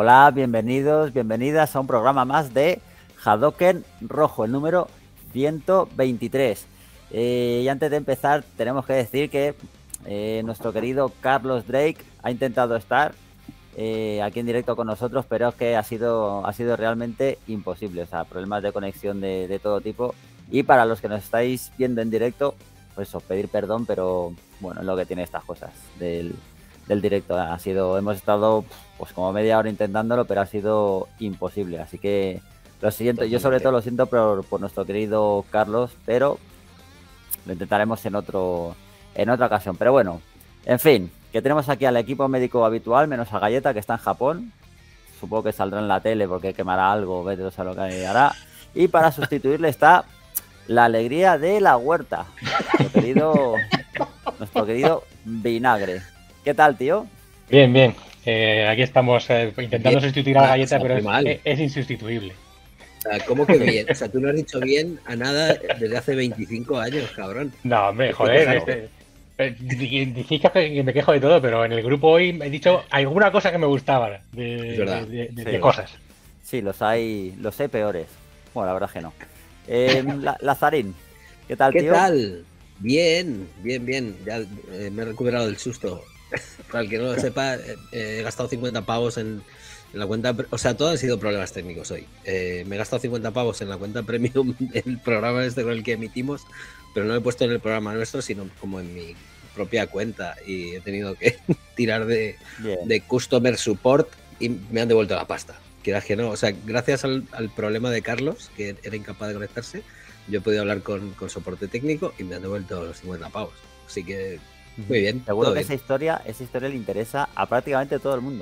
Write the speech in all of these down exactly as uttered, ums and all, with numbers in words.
Hola, bienvenidos, bienvenidas a un programa más de Hadoken Rojo, el número ciento veintitrés. Eh, y antes de empezar, tenemos que decir que eh, nuestro querido Carlos Drake ha intentado estar eh, aquí en directo con nosotros, pero es que ha sido, ha sido realmente imposible. O sea, problemas de conexión de, de todo tipo. Y para los que nos estáis viendo en directo, pues os pedir perdón, pero bueno, es lo que tiene estas cosas del, del directo. Ha sido, hemos estado pues como media hora intentándolo, pero ha sido imposible. Así que lo siento, yo sobre todo lo siento por, por nuestro querido Carlos, pero lo intentaremos en otro en otra ocasión. Pero bueno, en fin, que tenemos aquí al equipo médico habitual, menos a Galleta, que está en Japón. Supongo que saldrá en la tele porque quemará algo, vete a lo que hará. Y para sustituirle está la alegría de la huerta, nuestro querido, nuestro querido Vinagre. ¿Qué tal, tío? Bien, bien. Eh, aquí estamos eh, intentando bien. sustituir a la Galleta, o sea, pero es, es insustituible. O sea, ¿cómo que bien? O sea, tú no has dicho bien a nada desde hace veinticinco años, cabrón. No, hombre, joder. Este, eh, Decís que me quejo de todo, pero en el grupo hoy he dicho alguna cosa que me gustaba de, de, de, de, sí, de cosas. Sí, los hay, los hay peores. Bueno, la verdad es que no. Eh, la, Lazarín, ¿qué tal, ¿Qué tío? ¿Qué tal? Bien, bien, bien. Ya eh, me he recuperado del susto. Para el que no lo sepa, eh, he gastado cincuenta pavos en, en la cuenta. O sea, todo han sido problemas técnicos hoy. Eh, me he gastado cincuenta pavos en la cuenta premium del programa este con el que emitimos, pero no lo he puesto en el programa nuestro, sino como en mi propia cuenta. Y he tenido que tirar de, de customer support y me han devuelto la pasta. Quieras que no, o sea, gracias al, al problema de Carlos, que era incapaz de conectarse, yo he podido hablar con, con soporte técnico y me han devuelto los cincuenta pavos. Así que, muy bien. Seguro que bien. esa historia, esa historia le interesa a prácticamente todo el mundo.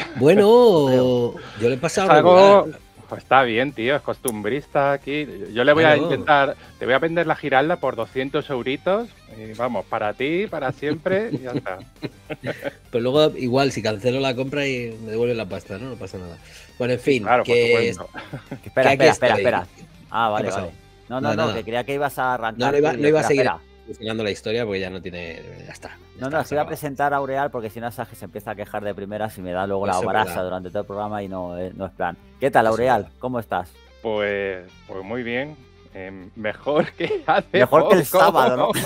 Bueno, yo le he pasado algo. Pues está bien, tío, es costumbrista aquí. Yo le voy claro. a intentar, te voy a vender la Giralda por doscientos euritos. Y vamos, para ti, para siempre, y ya está. Pero luego, igual, si cancelo la compra y me devuelven la pasta, ¿no? No pasa nada. Bueno, en fin, sí, claro, que... por que espera, espera, espera, espera. Ah, vale, vale. No, no, no, no, que creía que ibas a arrancar. No, no iba, no iba espera, a seguir espera. enseñando la historia porque ya no tiene... Ya está. Ya no, está, no, se iba a presentar a Aureal porque si no, Saje se empieza a quejar de primeras y me da luego Eso la brasa durante todo el programa y no, eh, no es plan. ¿Qué tal, Aureal? ¿Cómo estás? Pues, pues muy bien. Eh, mejor que hace Mejor poco. que el sábado, ¿no?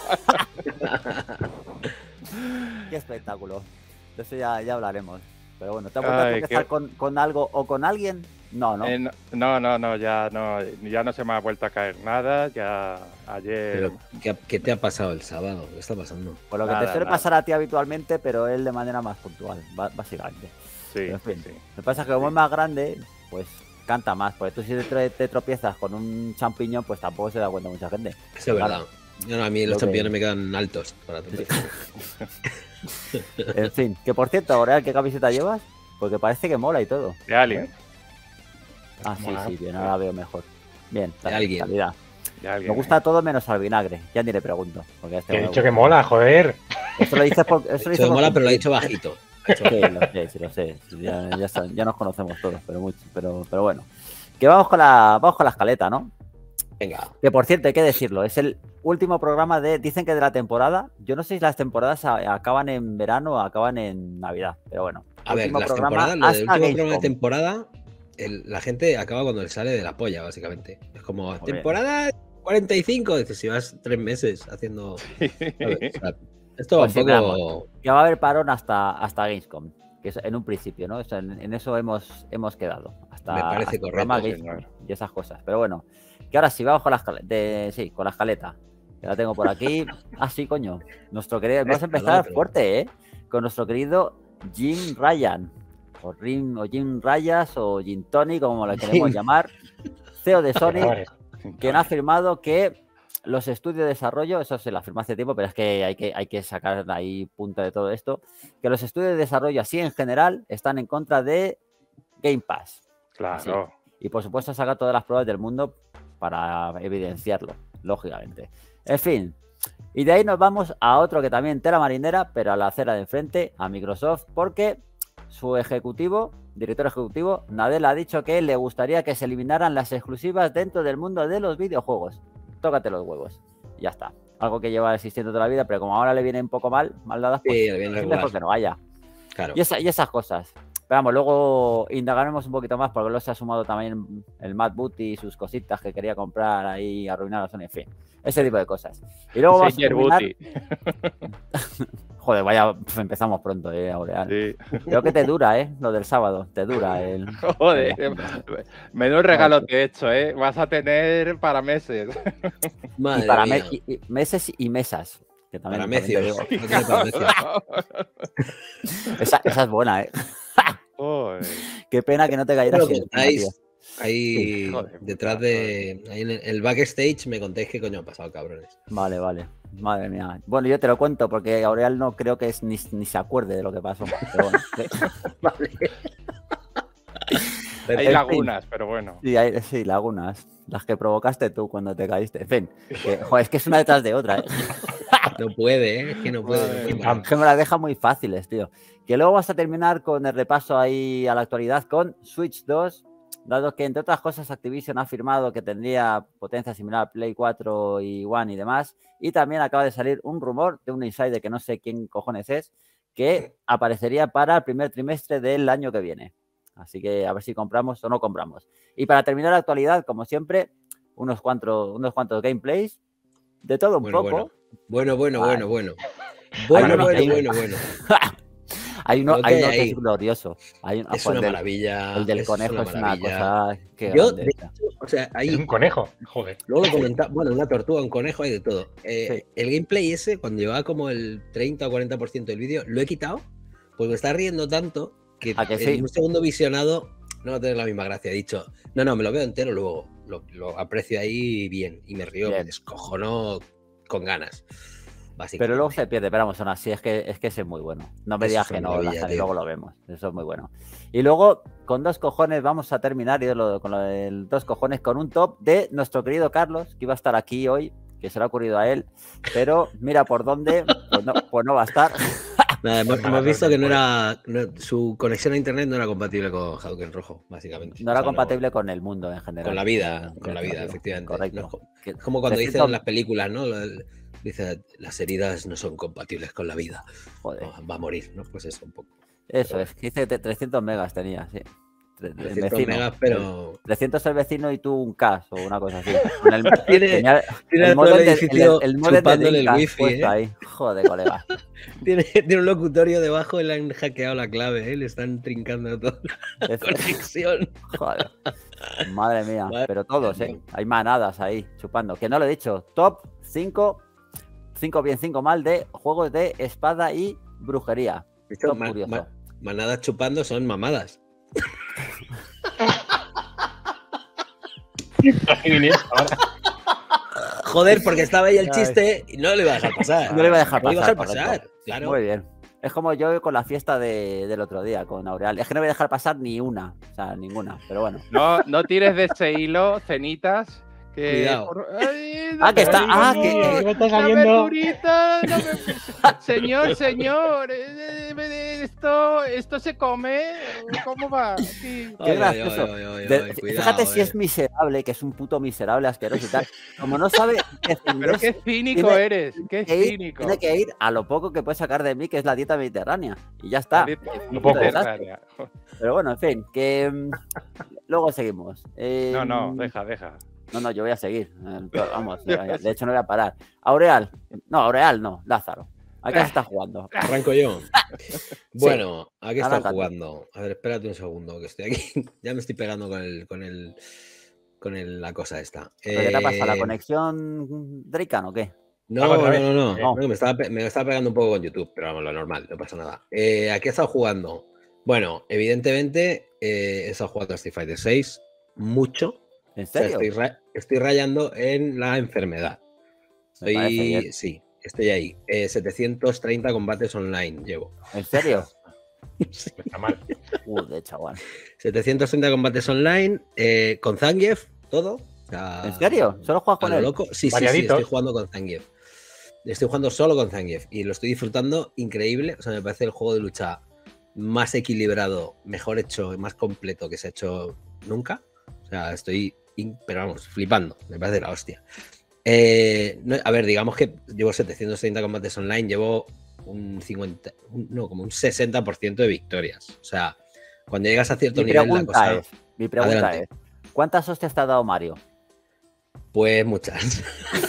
Qué espectáculo. De eso ya, ya hablaremos. Pero bueno, ¿te has vuelto a tropezar qué... con, con algo o con alguien? No, ¿no? Eh, no, no, no, ya no, ya no se me ha vuelto a caer nada. Ya ayer. Pero, ¿qué, qué te ha pasado el sábado? ¿Qué está pasando? Pues lo que nada, te suele nada. pasar a ti habitualmente, pero él de manera más puntual, básicamente. Sí. Pero en fin, sí. Lo que pasa es que como sí. es más grande, pues canta más. Porque tú si te, te tropiezas con un champiñón, pues tampoco se da cuenta mucha gente. Eso es verdad. No, no, a mí los champiñones que... me quedan altos para tropezar. En fin, que por cierto, Aureal, ¿qué camiseta llevas? Porque parece que mola y todo. De Alien. Ah, sí, mola. sí, bien, ahora la veo mejor. Bien, de alguien. Calidad. De alguien. Me gusta todo menos al vinagre. Ya ni le pregunto. Porque este he dicho que mola, joder. Eso lo dices por. Eso lo dices por mola, pero lo ha dicho bajito. Sí, lo sé, sí, lo sé. Ya, ya, está, ya nos conocemos todos, pero mucho. Pero, pero bueno. Que vamos con la, vamos con la escaleta, ¿no? Venga. Que por cierto, hay que decirlo, es el último programa de. Dicen que de la temporada. Yo no sé si las temporadas acaban en verano o acaban en Navidad, pero bueno. A ver, las temporadas, lo del último Gamescom. programa de temporada, el, la gente acaba cuando le sale de la polla, básicamente. Es como, Joder. temporada cuarenta y cinco, dices, si vas tres meses haciendo. ¿sabes? O sea, esto pues va un poco. Que va a haber parón hasta, hasta Gamescom. Que es en un principio, ¿no? O sea, en, en eso hemos, hemos quedado. Hasta, Me parece hasta correcto. Y esas cosas. Pero bueno, que ahora sí, vamos con la escaleta. De, sí, con la escaleta. Que la tengo por aquí. Ah, sí, coño. Nuestro querido. Vamos a empezar pero... fuerte, ¿eh? Con nuestro querido Jim Ryan. O, Rim, o Jim Rayas o Jim Tony, como lo queremos llamar. C E O de Sony, quien ha afirmado que los estudios de desarrollo, eso se lo afirmó hace tiempo, pero es que hay que, hay que sacar ahí punta de todo esto, que los estudios de desarrollo así en general están en contra de Game Pass. Claro. Así. Y por supuesto saca todas las pruebas del mundo para evidenciarlo, lógicamente. En fin, y de ahí nos vamos a otro que también tela marinera, pero a la acera de enfrente, a Microsoft, porque su ejecutivo, director ejecutivo, Nadella, ha dicho que le gustaría que se eliminaran las exclusivas dentro del mundo de los videojuegos. Tócate los huevos. Y ya está. Algo que lleva existiendo toda la vida, pero como ahora le viene un poco mal, mal dadas, pues sí, le viene es mejor que no vaya. Claro. Y, esa, y esas cosas. Pero vamos, luego indagaremos un poquito más porque luego se ha sumado también el Matt Booty y sus cositas que quería comprar ahí, arruinar a Sony, en fin, ese tipo de cosas. Y luego vamos a terminar... Joder, vaya, pues empezamos pronto, eh, Aureal. Sí. Creo que te dura, eh, lo del sábado, te dura el... Joder, menudo regalo te he hecho, eh, vas a tener para meses. Madre y para me y, y meses y mesas. Que también, para mecios. Digo. esa, esa es buena, eh. Qué pena que no te cayeras. Ahí, ahí sí, joder, detrás de ahí en el backstage me contéis qué coño ha pasado, cabrones. Vale, vale. Madre mía. Bueno, yo te lo cuento porque Aureal no creo que es, ni, ni se acuerde de lo que pasó. Pero bueno, vale. Hay lagunas, pero bueno. Sí, hay, sí, lagunas. Las que provocaste tú cuando te caíste. En fin, que, joder, es que es una detrás de otra, ¿eh? No puede, ¿eh? Es que no puede. No, que me las deja muy fáciles, tío. Que luego vas a terminar con el repaso ahí a la actualidad con Switch dos, dado que, entre otras cosas, Activision ha afirmado que tendría potencia similar a Play cuatro y One y demás. Y también acaba de salir un rumor de un insider que no sé quién cojones es, que aparecería para el primer trimestre del año que viene. Así que a ver si compramos o no compramos. Y para terminar la actualidad, como siempre, unos cuantos, unos cuantos gameplays, de todo un bueno, poco. Bueno, bueno, bueno, bueno. Bueno, bueno, bueno, bueno, bueno. Hay uno, hay uno que es glorioso. Hay un, es una del, maravilla. El del es conejo una es una cosa que Yo, de hecho, o sea, hay, es un conejo, joder. Luego lo comentaba, bueno, una tortuga, un conejo, hay de todo. Eh, sí. El gameplay ese, cuando llevaba como el treinta o cuarenta por ciento del vídeo, lo he quitado porque me está riendo tanto que, que en sí? un segundo visionado no va a tener la misma gracia. He dicho, no, no, me lo veo entero luego. Lo, lo aprecio ahí bien y me río, bien. Me descojono con ganas. Pero luego se pierde, pero vamos, aún así es que, es que ese es muy bueno. No me digas que no, la luego lo vemos. Eso es muy bueno. Y luego, con dos cojones, vamos a terminar y lo, con lo del dos cojones, con un top de nuestro querido Carlos, que iba a estar aquí hoy, que se le ha ocurrido a él, pero mira por dónde, pues no, pues no va a estar. Nada, hemos, hemos visto que no era no, su conexión a internet no era compatible con Hadouken Rojo, básicamente. No era o sea, compatible no, con el mundo en general. Con la vida, con la vida, efectivamente. Correcto. No, es como cuando dicen en las películas, ¿no? Dice, las heridas no son compatibles con la vida. Joder. No, va a morir, ¿no? Pues eso un poco. Eso pero, es, que dice trescientos megas tenía, sí. trescientos vecino, megas, pero... trescientos el vecino y tú un K o una cosa así. El, tiene, tenía, tiene el modelo el edificio el, el modelo de el wifi, ¿eh? Ahí. Joder, colega. tiene, tiene un locutorio debajo y le han hackeado la clave, ¿eh? Le están trincando toda la es, conexión. Joder. Madre mía. Madre pero todos, ¿eh? Hay manadas ahí chupando. Que no lo he dicho. Top cinco, cinco bien, cinco mal de juegos de espada y brujería. Esto, ma, ma, manadas chupando son mamadas. Joder, porque estaba ahí el chiste y no le iba a dejar pasar. No le iba a dejar no pasar. No iba a dejar pasar, claro. Muy bien. Es como yo con la fiesta de, del otro día con Aureal. Es que no voy a dejar pasar ni una. O sea, ninguna. Pero bueno. No, no tires de ese hilo, cenitas. Que Cuidado. Por... Ay, ah, que está. Ay, ah, no, que, que... me está saliendo. No me... Señor, señor, esto, esto se come. ¿Cómo va? Sí. Qué gracioso. Ay, ay, ay, ay, cuidado, fíjate eh. si es miserable, que es un puto miserable asqueroso y tal. Como no sabe. Pero qué cínico tiene, eres. Qué que ir, cínico. Tiene que ir a lo poco que puede sacar de mí, que es la dieta mediterránea. Y ya está. Un poco. Pero bueno, en fin, que um, luego seguimos. Eh, no, no, deja, deja. No, no, yo voy a seguir. Vamos, de hecho no voy a parar. Aureal, no, Aureal no, Lázaro. ¿A qué se está jugando? Arranco yo. Bueno, ¿a qué está jugando? A ver, espérate un segundo, que estoy aquí. Ya me estoy pegando con el, con el, con el, la cosa esta. ¿Pero eh... qué te pasa? ¿La conexión Dracan o qué? No, no, no, no. no. no me, estaba, me estaba pegando un poco con YouTube, pero vamos, lo normal, no pasa nada. Eh, ¿A qué he estado jugando? Bueno, evidentemente eh, he estado jugando a Street Fighter seis mucho. ¿En serio? O sea, estoy, ra estoy rayando en la enfermedad. Estoy, sí, estoy ahí. Eh, setecientos treinta combates online llevo. ¿En serio? Sí. Está mal. Uh, de chaval. setecientos treinta combates online eh, con Zangief, todo. O sea, ¿en serio? ¿Solo juegas con él? Loco? Sí, sí, sí, estoy jugando con Zangief. Estoy jugando solo con Zangief y lo estoy disfrutando increíble. O sea, me parece el juego de lucha más equilibrado, mejor hecho y más completo que se ha hecho nunca. O sea, estoy, pero vamos, flipando. Me parece la hostia. Eh, no, a ver, digamos que llevo setecientos treinta combates online, llevo un cincuenta, no, como un sesenta por ciento de victorias. O sea, Cuando llegas a cierto Mi nivel, la pregunta cosa... es, mi pregunta Adelante. es, ¿cuántas hostias te ha dado Mario? Pues muchas.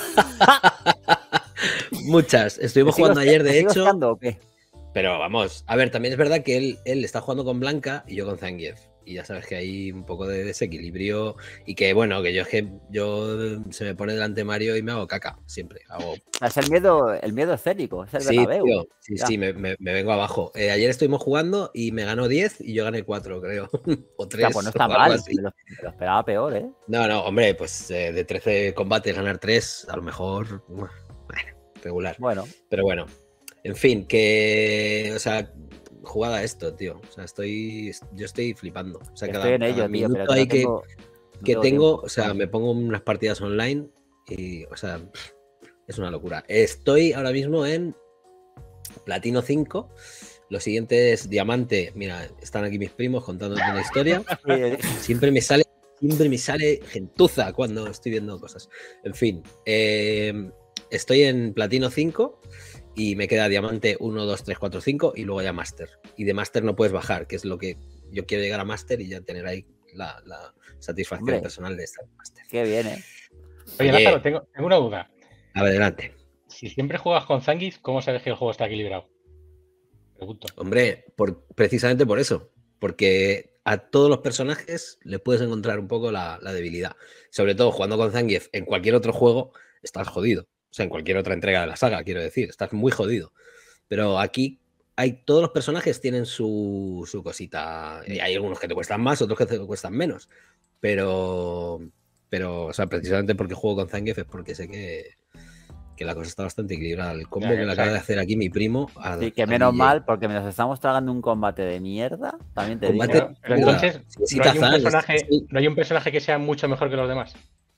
Muchas. Estuvimos ¿Te sigo jugando ayer, hostia- de te sigo hecho. hostiando o qué? Pero vamos, a ver, también es verdad que él, él está jugando con Blanca y yo con Zangief. Y ya sabes que hay un poco de desequilibrio y que bueno, que yo es que yo se me pone delante Mario y me hago caca, siempre. Hago... O sea, es el miedo, el miedo escénico, es el Sí, Bernabéu. tío, sí, Ya. sí, me, me- me vengo abajo. Eh, ayer estuvimos jugando y me ganó diez y yo gané cuatro, creo. O tres. Hostia, pues no está o algo mal, así. me lo, me lo esperaba peor, ¿eh? No, no, hombre, pues eh, de trece combates ganar tres, a lo mejor, bueno, regular. Bueno, Pero bueno, en fin, que, o sea, jugada esto, tío. O sea, estoy, yo estoy flipando. O sea, cada, estoy en cada ello, tío, minuto pero que hay no que, tengo, no que tengo tengo, tiempo. o sea, me pongo unas partidas online y, o sea, es una locura. Estoy ahora mismo en Platino cinco. Lo siguiente es Diamante. Mira, están aquí mis primos contándote una historia. Sí, Siempre me sale, siempre me sale gentuza cuando estoy viendo cosas. En fin, eh, estoy en Platino cinco y me queda Diamante uno, dos, tres, cuatro, cinco y luego ya Master. Y de Master no puedes bajar, que es lo que yo quiero llegar a Master y ya tener ahí la, la satisfacción Hombre. personal de estar en Master. qué bien, ¿eh? Oye, Oye. Lázaro, tengo, tengo una duda. Adelante. Si siempre juegas con Zangief, ¿cómo sabes que el juego está equilibrado? Pregunto. Hombre, por, precisamente por eso. Porque a todos los personajes le puedes encontrar un poco la, la debilidad. Sobre todo jugando con Zangief en cualquier otro juego, estás jodido. O sea, en cualquier otra entrega de la saga, quiero decir, estás muy jodido. Pero aquí hay, todos los personajes tienen su, su cosita. Y hay algunos que te cuestan más, otros que te cuestan menos. Pero, pero, o sea, precisamente porque juego con Zangief es porque sé que, que la cosa está bastante equilibrada. El combo Ya, que le o acaba sea, de hacer aquí mi primo. a- Sí, que a menos D J. mal, porque nos estamos tragando un combate de mierda, también te Combate- digo. Pero Mira, entonces, sí, ¿no hay, un Tazán, personaje, es- es- ¿no hay un personaje que sea mucho mejor que los demás?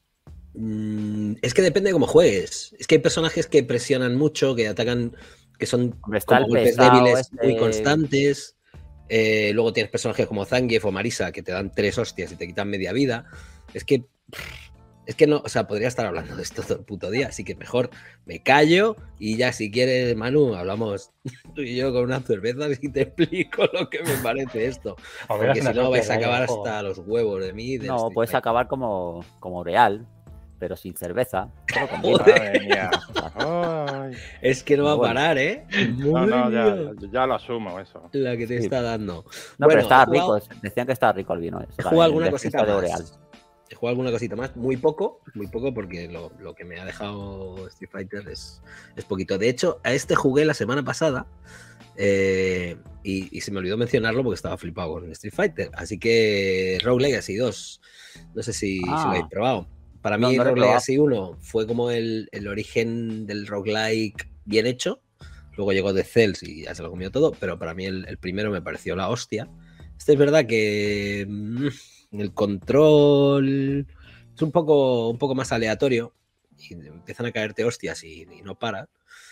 Mm, es que depende de cómo juegues. Es que hay personajes que presionan mucho, que atacan, que son Hombre, está como el golpes pesado débiles este- muy constantes. Eh, luego tienes personajes como Zangief o Marisa que te dan tres hostias y te quitan media vida. Es que, es que no, o sea, podría estar hablando de esto todo el puto día, así que mejor me callo y ya si quieres, Manu, hablamos tú y yo con unas cervezas y te explico lo que me parece esto. O me Porque das si unas no vais hostias a ahí en acabar el juego. hasta los huevos de mí. del No, Street puedes Fighter. acabar como, como Real, pero sin cerveza. solo con vino. Joder. Madre mía. Ay. Es que no va a Bueno. parar, ¿eh? No, no, Madre ya, mía. ya lo asumo eso. La que te Sí. está dando. No, Bueno, pero estaba he jugado- rico. Decían que estaba rico el vino. He está jugado bien, alguna el cosita defensa de más. Oreal. He jugado alguna cosita más, muy poco, muy poco, porque lo, lo que me ha dejado Street Fighter es, es poquito. De hecho, a este jugué la semana pasada eh, y, y se me olvidó mencionarlo porque estaba flipado con Street Fighter. Así que Rogue Legacy dos, no sé si, Ah. si lo habéis probado. Para No, mí no lo he Rogue probado. Legacy uno fue como el, el origen del roguelike bien hecho. Luego llegó The Cells y ya se lo comió todo, pero para mí el, el primero me pareció la hostia. Este es verdad que mm, el control es un poco, un poco más aleatorio y empiezan a caerte hostias y, y no paras,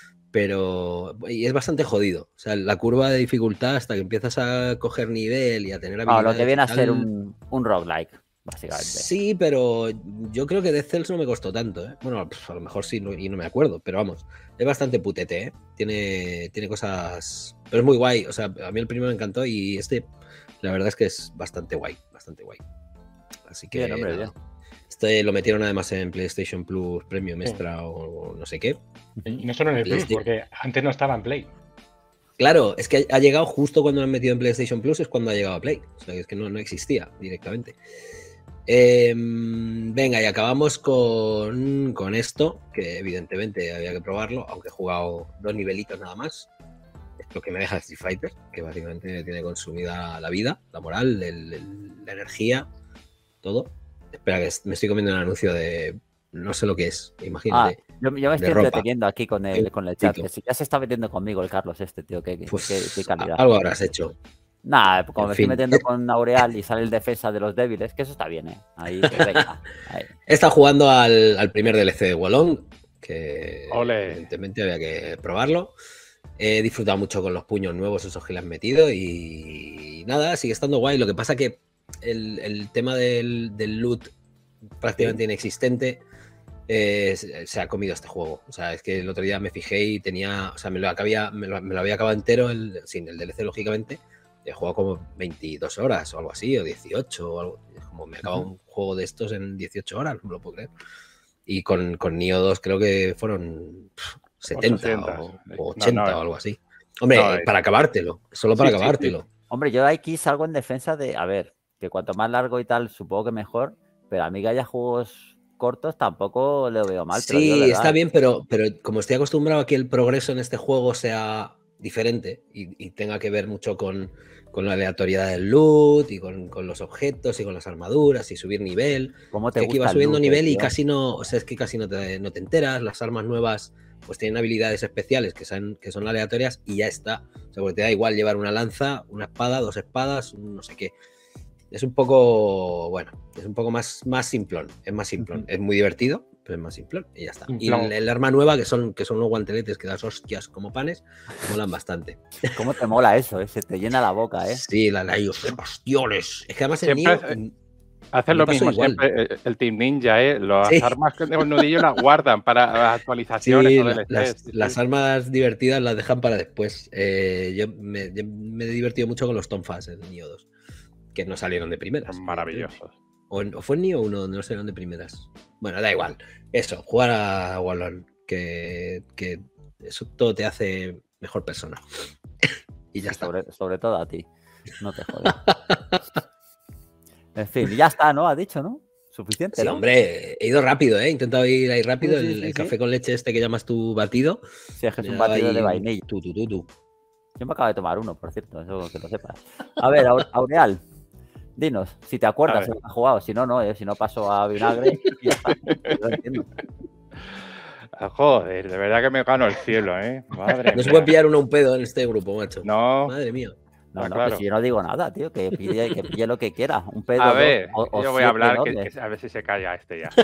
pero y es bastante jodido. O sea, la curva de dificultad hasta que empiezas a coger nivel y a tener No, habilidades. lo que viene a y tal, ser un, un roguelike, básicamente. Sí, pero yo creo que Dead Cells no me costó tanto, ¿eh? Bueno, pf, a lo mejor sí no- y no me acuerdo, pero vamos, es bastante putete, ¿eh? Tiene, tiene cosas... Pero es muy guay, o sea, a mí el primero me encantó y este, la verdad es que es bastante guay, bastante guay. Así que... Bien, hombre, nada. bien. Este lo metieron además en PlayStation Plus Premium Sí. Extra o, o no sé qué. Y no solo en el Plus, PlayStation. porque antes no estaba en Play. Claro, es que ha llegado justo cuando lo han metido en PlayStation Plus, es cuando ha llegado a Play. O sea, es que no, no existía directamente. Eh, venga, y acabamos con, con esto, que evidentemente había que probarlo, aunque he jugado dos nivelitos nada más. Es lo que me deja Street Fighter, que básicamente me tiene consumida la vida, la moral, el- el- la energía, todo. Espera, que me estoy comiendo un anuncio de... No sé lo que es, Ah, imagínate. yo, yo me estoy de ropa. entreteniendo aquí con el, Un con el chat. poquito. Que si ya se está metiendo conmigo el Carlos este, tío. Qué, qué- Pues qué- qué calidad. algo habrás hecho. Nah, como en me fin. estoy metiendo con Aureal y sale el defensa de los débiles, que eso está bien, ¿eh? Ahí, que venga, ahí. He estado jugando al, al primer D L C de Wolong, que Ole. evidentemente había que probarlo. He disfrutado mucho con los puños nuevos, esos que le han metido, y nada, sigue estando guay. Lo que pasa que el, el tema del, del loot prácticamente inexistente eh, se, se ha comido este juego. O sea, es que el otro día me fijé y tenía, o sea, me lo, acabía, me lo, me lo había acabado entero, el, sin el D L C lógicamente, he jugado como veintidós horas o algo así, o dieciocho, o algo. Como me acaba un juego de estos en dieciocho horas, no me lo puedo creer. Y con, con Nioh dos creo que fueron setenta o, o ochenta no, no, o algo así. Hombre, no, para acabártelo, solo para sí, acabártelo. Sí, sí. Hombre, yo aquí salgo en defensa de, a ver, que cuanto más largo y tal, supongo que mejor, pero a mí que haya juegos cortos tampoco lo veo mal. Sí, pero está bien, pero, pero como estoy acostumbrado a que el progreso en este juego sea diferente y, y tenga que ver mucho con, con la aleatoriedad del loot y con, con los objetos y con las armaduras y subir nivel. ¿Cómo te es que aquí vas subiendo loot, nivel tío? Y casi no, o sea, es que casi no te, no te enteras. Las armas nuevas pues tienen habilidades especiales que son, que son aleatorias y ya está. O sea, porque te da igual llevar una lanza, una espada, dos espadas, un no sé qué. Es un poco, bueno, es un poco más, más simplón, es más simplón. Uh-huh. Es muy divertido, pero es más simplón y ya está. Simplón. Y el, el arma nueva, que son, que son unos guanteletes que das hostias como panes, molan bastante. ¿Cómo te mola eso? Eh? Se te llena la boca, ¿eh? Sí, la la bastiones. Es que además el niño... Hacen lo mismo igual. Siempre el Team Ninja, ¿eh? Las sí. armas que tengo el nudillo las guardan para las actualizaciones. Sí, o la, las, sí, las sí. armas divertidas las dejan para después. Eh, yo, me, yo me he divertido mucho con los Tonfas en Nioh dos, que no salieron de primeras. Maravillosos. O, o fue en Nioh uno donde no salieron de primeras. Bueno, da igual. Eso, jugar a Wallon, que, que eso todo te hace mejor persona. Y ya está. Sobre, sobre todo a ti. No te jodas. En fin, ya está, ¿no? Ha dicho, ¿no? Suficiente, sí, ¿no? hombre, he ido rápido, ¿eh? He intentado ir ahí rápido. Sí, sí, el, sí, el sí. café con leche este que llamas tu batido. Sí, es que es un batido de vainilla. Tú, tú, tú, tú. Yo me acabo de tomar uno, por cierto, eso que lo sepas. A ver, Aureal, dinos, si te acuerdas de lo que has jugado. Si no, no, ¿eh? Si no paso a vinagre y ya está. Lo entiendo. Joder, de verdad que me gano el cielo, ¿eh? Madre no se puede pillar uno un pedo en este grupo, macho. No. Madre mía. No, no, claro. Pues si yo no digo nada, tío, que pille, que pille lo que quiera. Un pedo. A ver, dos, o, yo o voy a hablar, que, que, a ver si se calla este ya.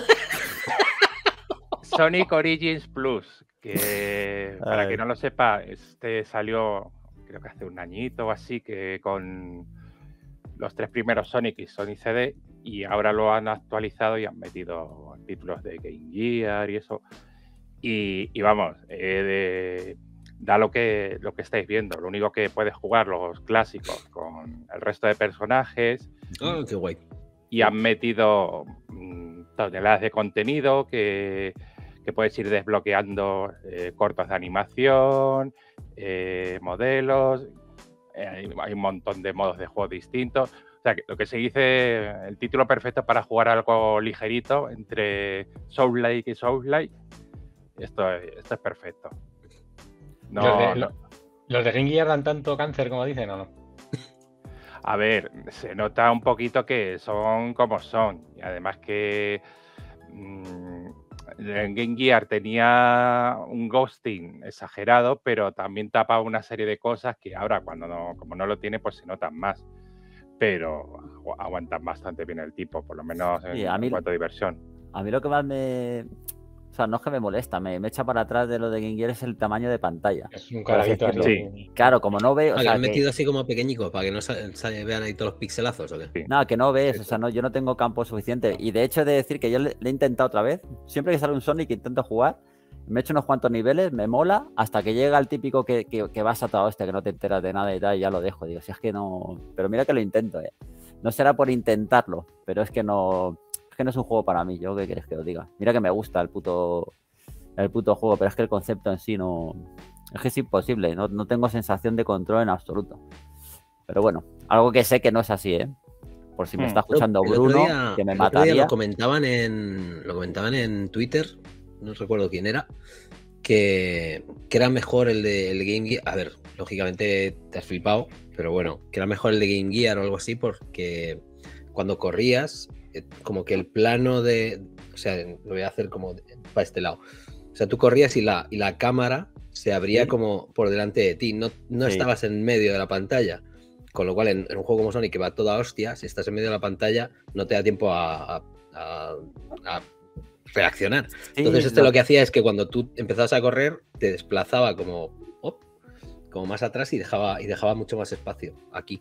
Sonic Origins Plus, que para Ay. quien no lo sepa, este salió creo que hace un añito o así, que con los tres primeros Sonic y Sonic C D, y ahora lo han actualizado y han metido títulos de Game Gear y eso. Y, y vamos, eh, de, da lo que, lo que estáis viendo. Lo único que puedes jugar los clásicos con el resto de personajes. Oh, qué guay. Y han metido mmm, toneladas de contenido que, que puedes ir desbloqueando eh, cortos de animación, eh, modelos. Eh, hay, hay un montón de modos de juego distintos. O sea, que lo que se dice, el título perfecto para jugar algo ligerito entre Soul-like y Soul-like. Esto, esto es perfecto. No, ¿Los, de, no. ¿Los de Game Gear dan tanto cáncer como dicen o no? A ver, se nota un poquito que son como son. Y además que mmm, en Game Gear tenía un ghosting exagerado, pero también tapa una serie de cosas que ahora, cuando no, como no lo tiene, pues se notan más. Pero aguantan bastante bien el tipo, por lo menos en, sí, a mí, en cuanto a diversión. A mí lo que más me... O sea, no es que me molesta, me, me echa para atrás de lo de Game Gear es el tamaño de pantalla. Es un carajito sí. Claro, como no veo... Ah, o que sea, lo han que... metido así como pequeñico, para que no se, se vean ahí todos los pixelazos, ¿o qué? Sí. Nada, que no ves, o sea, no, yo no tengo campo suficiente. Y de hecho he de decir que yo le, le he intentado otra vez. Siempre que sale un Sonic intento jugar, me he hecho unos cuantos niveles, me mola, hasta que llega el típico que, que, que vas a toda hostia, que no te enteras de nada y tal, y ya lo dejo. Digo, si es que no... Pero mira que lo intento, ¿eh? No será por intentarlo, pero es que no... Es que no es un juego para mí, yo qué quieres que os diga. Mira que me gusta el puto... el puto juego, pero es que el concepto en sí no... Es que es imposible, no, no tengo sensación de control en absoluto. Pero bueno, algo que sé que no es así, ¿eh? Por si me está escuchando el Bruno, día, que me el mataría. Día lo comentaban en lo comentaban en Twitter, no recuerdo quién era, que, que era mejor el de el Game Gear. A ver, lógicamente te has flipado, pero bueno, que era mejor el de Game Gear o algo así, porque cuando corrías, como que el plano de... O sea, lo voy a hacer como para este lado. O sea, tú corrías y la, y la cámara se abría, ¿sí?, como por delante de ti. No, no, sí, estabas en medio de la pantalla. Con lo cual, en, en un juego como Sonic, que va toda hostia, si estás en medio de la pantalla, no te da tiempo a, a, a, a reaccionar. Sí, Entonces, este no. lo que hacía es que cuando tú empezabas a correr, te desplazaba como... Oh, como más atrás y dejaba, y dejaba mucho más espacio aquí.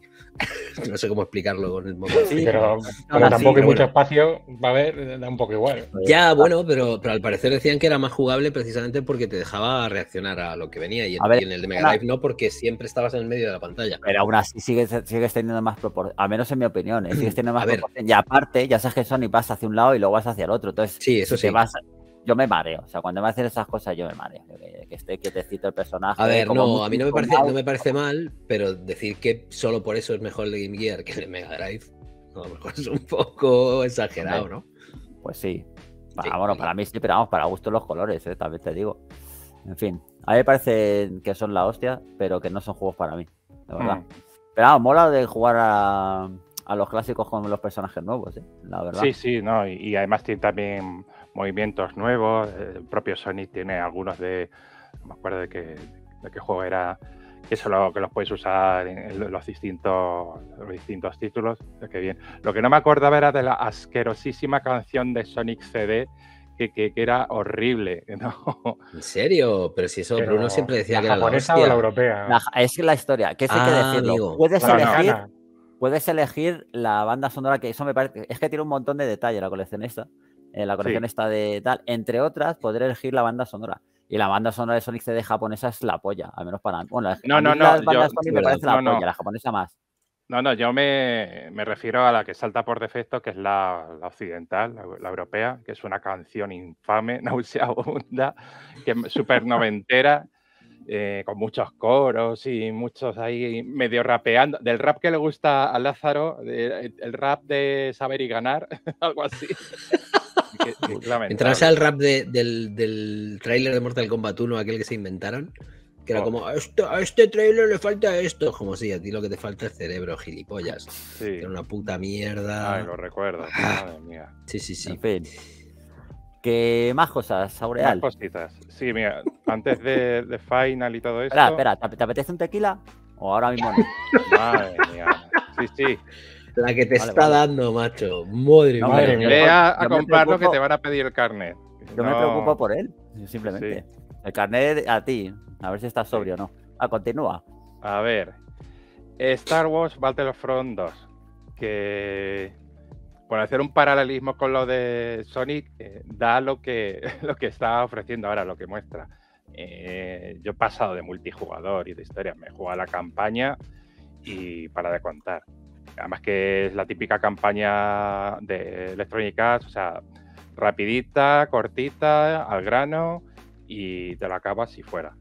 No sé cómo explicarlo con el momento. Sí, pero, no, pero no, tampoco sí, hay mucho bueno. espacio, va a haber, da un poco igual. Ya, bueno, pero, pero al parecer decían que era más jugable precisamente porque te dejaba reaccionar a lo que venía y en, A ver, y en el de Mega una- Drive no, porque siempre estabas en el medio de la pantalla. Pero aún así sigues, sigues teniendo más proporción, al menos en mi opinión, ¿eh? Sigues teniendo más A ver. proporción. Y aparte, ya sabes que Sony vas hacia un lado y luego vas hacia el otro. Entonces, Sí, eso si te sí. vas, yo me mareo. O sea, cuando me hacen esas cosas, yo me mareo. Que, que esté quietecito el personaje. A ver, como no, muy a mí no me parece, zoomado. no me parece mal, pero decir que solo por eso es mejor el de Game Gear que el de Mega Drive, no, a lo mejor es un poco exagerado, ¿no? Pues sí. Para, Sí, bueno, sí. para mí sí, pero vamos, para gusto los colores, ¿eh? También te digo. En fin, a mí me parece que son la hostia, pero que no son juegos para mí, de verdad. Mm. Pero vamos, mola de jugar a, a los clásicos con los personajes nuevos, ¿eh? La verdad. Sí, sí, no, y, y además tiene también movimientos nuevos. El propio Sonic tiene algunos de. No me acuerdo de qué, de qué juego era. Que solo que los puedes usar en los distintos, los distintos títulos. O sea, que bien. Lo que no me acordaba era de la asquerosísima canción de Sonic C D, que, que, que era horrible, ¿no? ¿En serio? Pero si eso Pero, Bruno siempre decía ¿la que era la japonesa o hostia. la europea? La- es la historia, que eso hay que Ah, decirlo. amigo. Puedes No, no. elegir, Americana. puedes elegir la banda sonora, que eso me parece, es que tiene un montón de detalle la colección esta. eh, la colección Sí. esta de tal, entre otras, poder elegir la banda sonora. Y la banda sonora de Sonic C D japonesa es la polla, al menos para mí. Bueno, a No, mí no, no, las yo- bandas sí, Sonic me verdad. parece la No, no. polla, la japonesa más. No, no, yo me, me refiero a la que salta por defecto, que es la, la occidental, la, la europea, que es una canción infame, nauseabunda, que es súper noventera, eh, con muchos coros y muchos ahí medio rapeando. Del rap que le gusta a Lázaro, de- el rap de saber y ganar, algo así. Que- que es lamentable. Mientras sea el rap de- del, del tráiler de Mortal Kombat uno, aquel que se inventaron, que era Oh. como, a este, a este tráiler le falta esto. Como si a ti lo que te falta es cerebro, gilipollas. Sí. Era una puta mierda. Ay, lo recuerdo, Ah. madre mía. Sí, sí, sí. En fin. ¿Qué más cosas, Más Saureal? cositas. Sí, mira, antes de, de Final y todo esto. Espera, espera, ¿te, te apetece un tequila? ¿O ahora mismo no? Madre mía. Sí, sí. La que te Vale, está vale. dando, macho. Madre No, mía. madre mía. Ve a, a Yo me comprarlo que preocupo- te van a pedir el carnet. Yo me No, preocupo por él, simplemente. El carnet a ti, a ver si estás Sí. sobrio o no. Ah, continúa. A ver. Star Wars Battlefront dos. Que por hacer un paralelismo con lo de Sonic, eh, da lo que, lo que está ofreciendo ahora, lo que muestra. Eh, yo he pasado de multijugador y de historia. Me he jugado la campaña y para de contar. Además que es la típica campaña de Electronic Arts, o sea, rapidita, cortita, al grano y te lo acabas y fuera.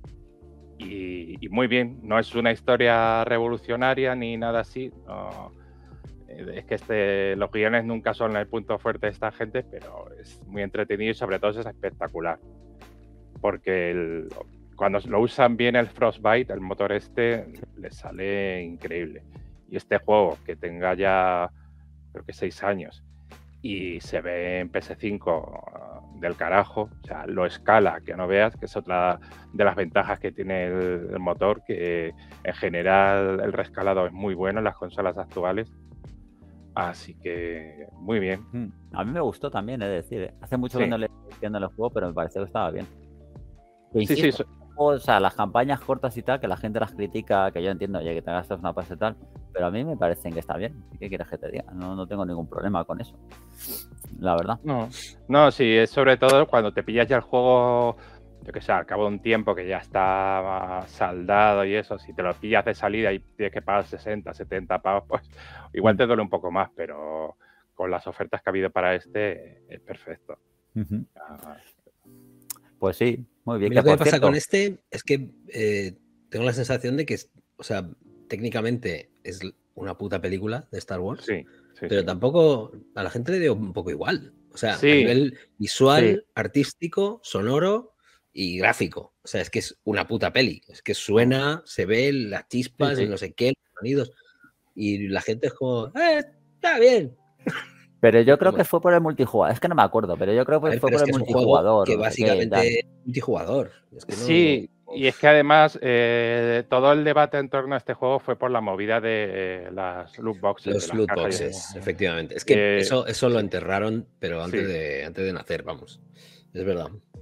Y, y muy bien, no es una historia revolucionaria ni nada así. No. Es que este, los guiones nunca son el punto fuerte de esta gente, pero es muy entretenido y sobre todo es espectacular. Porque el, cuando lo usan bien el Frostbite, el motor este, les sale increíble. Y este juego, que tenga ya, creo que seis años, y se ve en P S cinco uh, del carajo, o sea, lo escala, que no veas, que es otra de las ventajas que tiene el, el motor, que en general el rescalado es muy bueno en las consolas actuales. Así que muy bien. Mm, A mí me gustó también, es decir, ¿eh? Hace mucho Sí. que no le estoy viendo el juego, pero me pareció que estaba bien. Que Sí, sí, insisto, o sea, las campañas cortas y tal, que la gente las critica, que yo entiendo, oye, que te gastas una pasta y tal, pero a mí me parecen que está bien. ¿Qué quieres que te diga? No, no tengo ningún problema con eso. La verdad. No, no, sí, es sobre todo cuando te pillas ya el juego, yo que sé, al cabo de un tiempo que ya está saldado y eso, si te lo pillas de salida y tienes que pagar sesenta, setenta pavos, pues igual te duele un poco más, pero con las ofertas que ha habido para este es perfecto. Ujú. Ah, Pues sí, muy A bien. mí Que lo que me por pasa cierto, con este es que eh, tengo la sensación de que, es- o sea, técnicamente es una puta película de Star Wars, sí, sí, pero sí. tampoco a la gente le dio un poco igual. O sea, Sí. a nivel visual, Sí. artístico, sonoro y gráfico. O sea, es que es una puta peli. Es que suena, se ve las chispas, Sí, sí. el no sé qué, los sonidos. Y la gente es como, eh, está bien. pero yo creo Como- que fue por el multijugador. Es que no me acuerdo, pero yo creo A que ver, fue pero por es el que es un juego multijugador. que no sé qué, tal. básicamente es multijugador. Es que no- Sí, y es que además eh, todo el debate en torno a este juego fue por la movida de eh, las loot boxes. Los de las loot cajas. boxes, efectivamente. Es que Eh, eso, eso lo sí. enterraron, pero antes, Sí. de, antes de nacer, vamos. Es verdad.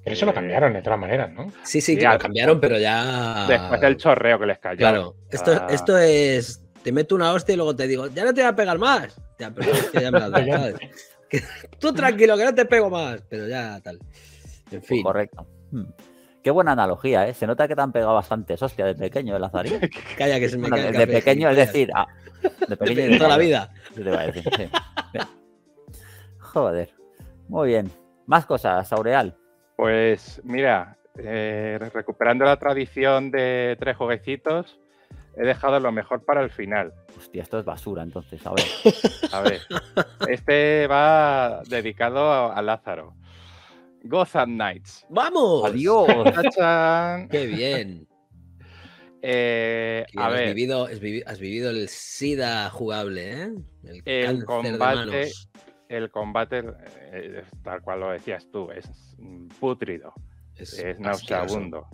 Pero eso Eh, lo cambiaron de todas maneras, ¿no? Sí, sí, que Ya, lo cambiaron, pero ya. Después del chorreo que les cayó. Claro, esto, Ah, esto es. Te meto una hostia y luego te digo, ya no te voy a pegar más. Ya, pero es que ya me lo has dado, ¿sabes? Que, tú tranquilo, que no te pego más. Pero ya tal. En Pues fin. correcto. Hmm. Qué buena analogía, ¿eh? Se nota que te han pegado bastantes hostias de pequeño, el Lazarín. Calla, que se me Bueno, cae el de, de café, pequeño, es gilipollas. decir, ah, de pequeño y De de toda la mayor. vida. Yo te iba a decir, sí. Bien. Joder. Muy bien. Más cosas, Aureal. Pues mira, eh, recuperando la tradición de tres jueguecitos, he dejado lo mejor para el final. Hostia, esto es basura, entonces. A ver. A ver, este va dedicado a, a Lázaro. Gotham Knights. ¡Vamos! Adiós. ¡Tachán! ¡Qué bien! Eh, Que a has, ver, vivido, has, vivi- has vivido el SIDA jugable, ¿eh? El, El cáncer de combate- manos. el combate, eh, tal cual lo decías tú, es mm, pútrido. Es, Es asqueroso. nauseabundo.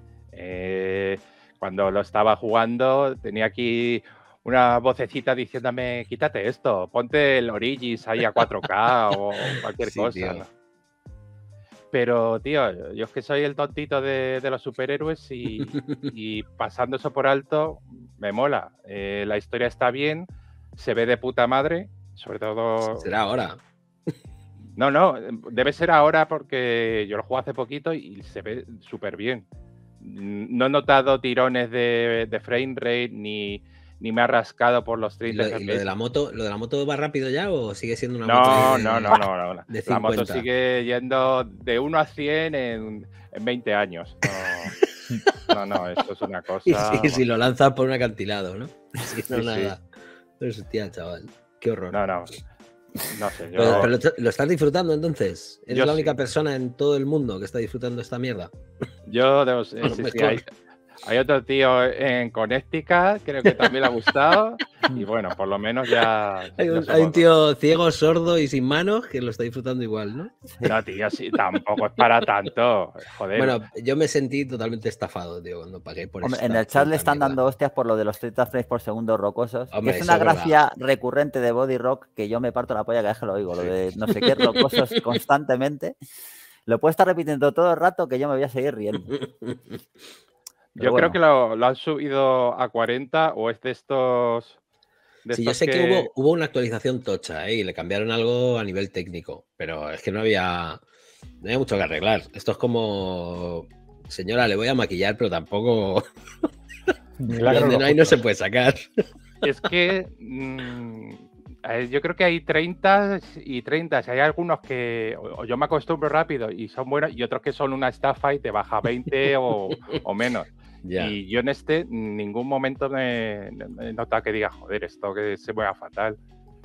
Eh, cuando lo estaba jugando, tenía aquí una vocecita diciéndome: quítate esto, ponte el Origins ahí a cuatro K o cualquier Sí, cosa. tío. ¿no? Pero, tío, yo es que soy el tontito de, de los superhéroes y, y pasando eso por alto, me mola. Eh, la historia está bien, se ve de puta madre, sobre todo... Será ahora. No, no, debe ser ahora porque yo lo jugué hace poquito y se ve súper bien. No he notado tirones de, de frame rate ni, ni me ha rascado por los ¿Y treinta lo, y lo de F P S. la moto, ¿lo de la moto va rápido ya o sigue siendo una moto? No, de- no, no, no, no, no. de La moto cincuenta? sigue yendo de uno a cien en, en veinte años. No, no, no, esto es una cosa... Y si, si lo lanzas por un acantilado, ¿no? Si no, Sí, sí. nada. Hostia, chaval. Qué horror. No, no. No sé, yo... Pero, pero lo, lo estás disfrutando entonces. Eres Yo la única sí. persona en todo el mundo que está disfrutando esta mierda. Yo debo, sí, A lo sí, sí, mejor. hay, hay otro tío en Connecticut, creo que también le ha gustado. Y bueno, por lo menos ya. Hay ya un, somos hay un dos. tío ciego, sordo y sin manos que lo está disfrutando igual, ¿no? No, tío, sí, tampoco es para tanto. Joder. Bueno, yo me sentí totalmente estafado, tío, cuando pagué por Hombre, esta en el chat le puta están mierda. dando hostias por lo de los treinta frames por segundo rocosos. que Hombre, es eso una es verdad. gracia recurrente de Body Rock que yo me parto la polla cada vez que lo oigo. Lo de no sé qué rocosos constantemente. Lo puedo estar repitiendo todo el rato que yo me voy a seguir riendo. Yo bueno. creo que lo, lo han subido a cuarenta o es de estos. De Sí, yo estos sé que, hubo, hubo una actualización tocha, ¿eh? Y le cambiaron algo a nivel técnico, pero es que no había, no había mucho que arreglar. Esto es como, señora, le voy a maquillar, pero tampoco, Milagro donde lo no hay no justo. se puede sacar. Es que. mm, eh, yo creo que hay treinta y treinta. Hay algunos que o o yo me acostumbro rápido y son buenos, y otros que son una estafa y te baja veinte o, o menos. Ya. Y yo en este en ningún momento me, me he notado que diga, joder, esto que se mueva fatal.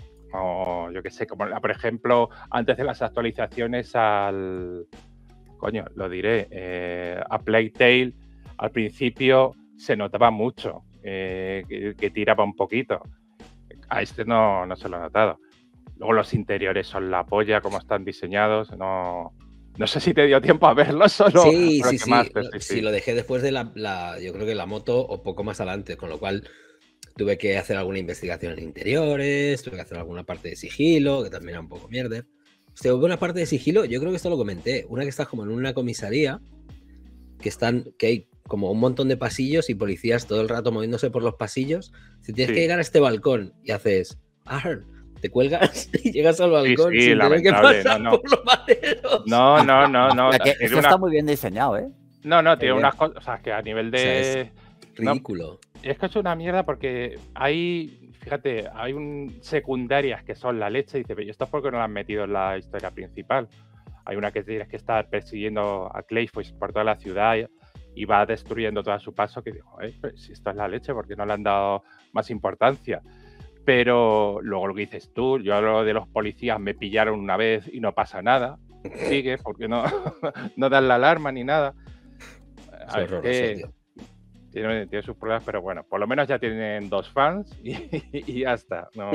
O yo qué sé, como la- por ejemplo, antes de las actualizaciones al. Coño, lo diré. eh, a Playtale al principio se notaba mucho eh, que, que tiraba un poquito. A este no, no se lo he notado. Luego los interiores son la polla, como están diseñados. No, no sé si te dio tiempo a verlos solo. Sí, lo sí, sí. quemaste, Lo- sí, sí, sí. lo dejé después de la, la- yo creo que la moto o poco más adelante, con lo cual tuve que hacer alguna investigación en interiores, tuve que hacer alguna parte de sigilo, que también era un poco mierder. Hostia, hubo una parte de sigilo, yo creo que esto lo comenté, una que estás como en una comisaría, que están, que hay como un montón de pasillos y policías todo el rato moviéndose por los pasillos. Si tienes Sí. que llegar a este balcón y haces, "Arr", te cuelgas y llegas al balcón sí, sin tener que lamentable, pasar no, no. por los maderos. No, no, no, no. O sea, que Tiene eso una- está muy bien diseñado, ¿eh? No, no, tiene bien. unas cosas. O sea, que a nivel O sea, de. No, Ridículo. es que es una mierda porque hay, fíjate, hay un secundarias que son la leche y dice, pero esto es porque no lo han metido en la historia principal. Hay una que tienes que estar persiguiendo a Clayface por toda la ciudad y, y va destruyendo todo a su paso, que digo, eh, pues si esto es la leche, ¿por qué no le han dado más importancia? Pero luego lo que dices tú, yo hablo de los policías, me pillaron una vez y no pasa nada. Sigue, porque no, no dan la alarma ni nada. Es A ver, horroroso, que- tío. tiene, tiene sus problemas, pero bueno, por lo menos ya tienen dos fans y, y ya está. No.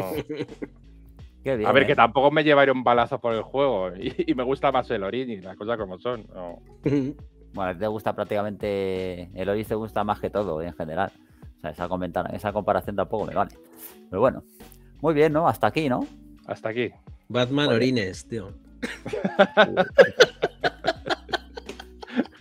Qué bien. A ver, ¿eh? que tampoco me llevaré un balazo por el juego y, y me gusta más el Origin, las cosas como son. No. Bueno, te gusta prácticamente. El Ori te gusta más que todo en general. O sea, esa, comentar, esa comparación tampoco me vale. Pero bueno, muy bien, ¿no? Hasta aquí, ¿no? Hasta aquí. Batman Joder. Orines, tío.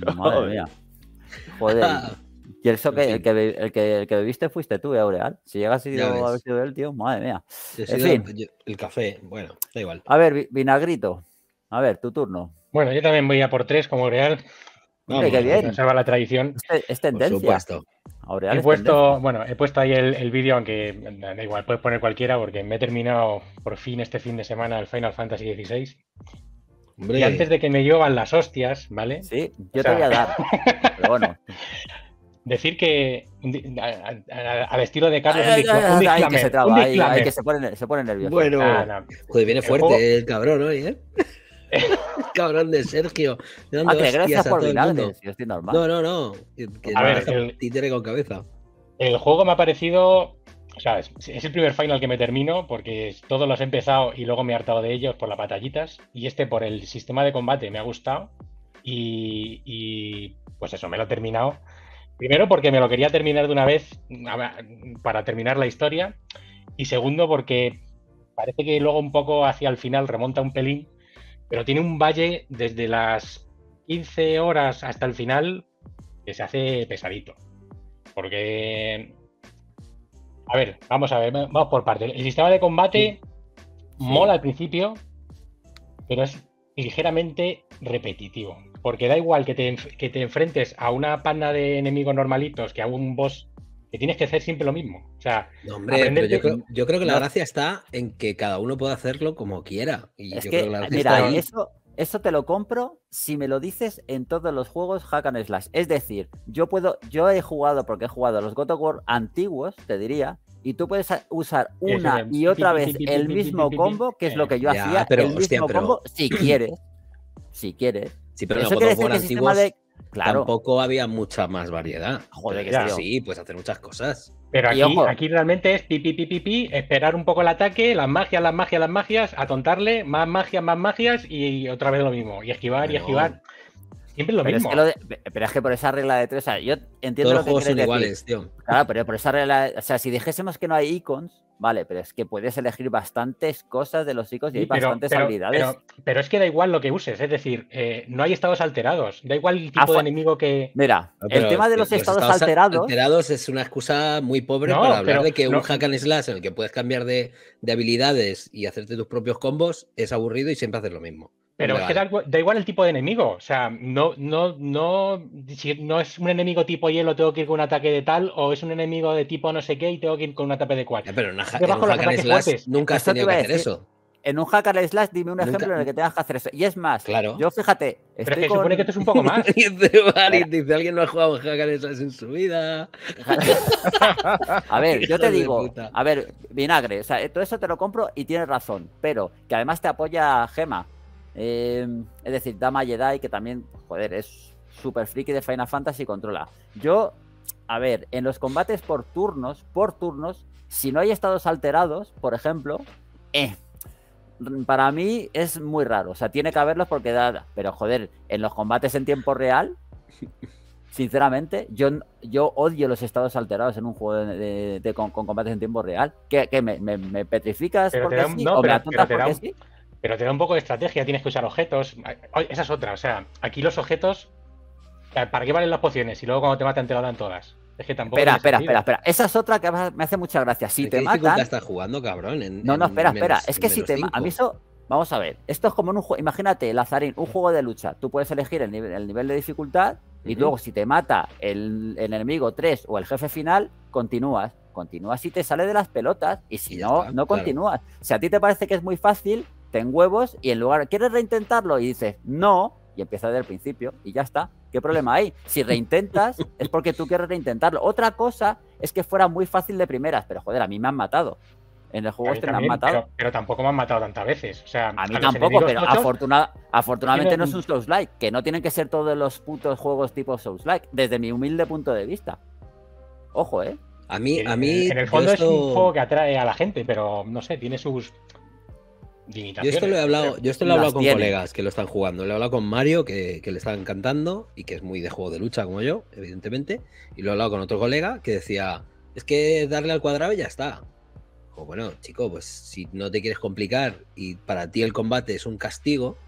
Madre mía. Joder. Y eso que, el, que, el, que, el que bebiste fuiste tú, Aureal. Si llegas y a haber sido él, tío, madre mía. En fin. Yo, el café, bueno, da igual. A ver, Vinagrito. A ver, tu turno. Bueno, yo también voy a por tres como Aureal. Hombre, qué bien. Conserva la tradición. Es, es tendencia. Por supuesto. Aureal he puesto, tendencia. Bueno, he puesto ahí el, el vídeo, aunque da igual, puedes poner cualquiera, porque me he terminado por fin este fin de semana el Final Fantasy dieciséis. Hombre. Y antes de que me lluevan las hostias, ¿vale? Sí, yo o sea, te voy a dar. Pero bueno. Decir que al estilo de Carlos, ay, un disclaimer. Ay, que se traba, un disclaimer. Ay, que se pone, se pone nervioso. Bueno, ah, no. Joder, viene fuerte el, juego... el cabrón hoy, ¿eh? Cabrón de Sergio. Ah, que gracias por vinagre, si yo estoy normal. No, no, no. Que, que a no ver, el títere con cabeza. El juego me ha parecido... O sea, es, es el primer final que me termino porque todos los he empezado y luego me he hartado de ellos por las batallitas. Y este por el sistema de combate me ha gustado. Y, y pues eso, me lo he terminado. Primero porque me lo quería terminar de una vez para terminar la historia. Y segundo porque parece que luego un poco hacia el final remonta un pelín. Pero tiene un valle desde las quince horas hasta el final que se hace pesadito. Porque... A ver, vamos a ver, vamos por partes. El sistema de combate sí. mola al principio, pero es ligeramente repetitivo. Porque da igual que te, que te enfrentes a una panda de enemigos normalitos que a un boss que tienes que hacer siempre lo mismo. O sea, no, hombre, aprenderte... pero yo creo, yo creo que la no. gracia está en que cada uno pueda hacerlo como quiera. Y es yo que, creo que la mira, está... y eso, eso te lo compro si me lo dices en todos los juegos hack and slash. Es decir, yo puedo, yo he jugado, porque he jugado a los God of War antiguos, te diría, y tú puedes usar una y otra vez el mismo combo, que es lo que yo ya, hacía, pero, el hostia, mismo pero... combo, si quieres. Si quieres. Sí, pero eso en quiere los God decir of que el War sistema de... Claro. Tampoco había mucha más variedad. Joder, que ya, sí, puedes hacer muchas cosas. Pero aquí, aquí realmente es pi, pi, pi, pi, pi, esperar un poco el ataque, las magias, las magias, las magias, atontarle, más magias, más magias y otra vez lo mismo. Y esquivar bueno. y esquivar. Siempre lo pero mismo. Es que lo de, pero es que por esa regla de tres, o sea, yo entiendo Todos lo los que juegos son decir. iguales, tío. Claro, pero por esa regla, o sea, si dijésemos que no hay icons, vale, pero es que puedes elegir bastantes cosas de los icons y hay pero, bastantes pero, habilidades. Pero, pero es que da igual lo que uses, es decir, eh, no hay estados alterados, da igual el tipo Afu de enemigo que... Mira, no, el tema de los, los estados, estados alterados... alterados es una excusa muy pobre no, para hablar pero, de que no, un hack and slash en el que puedes cambiar de, de habilidades y hacerte tus propios combos es aburrido y siempre haces lo mismo. Pero es que da, da igual el tipo de enemigo. O sea, no, no, no, si no es un enemigo tipo hielo, tengo que ir con un ataque de tal, o es un enemigo de tipo no sé qué y tengo que ir con un ataque de cual. Ya, pero en, en un hack and slash nunca has tenido que hacer eso. En un hack and slash, dime un nunca. ejemplo en el que tengas que hacer eso. Y es más, claro. yo fíjate. Pero es que con... supone que esto es un poco más. dice, dice, alguien no ha jugado hack and slash en su vida. A ver, yo te digo, a ver, vinagre, o sea, todo eso te lo compro y tienes razón, pero que además te apoya Gema. Eh, es decir, Dama Jedi, que también, joder, es súper friki de Final Fantasy y controla. Yo, a ver, en los combates por turnos, por turnos, si no hay estados alterados, por ejemplo, eh, para mí es muy raro. O sea, tiene que haberlos porque da. Pero joder, en los combates en tiempo real, sinceramente, yo, yo odio los estados alterados en un juego de, de, de, con, con combates en tiempo real. ¿Qué, qué me, me, me petrificas pero porque da, sí? No, ¿O pero, me atontas pero porque un... sí? Pero te da un poco de estrategia, tienes que usar objetos. Esa es otra, o sea, aquí los objetos, ¿para qué valen las pociones? Y luego cuando te matan te lo dan todas. Es que tampoco. Espera, espera, espera, espera. Esa es otra que me hace mucha gracia. Si te matan. ¿Qué estás jugando, cabrón? En, no, no, espera, en espera. Menos, es que si te matan. A mí eso. Vamos a ver. Esto es como en un juego. Imagínate, Lazarín, un juego de lucha. Tú puedes elegir el nivel, el nivel de dificultad y uh-huh. luego, si te mata el, el enemigo tres o el jefe final, continúas. Continúas y te sale de las pelotas. Y si y no, está, no continúas. Claro. Si a ti te parece que es muy fácil, ten huevos y en lugar, ¿quieres reintentarlo? Y dices, no, y empieza desde el principio y ya está. ¿Qué problema hay? Si reintentas, es porque tú quieres reintentarlo. Otra cosa es que fuera muy fácil de primeras, pero joder, a mí me han matado. En el juego este me han matado. Pero, pero tampoco me han matado tantas veces. O sea, a mí a tampoco, pero muchos, afortuna, afortunadamente no es un Souls-like, que no tienen que ser todos los putos juegos tipo Souls-like, desde mi humilde punto de vista. Ojo, ¿eh? A mí, a mí. En el fondo esto... es un juego que atrae a la gente, pero no sé, tiene sus. Yo esto lo he hablado, yo esto lo he hablado con tiene. colegas que lo están jugando. Lo he hablado con Mario, que, que le está encantando y que es muy de juego de lucha como yo, evidentemente. Y lo he hablado con otro colega que decía, es que darle al cuadrado y ya está. O bueno, chico, pues si no te quieres complicar y para ti el combate es un castigo,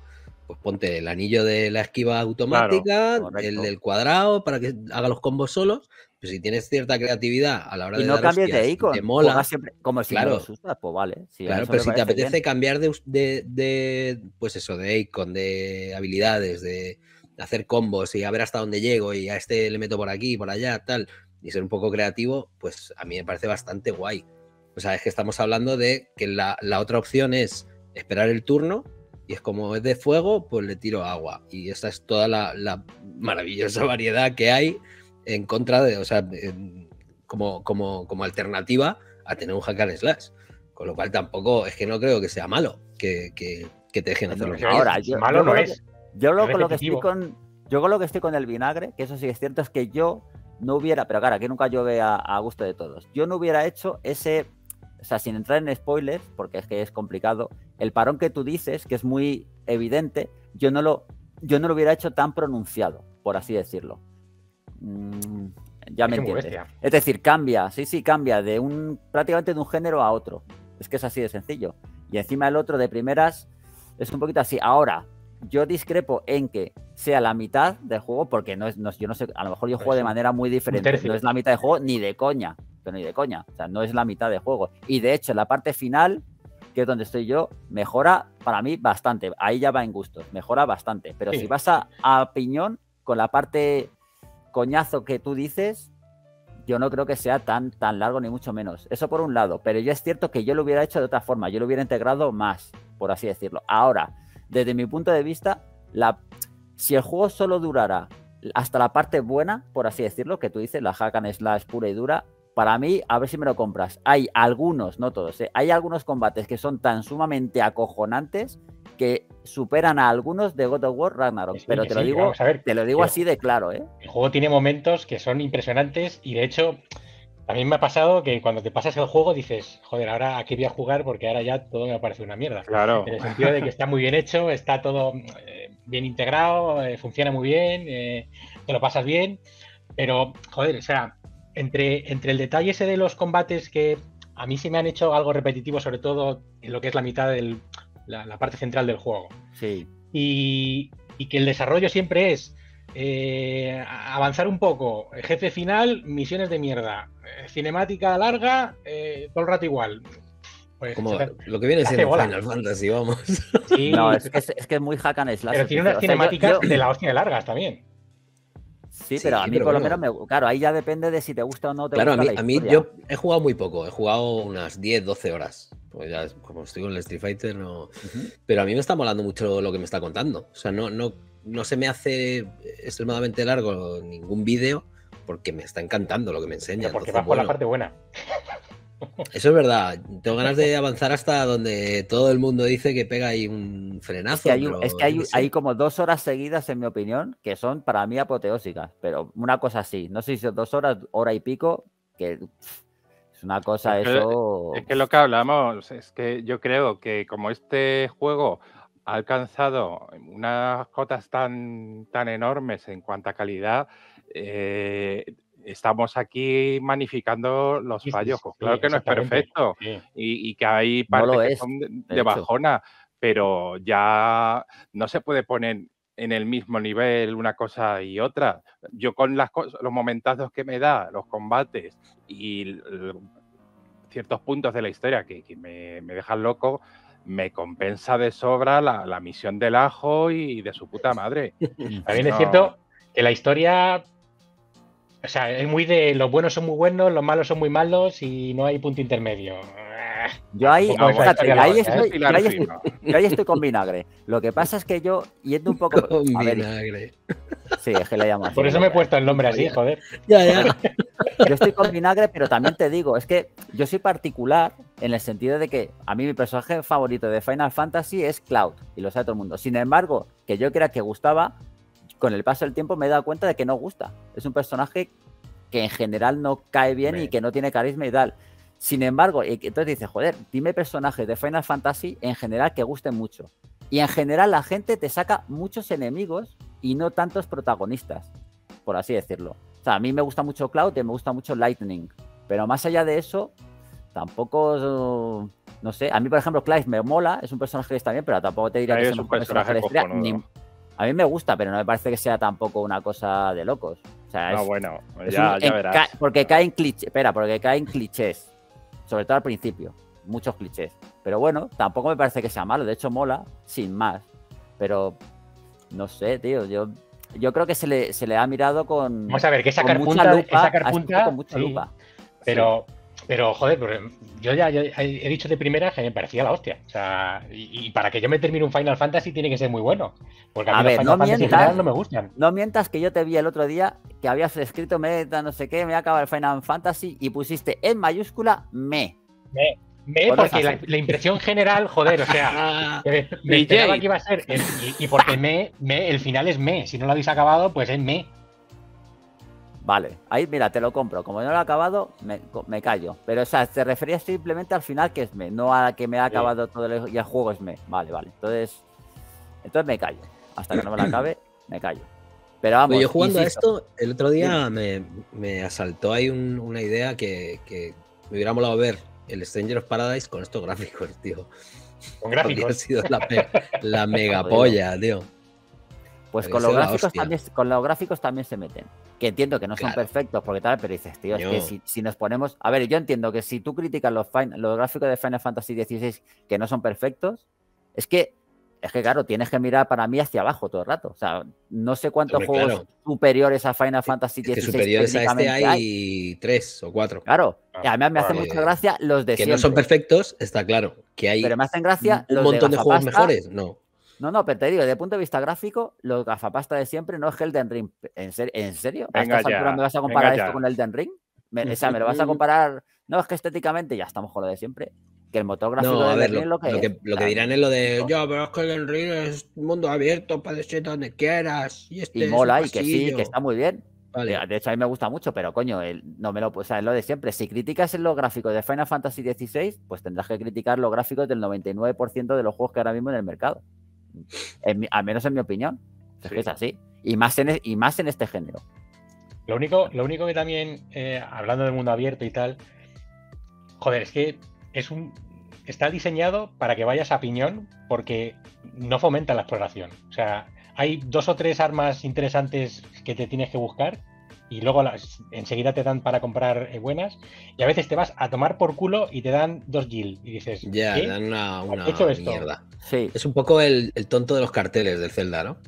pues ponte el anillo de la esquiva automática, Claro, el del cuadrado para que haga los combos solos. Pues si tienes cierta creatividad a la hora y de no dar cambies de hostias y icon, te mola, juegas siempre como si claro, no los usas, pues vale. Sí, a claro, eso pero me si te parece apetece bien. cambiar de, de, de, pues eso, de icon, de habilidades, de hacer combos y a ver hasta dónde llego y a este le meto por aquí, por allá, tal, y ser un poco creativo, pues a mí me parece bastante guay. O sea, es que estamos hablando de que la, la otra opción es esperar el turno y es como es de fuego, pues le tiro agua. Y esa es toda la, la maravillosa variedad que hay en contra de, o sea, en, como, como, como alternativa a tener un hack and slash. Con lo cual tampoco, es que no creo que sea malo que, que, que te dejen hacer lo que Ahora, quieras. yo, Malo yo no con lo es. que- yo lo, Es con lo que estoy repetitivo. con yo con lo que estoy con el vinagre, que eso sí es cierto, es que yo no hubiera, pero claro, aquí nunca llueve a, a gusto de todos. Yo no hubiera hecho ese, o sea, sin entrar en spoilers, porque es que es complicado, el parón que tú dices, que es muy evidente, yo no lo, yo no lo hubiera hecho tan pronunciado, por así decirlo. Mm, ya me Es que muy entiendes. bestia. Es decir, cambia, sí, sí, cambia de un prácticamente de un género a otro. Es que es así de sencillo. Y encima el otro de primeras es un poquito así. Ahora, yo discrepo en que sea la mitad del juego, porque no es, no, yo no sé, a lo mejor yo Pues juego de sí, manera muy diferente. tercio. No es la mitad de juego ni de coña, pero ni de coña. O sea, no es la mitad de juego. Y de hecho, la parte final, que es donde estoy yo, mejora para mí bastante. Ahí ya va en gustos, mejora bastante. Pero Sí. si vas a, a piñón, con la parte coñazo que tú dices, yo no creo que sea tan, tan largo ni mucho menos. Eso por un lado, pero ya es cierto que yo lo hubiera hecho de otra forma, yo lo hubiera integrado más, por así decirlo. Ahora, desde mi punto de vista, la, si el juego solo durara hasta la parte buena, por así decirlo, que tú dices, la hack and slash pura y dura, para mí, a ver si me lo compras. Hay algunos, no todos, ¿eh? Hay algunos combates que son tan sumamente acojonantes que superan a algunos de God of War Ragnarok. Que sí, pero que te lo sí, digo, vamos a ver, te lo digo que- así de claro, ¿eh? El juego tiene momentos que son impresionantes y de hecho también me ha pasado que cuando te pasas el juego dices, joder, ahora a qué voy a jugar porque ahora ya todo me parece una mierda. Claro. En el sentido de que está muy bien hecho, está todo eh, bien integrado, eh, funciona muy bien, eh, te lo pasas bien, pero joder, o sea, entre, entre el detalle ese de los combates que a mí sí me han hecho algo repetitivo, sobre todo en lo que es la mitad de la, la parte central del juego. Sí. Y, y que el desarrollo siempre es eh, avanzar un poco, jefe final, misiones de mierda, eh, cinemática larga, eh, todo el rato igual. Pues, Como se te- lo que viene se hace siendo bola. Final Fantasy, vamos. Sí, No, es que es, es que es muy hack and slash. pero tiene o sea, unas yo- cinemáticas yo- de la hostia de largas también. Sí, Sí, pero a mí pero por lo bueno. menos, me, claro, ahí ya depende de si te gusta o no te Claro, a gusta mí, la a mí historia. yo he jugado muy poco, he jugado unas diez, doce horas. Pues ya, como estoy con el Street Fighter, no. Ujú. Pero a mí me está molando mucho lo que me está contando. O sea, no, no, no se me hace extremadamente largo ningún vídeo porque me está encantando lo que me enseña. Pero porque Entonces, vas por la bueno, parte buena. eso es verdad. Tengo ganas de avanzar hasta donde todo el mundo dice que pega ahí un frenazo. Es que, hay, un- pero es que yo hay, qué sé. hay como dos horas seguidas, en mi opinión, que son para mí apoteósicas. Pero una cosa así, no sé si son dos horas, hora y pico, que pff, es una cosa Es que- eso. Es que lo que hablamos es que yo creo que como este juego ha alcanzado unas cotas tan, tan enormes en cuanto a calidad, eh, estamos aquí magnificando los Sí, sí, fallos. sí, Pues claro que no es exactamente. perfecto Sí. y, y que hay No partes lo que es, son de, de de hecho. bajona, pero ya no se puede poner en el mismo nivel una cosa y otra. Yo con las cosas, los momentazos que me da, los combates y l- ciertos puntos de la historia que, que me, me dejan loco, me compensa de sobra la, la misión del ajo y de su puta madre. También es No. cierto que la historia, o sea, es muy de los buenos son muy buenos, los malos son muy malos y no hay punto intermedio. Yo ahí, Tampoco es la fíjate, historia la ahí hostia, estoy, ¿eh? yo Pilar ahí estoy- fino. yo ahí estoy con vinagre. Lo que pasa es que yo, yendo un poco. Con A ver, vinagre. sí, es que le llamo así. Por eso me he puesto el nombre así, joder. Ya, ya. Yo estoy con vinagre, pero también te digo, es que yo soy particular en el sentido de que a mí mi personaje favorito de Final Fantasy es Cloud, y lo sabe todo el mundo. Sin embargo, que yo creía que gustaba, con el paso del tiempo me he dado cuenta de que no gusta. Es un personaje que en general no cae bien Hombre. y que no tiene carisma y tal. Sin embargo, y que- entonces dices, joder, dime personajes de Final Fantasy en general que gusten mucho. Y en general la gente te saca muchos enemigos y no tantos protagonistas, por así decirlo. O sea, a mí me gusta mucho Cloud y me gusta mucho Lightning. Pero más allá de eso, tampoco no sé. A mí, por ejemplo, Clive me mola, es un personaje que está bien, pero tampoco te diría Clive que es es un personaje de la historia, cojonudo. ni- A mí me gusta, pero no me parece que sea tampoco una cosa de locos. O sea, No, es, bueno, es ya, un- ya en- verás. ca- porque cae en clichés, espera, porque cae en clichés, sobre todo al principio, muchos clichés. Pero bueno, tampoco me parece que sea malo, de hecho mola, sin más. Pero no sé, tío, yo, yo creo que se le, se le ha mirado con, Vamos a ver, que con sacar mucha punta, lupa, es sacar ha escrito punta, con mucha sí, lupa. pero, pero joder, pero yo ya, ya he dicho de primera que me parecía la hostia. O sea, y, y para que yo me termine un Final Fantasy tiene que ser muy bueno. Porque a mí A los ver, Final no Fantasy en mientas, general no me gustan. no mientas que yo te vi el otro día que habías escrito meta, no sé qué, me acaba el Final Fantasy y pusiste en mayúscula me. Me, me Pues no porque es la, así. la impresión general, joder, o sea, me, me D J. esperaba que iba a ser. el- y, y porque me, me, el final es me. Si no lo habéis acabado, pues es me. Vale, ahí mira, te lo compro. Como no lo he acabado, me, me callo. Pero, o sea, te referías simplemente al final que es me, no a que me ha acabado todo el, y el juego es me. Vale, vale. Entonces, entonces me callo. Hasta que no me lo acabe, me callo. Pero vamos, Pues yo jugando insisto, a esto, el otro día me, me asaltó ahí un- una idea que, que me hubiera molado ver el Stranger of Paradise con estos gráficos, tío. Con Habría gráficos. sido la, pe- la mega Jodido. polla, tío. pues habría con los, sido la gráficos hostia. también, con los gráficos también se meten. Que entiendo que no son Claro. perfectos porque tal, pero dices, tío, es No. que si, si nos ponemos. A ver, yo entiendo que si tú criticas los, fin- los gráficos de Final Fantasy dieciséis que no son perfectos, es que, es que claro, tienes que mirar para mí hacia abajo todo el rato. O sea, no sé cuántos Hombre, juegos claro. superiores a Final Fantasy Es que dieciséis superiores a este técnicamente hay tres o cuatro. Claro, Ah, y además me hace vale. mucha gracia los de Que siempre. no son perfectos, está claro. Que hay Pero me hacen gracia un los montón de, juegos gafapasta. mejores, no. No, no, pero te digo, desde el punto de vista gráfico, los gafapasta de siempre no es Elden Ring. ¿En, ser- ¿en serio? ¿A Venga estas ya, alturas me vas a comparar venga esto ya. con Elden Ring? Me, o sea, me lo vas a comparar. No, es que estéticamente ya estamos con lo de siempre. Que el motor gráfico No, de a ver, Elden Ring lo, es lo que lo es. que, lo O que sea, dirán es lo de yo, pero es que el Ring es mundo abierto, puedes ir donde quieras. Y este Y es un mola, y que sí, pasillo. que está muy bien. Vale. De de hecho, a mí me gusta mucho, pero coño, el- no me lo, o sea, es lo de siempre. Si criticas los gráficos de Final Fantasy dieciséis, pues tendrás que criticar los gráficos del noventa y nueve por ciento de los juegos que ahora mismo en el mercado. En mi- al menos en mi opinión. Es que Sí. es así. Y más en, e- y más en este género. Lo único, lo único que también, eh, hablando del mundo abierto y tal, joder, es que es un está diseñado para que vayas a piñón porque no fomenta la exploración. O sea, hay dos o tres armas interesantes que te tienes que buscar y luego las, enseguida te dan para comprar eh, buenas y a veces te vas a tomar por culo y te dan dos gil y dices, Ya, ¿qué? dan una, una ¿Has hecho esto? mierda. Sí. Es un poco el, el tonto de los carteles del Zelda, ¿no?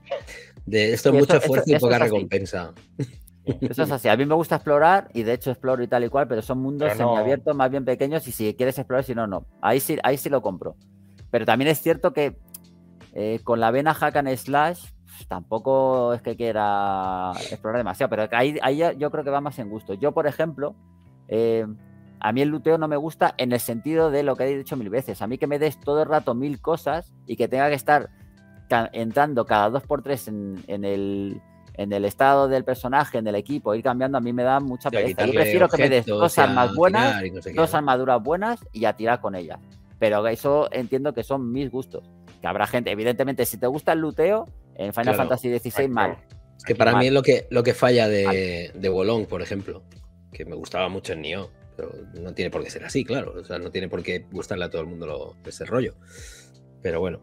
De esto es Sí, mucho eso- esfuerzo eso- y eso poca es así. recompensa. Eso es así. A mí me gusta explorar y de hecho exploro y tal y cual, pero son mundos Pero no- semiabiertos, más bien pequeños y si quieres explorar, si no, no. Ahí sí, ahí sí lo compro. Pero también es cierto que eh, con la vena hack and slash pues, tampoco es que quiera explorar demasiado, pero ahí, ahí ya- yo creo que va más en gusto. Yo, por ejemplo, eh, a mí el luteo no me gusta en el sentido de lo que he dicho mil veces. A mí que me des todo el rato mil cosas y que tenga que estar ca- entrando cada dos por tres en, en el, en el estado del personaje, en el equipo, ir cambiando, a mí me da mucha O sea, pereza. Yo quitarle prefiero que me des objetos dos y a armas buenas, tirar y no sé qué, dos ¿no? armaduras buenas y a tirar con ellas. Pero eso entiendo que son mis gustos. Que habrá gente, evidentemente, si te gusta el luteo, en Final Claro. Fantasy dieciséis, mal. Es que para Mal. mí es lo que, lo que falla de, de Wolong, por ejemplo, que me gustaba mucho en Nioh, pero no tiene por qué ser así, claro. O sea, no tiene por qué gustarle a todo el mundo lo, ese rollo. Pero bueno,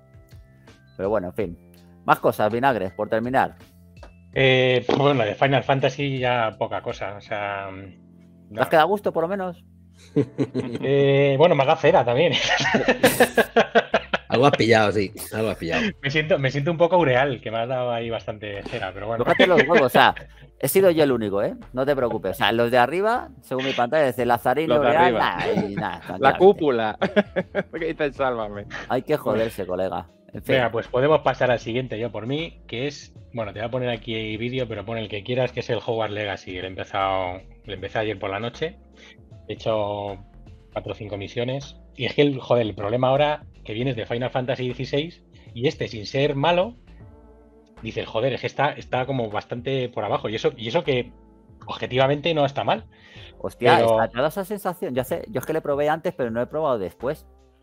Pero bueno, en fin. Más cosas, vinagres, por terminar. Eh, pues bueno, de Final Fantasy ya poca cosa. O sea, ¿Te no. has quedado a gusto, por lo menos? Eh, bueno, me da cera también. algo has pillado, sí, algo has pillado. me, siento, me siento un poco Ureal, que me has dado ahí bastante cera, pero bueno. Tócate los huevos, o sea, he sido yo el único, ¿eh? No te preocupes. O sea, los de arriba, según mi pantalla, desde Lazarín, Los de L'Oreal, arriba. nah, y nada, La tranquilamente. cúpula. ¿Qué dices? Sálvame. Hay que joderse, colega. En fin, Venga, pues podemos pasar al siguiente yo por mí, que es, bueno, te voy a poner aquí vídeo, pero pon el que quieras, que es el Hogwarts Legacy. Lo he empezado, lo empecé ayer por la noche. He hecho cuatro o cinco misiones. Y es que, el, joder, el problema ahora que vienes de Final Fantasy dieciséis y este, sin ser malo, dices, joder, es que está, está como bastante por abajo. Y eso, y eso que objetivamente no está mal. hostia, pero- está toda esa sensación. Yo, sé, yo es que le probé antes, pero no he probado después.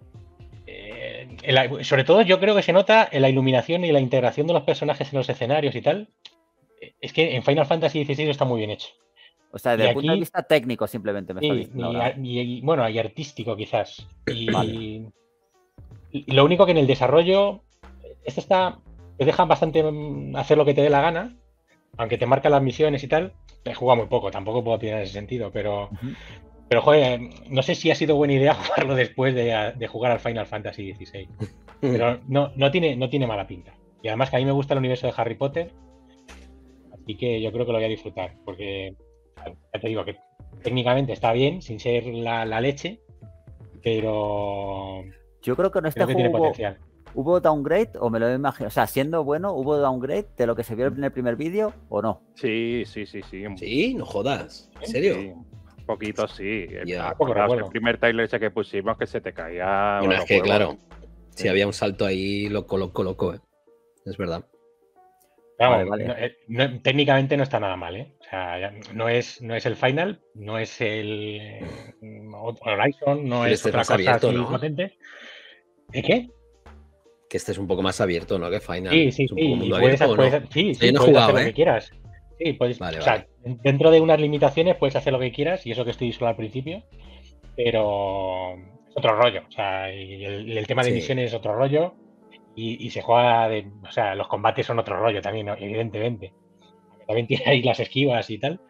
Eh, en la- sobre todo yo creo que se nota en la iluminación y la integración de los personajes en los escenarios y tal. Eh, Es que en Final Fantasy dieciséis está muy bien hecho. O sea, desde Y el punto de aquí- vista técnico simplemente me está Sí, diciendo y, ahora. y- y, bueno, y artístico quizás. Y, Vale. y lo único que en el desarrollo, este está, te deja bastante mm, hacer lo que te dé la gana, aunque te marcan las misiones y tal. He jugado muy poco, tampoco puedo opinar en ese sentido, pero, Ujú. pero joder, no sé si ha sido buena idea jugarlo después de, de jugar al Final Fantasy dieciséis. Pero no, no, tiene, no tiene mala pinta. Y además que a mí me gusta el universo de Harry Potter, así que yo creo que lo voy a disfrutar, porque ya te digo que técnicamente está bien, sin ser la, la leche, pero Yo creo que en este creo que tiene juego hubo, potencial. hubo downgrade, o me lo imagino. O sea, siendo bueno, ¿hubo downgrade de lo que se vio en el primer vídeo o no? Sí, sí, sí, sí. un- Sí, no jodas. ¿En Sí, serio? sí, un poquito sí. Ya. Acordaos Poco recuerdo. el primer trailer ese que pusimos que se te caía. Bueno, los es que huevos. claro, si Sí. había un salto ahí, loco, loco, loco, ¿eh? Es verdad. Vamos, Vale, vale. no, eh, no- técnicamente no está nada mal, ¿eh? O sea, ya no es, no es el Final, no es el eh, Horizon, no Pero es este es otra más cosa abierto, así ¿no? potente. ¿Y qué? Que este es un poco más abierto, ¿no? Que Final. Sí, sí, es un sí. poco Y mundo puedes, abierto, ¿o no? puedes- sí, O sea, sí, yo no he puedes jugado, hacer lo ¿eh? que quieras. Sí, puedes, Vale, o sea, vale. dentro de unas limitaciones puedes hacer lo que quieras, y eso que estoy solo al principio, pero es otro rollo. O sea, y el, y el tema de Sí. misiones es otro rollo, y, y se juega de. O sea, los combates son otro rollo también, ¿no? Evidentemente. También tiene ahí las esquivas y tal.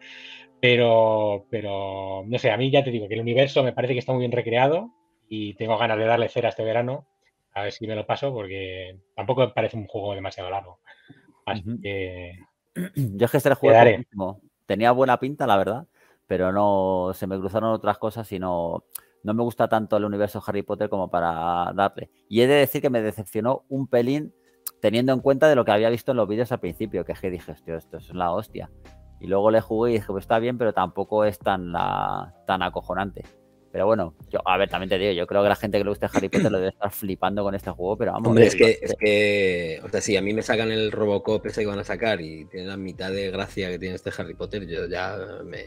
Pero, pero, no sé, a mí ya te digo que el universo me parece que está muy bien recreado y tengo ganas de darle cera este verano. A ver si me lo paso, porque tampoco me parece un juego demasiado largo. Así Ujú. que Yo es que este lo te jugué daré. poquísimo. Tenía buena pinta, la verdad, pero no se me cruzaron otras cosas y no, no me gusta tanto el universo Harry Potter como para darle. Y he de decir que me decepcionó un pelín teniendo en cuenta de lo que había visto en los vídeos al principio, que es que dije, hostia, esto es la hostia. Y luego le jugué y dije, pues está bien, pero tampoco es tan, la, tan acojonante. Pero bueno, yo, a ver, también te digo, yo creo que la gente que le guste Harry Potter lo debe estar flipando con este juego, pero vamos. Hombre, eh, es que, es que, o sea, si a mí me sacan el Robocop ese que van a sacar y tiene la mitad de gracia que tiene este Harry Potter, yo ya me...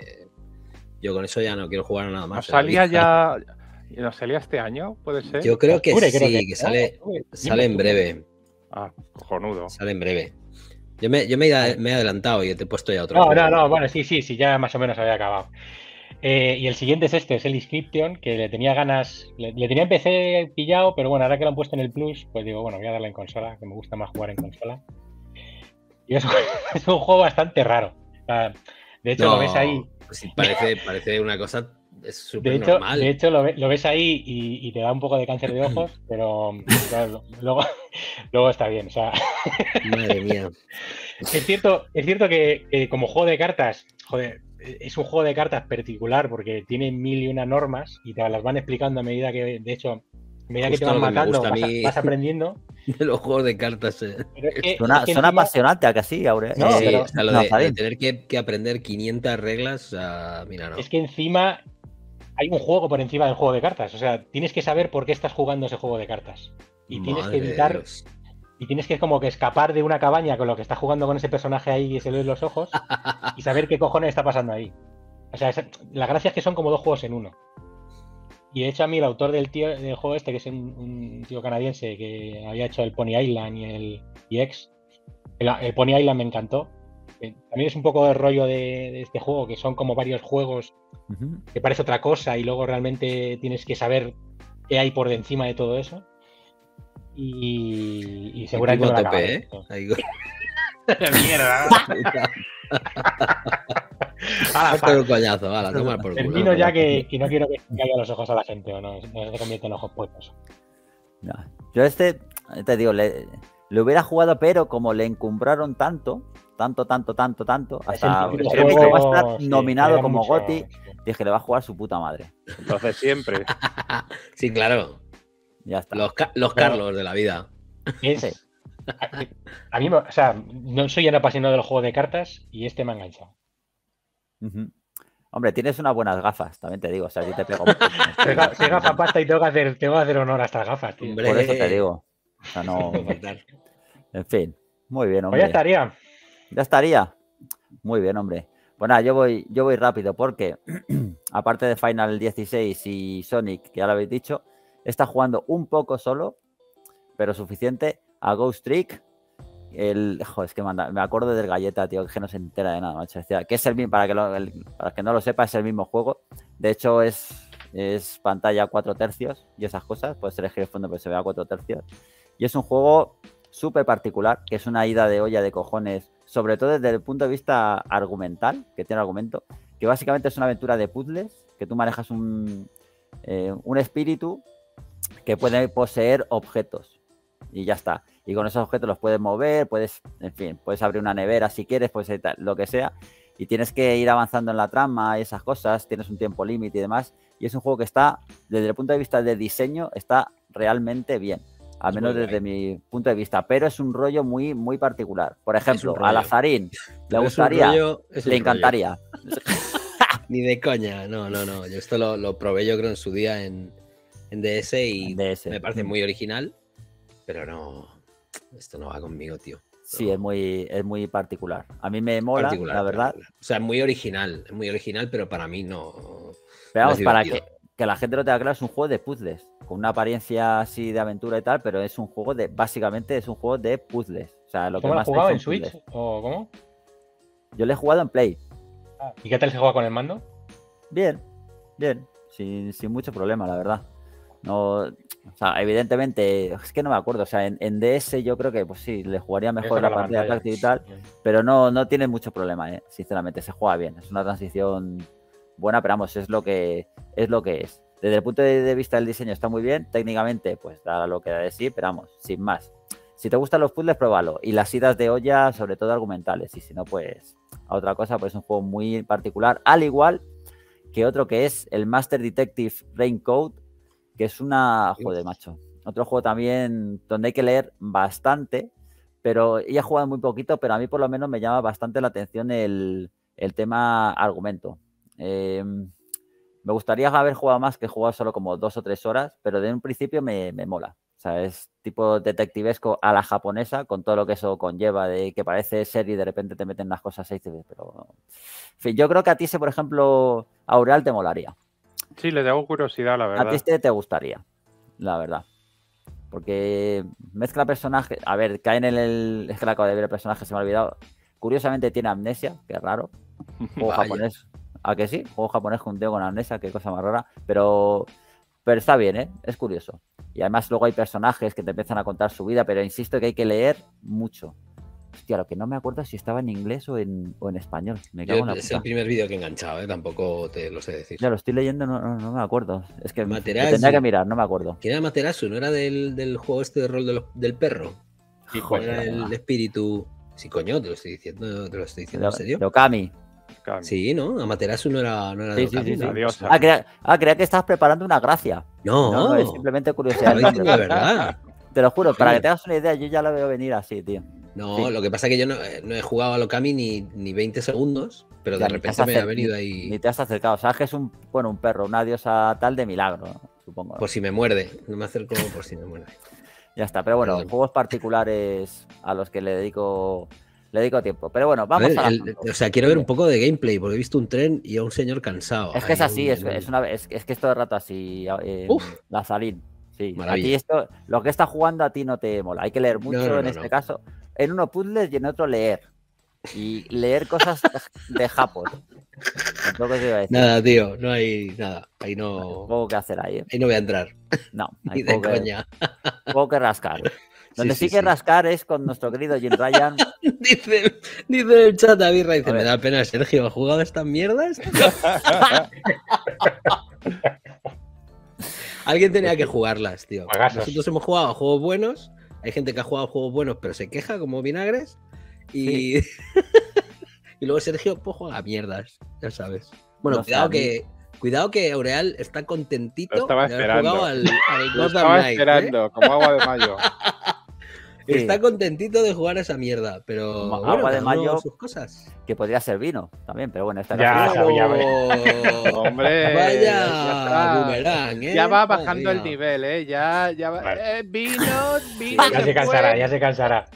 Yo con eso ya no quiero jugar a nada ¿No más. en la salía vida. ya? ¿No salía este año? ¿Puede ser? Yo creo que Octubre, sí, creo que- que ¿no? sale, Octubre, sale en octubre. breve. Ah, cojonudo. Sale en breve. Yo me, yo me, he, me he adelantado y te he puesto ya otro No, juego. no, no, bueno, sí, sí, sí, ya más o menos había acabado. Eh, y el siguiente es este, es el Inscription, que le tenía ganas, le, le tenía en P C pillado, pero bueno, ahora que lo han puesto en el Plus, pues digo, bueno, voy a darle en consola, que me gusta más jugar en consola. Y es, es un juego bastante raro. O sea, de hecho, No, lo ves ahí. pues sí, parece, parece una cosa es De súper hecho, normal. de hecho lo, ve- lo ves ahí y, y te da un poco de cáncer de ojos, pero claro, luego, luego está bien. O sea, Madre mía. es cierto, es cierto que, que como juego de cartas, joder, es un juego de cartas particular porque tiene mil y una normas y te las van explicando a medida que, de hecho, a medida que te Justo van lo que me matando, gusta a vas, a- mí. vas aprendiendo. De los juegos de cartas. eh. Pero es que, Suena, es que suena encima- apasionante, ¿a que sí, Aure? No, Sí, pero- o sea, lo no, de, lo de Zarin. tener que, que aprender quinientas reglas, o sea, mira, no. es que encima hay un juego por encima del juego de cartas. O sea, tienes que saber por qué estás jugando ese juego de cartas. Y tienes Madre que de evitar. Dios. Y tienes que como que escapar de una cabaña con lo que está jugando con ese personaje ahí y se le ven los ojos y saber qué cojones está pasando ahí. O sea, es- la gracia es que son como dos juegos en uno. Y de hecho a mí el autor del, tío, del juego este, que es un, un tío canadiense que había hecho el Pony Island y el y X, el, el Pony Island me encantó. Eh, También es un poco el rollo de, de este juego, que son como varios juegos Ujú. que parece otra cosa y luego realmente tienes que saber qué hay por encima de todo eso. Y, y seguramente Tipo me a lo tope, acabaré. ¿eh? Ahí con- ¡Mierda! Hala, Hazte fa- un coñazo, ala, toma por culo. Termino ya que, que no quiero que se caigan los ojos a la gente o no, no se convierten en ojos puestos. No. Yo este, te digo, le, le hubiera jugado, pero como le encumbraron tanto, tanto, tanto, tanto, tanto, Es hasta el típico creo que juego, va a estar sí, nominado era como mucho, GOTY, sí. dije, le va a jugar su puta madre. Entonces siempre. Sí, claro. Ya está. Los, ca- los Pero- Carlos de la vida. Es, Sí. a, a mí, me- o sea, no soy un apasionado del juego de cartas y este me ha enganchado. Ujú. Hombre, tienes unas buenas gafas, también te digo, o sea, aquí te pego un poco. Soy ga- soy gafapasta y tengo que hacer, tengo que hacer honor a estas gafas, tío. Hombre. Por eso te digo. O sea, no. No faltar. En fin. Muy bien, Pues hombre. ya estaría. Ya estaría. Muy bien, hombre. Pues nada, yo voy, yo voy rápido porque, aparte de Final dieciséis y Sonic, que ya lo habéis dicho, está jugando un poco solo, pero suficiente, a Ghost Trick, el, joder, es que manda, me acuerdo del Galleta, tío, que no se entera de nada, macho. Decía, que es el mismo, para que, lo, el, para que no lo sepa, es el mismo juego. De hecho, es, es pantalla cuatro tercios y esas cosas. Puedes elegir el fondo, pero se ve a cuatro tercios. Y es un juego súper particular, que es una ida de olla de cojones, sobre todo desde el punto de vista argumental, que tiene argumento, que básicamente es una aventura de puzzles, que tú manejas un, eh, un espíritu que puede poseer objetos y ya está. Y con esos objetos los puedes mover, puedes, en fin, puedes abrir una nevera si quieres, pues lo que sea. Y tienes que ir avanzando en la trama y esas cosas, tienes un tiempo límite y demás. Y es un juego que está, desde el punto de vista de diseño, está realmente bien. Al menos desde mi punto de vista. Pero es un rollo muy, muy particular. Por ejemplo, a Lazarín le gustaría, rollo, le encantaría. Ni de coña, no, no, no. Yo esto lo, lo probé yo creo en su día en, en D S y D S. Me parece muy original, pero no, esto no va conmigo, tío. No. Sí, es muy, es muy particular. A mí me mola, la verdad. Pero, o sea, muy original, es muy original, pero para mí no. Pero vamos, no para que, que la gente lo tenga claro, es un juego de puzzles, con una apariencia así de aventura y tal, pero es un juego de, básicamente es un juego de puzzles. O sea, lo ¿Cómo que lo más has jugado en puzzles. Switch? ¿O cómo? Yo lo he jugado en Play. Ah, ¿y qué tal se juega con el mando? Bien, bien, sin, sin mucho problema, la verdad. No, o sea, evidentemente, es que no me acuerdo, o sea, en, en D S yo creo que pues sí, le jugaría mejor la, la partida táctil y tal, bien. Pero no, no tiene mucho problema, ¿eh? Sinceramente, se juega bien, es una transición buena, pero vamos, es lo que es lo que es. Desde el punto de vista del diseño está muy bien, técnicamente pues da lo que da de sí, pero vamos, sin más. Si te gustan los puzzles, pruébalo. Y las idas de olla, sobre todo argumentales, y si no, pues a otra cosa, pues es un juego muy particular, al igual que otro que es el Master Detective Raincoat, que es una... Joder, macho. Otro juego también donde hay que leer bastante, pero ya he jugado muy poquito, pero a mí por lo menos me llama bastante la atención el, el tema argumento. Eh, me gustaría haber jugado más que jugar solo como dos o tres horas, pero de un principio me, me mola. O sea, es tipo detectivesco a la japonesa, con todo lo que eso conlleva, de que parece serie y de repente te meten unas cosas ahí, pero... En fin, yo creo que a ti, ese, por ejemplo, Aureal te molaría. Sí, le tengo curiosidad, la verdad. A ti este te gustaría, la verdad. Porque mezcla personajes... A ver, caen en el... Es que la acabo de ver el personaje, se me ha olvidado. Curiosamente tiene amnesia, que es raro. Juego japonés. ¿A que sí? Juego japonés con un tío con amnesia, qué cosa más rara. Pero... Pero está bien, ¿eh? Es curioso. Y además luego hay personajes que te empiezan a contar su vida, pero insisto que hay que leer mucho. Hostia, lo que no me acuerdo es si estaba en inglés o en, o en español. Me cago Yo, en la es puta. el primer vídeo que he enganchado, ¿eh? Tampoco te lo sé decir. Ya lo estoy leyendo, no, no, no me acuerdo. Es que Materazzi. tendría que mirar, no me acuerdo. ¿Quién era Materasu? ¿No era del, del juego este de rol de los, del perro? Sí, Joder, era el espíritu... Sí, coño, te lo estoy diciendo, te lo estoy diciendo de, en serio. De Okami. Sí, ¿no? Amaterasu no era, no era sí, de sí, Okami. sí, sí. ¿No? Adiós. Ah, creía, ah, creía que estabas preparando una gracia. No, no, no es simplemente curiosidad. Lo de verdad. Te lo juro, para que tengas una idea, yo ya lo veo venir así, tío. No, sí. Lo que pasa es que yo no, no he jugado a Okami ni, ni veinte segundos, pero ya, de repente me ha venido ni, ahí. Ni te has acercado. Sabes que es un, bueno, un perro, una diosa tal de milagro, ¿no? Supongo. Por si me muerde. No me acerco por si me muerde. Ya está, pero bueno, Perdón. Juegos particulares a los que le dedico. Le dedico tiempo. Pero bueno, vamos a, ver, a el, O sea, quiero ver un poco de gameplay, porque he visto un tren y a un señor cansado. Es que es así, un, es, es, una, es, es que es todo el rato así. Eh, Lazarín. Sí, maravilla. A ti esto, lo que está jugando a ti no te mola. Hay que leer mucho no, no, no, en este no. caso. En uno puzzles y en otro leer. Y leer cosas de japos. Nada, tío, no hay nada. Ahí no. Hay poco que hacer ahí. ¿eh? Ahí no voy a entrar. No, hay Ni poco, de coña. Que, poco que rascar. Donde sí, sí, sí que sí. rascar es con nuestro querido Jim Ryan. dice, dice el chat a Birra, dice, me da pena, Sergio, ¿ha jugado a estas mierdas? Alguien tenía que jugarlas, tío. Nosotros hemos jugado a juegos buenos, hay gente que ha jugado a juegos buenos pero se queja como vinagres y, sí. y luego Sergio pues juega a mierdas, ya sabes. Bueno, no cuidado sabe. que cuidado que Aureal está contentito Lo estaba de haber esperando. jugado al, al Lo estaba Night, esperando, ¿eh? Como agua de mayo. Sí. Está contentito de jugar a esa mierda, pero Como bueno, agua de mayo, sus cosas. Que podría ser vino también, pero bueno, esta ya, caso, ya, ya, hombre, vaya ya, boomerang, ¿eh? Ya va bajando el nivel, ¿eh? Ya, ya va. Vale. Eh, vino, vino. Ya se cansará, ya se cansará.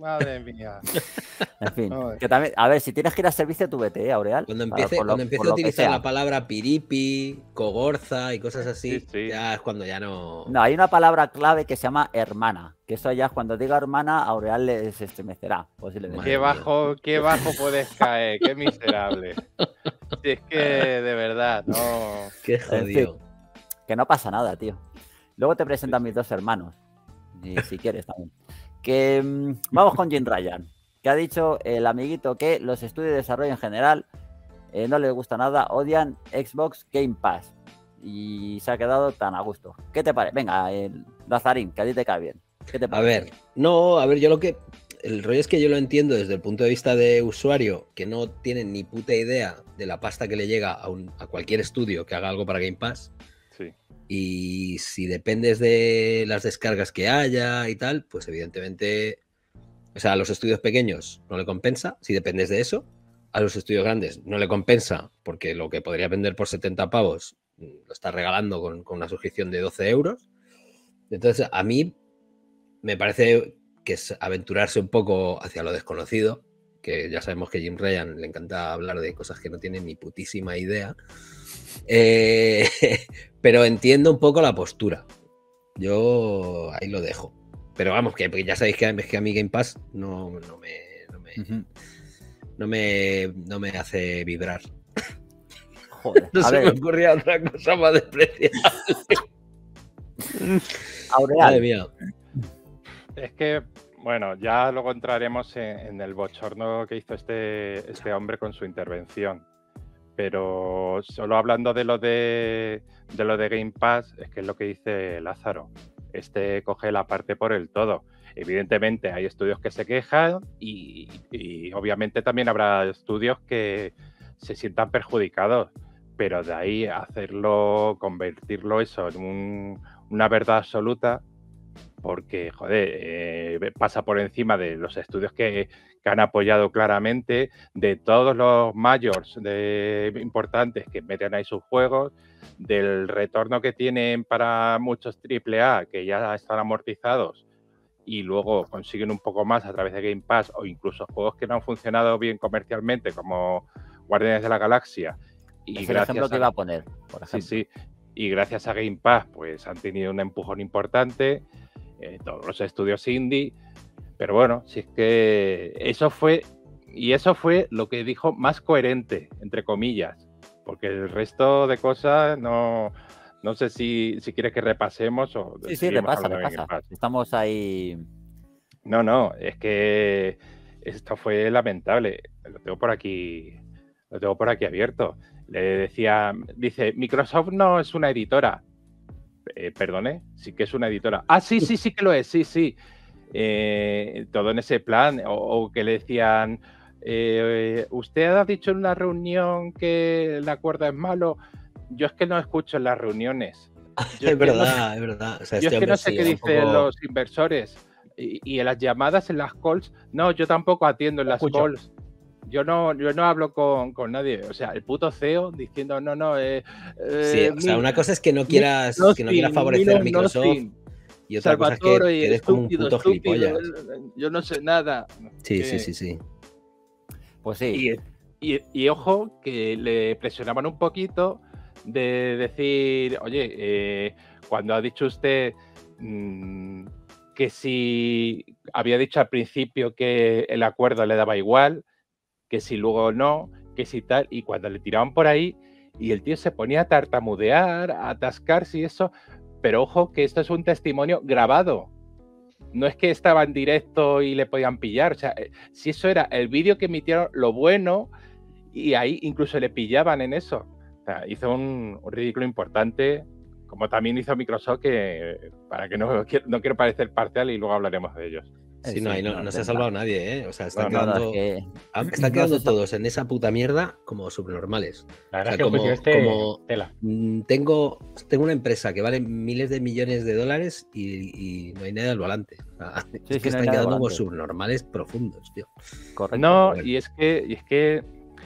Madre mía. En fin, Joder. que también, a ver, si tienes que ir a servicio, tú vete, ¿eh, Aureal? Cuando Para- empiece, por lo- cuando empiece por a lo que utilizar sea. la palabra piripi, cogorza y cosas así, Sí, sí. ya es cuando ya no... No, hay una palabra clave que se llama hermana, que eso ya cuando diga hermana, Aureal le- se estremecerá, posiblemente. Madre Qué mía. bajo, qué bajo puedes caer, qué miserable. Si es que de verdad, no. Qué jodido. Que no pasa nada, tío. Luego te presentan mis dos hermanos, y si quieres también. Que mm, vamos con Jim Ryan, que ha dicho el amiguito que los estudios de desarrollo en general eh, no les gusta nada, odian Xbox Game Pass. Y se ha quedado tan a gusto. ¿Qué te parece? Venga, el Lazarín, que a ti te cae bien. ¿Qué te A parece? ver, no, a ver, yo lo que... El rollo es que yo lo entiendo desde el punto de vista de usuario que no tiene ni puta idea de la pasta que le llega a, un, a cualquier estudio que haga algo para Game Pass. Sí. Y si dependes de las descargas que haya y tal, pues evidentemente, o sea, a los estudios pequeños no le compensa, si dependes de eso. A los estudios grandes no le compensa porque lo que podría vender por setenta pavos lo está regalando con, con una suscripción de doce euros. Entonces, a mí me parece que es aventurarse un poco hacia lo desconocido, que ya sabemos que a Jim Ryan le encanta hablar de cosas que no tiene ni putísima idea. Eh, pero entiendo un poco la postura. Yo ahí lo dejo. Pero vamos, que, que ya sabéis que, que a mí Game Pass no, no, me, no, me, Ujú. no, me, no me hace vibrar. Joder. No A se ver, me ocurría otra cosa más despreciable. Madre Aureal, mía. Es que, bueno, ya luego entraremos en, en el bochorno que hizo este, este hombre con su intervención. Pero solo hablando de lo de, de lo de Game Pass, es que es lo que dice Lázaro. Este coge la parte por el todo. Evidentemente hay estudios que se quejan y, y obviamente también habrá estudios que se sientan perjudicados. Pero de ahí a hacerlo, convertirlo eso en un, una verdad absoluta, porque, joder, eh, pasa por encima de los estudios que, que han apoyado claramente, de todos los mayors de, importantes que meten ahí sus juegos, del retorno que tienen para muchos triple A que ya están amortizados y luego consiguen un poco más a través de Game Pass o incluso juegos que no han funcionado bien comercialmente como Guardianes de la Galaxia. Y es el ejemplo que a... iba a poner, por ejemplo. Sí, sí. Y gracias a Game Pass pues han tenido un empujón importante. Eh, todos los estudios indie, pero bueno, si es que eso fue, y eso fue lo que dijo más coherente, entre comillas, porque el resto de cosas no, no sé si, si quieres que repasemos o Sí, sí, seguimos repasa, hablando de Game repasa. Pass. Estamos ahí. No, no, es que esto fue lamentable. Lo tengo por aquí, lo tengo por aquí abierto. Le decía, dice, Microsoft no es una editora. Eh, perdone, sí que es una editora. Ah, sí, sí, sí que lo es, sí, sí. Eh, todo en ese plan. O, o que le decían, eh, usted ha dicho en una reunión que el acuerdo es malo. Yo es que no escucho en las reuniones. Yo Es es que no verdad, sé- es verdad. O sea, yo este es que no hombre sé sí qué era un dicen poco- los inversores. Y, y en las llamadas, en las calls, no, yo tampoco atiendo en Lo las escucho. calls. Yo no, yo no hablo con, con nadie. O sea, el puto C E O diciendo, no, no, eh, Sí, eh, o sea, mi- una cosa es que no quieras, no que no quieras favorecer a Microsoft y otra cosa es que, Salvatore, que eres como un estúpido, puto estúpido, gilipollas. yo no sé nada. Sí, Que- sí, sí, sí. Pues sí. Y, y- y ojo, que le presionaban un poquito de decir, oye, eh, cuando ha dicho usted mmm, que si había dicho al principio que el acuerdo le daba igual, que si luego no, que si tal, y cuando le tiraban por ahí y el tío se ponía a tartamudear, a atascarse y eso, pero ojo que esto es un testimonio grabado. No es que estaba en directo y le podían pillar. O sea, eh, si eso era el vídeo que emitieron, lo bueno, y ahí incluso le pillaban en eso. O sea, hizo un, un ridículo importante, como también hizo Microsoft, que para que no, no quiero parecer parcial y luego hablaremos de ellos. Sí, Sí, no, ahí no, no, no se ha de- salvado nadie, ¿eh? O sea, están No, no, quedando, es que- ah, están no quedando se sa- todos en esa puta mierda como subnormales. La verdad O sea, es que el como- juicio este, como- tela. Mm, Tengo, tengo una empresa que vale miles de millones de dólares y, y no hay nadie al volante. O sea, Sí, es sí, que no hay están nadie al quedando como volante. subnormales profundos, tío. Correcto. No, bueno. y es que, y es que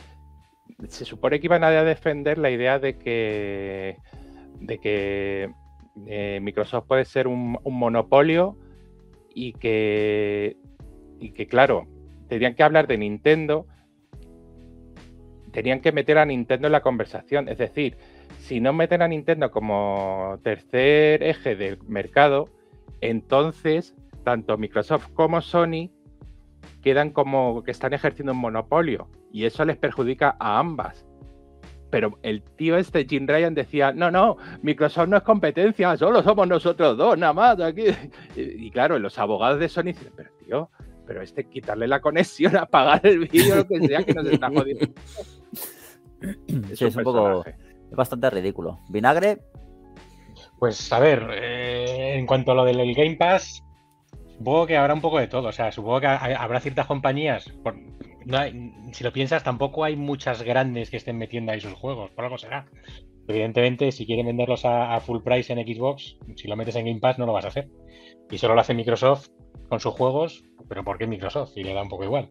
se supone que iban a defender la idea de que, de que eh, Microsoft puede ser un, un monopolio y que y que, claro, tenían que hablar de Nintendo, tenían que meter a Nintendo en la conversación. Es decir, si no meten a Nintendo como tercer eje del mercado, entonces tanto Microsoft como Sony quedan como que están ejerciendo un monopolio y eso les perjudica a ambas. Pero el tío este, Jim Ryan, decía, no, no, Microsoft no es competencia, solo somos nosotros dos, nada más aquí. Y, y claro, los abogados de Sony dicen, pero tío, pero este quitarle la conexión, apagar el vídeo, lo que sea, que nos está jodiendo. Es, sí, es un poco, es bastante ridículo. ¿Vinagre? Pues a ver, eh, en cuanto a lo del Game Pass, supongo que habrá un poco de todo. O sea, supongo que habrá ciertas compañías. Por, no hay, si lo piensas, tampoco hay muchas grandes que estén metiendo ahí sus juegos. Por algo será. Evidentemente, si quieren venderlos a, a full price en Xbox, si lo metes en Game Pass no lo vas a hacer. Y solo lo hace Microsoft con sus juegos, pero ¿por qué Microsoft? Y le da un poco igual.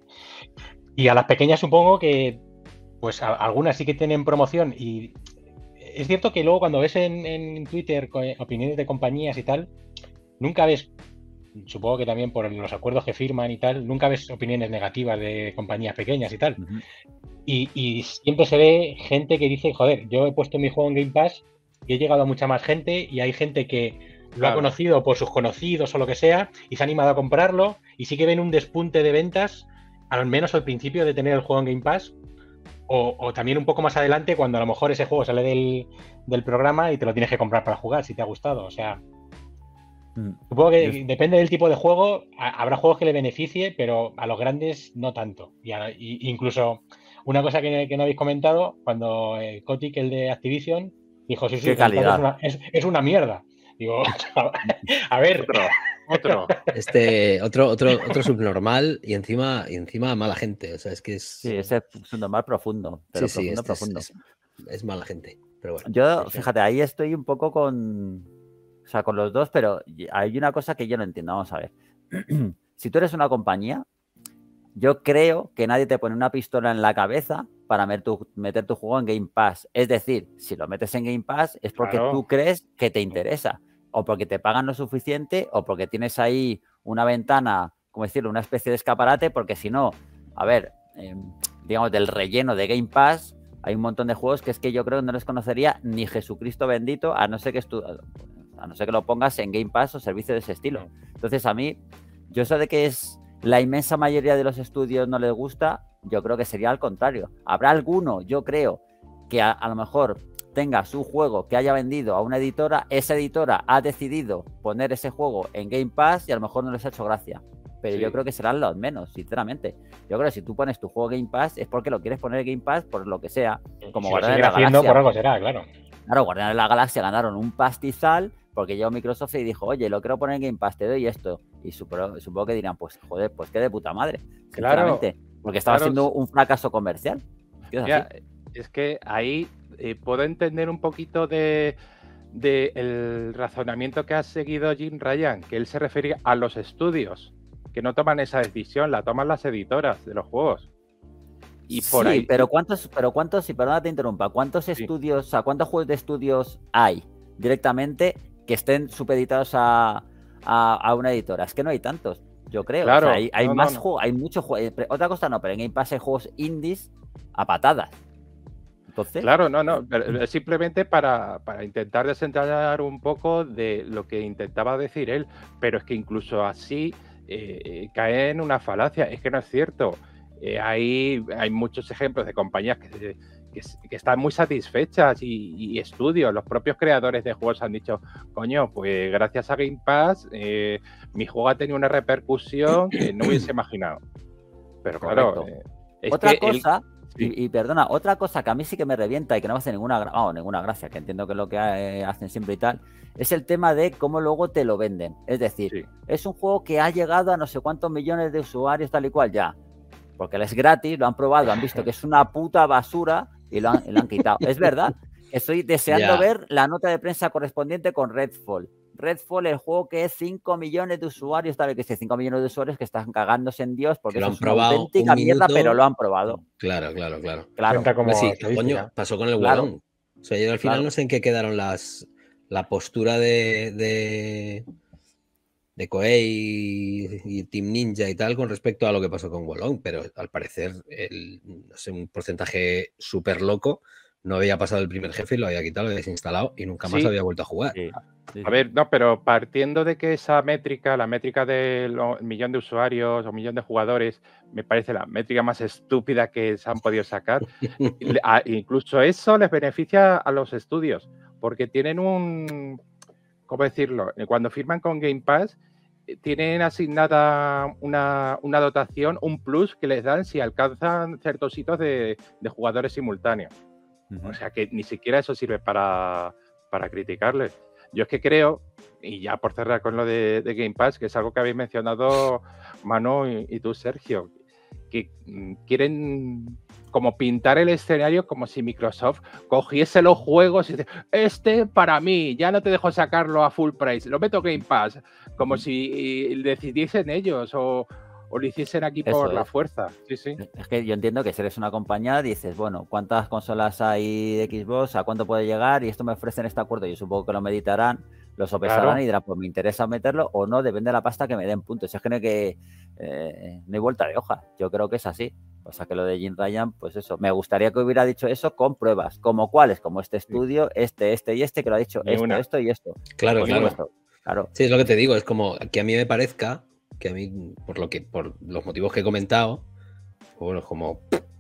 Y a las pequeñas supongo que, pues a, algunas sí que tienen promoción. Y es cierto que luego cuando ves en, en Twitter opiniones de compañías y tal, nunca ves, supongo que también por los acuerdos que firman y tal, nunca ves opiniones negativas de compañías pequeñas y tal. Uh-huh. y, y siempre se ve gente que dice, joder, yo he puesto mi juego en Game Pass y he llegado a mucha más gente y hay gente que lo claro. ha conocido por sus conocidos o lo que sea y se ha animado a comprarlo y sí que ven un despunte de ventas, al menos al principio de tener el juego en Game Pass o, o también un poco más adelante cuando a lo mejor ese juego sale del, del programa y te lo tienes que comprar para jugar si te ha gustado, o sea... Supongo que yes. depende del tipo de juego, habrá juegos que le beneficie, pero a los grandes no tanto. Y, a, y incluso una cosa que, que no habéis comentado, cuando eh, Kotick, el de Activision, dijo, sí, sí, es una, es, es una mierda. Digo, a ver. Otro, otro. Este, otro, otro, otro subnormal y encima, y encima mala gente. O sea, es que es. Sí, ese subnormal profundo. Pero sí, profundo, sí, profundo. Es, es, es mala gente. Pero bueno. Yo, fíjate, ahí estoy un poco con. O sea, con los dos, pero hay una cosa que yo no entiendo. Vamos a ver. Si tú eres una compañía, yo creo que nadie te pone una pistola en la cabeza para meter tu, meter tu juego en Game Pass. Es decir, si lo metes en Game Pass es porque claro. tú crees que te interesa. O porque te pagan lo suficiente, o porque tienes ahí una ventana, como decirlo, una especie de escaparate, porque si no, a ver, eh, digamos, del relleno de Game Pass, hay un montón de juegos que es que yo creo que no les conocería ni Jesucristo bendito, a no ser que estu- a no ser que lo pongas en Game Pass o servicio de ese estilo. Entonces, a mí, yo eso de que es la inmensa mayoría de los estudios no les gusta, yo creo que sería al contrario. Habrá alguno, yo creo, que a, a lo mejor tenga su juego que haya vendido a una editora, esa editora ha decidido poner ese juego en Game Pass y a lo mejor no les ha hecho gracia. Pero sí. Yo creo que serán los menos, sinceramente. Yo creo que si tú pones tu juego Game Pass es porque lo quieres poner en Game Pass por lo que sea. Como si Guardianes de la Galaxia. Por algo será, claro. Claro, Guardianes de la Galaxia ganaron un pastizal porque llegó Microsoft y dijo, oye, lo quiero poner en Game Pass, te doy esto. Y supongo, supongo que dirán, pues joder, pues qué de puta madre. Claro. Porque estaba claro. siendo un fracaso comercial. Es, ya, es que ahí eh, puedo entender un poquito de, de el razonamiento que ha seguido Jim Ryan, que él se refería a los estudios, que no toman esa decisión, la toman las editoras de los juegos. Y por sí, ahí... pero cuántos, pero cuántos, y perdona te interrumpa, ¿cuántos sí. estudios, o sea, cuántos juegos de estudios hay directamente que estén supeditados a, a, a una editora? Es que no hay tantos, yo creo. Claro, o sea, hay, hay no, más no, no. juegos, hay muchos juegos. Otra cosa no, pero en Game Pass hay juegos indies a patadas. Entonces, claro, no, no, pero simplemente para, para intentar desentrañar un poco de lo que intentaba decir él, pero es que incluso así eh, cae en una falacia, es que no es cierto. Eh, hay, hay muchos ejemplos de compañías que, que, que están muy satisfechas y, y estudios, los propios creadores de juegos han dicho, coño, pues gracias a Game Pass eh, mi juego ha tenido una repercusión que no hubiese imaginado. Pero claro, eh, es otra que cosa, el... y, y perdona, otra cosa que a mí sí que me revienta y que no me hace ninguna, oh, ninguna gracia, que entiendo que es lo que eh, hacen siempre y tal, es el tema de cómo luego te lo venden. Es decir, sí. es un juego que ha llegado a no sé cuántos millones de usuarios tal y cual ya. Porque les es gratis, lo han probado, han visto que es una puta basura y lo han, y lo han quitado. Es verdad, estoy deseando yeah. ver la nota de prensa correspondiente con Redfall. Redfall, el juego que es cinco millones de usuarios, tal vez que sea cinco millones de usuarios que están cagándose en Dios porque lo eso han es una auténtica un mierda, minuto. pero lo han probado. Claro, claro, claro. claro. Como sí, coño, pasó con el claro. Wadón. O sea, yo al final claro. no sé en qué quedaron las la postura de, de de Koei y, y Team Ninja y tal con respecto a lo que pasó con Wolong, pero al parecer el, no sé, un porcentaje súper loco no había pasado el primer jefe y lo había quitado, lo había desinstalado y nunca más Sí. había vuelto a jugar. Sí, sí, A sí. ver, no, pero partiendo de que esa métrica, la métrica del o- millón de usuarios o millón de jugadores, me parece la métrica más estúpida que se han podido sacar, le- a- incluso eso les beneficia a los estudios, porque tienen un, ¿cómo decirlo? Eh, Cuando firman con Game Pass, eh, tienen asignada una, una dotación, un plus que les dan si alcanzan ciertos hitos de, de jugadores simultáneos. Ujú. O sea que ni siquiera eso sirve para, para criticarles. Yo es que creo, y ya por cerrar con lo de, de Game Pass, que es algo que habéis mencionado Manu y, y tú, Sergio, que mm, quieren como pintar el escenario como si Microsoft cogiese los juegos y dice, este para mí, ya no te dejo sacarlo a full price, lo meto Game Pass, como si decidiesen ellos o, o lo hiciesen aquí Eso por la es. fuerza. Sí, sí. Es que yo entiendo que si eres una compañía dices, bueno, ¿cuántas consolas hay de Xbox? ¿A cuánto puede llegar? Y esto me ofrecen este acuerdo. Yo supongo que lo meditarán, lo sopesarán Claro. y dirán, pues me interesa meterlo o no, depende de la pasta que me den puntos. Es que no hay, que, eh, no hay vuelta de hoja. Yo creo que es así. O sea que lo de Jim Ryan, pues eso. Me gustaría que hubiera dicho eso con pruebas. ¿Como cuáles? Como este estudio, este, este y este, que lo ha dicho Ni esto, una. esto y esto. Claro, Por claro. supuesto. Claro. Sí, es lo que te digo, es como que a mí me parezca que a mí, por lo que, por los motivos que he comentado, bueno, es como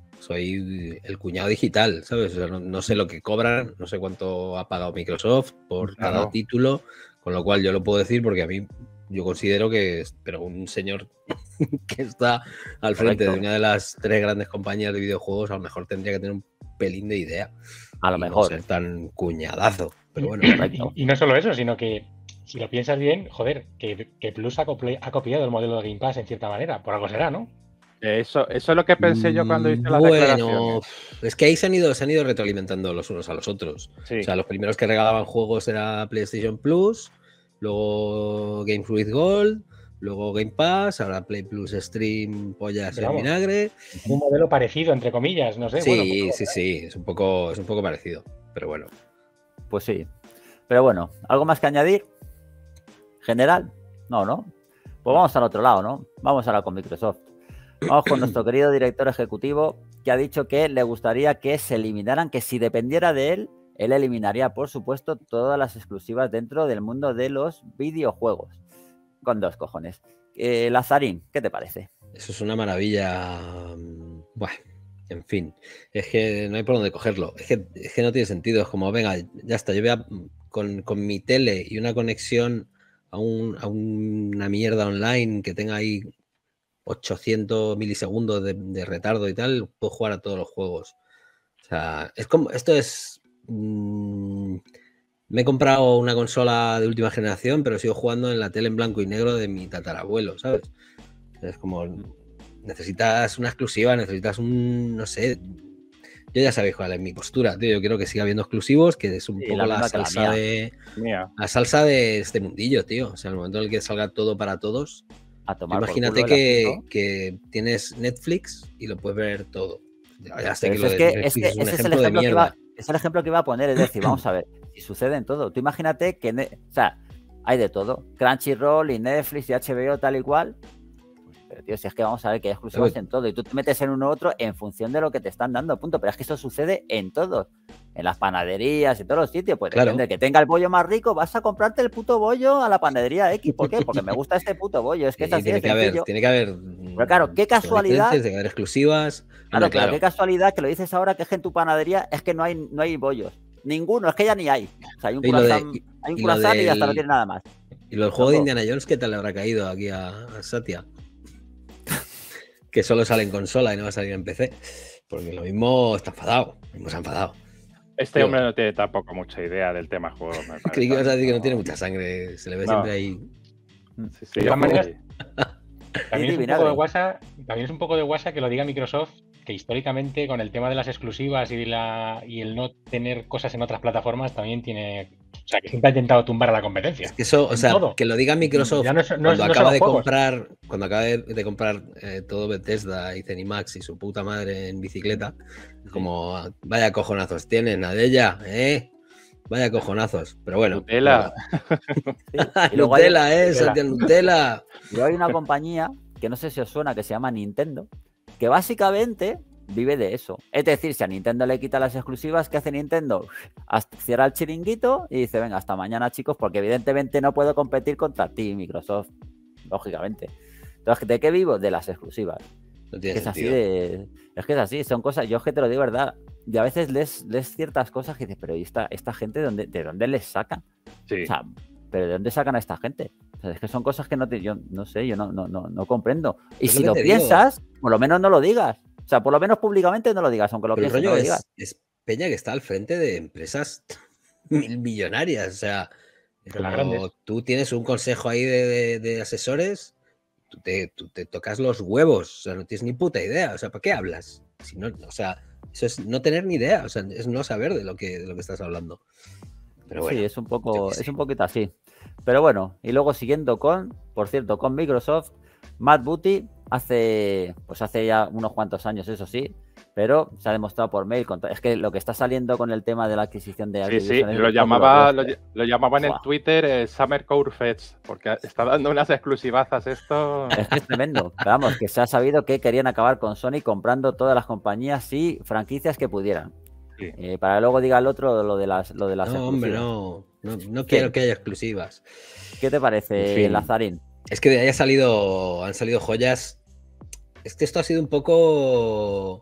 soy el cuñado digital, ¿sabes? O sea, no, no sé lo que cobran, no sé cuánto ha pagado Microsoft por cada Claro. título, con lo cual yo lo puedo decir porque a mí yo considero que es, pero un señor que está al frente Correcto. de una de las tres grandes compañías de videojuegos, a lo mejor tendría que tener un pelín de idea. A lo y mejor. No ser tan cuñadazo. Pero bueno, Correcto. Y, y no solo eso, sino que si lo piensas bien, joder, que, que Plus ha, copli- ha copiado el modelo de Game Pass en cierta manera, por algo será, ¿no? Eso, eso es lo que pensé yo cuando hice las Bueno, declaraciones. es que ahí se han, ido, se han ido retroalimentando los unos a los otros. Sí. O sea, los primeros que regalaban juegos era PlayStation Plus, luego Game Fruit Gold, luego Game Pass, ahora Play Plus Stream, pollas Pero en vamos, vinagre. un modelo parecido, entre comillas, no sé. Sí, bueno, pues, sí, sí, es un poco, es un poco parecido, pero bueno. Pues sí. Pero bueno, ¿algo más que añadir? ¿General? No, ¿no? Pues vamos al otro lado, ¿no? Vamos ahora con Microsoft. Vamos con nuestro querido director ejecutivo, que ha dicho que le gustaría que se eliminaran, que si dependiera de él, él eliminaría, por supuesto, todas las exclusivas dentro del mundo de los videojuegos. Con dos cojones. Eh, Lazarín, ¿qué te parece? Eso es una maravilla. Bueno, en fin, es que no hay por dónde cogerlo. Es que, es que no tiene sentido. Es como, venga, ya está, yo voy a, con, con mi tele y una conexión a, un, a una mierda online que tenga ahí ochocientos milisegundos de, de retardo y tal, puedo jugar a todos los juegos. O sea, es como, esto es... Mmm, me he comprado una consola de última generación, pero sigo jugando en la tele en blanco y negro de mi tatarabuelo, ¿sabes? Es como, necesitas una exclusiva, necesitas un, no sé... Yo ya sabéis cuál es mi postura, tío. Yo quiero que siga habiendo exclusivos, que es un Sí, poco la la, misma que la salsa mía. de... Mía. La salsa de este mundillo, tío. O sea, en el momento en el que salga todo para todos... A tomar por Imagínate culo el que, asunto. que tienes Netflix y lo puedes ver todo. Ya, ya sé Pero que eso lo es de que, es Netflix que es un ese es el ejemplo de ejemplo que mierda. iba, es el ejemplo que iba a poner. Es decir, vamos a ver, si sucede en todo. Tú imagínate que, ne- o sea, hay de todo. Crunchyroll y Netflix y H B O tal y cual. Pero tío, si es que vamos a ver que hay exclusivas Pero- en todo. Y tú te metes en uno u otro en función de lo que te están dando, punto. Pero es que eso sucede en todo. En las panaderías, en todos los sitios. Pues Claro. depende, que tenga el bollo más rico, vas a comprarte el puto bollo a la panadería X. ¿Por qué? Porque me gusta este puto bollo. Es que Y es así tiene de que haber, sencillo. tiene que haber. Pero claro, qué casualidad. Tiene que haber exclusivas. Claro, Hombre, claro, claro. qué casualidad que lo dices ahora, que es que en tu panadería es que no hay, no hay bollos. Ninguno, es que ya ni hay. O sea, hay un Y lo de- croissant, y- hay un y lo croissant y hasta no del- tiene nada más. Y lo del juego de Loco. Indiana Jones, ¿qué tal le habrá caído aquí a, a Satya? Que solo sale en consola y no va a salir en P C. Porque lo mismo está enfadado. Lo mismo se ha enfadado. Este Tío. hombre no tiene tampoco mucha idea del tema juego. me parece. Creí que ibas a decir que no tiene mucha sangre. Se le ve No. siempre ahí. Sí, sí, De todas maneras, sí. También es, un vinagre. poco de guasa, también es un poco de guasa que lo diga Microsoft, que históricamente con el tema de las exclusivas y, de la, y el no tener cosas en otras plataformas también tiene... O sea, que siempre ha intentado tumbar a la competencia. Eso, o En sea, todo. que lo diga Microsoft Ya no es- no es- cuando no acaba solo de juegos. comprar, cuando acaba de, de comprar eh, todo Bethesda y Zenimax y su puta madre en bicicleta, como vaya cojonazos tienen, Nadella, ¿eh? Vaya cojonazos. Pero bueno. Nutella. Sí. Y luego Nutella, hay, eh, Santiago Nutella. y hay una compañía que no sé si os suena, que se llama Nintendo, que básicamente vive de eso. Es decir, si a Nintendo le quita las exclusivas, ¿qué hace Nintendo? Hasta cierra el chiringuito y dice, venga, hasta mañana, chicos, porque evidentemente no puedo competir contra ti, Microsoft, lógicamente. Entonces, ¿de qué vivo? De las exclusivas. No tiene Es así sentido. de... Es que es así, son cosas... Yo es que te lo digo, ¿verdad? Y a veces lees, lees ciertas cosas que dices, pero ¿y esta, esta gente de dónde, de dónde les sacan? Sí. O sea, ¿pero de dónde sacan a esta gente? O sea, es que son cosas que no te, yo no sé, yo no, no, no, no comprendo. Y Es si lo lo que te digo. piensas, por lo menos no lo digas. O sea, por lo menos públicamente no lo digas, aunque lo Pero el pienses, no rollo lo digas. es, es Peña que está al frente de empresas mil millonarias. O sea, es De las como grandes. tú tienes un consejo ahí de, de- de asesores, tú te, tú te tocas los huevos, o sea, no tienes ni puta idea. O sea, ¿para qué hablas? Si no, o sea, eso es no tener ni idea, o sea, es no saber de lo que, de lo que estás hablando. Pero bueno, Sí, es un yo poco, qué sé. es un poquito así. Pero bueno, y luego siguiendo con, por cierto, con Microsoft, Matt Booty hace, pues hace ya unos cuantos años, eso sí, pero se ha demostrado por mail. con to- Es que lo que está saliendo con el tema de la adquisición de Sí, sí, Activision es lo, un llamaba, cálculo lo, de- lo llamaban en Buah. Twitter eh, Summer Core Fets, porque está dando unas exclusivazas esto. Es que es tremendo. Pero vamos, que se ha sabido que querían acabar con Sony comprando todas las compañías y franquicias que pudieran. Sí. Eh, para que luego diga el otro lo de las, lo de las No, hombre, exclusivas. no, no, no quiero que haya exclusivas. ¿Qué te parece, En fin. Lazarín? Es que de ahí ha salido, han salido joyas. Es que esto ha sido un poco.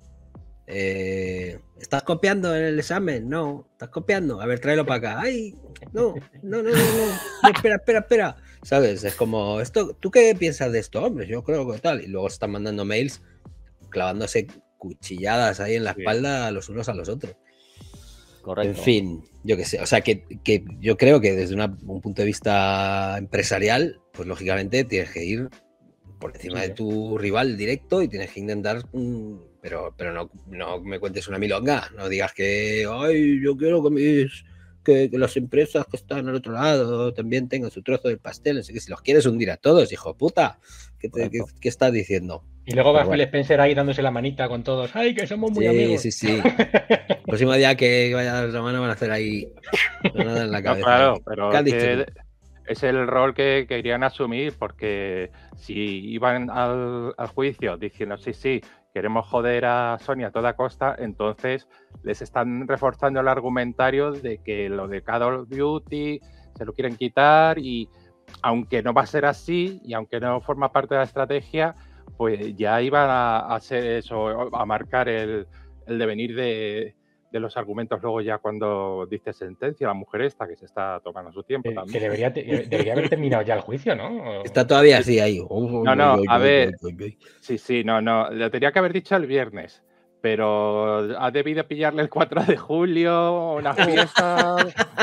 eh, ¿Estás copiando en el examen? No, estás copiando. A ver, tráelo para acá. Ay, no, no, no, no, no. No, espera, espera, espera. ¿Sabes? Es como, esto, ¿tú qué piensas de esto? Hombre, yo creo que tal. Y luego se están mandando mails clavándose cuchilladas ahí en la Sí. espalda los unos a los otros. Correcto. En fin, yo qué sé. O sea, que, que yo creo que desde una- un punto de vista empresarial, pues lógicamente tienes que ir por encima Sí, de sí. tu rival directo y tienes que intentar. mm, pero pero no, no me cuentes una milonga. No digas que, ay, yo quiero que, mis, que, que las empresas que están al otro lado también tengan su trozo del pastel. Así que si los quieres hundir a todos, hijo de puta, ¿qué, te- qué- Correcto. qué estás diciendo? Y luego va Pero Phil bueno. Spencer ahí dándose la manita con todos. ¡Ay, que somos muy Sí, amigos! sí, sí. El próximo día que vaya a dar la mano van a hacer ahí nada en la No, cabeza. claro, ahí. pero ¿Qué has es dicho que tú? es el rol que querían asumir, porque si iban al, al juicio diciendo sí, sí, queremos joder a Sony a toda costa, entonces les están reforzando el argumentario de que lo de Call of Duty se lo quieren quitar y aunque no va a ser así y aunque no forma parte de la estrategia, pues ya iban a a hacer eso, a marcar el, el devenir de, de los argumentos luego ya cuando diste sentencia, la mujer esta que se está tomando su tiempo Que, que también. debería, debería haber terminado ya el juicio, ¿no? Está todavía Sí. así ahí. No, no, a ver, sí, sí, no, no, lo tenía que haber dicho el viernes, pero ha debido pillarle el cuatro de julio, una fiesta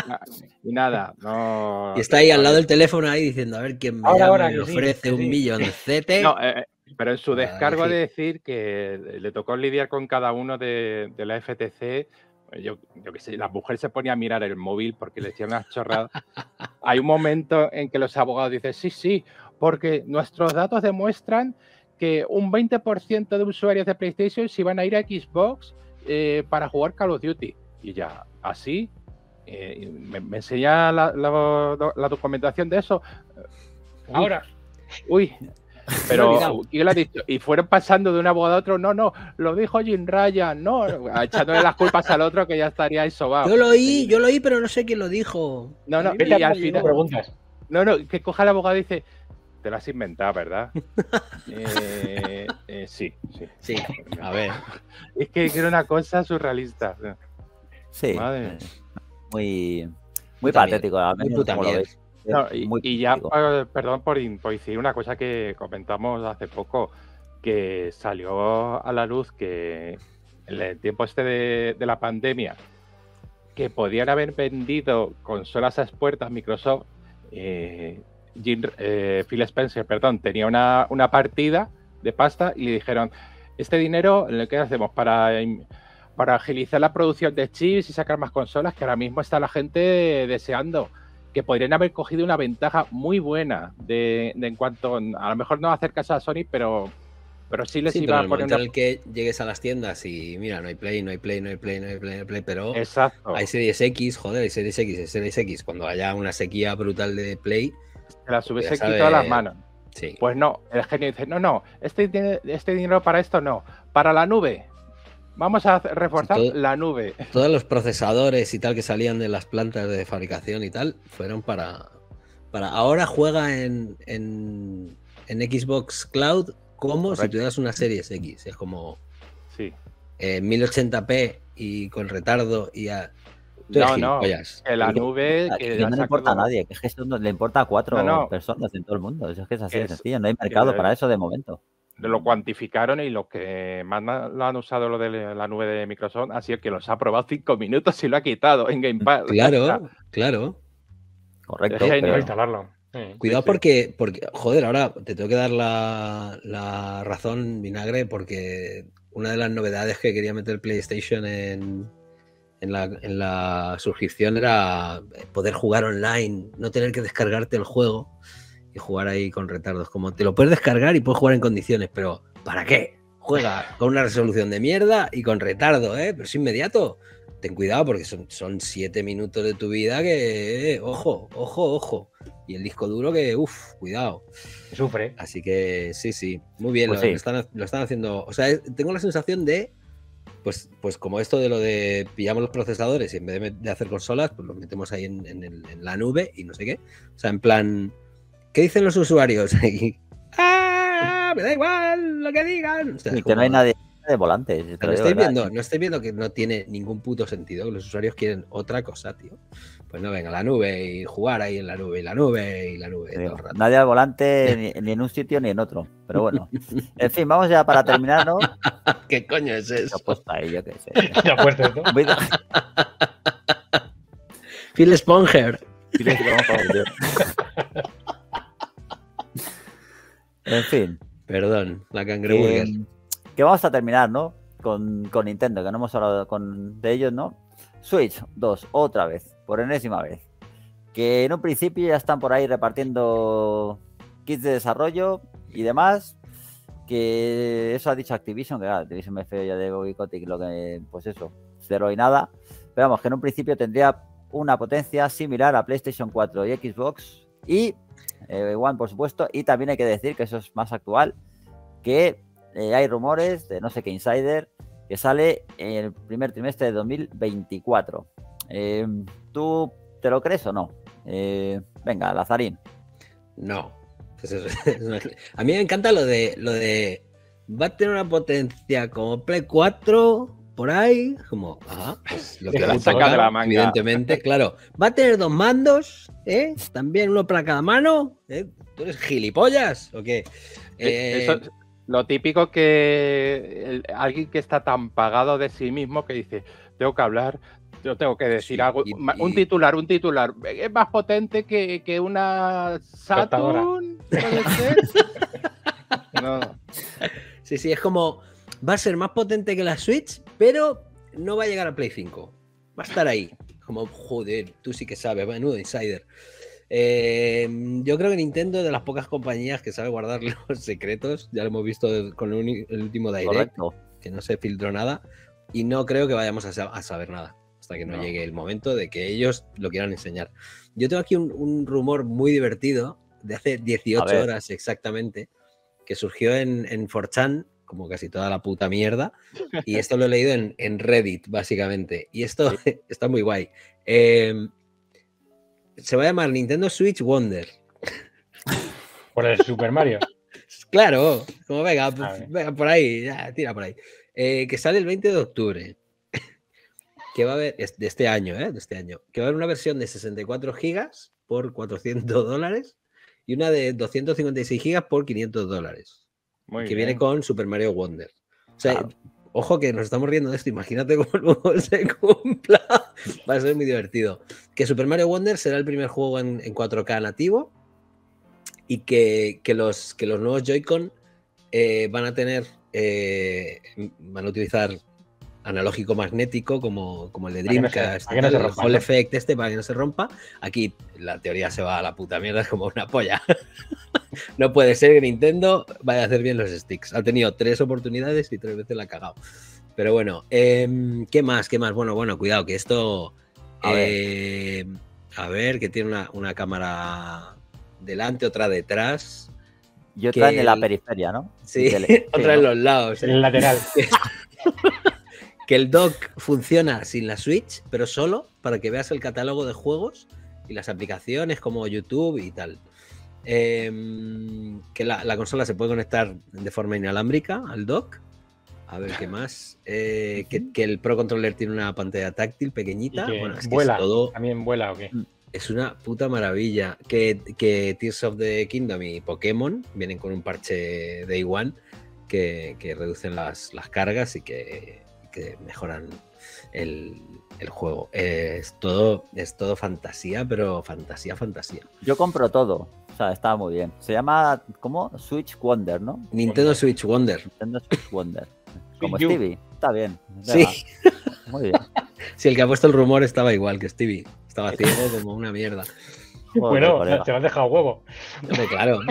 y nada, no. Y está ahí a al lado ver. del teléfono ahí diciendo, a ver quién me Ahora, llama ahora, y que me sí, ofrece que un sí. milloncete. No, eh, pero en su Para descargo de elegir. decir que le tocó lidiar con cada uno de, de la F T C, yo, yo qué sé, la mujer se ponía a mirar el móvil porque le decían unas chorradas. Hay un momento en que los abogados dicen, sí, sí, porque nuestros datos demuestran que un veinte por ciento de usuarios de PlayStation se iban a ir a Xbox eh, para jugar Call of Duty. Y ya, así, eh, me, me enseña la, la- la documentación de eso. Uy, Ahora. Uy, Me he pero olvidado. ¿quién lo ha dicho? Y fueron pasando de un abogado a otro, no, no, lo dijo Jim Ryan, no, echándole las culpas al otro que ya estaría ahí sobado. Yo lo oí, yo lo oí, pero no sé quién lo dijo. No, A no, mí me y Vete a al llegó. te preguntas. No, no, que coja el abogado y dice, te lo has inventado, ¿verdad? Eh, eh, sí, sí. Sí, a ver. Es que era una cosa surrealista. Sí. Madre. eh, Muy, muy Puta patético. mierda, al muy menos puta como lo mierda. veis. No, Es y, muy y ya, patético. eh, perdón por, in- por decir una cosa que comentamos hace poco, que salió a la luz que en el tiempo este de, de la pandemia, que podían haber vendido consolas a expuertas Microsoft, eh, Jim- eh, Phil Spencer, perdón, tenía una, una partida de pasta y le dijeron, este dinero, ¿qué hacemos? Para, im- para agilizar la producción de chips y sacar más consolas, que ahora mismo está la gente deseando, que podrían haber cogido una ventaja muy buena de, de en cuanto, a lo mejor no hacer caso a Sony, pero Pero sí les Sí, iba pero en el momento poniendo... en el que llegues a las tiendas y mira, no hay Play, no hay Play, no hay Play, no hay Play, no hay Play, pero Exacto. hay Series X, joder, hay Series X, hay Series X, cuando haya una sequía brutal de Play, Se las hubiese ya quitado a las sabes- manos. sí. Pues no, el genio dice, no, no, este, tiene- este dinero para esto no, para la nube. Vamos a hacer- reforzar Sí, todo- la nube. Todos los procesadores y tal que salían de las plantas de fabricación y tal fueron para. para ahora juega en, en, en Xbox Cloud como Correcto. si tuvieras una Series X. Es como Sí. eh, mil ochenta p y con retardo y a. Tú eres No, no, gilipollas. que la nube... Que, Que que la no le saca importa a todo. nadie, que es que esto no le importa a cuatro No, no. personas en todo el mundo. Eso es que es así de Es- sencillo. No hay mercado que- para eso de momento. Lo cuantificaron y los que más na- lo han usado lo de la nube de Microsoft ha sido que los ha probado cinco minutos y lo ha quitado en Game Pass. Claro, claro. Correcto. Es No pero- instalarlo. Sí. Cuidado sí. porque, porque, joder, ahora te tengo que dar la, la razón, Vinagre, porque una de las novedades que quería meter PlayStation en, en, la, en la suscripción era poder jugar online, no tener que descargarte el juego y jugar ahí con retardos. Como te lo puedes descargar y puedes jugar en condiciones, pero ¿para qué? Juega con una resolución de mierda y con retardo, ¿eh? Pero es inmediato. Ten cuidado porque son, son siete minutos de tu vida que, eh, ojo, ojo, ojo. Y el disco duro que, uff, cuidado. Sufre. Así que sí, sí, muy bien, Pues lo, sí. lo están, lo están haciendo. O sea, es- tengo la sensación de, pues, pues como esto de lo de pillamos los procesadores y en vez de, de hacer consolas, pues los metemos ahí en, en el- en la nube y no sé qué. O sea, en plan, ¿qué dicen los usuarios? Y, ¡ah! Me da igual lo que digan. O sea, Y es que no hay como- nadie de volante. te lo ¿No digo estáis, verdad. viendo, ¿No estáis viendo que no tiene ningún puto sentido? Que los usuarios quieren otra cosa, tío. Pues no, venga, la nube y jugar ahí en la nube y la nube y la nube. Te todo digo, el rato. nadie al volante ni, ni en un sitio ni en otro. Pero bueno. En fin, vamos ya para terminar, ¿no? ¿Qué coño es Lo he eso? puesto ahí, yo qué sé. ¿Te has puesto esto? Voy a- Phil Sponger. En fin. Perdón, la Que, cangreburger. que vamos a terminar, ¿no? Con, con Nintendo, que no hemos hablado con, de ellos, ¿no? Switch dos, otra vez, por enésima vez. Que en un principio ya están por ahí repartiendo kits de desarrollo y demás. Que eso ha dicho Activision, que claro, Activision me feo ya de Bobby Kotick, lo que, pues eso, cero y nada. Pero vamos, que en un principio tendría una potencia similar a PlayStation cuatro y Xbox y eh, One, por supuesto. Y también hay que decir que eso es más actual, que eh, hay rumores de no sé qué insider que sale en el primer trimestre de dos mil veinticuatro. Eh, ¿Tú te lo crees o no? Eh, venga, Lazarín. No. Pues eso, es una- A mí me encanta lo de lo de va a tener una potencia como Play cuatro por ahí, como ajá, pues lo que Te la le saca toca, de la manga. evidentemente, claro. Va a tener dos mandos, ¿eh? También uno para cada mano, ¿eh? ¿Tú eres gilipollas o qué? Eh, Eso es lo típico que el- alguien que está tan pagado de sí mismo que dice, tengo que hablar, yo tengo que decir Sí, algo, y- ma- un y- titular, un titular, es más potente que, que una Cortadora. Saturn, ¿puede ser? No, Sí, sí, es como va a ser más potente que la Switch, pero no va a llegar a Play cinco. Va a estar ahí. Como, joder, tú sí que sabes, menudo insider. Eh, yo creo que Nintendo es de las pocas compañías que sabe guardar los secretos. Ya lo hemos visto con el, uni- el último Direct, Correcto. que no se filtró nada. Y no creo que vayamos a, sa- a saber nada hasta que no, No. llegue el momento de que ellos lo quieran enseñar. Yo tengo aquí un, un rumor muy divertido de hace dieciocho ver. horas exactamente, que surgió en, en cuatro chan, como casi toda la puta mierda, y esto lo he leído en, en Reddit, básicamente. Y esto está muy guay. Eh, se va a llamar Nintendo Switch Wonder. Por el Super Mario. Claro, como venga, A pues, ver. venga por ahí, ya, tira por ahí. Eh, que sale el veinte de octubre. Que va a haber, es de este año, ¿eh? De este año. Que va a haber una versión de sesenta y cuatro gigas por cuatrocientos dólares y una de doscientos cincuenta y seis gigas por quinientos dólares. muy que bien. viene con Super Mario Wonder. O sea, Claro. ojo que nos estamos riendo de esto. Imagínate cómo luego se cumpla. Va a ser muy divertido. Que Super Mario Wonder será el primer juego en, en cuatro K nativo y que, que los, que los nuevos Joy-Con eh, van a tener, eh, van a utilizar analógico magnético como, como el de Para que no Dreamcast, se- para que no se el rompa, Hall ¿no? Effect este para que no se rompa. Aquí la teoría se va a la puta mierda, es como una polla. No puede ser que Nintendo vaya a hacer bien los sticks. Ha tenido tres oportunidades y tres veces la ha cagado. Pero bueno, eh, ¿qué más? ¿Qué más? Bueno, bueno, cuidado, que esto... A ver. eh, a ver, que tiene una, una cámara delante, otra detrás. Y otra que en la el- periferia, ¿no? Sí, Y tele- otra sí, en ¿no? los lados. En ¿eh? el lateral. Que el dock funciona sin la Switch, pero solo para que veas el catálogo de juegos y las aplicaciones como YouTube y tal. Eh, que la, la consola se puede conectar de forma inalámbrica al dock. A ver qué más. Eh, que, que el Pro Controller tiene una pantalla táctil Y pequeñita. que Bueno, es que vuela. es todo. También vuela o qué. Es una puta maravilla. Que, que Tears of the Kingdom y Pokémon vienen con un parche Day One que, que reducen las, las cargas y que, que mejoran el, el juego. Es todo, es todo fantasía, pero fantasía, fantasía. Yo compro todo. O sea, está muy bien. Se llama, ¿cómo? Switch Wonder, ¿no? Nintendo Wonder. Switch Wonder. Nintendo Switch Wonder. Como You. Stevie. Está bien. Sí, Venga, muy bien. si el que ha puesto el rumor estaba igual que Stevie. Estaba ciego como una mierda. Joder, Bueno, colega. te lo has dejado huevo. Hombre, claro.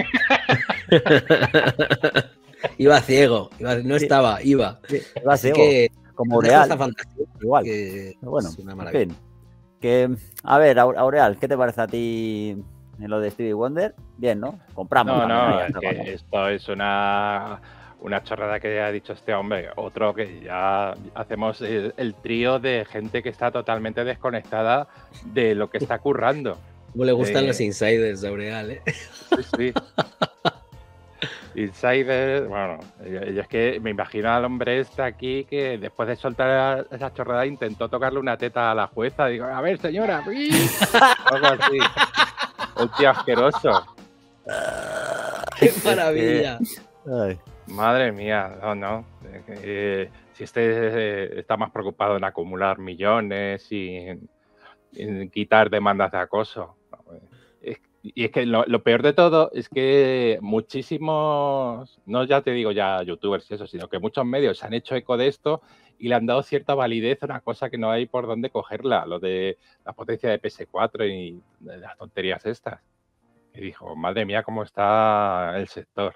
Iba ciego. iba- no estaba, iba. Va Así ciego, que como dejo esta Aureal. fantasía Igual. que Pero bueno, es una en maravilla. fin. Que, a ver, Au- Aureal, ¿qué te parece a ti en lo de Stevie Wonder? Bien, ¿no? Compramos. No, también, no, ahí, es esta que cosa. esto es una, una chorrada que ha dicho este hombre. Otro que ya hacemos el, el trío de gente que está totalmente desconectada de lo que está currando. Como le gustan Eh, los insiders de Aureal, ¿eh? Sí, sí. Insider, bueno, yo yo es que me imagino al hombre este aquí que después de soltar esa chorrada intentó tocarle una teta a la jueza. Digo, a ver, señora, ¡uy! Algo así. El tío asqueroso. ¡Qué maravilla! Ay, Madre mía, no, no. Eh, eh, si este eh, está más preocupado en acumular millones y en, en quitar demandas de acoso. Es- y es que lo, lo peor de todo es que muchísimos, no ya te digo ya youtubers y eso, sino que muchos medios se han hecho eco de esto y le han dado cierta validez a una cosa que no hay por dónde cogerla, lo de la potencia de P S cuatro y de las tonterías estas. Y dijo, madre mía, cómo está el sector.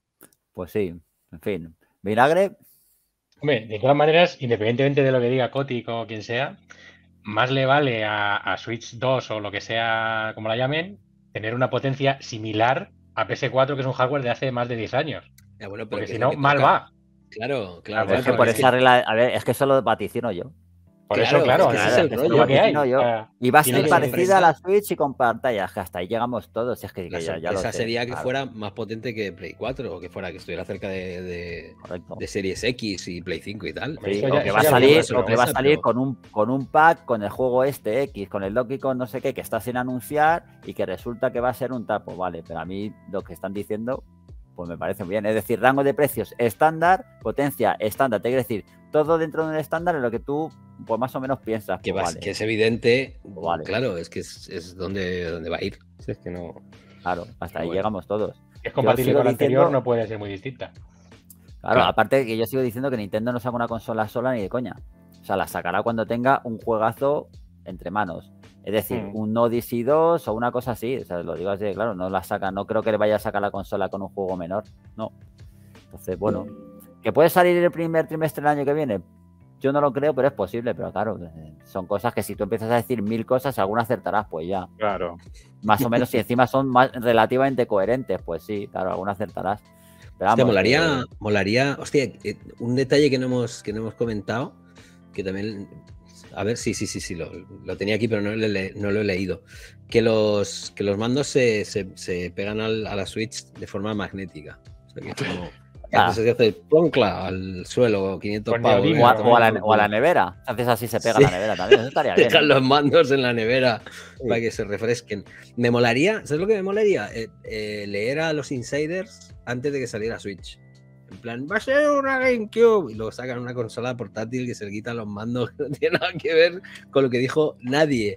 pues sí, en fin. Vinagre, Hombre, de todas maneras, independientemente de lo que diga Kotick o quien sea, más le vale a, a Switch dos o lo que sea, como la llamen, tener una potencia similar a P S cuatro, que es un hardware de hace más de diez años. Ya, bueno, pero Porque ¿qué si es lo no, que mal toca? va. Claro, claro, Claro, claro, es que pero por es esa que- regla, a ver, es que eso lo vaticino yo. Por Claro, eso, claro, es que ese nada, es el es rollo. lo que hay. vaticino yo. O sea, Y va a y ser la parecida a sorpresa- la Switch y con pantallas, que hasta ahí llegamos todos. Si es que, La que ya, ya lo sorpresa sé, sería que claro, fuera más potente que Play cuatro o que fuera que estuviera cerca de, de, correcto. de Series X y Play cinco y tal. Hombre, Sí, eso o ya- que eso va a ya salir, veremos, o que va a sorpresa, salir pero- con un con un pack con el juego este X, con el Donkey Kong no sé qué, que está sin anunciar y que resulta que va a ser un tapo, vale, pero a mí lo que están diciendo pues me parece muy bien, es decir, rango de precios estándar, potencia estándar, te quiero decir, todo dentro de un estándar en lo que tú pues más o menos piensas, Que, pues, vas- vale, que es evidente, Vale. claro, es que es, es donde, donde va a ir. Si es que no. claro, hasta ahí bueno. llegamos todos. Si es compatible sigo con la anterior, diciendo- no puede ser muy distinta. Claro, Claro. aparte que yo sigo diciendo que Nintendo no saca una consola sola ni de coña. O sea, la sacará cuando tenga un juegazo entre manos. Es decir, Mm. un Odyssey dos o una cosa así. O sea, lo digo así, de claro, no la saca, no creo que le vaya a sacar la consola con un juego menor. No. Entonces, bueno, ¿que puede salir el primer trimestre del año que viene? Yo no lo creo, pero es posible. Pero claro, eh, son cosas que si tú empiezas a decir mil cosas, alguna acertarás, pues ya. Claro. Más o menos, si encima son más relativamente coherentes, pues sí, claro, alguna acertarás. Pero Hostia, vamos, molaría, que- molaría. Hostia, eh, un detalle que no hemos, que no hemos comentado, que también. A ver, sí, sí, sí, sí, lo, lo tenía aquí, pero no, lo he le- no lo he leído. Que los, que los mandos se, se, se pegan al- a la Switch de forma magnética. O sea, que es como. que Ah. haces, haces ploncla al suelo, quinientos Con pavos. neodimio, O a, venga, o a la, toma por o a la culo. nevera. Haces así, se pega Sí. a la nevera también. Eso estaría bien. Dejan ¿eh? los mandos en la nevera Sí. para que se refresquen. Me molaría, ¿sabes lo que me molaría? Eh, eh, leer a los insiders antes de que saliera Switch. En plan, va a ser una GameCube. Y luego sacan una consola portátil que se le quitan los mandos, que no tiene nada que ver con lo que dijo nadie.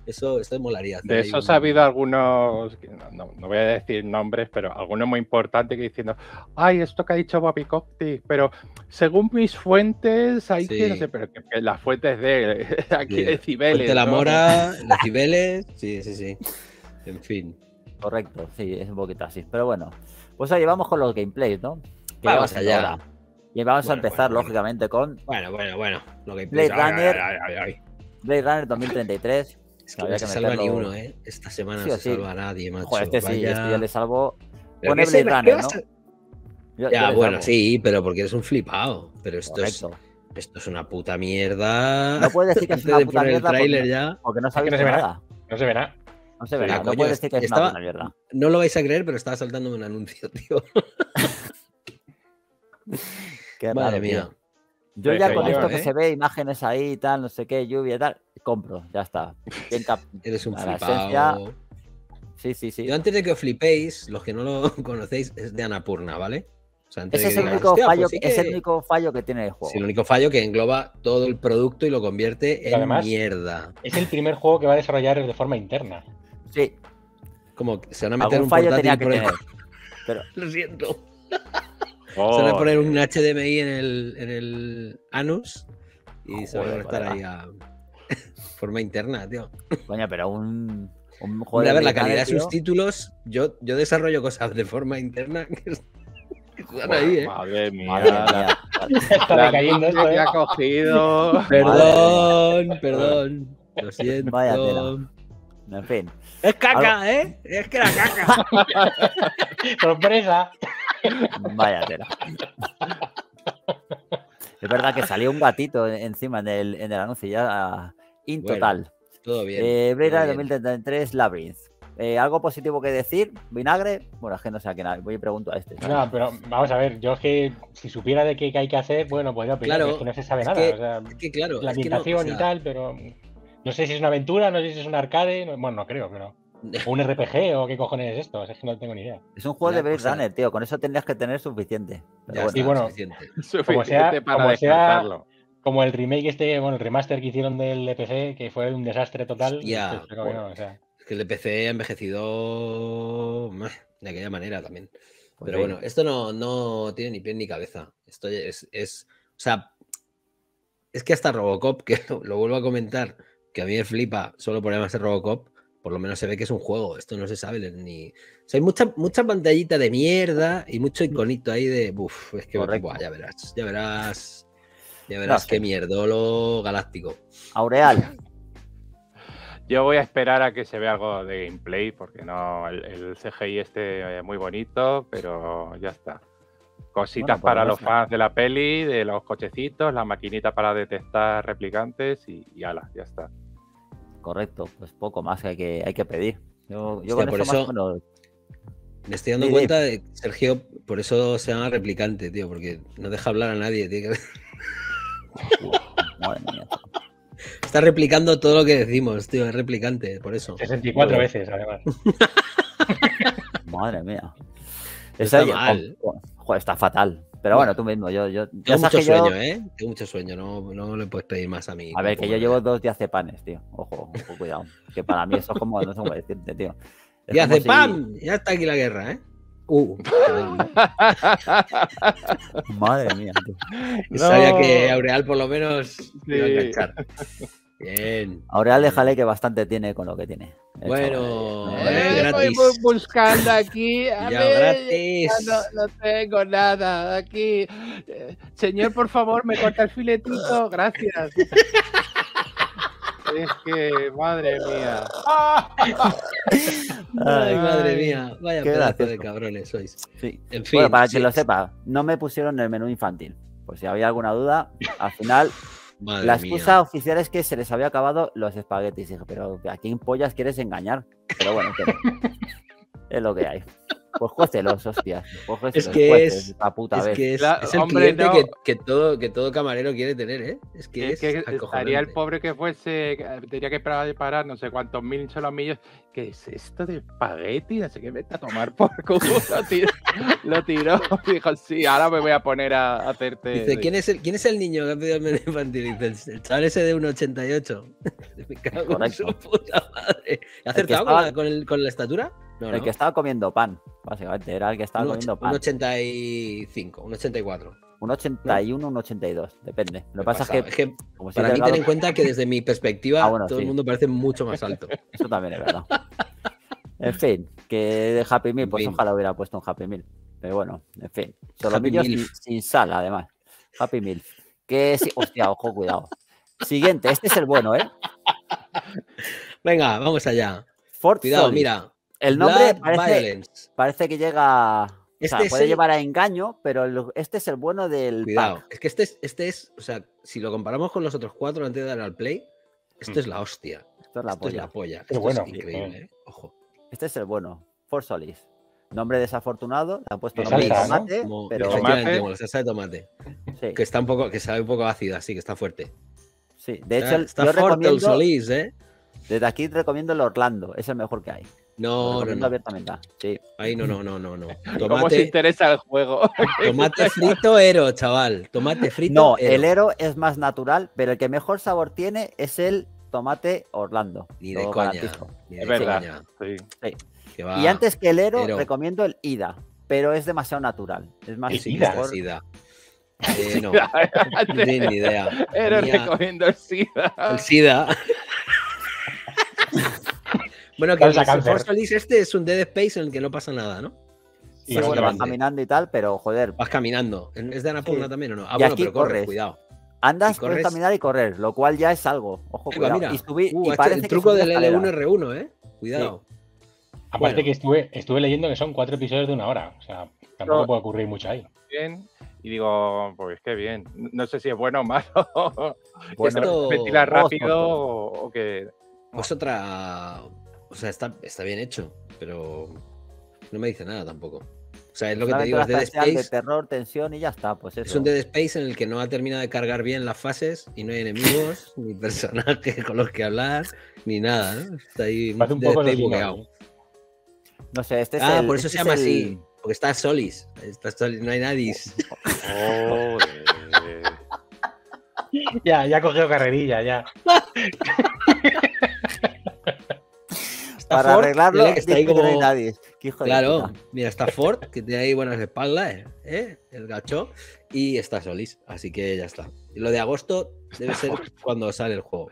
Eso, eso molaría. De esos un... ha habido algunos, no, no voy a decir nombres, pero algunos muy importantes que diciendo, ay, esto que ha dicho Bobby Kotick, pero según mis fuentes, hay sí. que, no sé, pero que, que las fuentes de aquí sí. decibeles. Fuente La ¿no? Mora, decibeles, sí, sí, sí. En fin. Correcto, sí, es un poquito así. Pero bueno, pues ahí vamos con los gameplays, ¿no? Que vamos allá. Ahora. Y vamos bueno, a empezar, bueno, lógicamente, bueno. con... Bueno, bueno, bueno. Lo Blade Runner. Ay, ay, ay, Blade Runner dos mil treinta y tres. Es que no que se salva meterlo... ni uno, ¿eh? Esta semana sí, no se sí. salva a nadie, macho. Joder, este sí, Vaya... este yo le salvo... Pero Pone Blade Runner, ¿no? Yo, ya, yo bueno, salvo. Sí, pero porque eres un flipado. Pero esto es, esto es una puta mierda. No puedes decir que es una puta mierda porque, ya. porque no sabes no se nada. Ve nada. No se ve nada. No se ve nada. No puedes decir que es estaba... una puta mierda. No lo vais a creer, pero estaba saltándome un anuncio, tío. Qué Madre raro, mía. Tío. Yo Pero ya con yo, esto ¿eh? que se ve, imágenes ahí y tal, no sé qué, lluvia y tal, compro, ya está. Bien cap... Eres un la flipado. Esencia... Sí, sí, sí. Yo antes de que os flipéis, los que no lo conocéis, es de Annapurna, ¿vale? O sea, Ese es el, único digas, fallo, pues sí que... es el único fallo que tiene el juego. Sí, el único fallo que engloba todo el producto y lo convierte Pero en además, mierda. Es el primer juego que va a desarrollar de forma interna. Sí. Como que se van a meter Algún un fallo portátil tenía que por el... tener. Pero... Lo siento. Oh, se van a poner un H D M I en el, en el anus y Joder, se van a conectar colega. ahí a forma interna, tío. Coña, pero un, un juego Hombre, de a ver, la Blade calidad de Runner, sus tío. títulos, yo, yo desarrollo cosas de forma interna que, que están bueno, ahí, ¿eh? Madre mía. Madre mía. Está La decayendo esto, que ¿eh? ha cogido. Perdón, perdón. Lo siento. Vaya tela. En fin. Es caca, Algo... ¿eh? Es que era caca. Sorpresa. Vaya tela. Es verdad que salió un gatito encima en el, en el anuncio ya in Bueno, total. Todo bien. Eh, Blade todo Runner bien. dos mil treinta y tres Labyrinth. Eh, ¿Algo positivo que decir? ¿Vinagre? Bueno, es que no sé a quién. Voy y pregunto a este. No, pero vamos a ver, yo es que si supiera de qué hay que hacer, bueno, podría opinar, Claro, pero es que no se sabe es nada. que- o sea, Es que claro, la es que no, ambientación o sea, y tal, pero no sé si es una aventura, no sé si es un arcade, no- bueno, no creo, pero o un R P G o qué cojones es esto, es que no tengo ni idea. Es un juego Ya, de Blade o sea- Runner, tío. Con eso tendrías que tener suficiente. Pero ya bueno, está, y bueno, suficiente. Suficiente sea- para como sea- descartarlo. Como el remake este, bueno, el remaster que hicieron del P C, que fue un desastre total, Hostia, pues, pero bueno, o sea, Es que el de P C ha envejecido meh, de aquella manera también. pues Pero sí. bueno, esto no, no tiene ni pie ni cabeza. Esto es, es. O sea, es que hasta Robocop, que lo, lo vuelvo a comentar, que a mí me flipa solo por llamarse Robocop, por lo menos se ve que es un juego. Esto no se sabe ni. O sea, hay mucha, mucha pantallita de mierda y mucho iconito ahí de. Uf, es que Correcto. buah, ya verás, ya verás. Ya verás No qué sé. mierdolo galáctico. Aureal. Yo voy a esperar a que se vea algo de gameplay, porque no, el, el C G I este es muy bonito, pero ya está. Cositas Bueno, por para lo los menos- fans de la peli, de los cochecitos, la maquinita para detectar replicantes y, y ala, ya está. Correcto. Pues poco más que hay que, hay que pedir. Yo, yo Hostia, con por eso, más eso- o menos. Me estoy dando Sí, cuenta de que Sergio, por eso se llama replicante, tío, porque no deja hablar a nadie. Tío, que- Madre mía. Está replicando todo lo que decimos, tío, es replicante, por eso. sesenta y cuatro Joder. veces, además. Madre mía. Está Eso, mal. jo- Joder, está fatal. Pero bueno, tú mismo, yo, yo ya Tengo sabes mucho que yo- sueño, ¿eh? Tengo mucho sueño, no, no le puedes pedir más a mí. A ver, que tampoco, yo ¿eh? llevo dos diazepanes, tío. Ojo, ojo, cuidado. Que para mí eso es como, no sé cómo decirte, tío. Es Y como hace si- ¡pam! Ya está aquí la guerra, ¿eh? Uh, perdón. Madre mía, tío. Sabía No. que Aureal por lo menos iba a Sí. enganchar. Bien. Aureal, déjale que bastante tiene con lo que tiene. El Bueno, chaval, eh, eh, gratis. Estoy buscando aquí. A Ya, ver, gratis. ya No, no tengo nada aquí. Eh, Señor, por favor, me corta el filetito. Gracias. Es que, madre mía. Ay, madre mía. Vaya qué pedazo de gracioso. cabrones sois. Sí. En fin. Bueno, para sí. que lo sepa, no me pusieron el menú infantil. Por si había alguna duda, al final Madre la excusa mía. oficial es que se les había acabado los espaguetis. Dije, pero ¿a quién pollas quieres engañar? Pero bueno, pero es lo que hay. Pues juécelos, hostias. Pues Es juécelos, que jueces, es, la puta es, vez. que es, Claro, es el hombre, cliente no. que, que todo, que todo camarero quiere tener, ¿eh? Es que Es es, que estaría el acojonante. pobre que fuese, que tenía que parar, parar no sé cuántos mil solo millos. ¿Qué es esto de espagueti? No sé qué, vete a tomar por culo. Lo tiró, lo tiró. Dijo, sí, ahora me voy a poner a hacerte. Dice, ¿quién es, el, ¿quién es el niño que ha pedido el menú infantil? Dice, el chaval ese de uno ochenta y ocho. Me cago en su Correcto. puta madre. ¿Ha El que acertado estaba- con, la, con, el- con la estatura? No, El no. que estaba comiendo pan, básicamente. Era el que estaba Un, comiendo och- pan. un ochenta y cinco, un ochenta y cuatro. Un ochenta y uno, un ochenta y dos, depende. Lo que pasa es Pasado. que, Es que como soy para mí, delgado, ten en cuenta que desde mi perspectiva, Ah, bueno, todo sí. el mundo parece mucho más alto. eso también es verdad. En fin, que de Happy Meal, En pues fin. ojalá hubiera puesto un Happy Meal. Pero bueno, en fin. Happy Solomillo sin, Meal. sin sal, además. Happy Meal. Que sí, hostia, ojo, cuidado. Siguiente, este es el bueno, ¿eh? Venga, vamos allá. Fort Cuidado, Solis. mira. El nombre Blood parece, Violence. parece que llega. O Este sea, es puede el- llevar a engaño, pero el- este es el bueno del Cuidado. pack. Es que este es, este es, o sea, si lo comparamos con los otros cuatro antes de dar al play, esto Mm. es la hostia. Esto es la Esto es polla. la polla. Qué Esto bueno. es increíble, ¿eh? Ojo. Este es el bueno. Fort Solis. Nombre desafortunado. Le han puesto De nombre de salsa, ¿no? tomate, Como, pero efectivamente, Tomate. como la salsa de tomate. sí, Que está un poco, que sabe un poco ácida, sí, que está fuerte. sí. De hecho, Está, el- está yo fuerte el recomiendo, Solís, ¿eh? desde aquí recomiendo el Orlando. Es el mejor que hay. Lo No, no, recomiendo no. abiertamente. Sí. Ahí no, no, no, no, no. ¿Cómo se Tomate, interesa el juego? tomate frito ero, chaval. Tomate frito No, ero. el Ero es más natural, pero el que mejor sabor tiene es el tomate Orlando. Ni de lo coña. garantizo. Ni de Es verdad. coña. Sí. Que va. Y antes que el Ero, Ero. recomiendo el Ida, pero es demasiado natural. Es más El Sí, Ida. esta mejor- sida. Eh, no, no tengo ni idea. Pero Tenía recomiendo el SIDA. el SIDA. Bueno, que Causa el cáncer. Force Solis este es un Dead Space en el que no pasa nada, ¿no? Sí, Y bueno, vas básicamente. caminando y tal, pero joder, Vas caminando. ¿Es de Annapurna Sí. también o no? Ah, Y bueno, aquí pero corre, corres. cuidado. andas, y puedes corres- caminar y correr, lo cual ya es algo. Ojo, Venga, cuidado. mira. Y, subí- Uh, y este- parece el que truco subí del L uno escaleras. R uno, ¿eh? Cuidado. Aparte Bueno. que estuve, estuve leyendo que son cuatro episodios de una hora. O sea, tampoco No. puede ocurrir mucho ahí. Bien. Y digo, pues qué bien. No sé si es bueno o malo. Bueno, Esto- ¿Ventila vamos rápido con o, o que.? Pues otra. O sea, está, está bien hecho, pero no me dice nada tampoco. O sea, es lo que te Solamente digo, una es Dead especial de Space. terror, tensión y ya está, pues eso. Es un Dead Space en el que no ha terminado de cargar bien las fases y no hay enemigos, ni personajes con los que hablar, ni nada, ¿no? Está ahí Parece un Dead poco Space asesino, bugueado. ¿no? No sé, este es Ah, el- por eso este se es llama el- así, porque está Solis. Está Solis, no hay nadie. Joder. Ya, ya ha cogido carrerilla, ya. Está Para Ford, arreglarlo, mira, que está ahí dice que no hay como- nadie. Qué hijo de Claro, puta. mira, está Ford, que tiene ahí buenas espaldas, ¿eh? El gacho. Y está Solis, así que ya está. Y lo de agosto debe ser cuando sale el juego.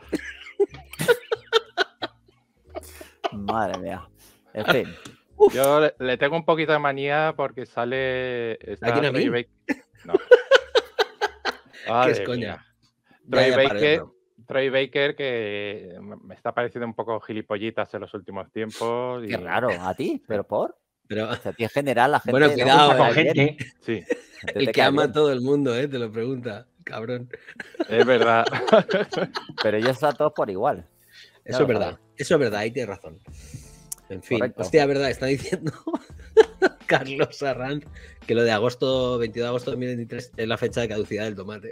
Madre mía. En fin. Yo le, le tengo un poquito de manía porque sale. Está ¿A quién, a Troy mí? Baker. No. ¿Qué Madre es coña? mía. Ya, Troy ya, para, Baker, bro. Troy Baker, que me está pareciendo un poco gilipollitas en los últimos tiempos. Y... Qué raro. ¿A ti? ¿Pero por? Pero O sea, a ti en general la gente. Bueno, no cuidado, te Con cae bien, gente. Sí, gente el te que cae ama bien, a todo el mundo, ¿eh? Te lo pregunta, cabrón. es verdad. Pero ellos a todos por igual. Ya Eso lo es verdad, sabes. eso es verdad, ahí tienes razón. En fin, Correcto. hostia, es verdad, está diciendo Carlos Arranz que lo de agosto, veintidós de agosto de dos mil veintitrés es la fecha de caducidad del tomate.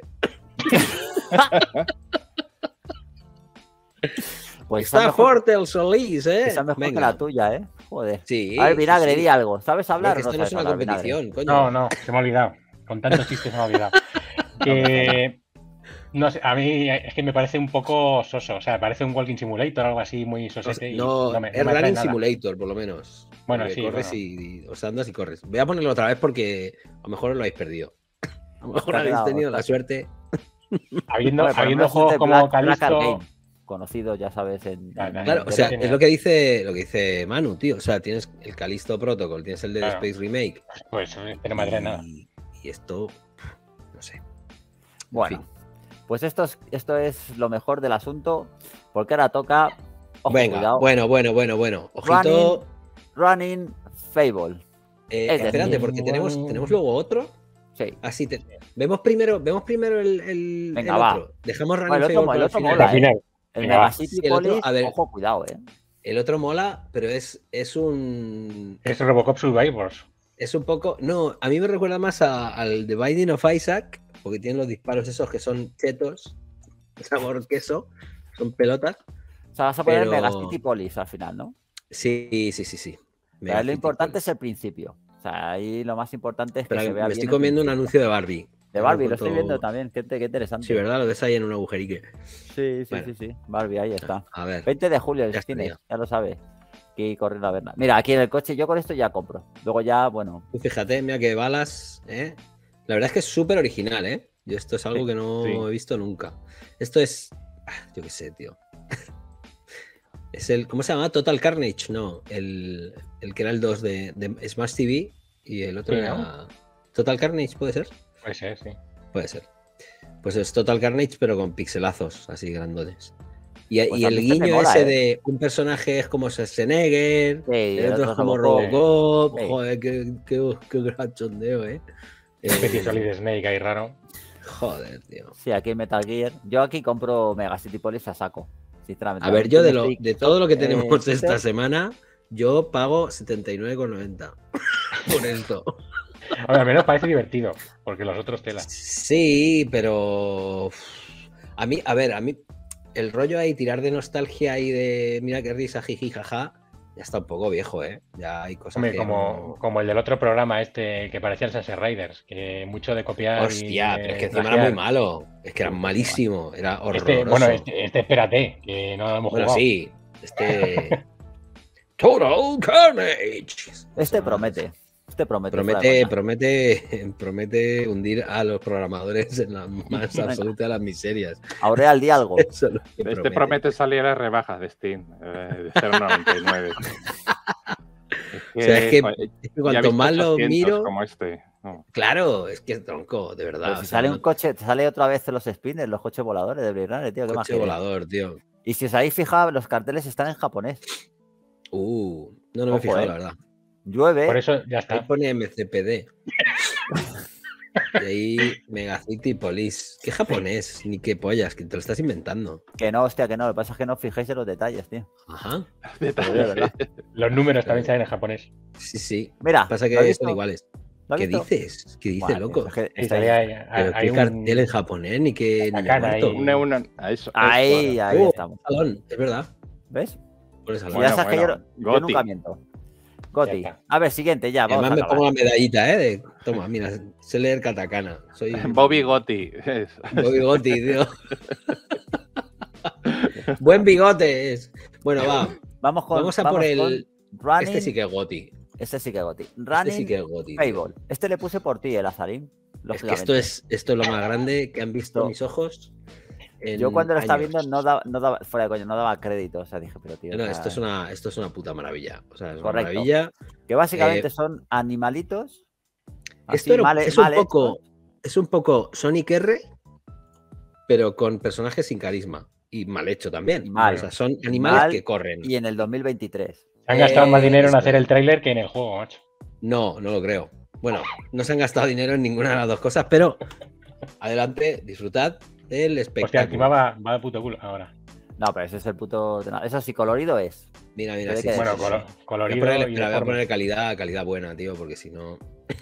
Pues esa Está mejor, fuerte el Solís, ¿eh? esa mejor que Venga. la tuya, ¿eh? Joder. Sí. A ver, vinagre, sí, sí. di algo. ¿Sabes Pero hablar que o no esto no es sabes una hablar, vinagre? competición, coño. No, no, se me ha olvidado. Con tantos chistes se me ha olvidado. Que, no sé, a mí es que me parece un poco soso. O sea, parece un Walking Simulator, algo así muy sosete. y No, no me, no es me atrae Running nada. Simulator, por lo menos. Bueno, Porque sí, corres bueno. y, y- o sea, andas y corres. Voy a ponerlo otra vez porque a lo mejor os lo habéis perdido. A lo mejor Está habéis quedado, tenido está- la suerte. Habiendo, Hombre, por habiendo ejemplo, juegos este como Black- Black Callisto. Arcane, conocido, ya sabes, en. Claro, en- Claro, Ya o sea, tenía. es lo que dice lo que dice Manu, tío. O sea, tienes el Callisto Protocol, tienes el Dead Claro. Space Remake. Pues este no me atrae nada. Y, y esto, no sé. Bueno, fin. pues esto es, esto es lo mejor del asunto, porque ahora toca. Ojo, Venga, cuidado, bueno, bueno, bueno, bueno. Ojito. Running Fable. Eh, es espérate, decir- porque tenemos, tenemos luego otro. Sí. Así te. Vemos primero, vemos primero el, el, Venga, el va. otro. Dejamos Running Bueno, el otro Fable mo- el para otro final. mola, Al final. El Venga, va. Mega City Sí, el otro, Police, a ver. ojo, cuidado, eh. El otro mola, pero es, es un... Es Robocop Survivors. Es un poco... No, a mí me recuerda más a- al The Binding of Isaac, porque tienen los disparos esos que son chetos, sabor queso, son pelotas. O sea, vas a poner Pero- Megacity Police al final, ¿no? Sí, sí, sí, sí. Pero ahí lo Megacity importante Police. es el principio. O sea, ahí lo más importante es que Espera, se que vea me bien estoy el comiendo un principio. anuncio de Barbie. De Ahora Barbie, lo cuento- estoy viendo también. Qué, qué interesante. Sí, ¿verdad? Lo ves ahí en un agujerique. Sí, sí, Bueno. sí, sí. Barbie, ahí está. A ver. veinte de julio, el Ya cine, estaría. ya lo sabes. Que corriendo a verla. Mira, aquí en el coche, yo con esto ya compro. Luego ya, bueno, Tú fíjate, mira que balas, ¿eh? La verdad es que es súper original, ¿eh? Yo esto es algo Sí, que no sí. he visto nunca. Esto es... ah, yo qué sé, tío. Es el... ¿Cómo se llama? Total Carnage, no. El, el que era el dos de, de Smash T V y el otro Sí, era... ¿no? Total Carnage, ¿puede ser? Puede ser, sí. Puede ser. Pues es Total Carnage, pero con pixelazos así grandones. Y, Pues y a el mí este me guiño mola, ese ¿eh? de un personaje es como Schwarzenegger, Sí, el el otro otro es como Robocop. Robocop. Sí. Joder, qué, qué, qué gran chondeo, ¿eh? Especie Eh, Solid Snake ahí raro. Joder, tío. sí, aquí en Metal Gear. Yo aquí compro Megacity Police a saco, sinceramente. A ver, yo de, lo, Netflix, de todo lo que eh, tenemos Twitter, esta semana, yo pago setenta y nueve con noventa por esto. Hombre, al menos parece divertido, porque los otros tela. Sí, pero uf, a mí, a ver, a mí el rollo ahí, tirar de nostalgia y de mira qué risa, jiji, jaja, ya está un poco viejo, ¿eh? Ya hay cosas Hombre, que como, no- como el del otro programa este que parecía el Sunset Riders, que mucho de copiar. Hostia, y pero es que de encima era plagiar. muy malo. Es que era malísimo, era horroroso. Este, bueno, este, este espérate, que no lo hemos Bueno, jugado. sí, este... Total Carnage. O Este sea, promete. Este promete. fuera de Promete, coña. promete, promete hundir a los programadores en la más Venga. absoluta de las miserias. Aurea di algo. Eso es lo que Este promete salir a rebajas de Steam, eh, de cero coma noventa y nueve. O sea, es que, jo- es que ya he cuanto visto más lo ochocientos miro, como este. No. claro, es que es tronco, de verdad. Pero o si sea, sale no- un coche, te sale otra vez los spinners, los coches voladores de Blade Runner, tío. ¿Qué más coche quieres? volador, tío. Y si os habéis fijado, los carteles están en japonés. Uh, no, no me he Ojo, fijado, eh. la verdad. Llueve. Por eso ya Ahí está. pone M C P D. Y ahí Megacity Police. ¿Qué japonés? Ni qué pollas, que te lo estás inventando. Que no, hostia, que no. Lo que pasa es que no os fijéis en los detalles, tío. Ajá. Detalles. De verdad. Los números también salen en japonés. Sí, sí. Mira, Pasa ¿lo has que visto? son iguales. ¿Lo has ¿Qué visto? dices? ¿Qué dices, Buah, tío, loco? es que Y está salía ahí. ahí- Pero hay qué un- cartel en japonés, ni qué niño Katakana muerto. ahí. Una, una, a eso, Ahí, eso. ahí Uh, estamos. salón, es verdad. ¿Ves? Por esa Y Bueno, ya sabes que yo, bueno, yo Goti. nunca miento. Goti. Ya está. A ver, siguiente, ya. Y Vamos además a me acabar. pongo la medallita, ¿eh? De, toma, mira, sé leer katakana. Soy Bobby Gotti. es. Bobby Gotti, tío. Buen bigote es. Bueno, va. Vamos con. Vamos a por el. con Running. Este sí que es Gotti. Este sí que es Goti. Este Running sí que es Gotti. tío. Fable. Este le puse por ti, el Azarín. Es que esto es, esto es lo más grande que han visto Esto- mis ojos. en Yo cuando lo estaba años. viendo no daba, no daba, fuera de coño, no daba crédito. O sea, dije, pero tío. No, o sea, esto es una, esto es una puta maravilla. O sea, es una Correcto. maravilla. que básicamente eh, son animalitos. así, Esto era- mal- es mal un poco, hechos. es un poco Sonic R, pero con personajes sin carisma y mal hecho también. Y mal. O sea, son animales Mal que corren. Y en el dos mil veintitrés. Se han gastado más Eh, dinero en eso hacer es. el tráiler que en el juego, macho. No, no lo creo. Bueno, no se han gastado dinero en ninguna de las dos cosas, pero adelante, disfrutad del Hostia, espectáculo. encima va, va de puto culo ahora. No, pero ese es el puto. Eso sí, colorido es. Mira, mira, Puede sí, que- sí, Bueno, sí, sí. colo- Voy a colorido ponerle, y espera, voy a deforme. ponerle calidad, calidad buena, tío, porque si no.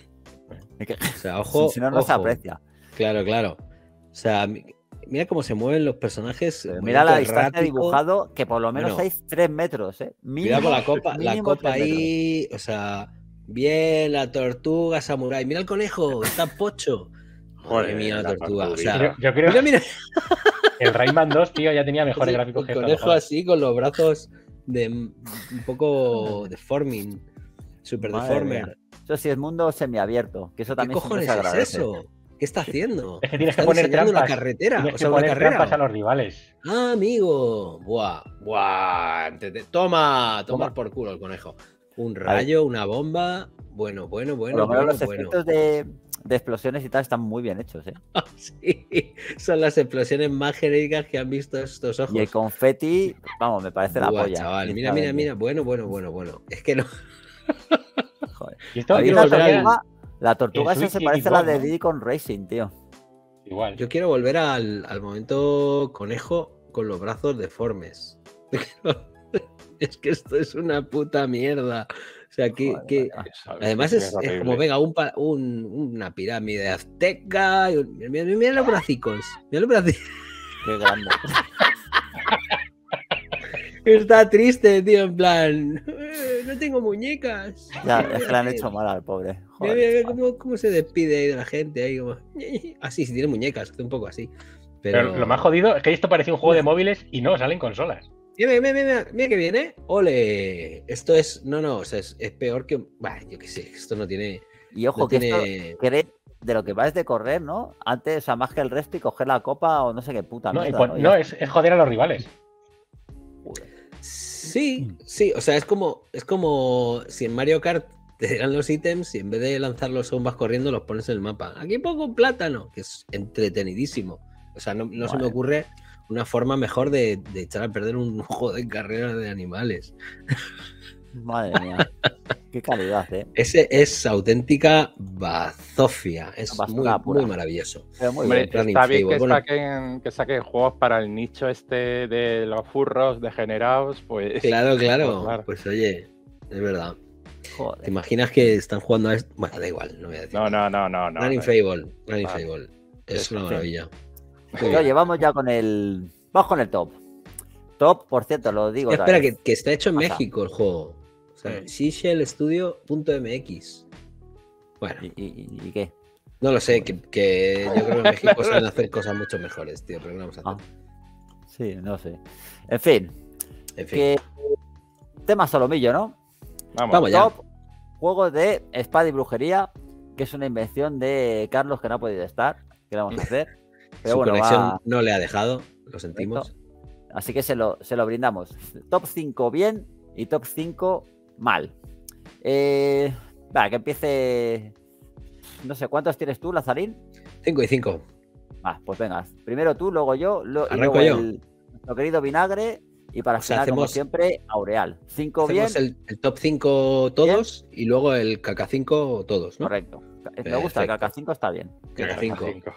Es que- O sea, ojo. si no, no se ojo. aprecia. Claro, claro. O sea, mi- mira cómo se mueven los personajes. Pero mira la bonito, distancia errático. dibujado, que por lo menos Bueno. hay tres metros, ¿eh? Cuidado con la copa, la mínimo copa tres metros. ahí. O sea, bien, la tortuga samurái. Mira el conejo, está pocho. Madre Joder, mía, la la tortuga. O tortuguita. sea, Yo, yo creo mira, mira. que el Rayman dos, tío, ya tenía mejores Sí, gráficos el que esto. conejo joder. así con los brazos de un poco deforming, super Madre deformer. mía. Eso sí es mundo semiabierto, que eso ¿Qué también siempre cojones se es agradece. eso? ¿Qué está haciendo? Es que tienes que Está poner diseñando trampas. una carretera, Tienes o que sea, una poner carrera. trampas a los rivales. Ah, amigo. Buah, buah. Te- te- Toma, tomar Toma. por culo el conejo. Un rayo, una bomba. Bueno, bueno, Por bueno, lo menos bueno, los bueno. efectos de, de explosiones y tal están muy bien hechos, ¿eh? Sí, son las explosiones más genéricas que han visto estos ojos. Y el confeti, vamos, me parece la Buah, polla. chaval. Mira, mira, mira. Bueno, bueno, bueno, bueno. Es que no. Joder. Y esto Aquí quiero la volver al- tortuga, la tortuga el esa se Switch parece a la Xbox, de ¿no? Diddy con Racing, tío. igual. Yo quiero volver al, al momento conejo con los brazos deformes. es que esto es una puta mierda. O sea, que, Joder, que... Eso, además es, es, es horrible. como, venga, un, pa- un- una pirámide azteca. y un- Mira, mira, mira los bracicos. Mira los bracicos. Qué grande. Está triste, tío, en plan. "Eh, no tengo muñecas. Ya, ¿Qué es voy que a le han hacer?". hecho mal al pobre. Mira, Joder, mira, mira chaval. cómo, cómo se despide ahí de la gente. Ahí como... Así, si tiene muñecas, hace un poco así. Pero, Pero lo más jodido es que esto parecía un juego de móviles y no, salen consolas. Mira, mira, mira, mira, mira que viene. ¡Ole! Esto es. No, no, o sea, es, es peor que. Bah, yo qué sé, esto no tiene. Y ojo, No que tiene. esto cree de lo que va es de correr, ¿no? Antes, o sea, más que el resto y coger la copa o no sé qué puta No, y mierda, pon- ¿no? Y no, ya es, es joder a los rivales. Sí, sí, o sea, es como, es como si en Mario Kart te dan los ítems y en vez de lanzarlos según vas corriendo, los pones en el mapa. Aquí pongo un plátano, que es entretenidísimo. O sea, no, no se me Vale. ocurre una forma mejor de, de echar a perder un juego de carreras de animales. Madre mía. Qué calidad, ¿eh? Ese es auténtica bazofia. Es muy, Basura pura. muy maravilloso. Pero muy Hombre, bien. Running está bien Fable, que bueno. saquen, que saquen juegos para el nicho este de los furros degenerados, pues. Claro, claro. Pues claro. Pues oye, es verdad. ¿Te Joder. imaginas que están jugando a esto? Bueno, da igual, no voy a decir. No, nada. no, no, no. no Running no. Fable, Running Vale. Fable. Es Sí, una sí. maravilla. Muy Pero, bien. oye, vamos ya con el. Vamos con el top. Top, por cierto, lo digo. otra Espera, vez. que, que está hecho en Pasa. México el juego. O sea, Mm. Seashell Studio punto M X. Bueno, ¿Y, y- y qué? no lo sé, que, que yo creo que en México saben hacer cosas mucho mejores, tío, pero ¿qué vamos a hacer? Ah. Sí, no sé. En fin, En fin. que. Tema solomillo, ¿no? Vamos. Vamos ya. Top, juego de espada y brujería, que es una invención de Carlos que no ha podido estar. ¿Qué le vamos a hacer? Pero Su bueno, conexión va- no le ha dejado, lo sentimos. así que se lo, se lo brindamos. Top cinco bien y top cinco mal. Eh, va, que empiece. No sé, ¿cuántos tienes tú, Lazarín? cinco y cinco. Va, pues venga. Primero tú, luego yo, lo- y Arranco luego yo. el, nuestro querido Vinagre. Y para O sea, final, como hacemos- siempre, Aureal. cinco bien. Hacemos el, el top cinco todos y luego el caca cinco todos, ¿no? Correcto. Me gusta, el Perfecto. K cinco está bien. Caca Venga, cinco. cinco.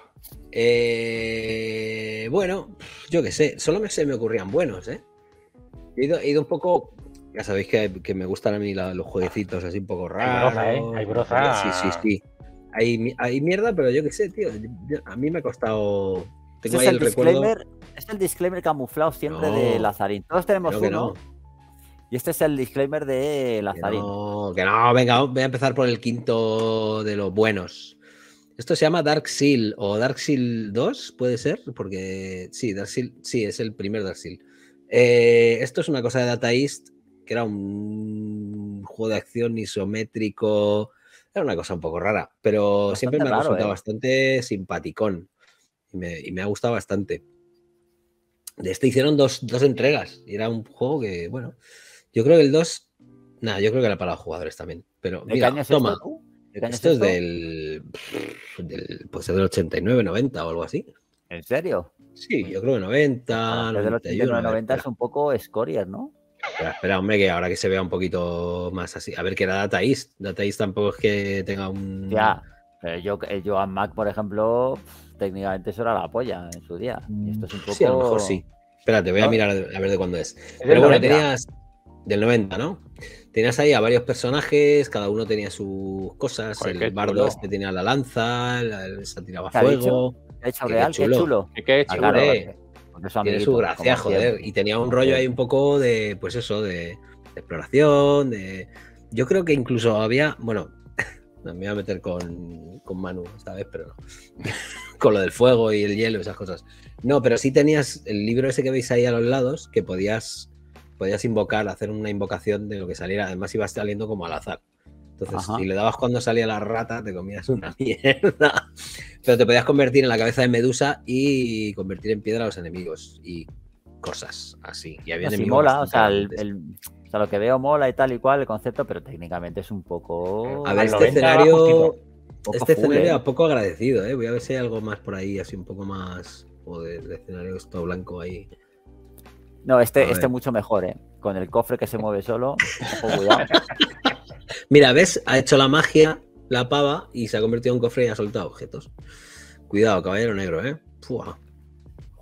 Eh, bueno, yo qué sé, solo me, se me ocurrían buenos, ¿eh? He ido, he ido un poco. Ya sabéis que, que me gustan a mí la- los jueguecitos así un poco raros. broza, ¿eh? Hay broza. Sí, sí, sí. Hay, mi- hay mierda, pero yo qué sé, tío. yo- a mí me ha costado. Tengo Ese es ahí el el recuerdo. disclaimer, es el disclaimer camuflado siempre No, de Lazarín. Todos tenemos Creo que uno. no, Y este es el disclaimer de que Lazarín. no, que no, venga, voy a empezar por el quinto de los buenos. Esto se llama Dark Seal o Dark Seal dos, puede ser, porque sí, Dark Seal, sí, es el primer Dark Seal. Eh, esto es una cosa de Data East, que era un juego de acción isométrico, era una cosa un poco rara, pero Bastante siempre me ha raro, resultado ¿eh? bastante simpaticón y me, y me ha gustado bastante. De este hicieron dos, dos entregas y era un juego que, bueno, yo creo que el dos, nada, yo creo que era para los jugadores también, pero ¿De qué mira, año es toma. esto, tú? ¿De qué año Esto es esto? del, del. Pues es del ochenta y nueve, noventa o algo así. ¿En serio? Sí, yo creo que noventa, Desde el noventa y uno. ochenta y nueve a ver, noventa es espera, un poco Scorier, ¿no? espera, espera, hombre, que ahora que se vea un poquito más así. A ver, que era Data East. Data East tampoco es que tenga un. Ya, pero yo, el Joan Mac, por ejemplo, pf, técnicamente eso era la polla en su día. Y esto es un poco. Sí, a lo mejor sí. Espérate, voy a ¿No? mirar a ver de cuándo es. Es Pero del bueno, noventa. tenías. Del noventa, ¿no? Tenías ahí a varios personajes, cada uno tenía sus cosas. Joder, el qué bardo chulo. este tenía la lanza, la- el- se tiraba ¿Qué ha fuego. ¿Qué ha hecho Qué Real? Qué chulo. chulo. ¿Y qué he Ah, hecho? claro, Hombre, porque- porque es Tiene amiguito, su gracia, como joder. siempre. Y tenía un Como rollo siempre. ahí un poco de, pues eso, de, de exploración, de... Yo creo que incluso había, bueno, me voy a meter con, con Manu esta vez, pero no. Con lo del fuego y el hielo y esas cosas. No, pero sí tenías el libro ese que veis ahí a los lados, que podías, podías invocar, hacer una invocación de lo que saliera. Además ibas saliendo como al azar. Entonces, Ajá. si le dabas cuando salía la rata, te comías una mierda. Pero te podías convertir en la cabeza de Medusa y convertir en piedra a los enemigos y cosas así. Y había No, sí enemigos mola, o bastante sea, el, grandes. el- o sea, lo que veo mola y tal y cual el concepto, pero técnicamente es un poco. A al ver, este noventa escenario, justito. poco este full, escenario ¿eh? a poco agradecido, ¿eh? Voy a ver si hay algo más por ahí, así un poco más. Joder, el escenario es todo blanco ahí. No, este, A este ver. mucho mejor, ¿eh? Con el cofre que se mueve solo. Ojo, cuidado. Mira, ¿ves? Ha hecho la magia, la pava, y se ha convertido en un cofre y ha soltado objetos. Cuidado, caballero negro, ¿eh? Fua.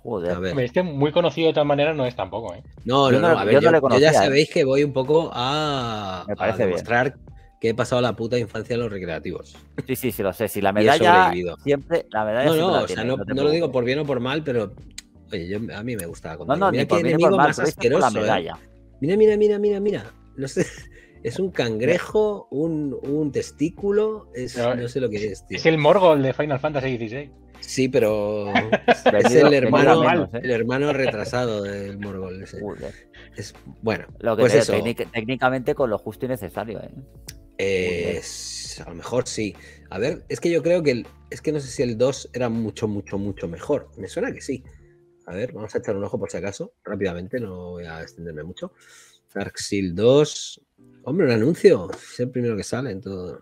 Joder. A ver. Hombre, este muy conocido de todas maneras no es tampoco, ¿eh? No, Yo no, no- no, a ver, yo no yo, le yo conocía, ya ¿eh? sabéis que voy un poco a, Me a parece bien. demostrar que he pasado la puta infancia en los recreativos. Sí, sí, sí, lo sé. Si la Y he medalla sobrevivido. siempre, la medalla No, siempre no, la o sea, tiene, no, no te no lo digo preocupes. por bien o por mal, pero oye, yo, a mí me gusta No, contarlo. no, Mira ni qué por bien ni enemigo por mal, más tú dices por la asqueroso, ¿eh? medalla. Mira, mira, mira, mira, mira. No sé, es un cangrejo, un, un testículo, es, Pero no sé lo que es, tío. Es el Morgol de Final Fantasy dieciséis. Sí, pero es, es Venido- el venido hermano, a menos, ¿eh? el hermano retrasado del Morgol ese. Joder. Es, bueno, Lo que pues te eso. digo, técnic- técnicamente con lo justo y necesario, ¿eh? Eh, a lo mejor sí. A ver, es que yo creo que el, es que no sé si el dos era mucho, mucho, mucho mejor. Me suena que sí. A ver, vamos a echar un ojo por si acaso, rápidamente, no voy a extenderme mucho. Darkseid dos. Hombre, un anuncio. Es el primero que sale en todo.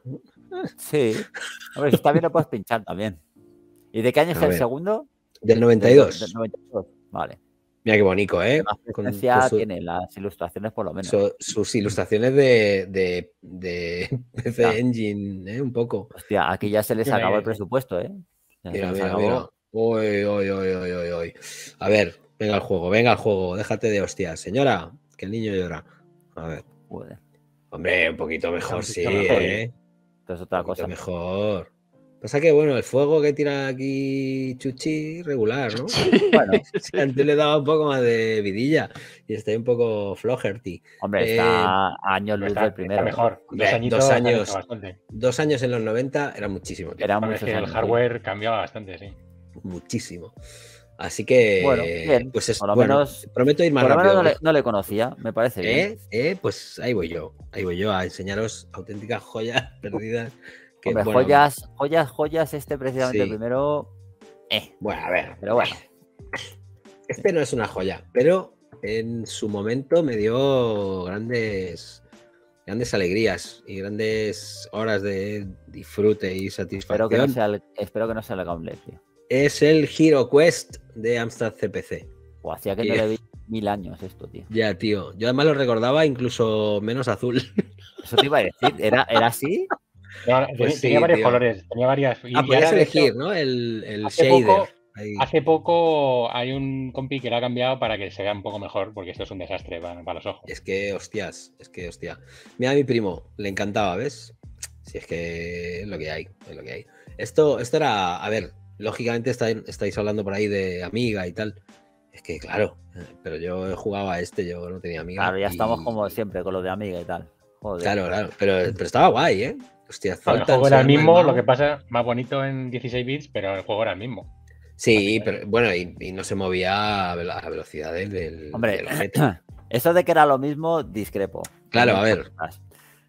Sí. Hombre, si está bien lo puedes pinchar también. ¿Y de qué año A es el ver, segundo? Del noventa y Del do- dos. del noventa y dos. Vale. Mira qué bonito, ¿eh? Más Con, presencia con su- tiene las ilustraciones por lo menos. su- sus ilustraciones de, de, de P C Ya. Engine, ¿eh? Un poco. Hostia, aquí ya se les Tiene- acabó el presupuesto, ¿eh? Ya se Mira, les mira, acabó. mira. Uy, uy, uy, uy, uy, uy. A ver, venga al juego, venga al juego. Déjate de hostias. Señora, que el niño llora. A ver. Joder, Hombre, un poquito mejor, Un sí, poquito mejor, ¿eh? esto es Un otra poquito cosa. mejor. Pasa que, bueno, el fuego que tira aquí Chuchi, regular, ¿no? Bueno, Si antes le daba un poco más de vidilla y está ahí un poco flojerty. hombre, Eh, está a años Pero luz está, del está primero. ¿eh? mejor. Hombre, Dos añitos dos han años. hecho bastante. Dos años en los noventa era muchísimo, tío. Era Bueno, es muchos que el años, sí. hardware cambiaba bastante, sí. Muchísimo. Así que, Bueno, bien. pues es Por lo bueno, menos- prometo ir más Por lo menos rápido. no le, no le conocía, me parece bien. ¿Eh? ¿Eh? Pues ahí voy yo. Ahí voy yo a enseñaros auténticas joyas perdidas. Que, Hombre, bueno, joyas, joyas, joyas, este precisamente Sí. el primero. Eh, Bueno, a ver. pero bueno. Este no es una joya, pero en su momento me dio grandes, grandes alegrías y grandes horas de disfrute y Espero que no satisfacción. sea el, espero que no sea el Gauntlet, tío. Es el Hero Quest de Amstrad C P C. O hacía que no Yeah. le vi mil años esto, tío. Ya, tío. Yo además lo recordaba incluso menos azul. Eso te iba a decir, ¿era, era así? No, Pues tenía, sí, tenía varios tío. colores, tenía varias. Y, Ah, y podías ahora, de hecho, elegir, ¿no? El, el hace shader. poco- Ahí. hace poco hay un compi que lo ha cambiado para que se vea un poco mejor, porque esto es un desastre para, para los ojos. Es que, hostias, es que, hostia. Mira a mi primo, le encantaba, ¿ves? Si es que es lo que hay, es lo que hay. Esto, esto era, a ver, lógicamente está- estáis hablando por ahí de Amiga y tal. Es que, claro, pero yo jugaba a este, yo no tenía Amiga. Claro, ya y- estamos como siempre con lo de Amiga y tal. Joder. Claro, claro, pero, pero estaba guay, ¿eh? Hostia, Claro, el Zoltan juego era el se llama mismo, lo mago. que pasa, más bonito en dieciséis bits, pero el juego era el mismo. Sí, Básicamente. pero bueno, y, y no se movía a ve- a velocidades del, Hombre, del ojete. eso de que era lo mismo, discrepo. Claro, En a muchas ver. cosas.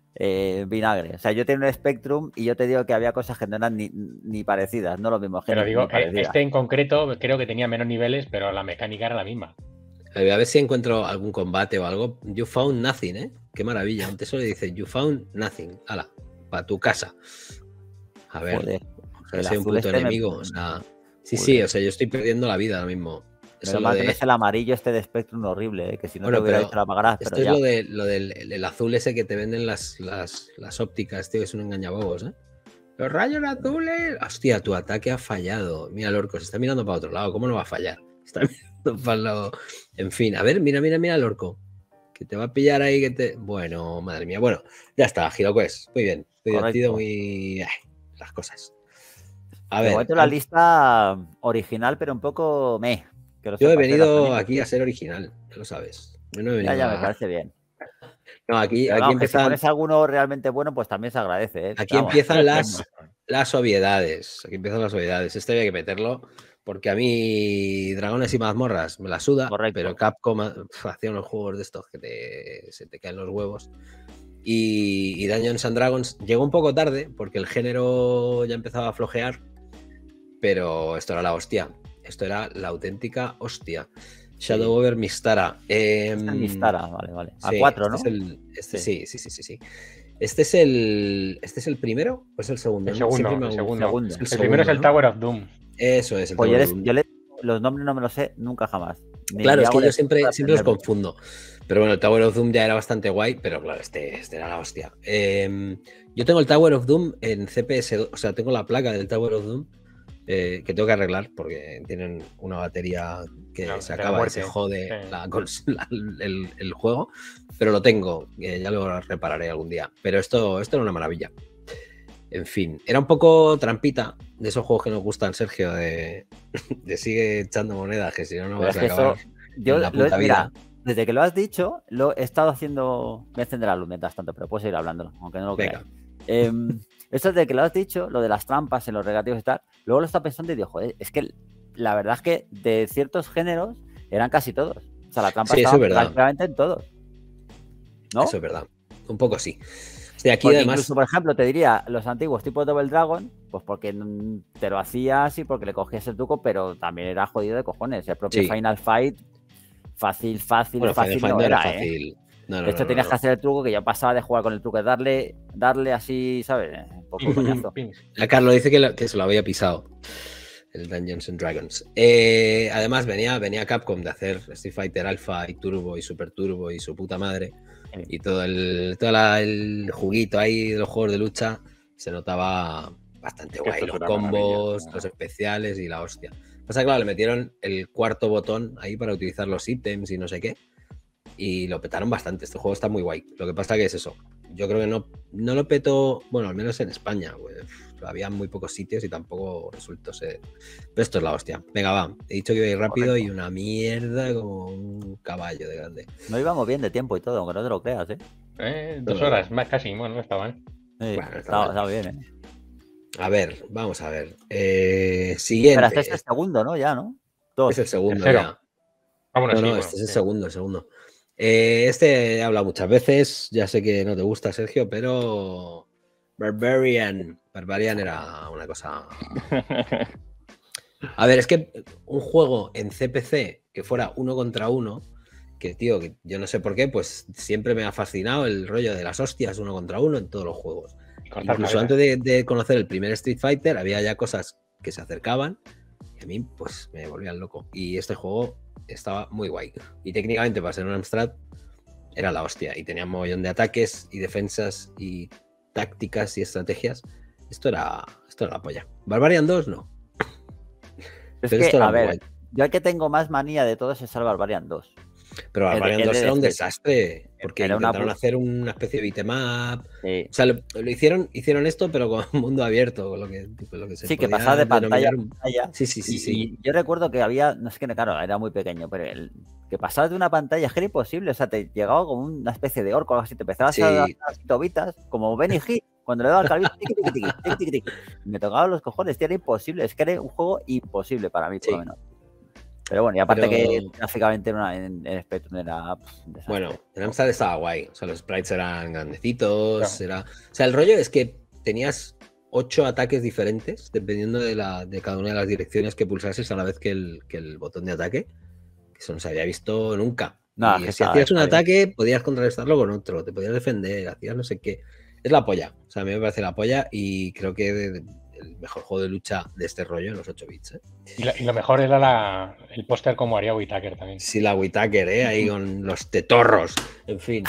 Eh, vinagre. O sea, yo tenía un Spectrum y yo te digo que había cosas que no eran ni, ni parecidas, no lo mismo. es que Pero ni- digo, ni eh, parecidas. este en concreto creo que tenía menos niveles, pero la mecánica era la misma. A ver, a ver si encuentro algún combate o algo. You found nothing, ¿eh? Qué maravilla. Un tesoro dice, you found nothing. Hala, para tu casa. A ver, Joder, o sea, el soy un azul puto este me- enemigo. O sea, sí, Joder. sí, o sea, yo estoy perdiendo la vida ahora mismo. Eso Pero es más lo de- tenés el amarillo este de Spectrum horrible, eh, que si no Bueno, te hubiera pero dicho la pagarás, Esto pero es ya. lo, de, lo del el, el azul ese que te venden las, las, las ópticas, tío, es un engañabobos, ¿eh? Los rayos azules. Hostia, tu ataque ha fallado. Mira, el orco se está mirando para otro lado. ¿Cómo no va a fallar? Está mirando para el lado. En fin, a ver, mira, mira, mira el orco. Que te va a pillar ahí, que te. Bueno, madre mía. Bueno, ya está, HeroQuest. Muy bien. Muy Correcto. divertido, muy. Ay, las cosas. A De ver, momento la lista original, pero un poco meh. que lo yo he sepas, ¿eh, venido Rafael? aquí a ser original, ya lo sabes. Yo no he venido Ya, ya, me a- parece bien. No, aquí, Pero aquí vamos, que si empiezan. pones alguno realmente bueno, pues también se agradece. ¿eh? Aquí Vamos, empiezan las, estupendo. las obviedades. Aquí empiezan las obviedades. Este había que meterlo porque a mí Dragones y Mazmorras me la suda, Correcto. pero Capcom pf, hacía unos juegos de estos que te- se te caen los huevos. Y, y Dungeons and Dragons llegó un poco tarde porque el género ya empezaba a flojear, pero esto era la hostia. Esto era la auténtica hostia. Shadow over Mistara. Eh, Este es Mistara, vale, vale. A sí, cuatro, este ¿no? es el- este, sí. sí, sí, sí, sí. Este es el. ¿Este es el primero o es el segundo? El No, segundo, siempre me el ha- segundo. segundo. El primero es el ¿no? Tower of Doom. Eso es el Pues yo, Tower les- of Doom. yo le- los nombres no me los sé nunca jamás. Ni- Claro, ni es que hago yo de- siempre, para siempre los aprenderme. confundo. Pero bueno, el Tower of Doom ya era bastante guay, pero claro, este, este era la hostia. Eh, yo tengo el Tower of Doom en C P S dos, o sea, tengo la placa del Tower of Doom eh, que tengo que arreglar porque tienen una batería que No, se de la acaba y muerte, se jode sí. la cons- la- el, el juego, pero lo tengo, eh, ya lo repararé algún día. Pero esto, esto era una maravilla. En fin, era un poco trampita de esos juegos que nos gustan, Sergio, de, de sigue echando monedas, que si no, no Pero vas es a que acabar eso, yo, en la lo, puta mira, vida. desde que lo has dicho, lo he estado haciendo. Me encender la luz mientras tanto, pero puedo seguir hablando, aunque no lo Venga. creáis. Eh, esto desde que lo has dicho, lo de las trampas en los regativos y tal, luego lo estaba pensando y digo, joder, es que la verdad es que de ciertos géneros eran casi todos. O sea, la trampa Sí, eso estaba es verdad. prácticamente en todos. ¿No? Eso es verdad. Un poco sí. De aquí Porque además. incluso, por ejemplo, te diría los antiguos tipo Double Dragon, pues porque mm, te lo hacías y porque le cogías el truco, pero también era jodido de cojones. El propio Sí. Final Fight, fácil, fácil, Bueno, fácil Final Fight no no era, era ¿eh? fácil. No, no, De hecho, no, no, tenías no. que hacer el truco que yo pasaba de jugar con el truco, de darle, darle así, ¿sabes? Un poco Pim, coñazo. pim, pim. La Carlos dice que, lo- que se lo había pisado. El Dungeons and Dragons. Eh, además, venía, venía Capcom de hacer Street Fighter Alpha y Turbo y Super Turbo y su puta madre. Sí. Y todo el, todo la- el juguito ahí de los juegos de lucha se notaba bastante Que guay. esto es Los una combos, maravilla. los especiales y la hostia. Pasa que, claro, le metieron el cuarto botón ahí para utilizar los ítems y no sé qué. Y lo petaron bastante. Este juego está muy guay. Lo que pasa que es eso. Yo creo que no, no lo petó, bueno, al menos en España. Pues, había muy pocos sitios y tampoco resultó ser. Pero esto es la hostia. Venga, va. He dicho que iba a ir rápido Correcto. y una mierda como un caballo de grande. No íbamos bien de tiempo y todo, aunque no te lo creas, ¿eh? Eh, dos No, no. horas, más casi, bueno, no está mal. Sí, Bueno, está estaba, mal. estaba bien, ¿eh? A ver, vamos a ver. Eh, siguiente. Pero este es el segundo, ¿no? Ya, ¿no? Dos. Es el segundo Tercero. ya. Ah, bueno, No, sí, no, bueno, este es el sí. segundo, el segundo. Eh, este he hablado muchas veces. Ya sé que no te gusta, Sergio, pero Barbarian. Barbarian era una cosa. A ver, es que un juego en C P C que fuera uno contra uno, que tío, que yo no sé por qué, pues siempre me ha fascinado el rollo de las hostias uno contra uno en todos los juegos. Cortar Incluso cabezas. antes de, de conocer el primer Street Fighter, había ya cosas que se acercaban y a mí, pues, me volvían loco. Y este juego estaba muy guay. Y técnicamente, para ser un Amstrad, era la hostia. Y tenía un mogollón de ataques y defensas y tácticas y estrategias. Esto era, esto era la polla. Barbarian dos, no. Es Pero que, esto era a muy ver, guay. yo el que tengo más manía de todos es el Barbarian dos. Pero el de- Barbarian el dos de era un Defense. desastre. Porque Era una intentaron pu- hacer una especie de beat'em up. Sí. O sea, lo, lo hicieron, hicieron esto, pero con mundo abierto, con lo que, con lo que se Sí, que podía pasaba de pantalla a denominar un- pantalla. Sí, sí, sí, Y, sí. y yo recuerdo que había, no es que, claro, era muy pequeño, pero el, que pasabas de una pantalla es que era imposible. O sea, te llegaba como una especie de orco, algo así, te empezabas Sí. a dar las tobitas, como Benny Hill, cuando le daba al calvito, tiqui, tiqui, tiqui, tiqui, tiqui, tiqui. Me tocaban los cojones, tío, era imposible. Es que era un juego imposible para mí, por Sí. lo menos. Pero bueno, y aparte Pero- que gráficamente era una- en, en Spectrum era pff, un desastre. Bueno, en Amstrad estaba guay. O sea, los sprites eran grandecitos. Claro. Era... O sea, el rollo es que tenías ocho ataques diferentes, dependiendo de, la, de cada una de las direcciones que pulsases a la vez que el, que el botón de ataque. Que eso no se había visto nunca. No, y que si está- hacías un está bien. ataque, podías contrarrestarlo con otro, te podías defender, hacías no sé qué. Es la polla. O sea, a mí me parece la polla y creo que de- de- el mejor juego de lucha de este rollo en los ocho bits. ¿eh? Y, la- y lo mejor era la, el póster como haría Whitaker también. Sí, la Whitaker, ¿eh? Ahí con los tetorros. En fin.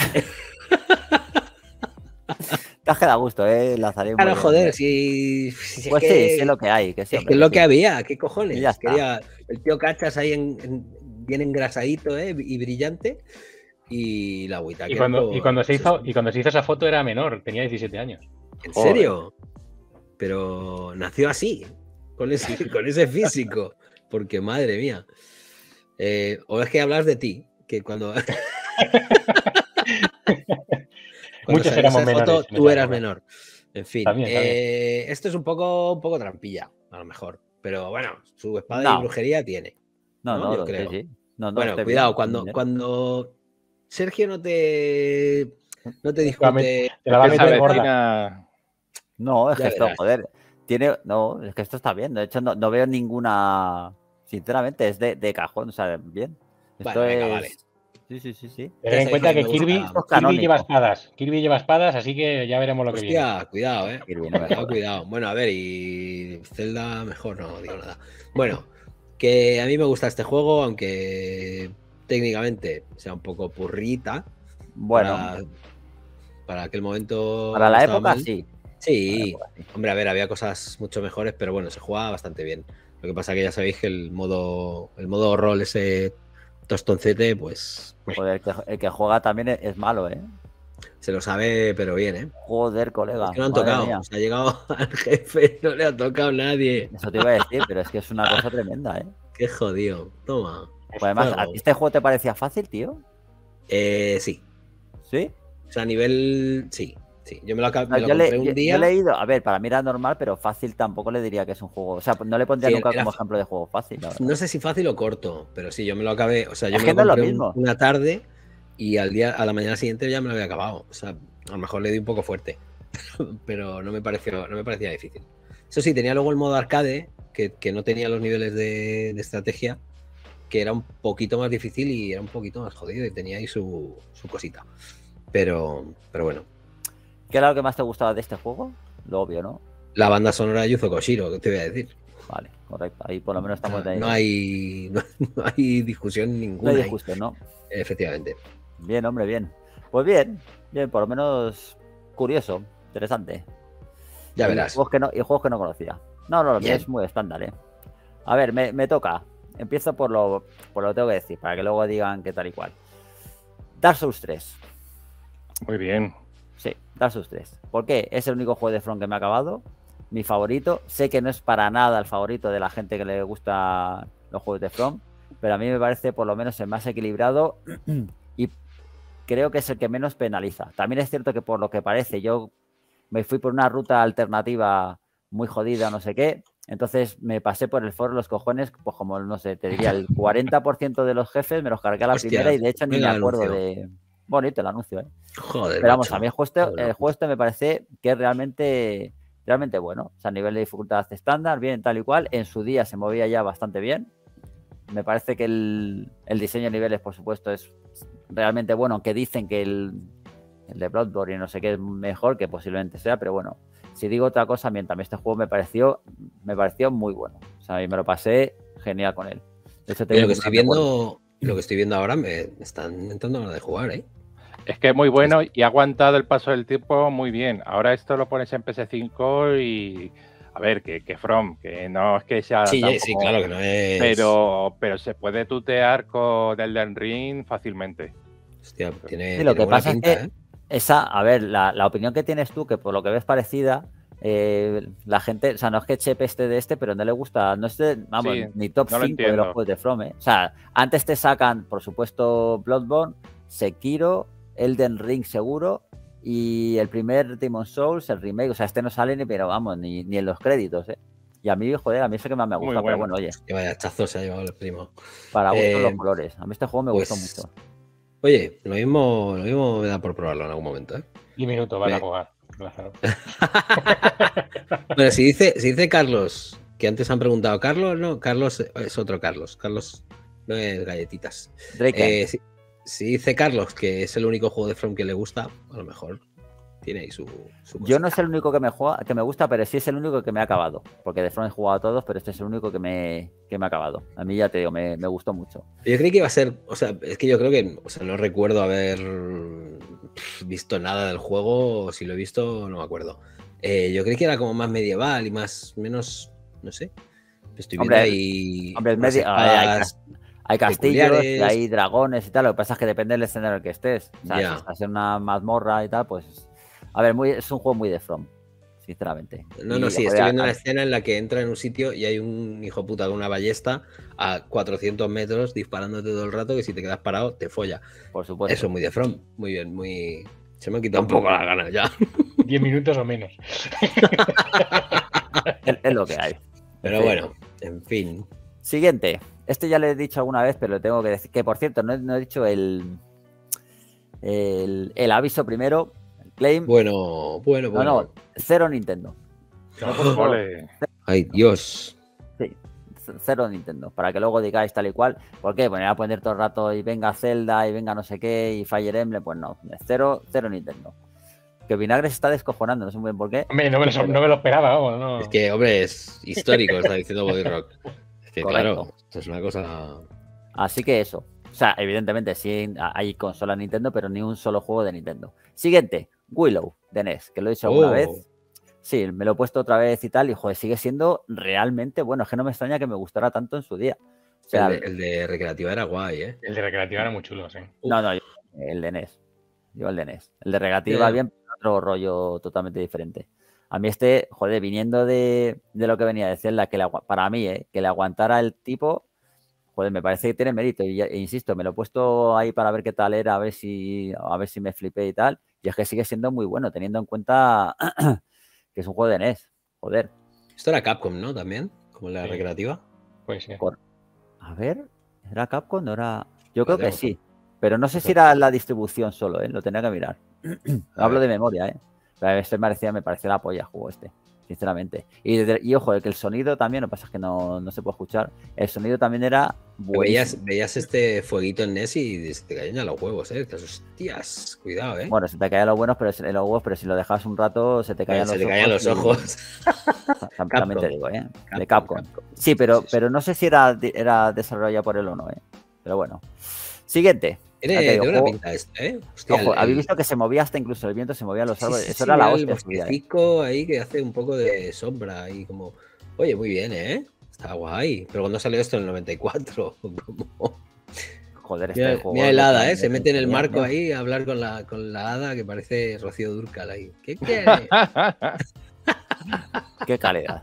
Te has quedado a gusto, ¿eh? Lazarín. Claro, muy bien. joder, si. si Pues es sí, que, sí es lo que hay. Que sí, es hombre, que es lo sí. que había, ¿qué cojones? Y ya está. Quería el tío Cachas ahí en, en- bien engrasadito, ¿eh? Y brillante. Y la Whitaker. Y cuando, pues, y, cuando se hizo, eso. y cuando se hizo esa foto era menor, tenía diecisiete años. ¿En Joder. serio? Pero nació así, con ese, con ese físico. Porque madre mía. Eh, o es que hablas de ti, que cuando. Cuando Muchos salió éramos esa menores foto, en tú esa eras época. menor. En fin, También, eh, esto es un poco, un poco trampilla, a lo mejor. Pero bueno, su espada No. y brujería tiene. No, ¿no? no, Yo no, creo. sí, sí. No, no, Bueno, esté cuidado, bien, cuando, bien. cuando Sergio no te, no te Te la discute. Te la va a Esa meter gorda. vecina- No, es Ya que esto, verás. joder, tiene, no, es que esto está bien. De hecho, no, no veo ninguna, sinceramente, es de, de cajón, o sea, bien. Esto Bueno, venga, es, vale. sí, sí, sí, sí. Ten en Ya cuenta sabéis que que me Kirby, gusta- Esto es Kirby canónico. lleva espadas. Kirby lleva espadas, así que ya veremos lo que viene. Hostia, cuidado, eh. Kirby, no me Cuidado, jodas. cuidado. Bueno, a ver, y Zelda mejor no digo nada. Bueno, que a mí me gusta este juego, aunque técnicamente sea un poco purrita. Bueno, Para, para aquel momento. para la estaba época mal. sí. Sí, hombre, a ver, había cosas mucho mejores, pero bueno, se jugaba bastante bien. Lo que pasa que ya sabéis que el modo, el modo rol ese tostoncete, pues Joder, el que, el que juega también es, es malo, ¿eh? se lo sabe, pero bien, ¿eh? Joder, colega. Es que no han madre tocado, mía. o sea, ha llegado al jefe, no le ha tocado nadie. Eso te iba a decir, pero es que es una cosa tremenda, ¿eh? Qué jodido, toma. Pues además, ¿a Fuego. ti este juego te parecía fácil, tío? Eh, sí, ¿Sí? o sea, a nivel, sí, sí. Yo me lo, acab- No, me lo yo, le, compré un yo- yo día. he leído, a ver, para mí era normal, pero fácil tampoco le diría que es un juego. O sea, no le pondría Sí, nunca era como fa- ejemplo de juego fácil, la verdad. No sé si fácil o corto, pero sí, yo me lo acabé, o sea, yo Es me que lo no es lo compré un- mismo. una tarde y al día, a la mañana siguiente ya me lo había acabado. O sea, a lo mejor le di un poco fuerte, pero no me pareció, no me parecía difícil. Eso sí, tenía luego el modo arcade, que, que no tenía los niveles de, de estrategia, que era un poquito más difícil y era un poquito más jodido y tenía ahí su, su cosita. Pero, pero bueno. ¿Qué era lo que más te gustaba de este juego? Lo obvio, ¿no? La banda sonora de Yuzo Koshiro, ¿qué te voy a decir? Vale, correcto. Ahí por lo menos O sea, estamos de... no hay, no, no hay discusión no ninguna. hay ahí. discusión, ¿no? Efectivamente. Bien, hombre, bien. Pues bien, bien, por lo menos curioso, interesante. Ya y verás. Juegos que no, y juegos que no conocía. No, no, lo mío Bien. es muy estándar, ¿eh? A ver, me, me toca. Empiezo por lo, por lo que tengo que decir, para que luego digan qué tal y cual. Dark Souls tres. Muy bien. Sí, Dark Souls tres. ¿Por qué? Es el único juego de From que me ha acabado. Mi favorito. Sé que no es para nada el favorito de la gente que le gusta los juegos de From, pero a mí me parece por lo menos el más equilibrado y creo que es el que menos penaliza. También es cierto que por lo que parece yo me fui por una ruta alternativa muy jodida, no sé qué. Entonces me pasé por el foro de los cojones, pues como, no sé, te diría, el cuarenta por ciento de los jefes me los cargué a la Hostia, primera y de hecho ni me venga el acuerdo anuncio. de... Bonito el anuncio, ¿eh? Joder, Pero vamos, macho. a mí el juego, este, Joder, el juego este me parece que es realmente, realmente bueno. O sea, a nivel de dificultad estándar, bien, tal y cual. En su día se movía ya bastante bien. Me parece que el, el diseño de niveles, por supuesto, es realmente bueno, aunque dicen que el, el de Bloodborne y no sé qué es mejor, que posiblemente sea, pero bueno, si digo otra cosa, mientras este juego me pareció, me pareció muy bueno. O sea, y me lo pasé genial con él. De hecho, Oye, tengo lo que un estoy gran recuerdo. viendo, lo que estoy viendo ahora me están entrando ganas de jugar, ¿eh? Es que es muy bueno y ha aguantado el paso del tiempo muy bien. Ahora esto lo pones en P S cinco y... A ver, que, que From, que no es que sea Sí, tampoco... sí, claro que no es. Pero, pero se puede tutear con Elden Ring fácilmente. Hostia, tiene, Sí, lo tiene que buena pasa pinta, es que ¿eh? esa, a ver, la, la opinión que tienes tú, que por lo que ves parecida, eh, la gente, o sea, no es que Chepe esté de este, pero no le gusta, no es de, vamos, Sí, ni top no lo cinco de los entiendo. juegos de From, ¿eh? O sea, antes te sacan, por supuesto, Bloodborne, Sekiro, Elden Ring seguro, y el primer Demon's Souls, el remake, o sea, este no sale ni, pero vamos, ni, ni en los créditos, ¿eh? Y a mí, joder, a mí es el que más me Muy gusta, pero bueno. bueno, oye, Que vaya hachazo se ha llevado el primo. para gusto Eh, los colores. A mí este juego me pues, gustó mucho. Oye, lo mismo, lo mismo me da por probarlo en algún momento, ¿eh? diez minutos van Me- a jugar. Lázaro. Bueno, si dice, si dice Carlos, que antes han preguntado, Carlos, no, Carlos es otro Carlos. Carlos no es galletitas. Drake, Eh, si, si dice Carlos que es el único juego de From que le gusta, a lo mejor tiene ahí su, su yo no cosita. es el único que me juega, que me gusta, pero sí es el único que me ha acabado. Porque de Front he jugado a todos, pero este es el único que me, que me ha acabado. A mí ya te digo, me, me gustó mucho. Yo creí que iba a ser, o sea, es que yo creo que, o sea, no recuerdo haber visto nada del juego, o si lo he visto, no me acuerdo. Eh, yo creí que era como más medieval y más, menos, no sé. Estoy viendo Hombre, ahí Hombre, es unas medio- hay, hay espadas cas- hay castillos, y peculiares. hay dragones y tal. Lo que pasa es que depende del escenario en el que estés. O sea, Ya. si estás en una mazmorra y tal, pues. A ver, muy, es un juego muy de From, sinceramente. No, Y, no, sí, joder, estoy viendo a- una escena en la que entra en un sitio y hay un hijo puta con una ballesta a cuatrocientos metros disparándote todo el rato que si te quedas parado te folla. por supuesto. Eso, muy de From. Muy bien, muy... Se me han quitado un poco las ganas ya. diez minutos o menos. Es, es lo que hay. Pero En fin. bueno, en fin. Siguiente. Este ya lo he dicho alguna vez, pero lo tengo que decir. Que por cierto, no he, no he dicho el, el. El aviso primero. El claim. Bueno, bueno, no, bueno. no. Cero Nintendo. Ole. Ay, Dios. Sí. c- Cero Nintendo. Para que luego digáis tal y cual. ¿Por qué? Pues me voy a poner todo el rato y venga Zelda y venga no sé qué y Fire Emblem. Pues no. Cero, cero Nintendo. Que Vinagre se está descojonando. No sé muy bien por qué. Hombre, no me lo, no me lo esperaba, vamos, no. Es que, hombre, es histórico, está diciendo Body Rock. Es que, Correcto. claro, esto es una cosa... Así que eso. O sea, evidentemente sí hay consola Nintendo, pero ni un solo juego de Nintendo. Siguiente. Willow de N E S. Que lo he dicho alguna Oh. vez. Sí, me lo he puesto otra vez y tal, y joder, sigue siendo realmente bueno. Es que no me extraña que me gustara tanto en su día. O sea, el, de, el de recreativa era guay, ¿eh? El de recreativa era muy chulo, sí. No, no, el de N E S. Yo el de N E S. El de recreativa, bien, otro rollo totalmente diferente. A mí este, joder, viniendo de, de lo que venía de Zelda, que le, para mí, ¿eh? Que le aguantara el tipo, joder, me parece que tiene mérito. Y e, insisto, me lo he puesto ahí para ver qué tal era, a ver si, a ver si me flipé y tal. Y es que sigue siendo muy bueno, teniendo en cuenta que es un juego de N E S. Joder. Esto era Capcom, ¿no? También, como la sí. recreativa. Pues sí. Por... A ver, ¿era Capcom? ¿No era...? Yo creo que sí. Pero no sé si era la distribución solo, ¿eh? Lo tenía que mirar. Hablo de memoria, ¿eh? Pero este me parecía, me parecía la polla el juego este, sinceramente. Y, de, y ojo, que el sonido también, lo que pasa es que no, no se puede escuchar. El sonido también era buenísimo. Veías, veías este fueguito en N E S y se te caían ya los huevos, ¿eh? Que hostias, cuidado, ¿eh? Bueno, se te caían los buenos, pero los huevos, pero si lo dejas un rato, se te caían, se los, te caían ojos los ojos. Y... También te digo, ¿eh? Capcom, de Capcom. Capcom. Sí, pero, sí, sí. pero no sé si era, era desarrollado por él o no, ¿eh? Pero bueno. Siguiente. Tiene, digo, tiene una pinta este, ¿eh? Hostia, ojo, el... ¿habéis visto que se movía hasta incluso el viento, se movían los árboles? Sí, sí, Eso sí, era la el hostia. bosquecico ahí que hace un poco de sombra y como... Oye, muy bien, ¿eh? Está guay. Pero cuando salió esto en el noventa y cuatro, como... Joder, este mira, juego... Mira el hada, ¿eh? Se mete en el marco ahí a hablar con la, con la hada que parece Rocío Dúrcal ahí. ¿Qué quiere? Qué calidad.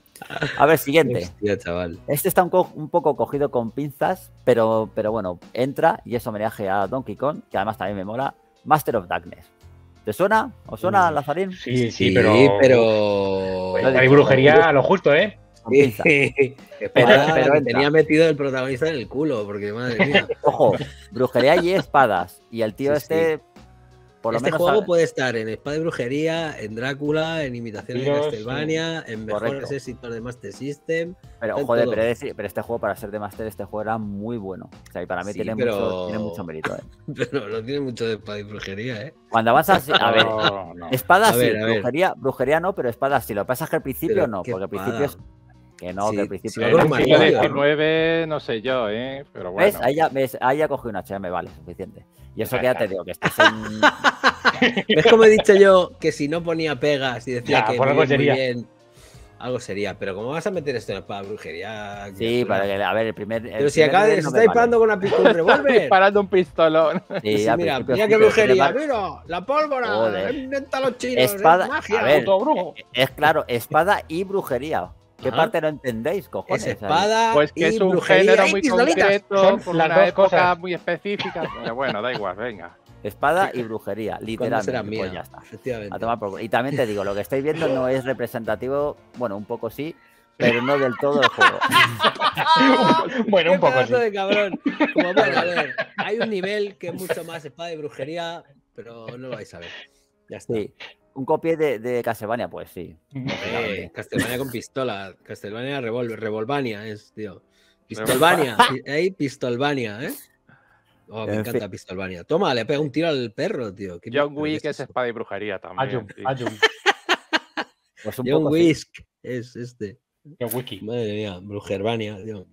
A ver, siguiente. Hostia, chaval. Este está un, co un poco cogido con pinzas, pero, pero bueno, entra y es homenaje a Donkey Kong, que además también me mola. Master of Darkness. ¿Te suena? ¿Os suena, mm, Lazarín? Sí, sí, sí, pero... pero... Hay brujería a lo justo, ¿eh? Sí. Espada, pero, pero que tenía metido el protagonista en el culo, porque madre mía. Ojo, brujería y espadas. Y el tío sí, este... Sí. Por lo este menos juego sabe. puede estar en Espada y Brujería, en Drácula, en Imitaciones Dios, de Castlevania, en mejores correcto. éxitos de Master System. Pero joder, pero, decir, pero este juego para ser de Master, este juego era muy bueno. O sea, y para mí sí, tiene, pero... mucho, tiene mucho mérito. ¿eh? Pero no tiene mucho de Espada y Brujería, ¿eh? Cuando avanzas, a ver, no, no. espada a ver, sí, a brujería, ver. brujería no, pero espada sí. Lo que pasa es que al principio pero no, porque al principio es... Que no, sí, que al principio... En el siglo diecinueve, no sé yo, ¿eh? Pero bueno. ¿Ves? Ahí ya, ves, ahí ya cogí una H, me vale, suficiente. Y eso que ya te digo, que estás en... ¿Ves como he dicho yo que si no ponía pegas y decía ya, que por muy, algo sería. Muy bien, algo sería? Pero ¿cómo vas a meter esto en espada brujería? Sí, para que, a ver, el primer... El pero si acá se no está disparando vale. con una pistola, un revólver. Disparando un pistolón. Sí, sí, mira, mira qué brujería, mira, la pólvora, inventa los chinos, espada, es magia, a ver, brujo. Es claro, espada y brujería. ¿Qué Ajá. parte no entendéis, cojones? Es espada pues que y es un brujería género muy concreto, son con las una dos época cosas. muy específica. Pero bueno, da igual, venga. Espada y brujería, literalmente. Pues ya está. A tomar por... Y también te digo, lo que estáis viendo no es representativo, bueno, un poco sí, pero no del todo el juego. Bueno, un poco sí. De cabrón. Como, bueno, a ver, hay un nivel que es mucho más espada y brujería, pero no lo vais a ver. Ya está. Sí. Un copie de, de Castlevania, pues sí. Eh, Castlevania con pistola. Castlevania Revolver. Revolvania es, tío. Pistolvania. Ahí, Pistolvania, ¿eh? Oh, me en encanta fin. Pistolvania. Toma, le pega un tiro al perro, tío. ¿Qué John Wick es espada y brujería también. Ayum, Ayum. Pues un John Wick es este. John Wiki. Madre mía, Brujerbania, tío.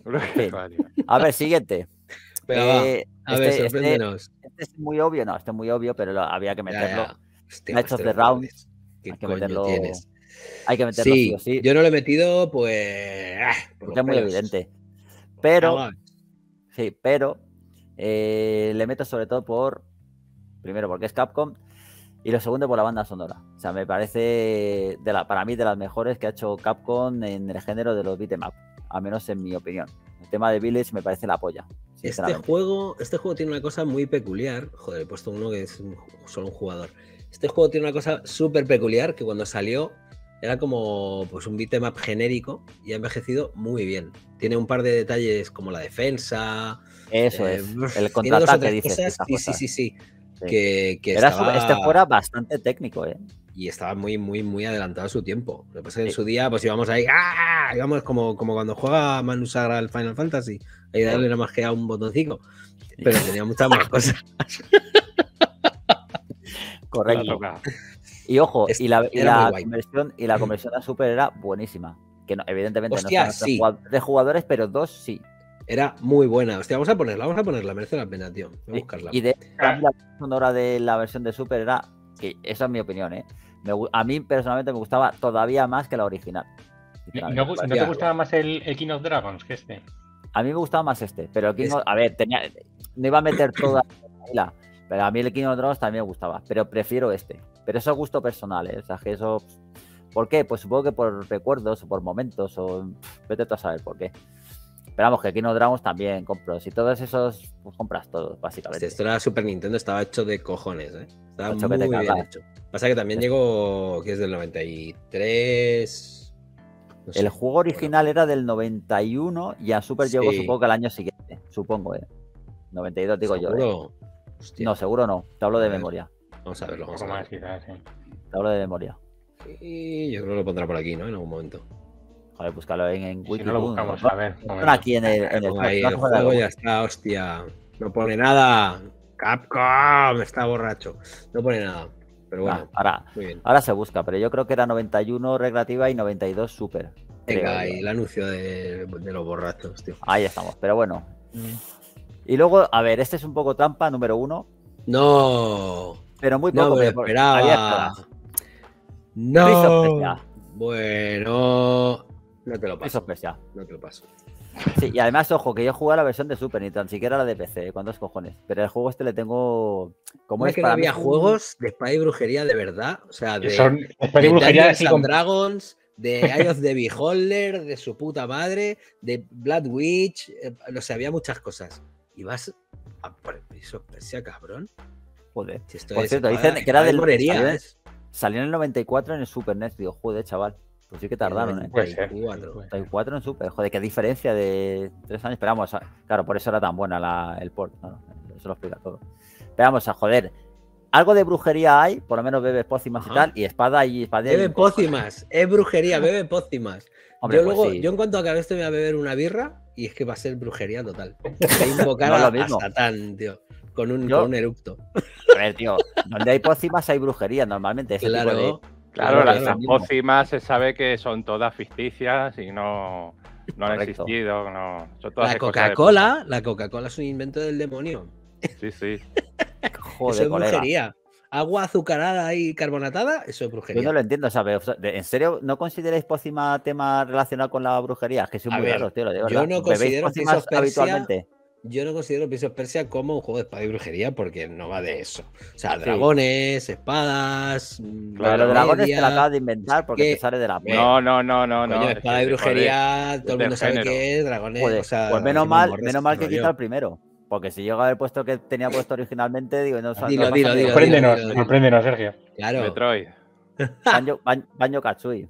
A ver, siguiente. Pero eh, va, a este, ver, sorpréndenos. Este, este es muy obvio, no, este es muy obvio, pero lo, había que meterlo. Ya, ya. Hostia, Match of the Round. Hay que meterlo. Tienes? Hay que meterlo sí, sí o sí. Yo no lo he metido, pues. Ah, porque es muy evidente. Pero. Ah, sí, pero. Eh, le meto sobre todo por. Primero, porque es Capcom. Y lo segundo, por la banda sonora. O sea, me parece. De la, para mí, de las mejores que ha hecho Capcom en el género de los beat'em up. Al menos en mi opinión. El tema de Village me parece la polla. Este juego, este juego tiene una cosa muy peculiar. Joder, he puesto uno que es un, solo un jugador. Este juego tiene una cosa súper peculiar que cuando salió era como pues un beat'em up genérico y ha envejecido muy bien. Tiene un par de detalles como la defensa. Eso eh, es. El contraataque, dices. Sí, sí, sí, sí. Que, que era estaba... Este juego era bastante técnico, ¿eh? Y estaba muy, muy, muy adelantado a su tiempo. Lo que pasa es que sí. En su día, pues íbamos ahí, ¡ah! Íbamos como, como cuando juega Manu Sagra al Final Fantasy. Ahí darle nada más que a un botoncito. Pero tenía muchas más cosas. Correcto. Y ojo, y la, y, la conversión, y la conversión a Super era buenísima. Que no, evidentemente Hostia, no son sí. de jugadores, pero dos sí. Era muy buena. Hostia, vamos a ponerla, vamos a ponerla, merece la pena, tío. Voy a buscarla. Y de la sonora de la versión de Super era, que esa es mi opinión, ¿eh? Me gu- a mí personalmente me gustaba todavía más que la original. ¿No, no, ¿no te gustaba más el, el King of Dragons que este? A mí me gustaba más este, pero el King Es- of- a ver, tenía, no iba a meter toda la pero a mí el King of Dragons también me gustaba, pero prefiero este. Pero eso es gusto personal, ¿eh? O sea, que eso... ¿Por qué? Pues supongo que por recuerdos o por momentos o... pff, vete tú a saber por qué. Pero vamos, que el King of Dragons también compro. Si todos esos, pues compras todos, básicamente. Esto era Super Nintendo, estaba hecho de cojones, ¿eh? Estaba Hecho muy que te bien cagas. hecho. Pasa que también llegó, que es del noventa y tres. No sé. El juego original era del noventa y uno y a Super llegó Sí. supongo que al año siguiente. Supongo, ¿eh? noventa y dos digo yo. ¿eh? ¿Seguro? Hostia. No, seguro no. Te hablo A de ver. memoria. Vamos a verlo, Un vamos poco a más, verlo. quizás, sí. Te hablo de memoria. Y yo creo que lo pondrá por aquí, ¿no? En algún momento. Joder, búscalo en, en Si Wiki. no lo tú, buscamos, ¿no? a ver. un Pon momento. aquí en el, en el Ahí, no el hace falta juego que ya está, hostia. No pone nada. Capcom, está borracho. No pone nada. Pero Ah, bueno, ahora, muy bien. ahora se busca, pero yo creo que era noventa y uno recreativa y noventa y dos super. creo Venga, yo. ahí el anuncio de, de los borrachos, tío. Ahí estamos, pero bueno. Y luego, a ver, este es un poco trampa, número uno, No, pero muy no poco. me lo pero por- esperaba. había esperas. No. Prince of Persia. Bueno, no te lo Prince of paso. Persia. No te lo paso. Sí, y además, ojo, que yo jugué a la versión de Super, ni tan siquiera la de P C, ¿cuántos cojones? Pero el juego este le tengo... Como ¿Cómo es es que no para mí había es un- juegos de espada y brujería de verdad? O sea, de, Son después de de brujería Dungeons así and con- Dragons, de Eye of the Beholder, de su puta madre, de Blood Witch, eh, no sé, había muchas cosas. Y vas a por el Prince of Persia, cabrón. Joder. Si esto Por es cierto, espada- dicen que era espada y del- morería, salió en- es Salió en el noventa y cuatro en el Super N E S, digo, joder, chaval. Pues sí que tardaron, ¿eh? Puede ser. noventa y cuatro. Puede ser. noventa y cuatro en Super, joder, qué diferencia de tres años. Pero vamos, a- claro, por eso era tan buena la, el port, ¿no? Eso lo explica todo. Pero vamos a joder. Algo de brujería hay, por lo menos bebes pócimas y Ajá. tal, y espada y espada. Bebe pócimas, es brujería, bebe pócimas. Hombre, yo pues luego, sí. yo en cuanto acabe esto me voy a beber una birra y es que va a ser brujería total. Voy a invocar No es a, lo a mismo. Satán, tío, con un, Yo- con un eructo. A ver, tío, donde hay pócimas hay brujería normalmente. Ese tipo de... Claro, Claro, Claro, las, eso las mismo. pócimas se sabe que son todas ficticias y no, no han Correcto. existido. No, son todas la de cosas de Coca-Cola, la Coca-Cola es un invento del demonio. puta. Sí, sí. Joder, eso es colega. brujería. Agua azucarada y carbonatada, eso es Yo brujería. no lo entiendo, ¿sabes? O sea, de- ¿en serio no consideráis pócima tema relacionado con la brujería? Es que soy A muy ver, raro, tío, de yo verdad. no ¿Bebéis considero Prince pócimas of Persia- habitualmente? Yo no considero Prince of Persia como un juego de espada y brujería porque no va de eso. O sea, Sí. dragones, espadas. mm, Pero lo de dragones te media, la acabas de inventar porque que- te sale de la Bueno, No, no, no, no, no. coño, es espada que, y brujería, joder, todo el del mundo sabe género. que es, dragones. Joder, o sea, pues menos dragones mal, morros, menos mal que he rollo. quitado el primero. Porque si yo haber puesto que tenía puesto originalmente, digo, no, no Dilo, pasa dilo, ni- dilo, Sorpréndenos, dilo, dilo. sorpréndenos, Sergio. Claro. Metroid. Banjo, Ban- Banjo Katsui.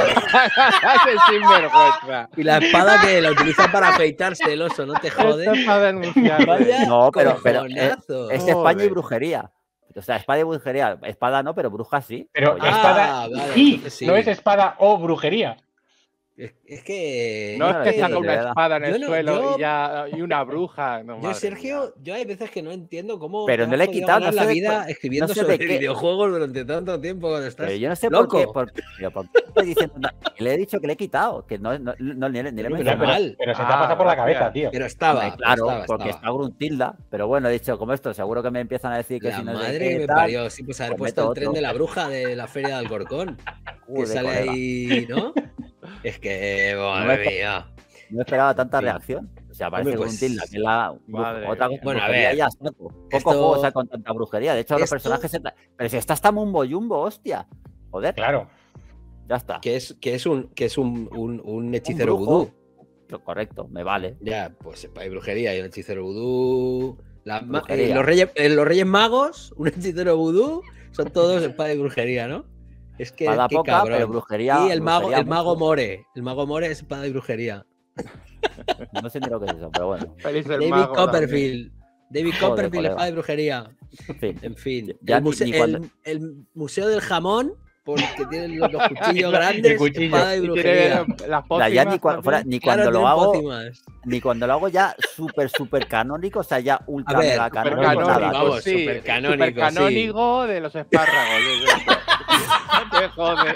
Ese sinvergüenza. Y la espada que la utiliza para afeitarse el oso, no te Esto jode. es para denunciarle. Vaya No, pero- pero, eh, cojonazo. Es España y Joder. brujería. O sea, espada y brujería. Espada no, pero bruja sí. Pero Pues ya Ah, espada vale, y entonces sí. no es espada o brujería. Es, es que. No Yo es no que lo saca entiendo, una de verdad. espada en el Yo no- suelo yo- y ya y una bruja. No, Yo, madre Sergio, mía. yo hay veces que no entiendo cómo. Pero te no has le he podido quitado, ganar no la sé de vida cu- escribiendo no sé sobre de qué- videojuegos durante tanto tiempo cuando estás. Pero yo no sé loco. por qué. Por, pero ¿por qué estoy diciendo nada? Le he dicho que le he quitado. Que no, no, no, ni, le- ni le he Pero Ya, mencionado. pero, mal. pero se te Ah, ha pasado por la gracias. cabeza, tío. Pero estaba. Hombre, claro, estaba, porque estaba. está Gruntilda. Pero bueno, he dicho, como esto, seguro que me empiezan a decir que La si no sé madre qué, que me tal, parió. Sí, pues haber pues puesto meto el tren otro. de la bruja de la feria de Alcorcón. que joder, sale colega. ahí, ¿no? Es que, me madre espe- mía. No esperaba tanta Sí. reacción. O sea, parece Hombre, pues, Gruntilda, que es la madre otra mía. cosa. Bueno, a brujería ver, ya saco. Poco esto- juego saca con tanta brujería. De hecho, los esto- personajes. se tra- Pero si está hasta Mumbo Jumbo, hostia. Joder, Claro. ya está. Que es, que es un, que es un, un, un hechicero brujo. vudú. Lo correcto, me vale. Ya, pues espada y brujería y un hechicero vudú. La ma- Brujería. eh, los, reyes, eh, los Reyes Magos, un hechicero vudú, son todos espada y brujería, ¿no? Es que Espada qué poca, cabrón. pero brujería. y el mago, brujería el mago mucho. More. El mago More es espada y brujería. No sé ni lo que es eso, pero bueno. Feliz el David mago Copperfield. David Joder, Copperfield, colega. espada y brujería. En fin. En fin. Ya el, ni- muse- ni el- cuando- el Museo del Jamón, porque tiene los, los cuchillos El grandes, cuchillo. espada y también. Y brujería. tiene las O sea, ya ni, pócimas cua- fuera- también. ni Claro, cuando lo tienen hago, pócimas. ni cuando lo hago ya súper, súper canónico, o sea, ya ultra A ver, mega súper canónico, Canónico, nada. vamos, sí, supercanónico, supercanónico de los espárragos. No te jode.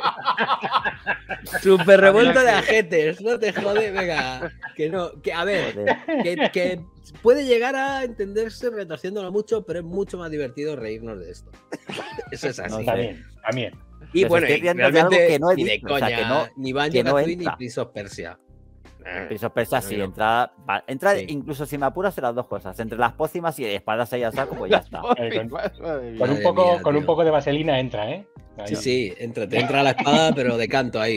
Super revuelto de ajetes, no te jode, venga. Que no, que a ver, Joder. que, que puede llegar a entenderse retorciéndolo mucho, pero es mucho más divertido reírnos de esto. Eso es así. No sé. También, también. Y Pero bueno, estoy y riendo de algo realmente que no he ni de visto, o sea, coña, que no- ni Banjo que no Kazooie ni entra. Prince of Persia. El Prince of Persia sí, no. entra, va- entra Sí. incluso si me apuras en las dos cosas. Entre las pócimas y espadas y a saco, pues ya está. Eh, con- Madre mía. Con un Madre poco, mía, con un tío. poco de vaselina entra, ¿eh? Ahí. Sí, sí, entra, te entra la espada, pero de canto ahí.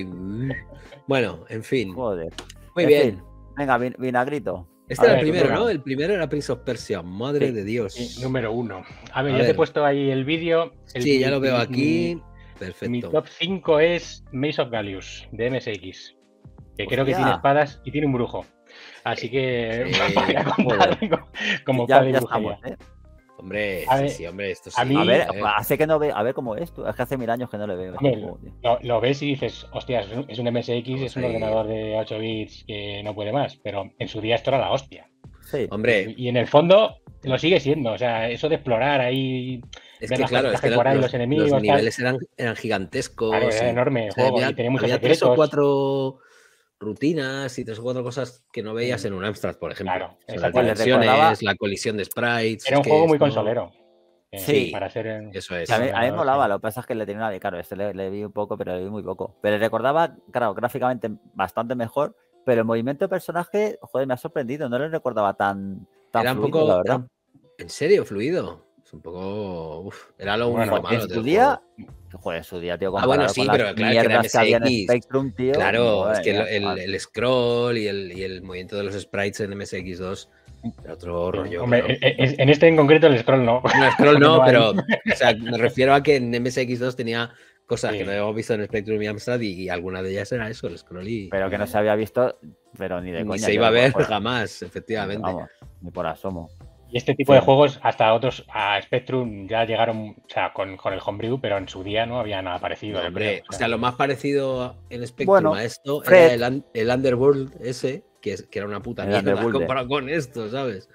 Bueno, en fin. Joder. Muy En bien. fin, venga, vin- vinagrito. Este A era ver, el primero, venga. ¿no? El primero era Prince of Persia. Madre Sí, de Dios. Sí, número uno. A ver, A ya te he ver. puesto ahí el vídeo. El- Sí, ya mi- lo veo mi- aquí. Mi Perfecto. top cinco es Maze of Gallius, de M S X. Que creo que Hostia. tiene espadas y tiene un brujo. Así que Sí, voy a contar como, como ya, espada y ya brujería. estamos, ¿eh? Hombre, A sí, ver, sí, hombre, esto sí. a mí- A ver, eh. hace que no ve, a ver cómo es tú. Es que hace mil años que no le veo. este Hombre, juego, tío. Lo, lo ves y dices, hostia, es un, es un M S X, Vamos es un ahí. ordenador de ocho bits que no puede más, pero en su día esto era la hostia. Sí. Hombre, Y en el fondo lo sigue siendo, o sea, eso de explorar ahí, es ver que las claro, cosas es que que por ahí los, los enemigos, los tal. niveles eran, eran gigantescos. Claro, era y- enorme el o sea, juego había, y tenía muchos había tres o secretos. cuatro rutinas y tres o cuatro cosas que no veías Mm. en un Amstrad, por ejemplo. Claro, O sea, las exacto. Le dimensiones, recordaba- la colisión de sprites. Era un es que juego muy esto- consolero. eh, Sí, para ser en- Eso es. Que a mí, a mí me ordenador, molaba, sí. lo que pasa es que le tenía una. Claro, este le, le vi un poco, pero le vi muy poco. Pero recordaba, claro, gráficamente bastante mejor. Pero el movimiento de personaje, joder, me ha sorprendido. No le recordaba tan, tan Era un fluido, poco. la verdad. era- en serio, fluido. Es un poco. Uf, era lo Bueno, único malo En del su día, juego. joder, en su día, tío, Ah, bueno, comparado sí, con pero las claro, que era mierdas que había en M S X. Spectrum, tío. Claro, madre es que mía, el, el- chaval. el scroll y el, y el movimiento de los sprites en M S X dos era otro rollo. Hombre, claro. e- e- en este en concreto el scroll no. No, scroll no, no hay. pero o sea, me refiero a que en M S X dos tenía cosas Sí. que no habíamos visto en Spectrum y Amstrad y, y alguna de ellas era eso, el scroll y Pero que no se había visto, pero ni de ni coña. se tío, iba a ni por ver fuera. jamás, efectivamente. Vamos, ni por asomo. Y este tipo Sí. de juegos, hasta otros, a Spectrum ya llegaron, o sea, con, con el Homebrew, pero en su día no había nada parecido. No, yo hombre, creo. o sea, lo más parecido en Spectrum Bueno, a esto Fred. era el, un- el Underworld ese, que, es, que era una puta El mierda Underworld. comparado con esto, ¿sabes?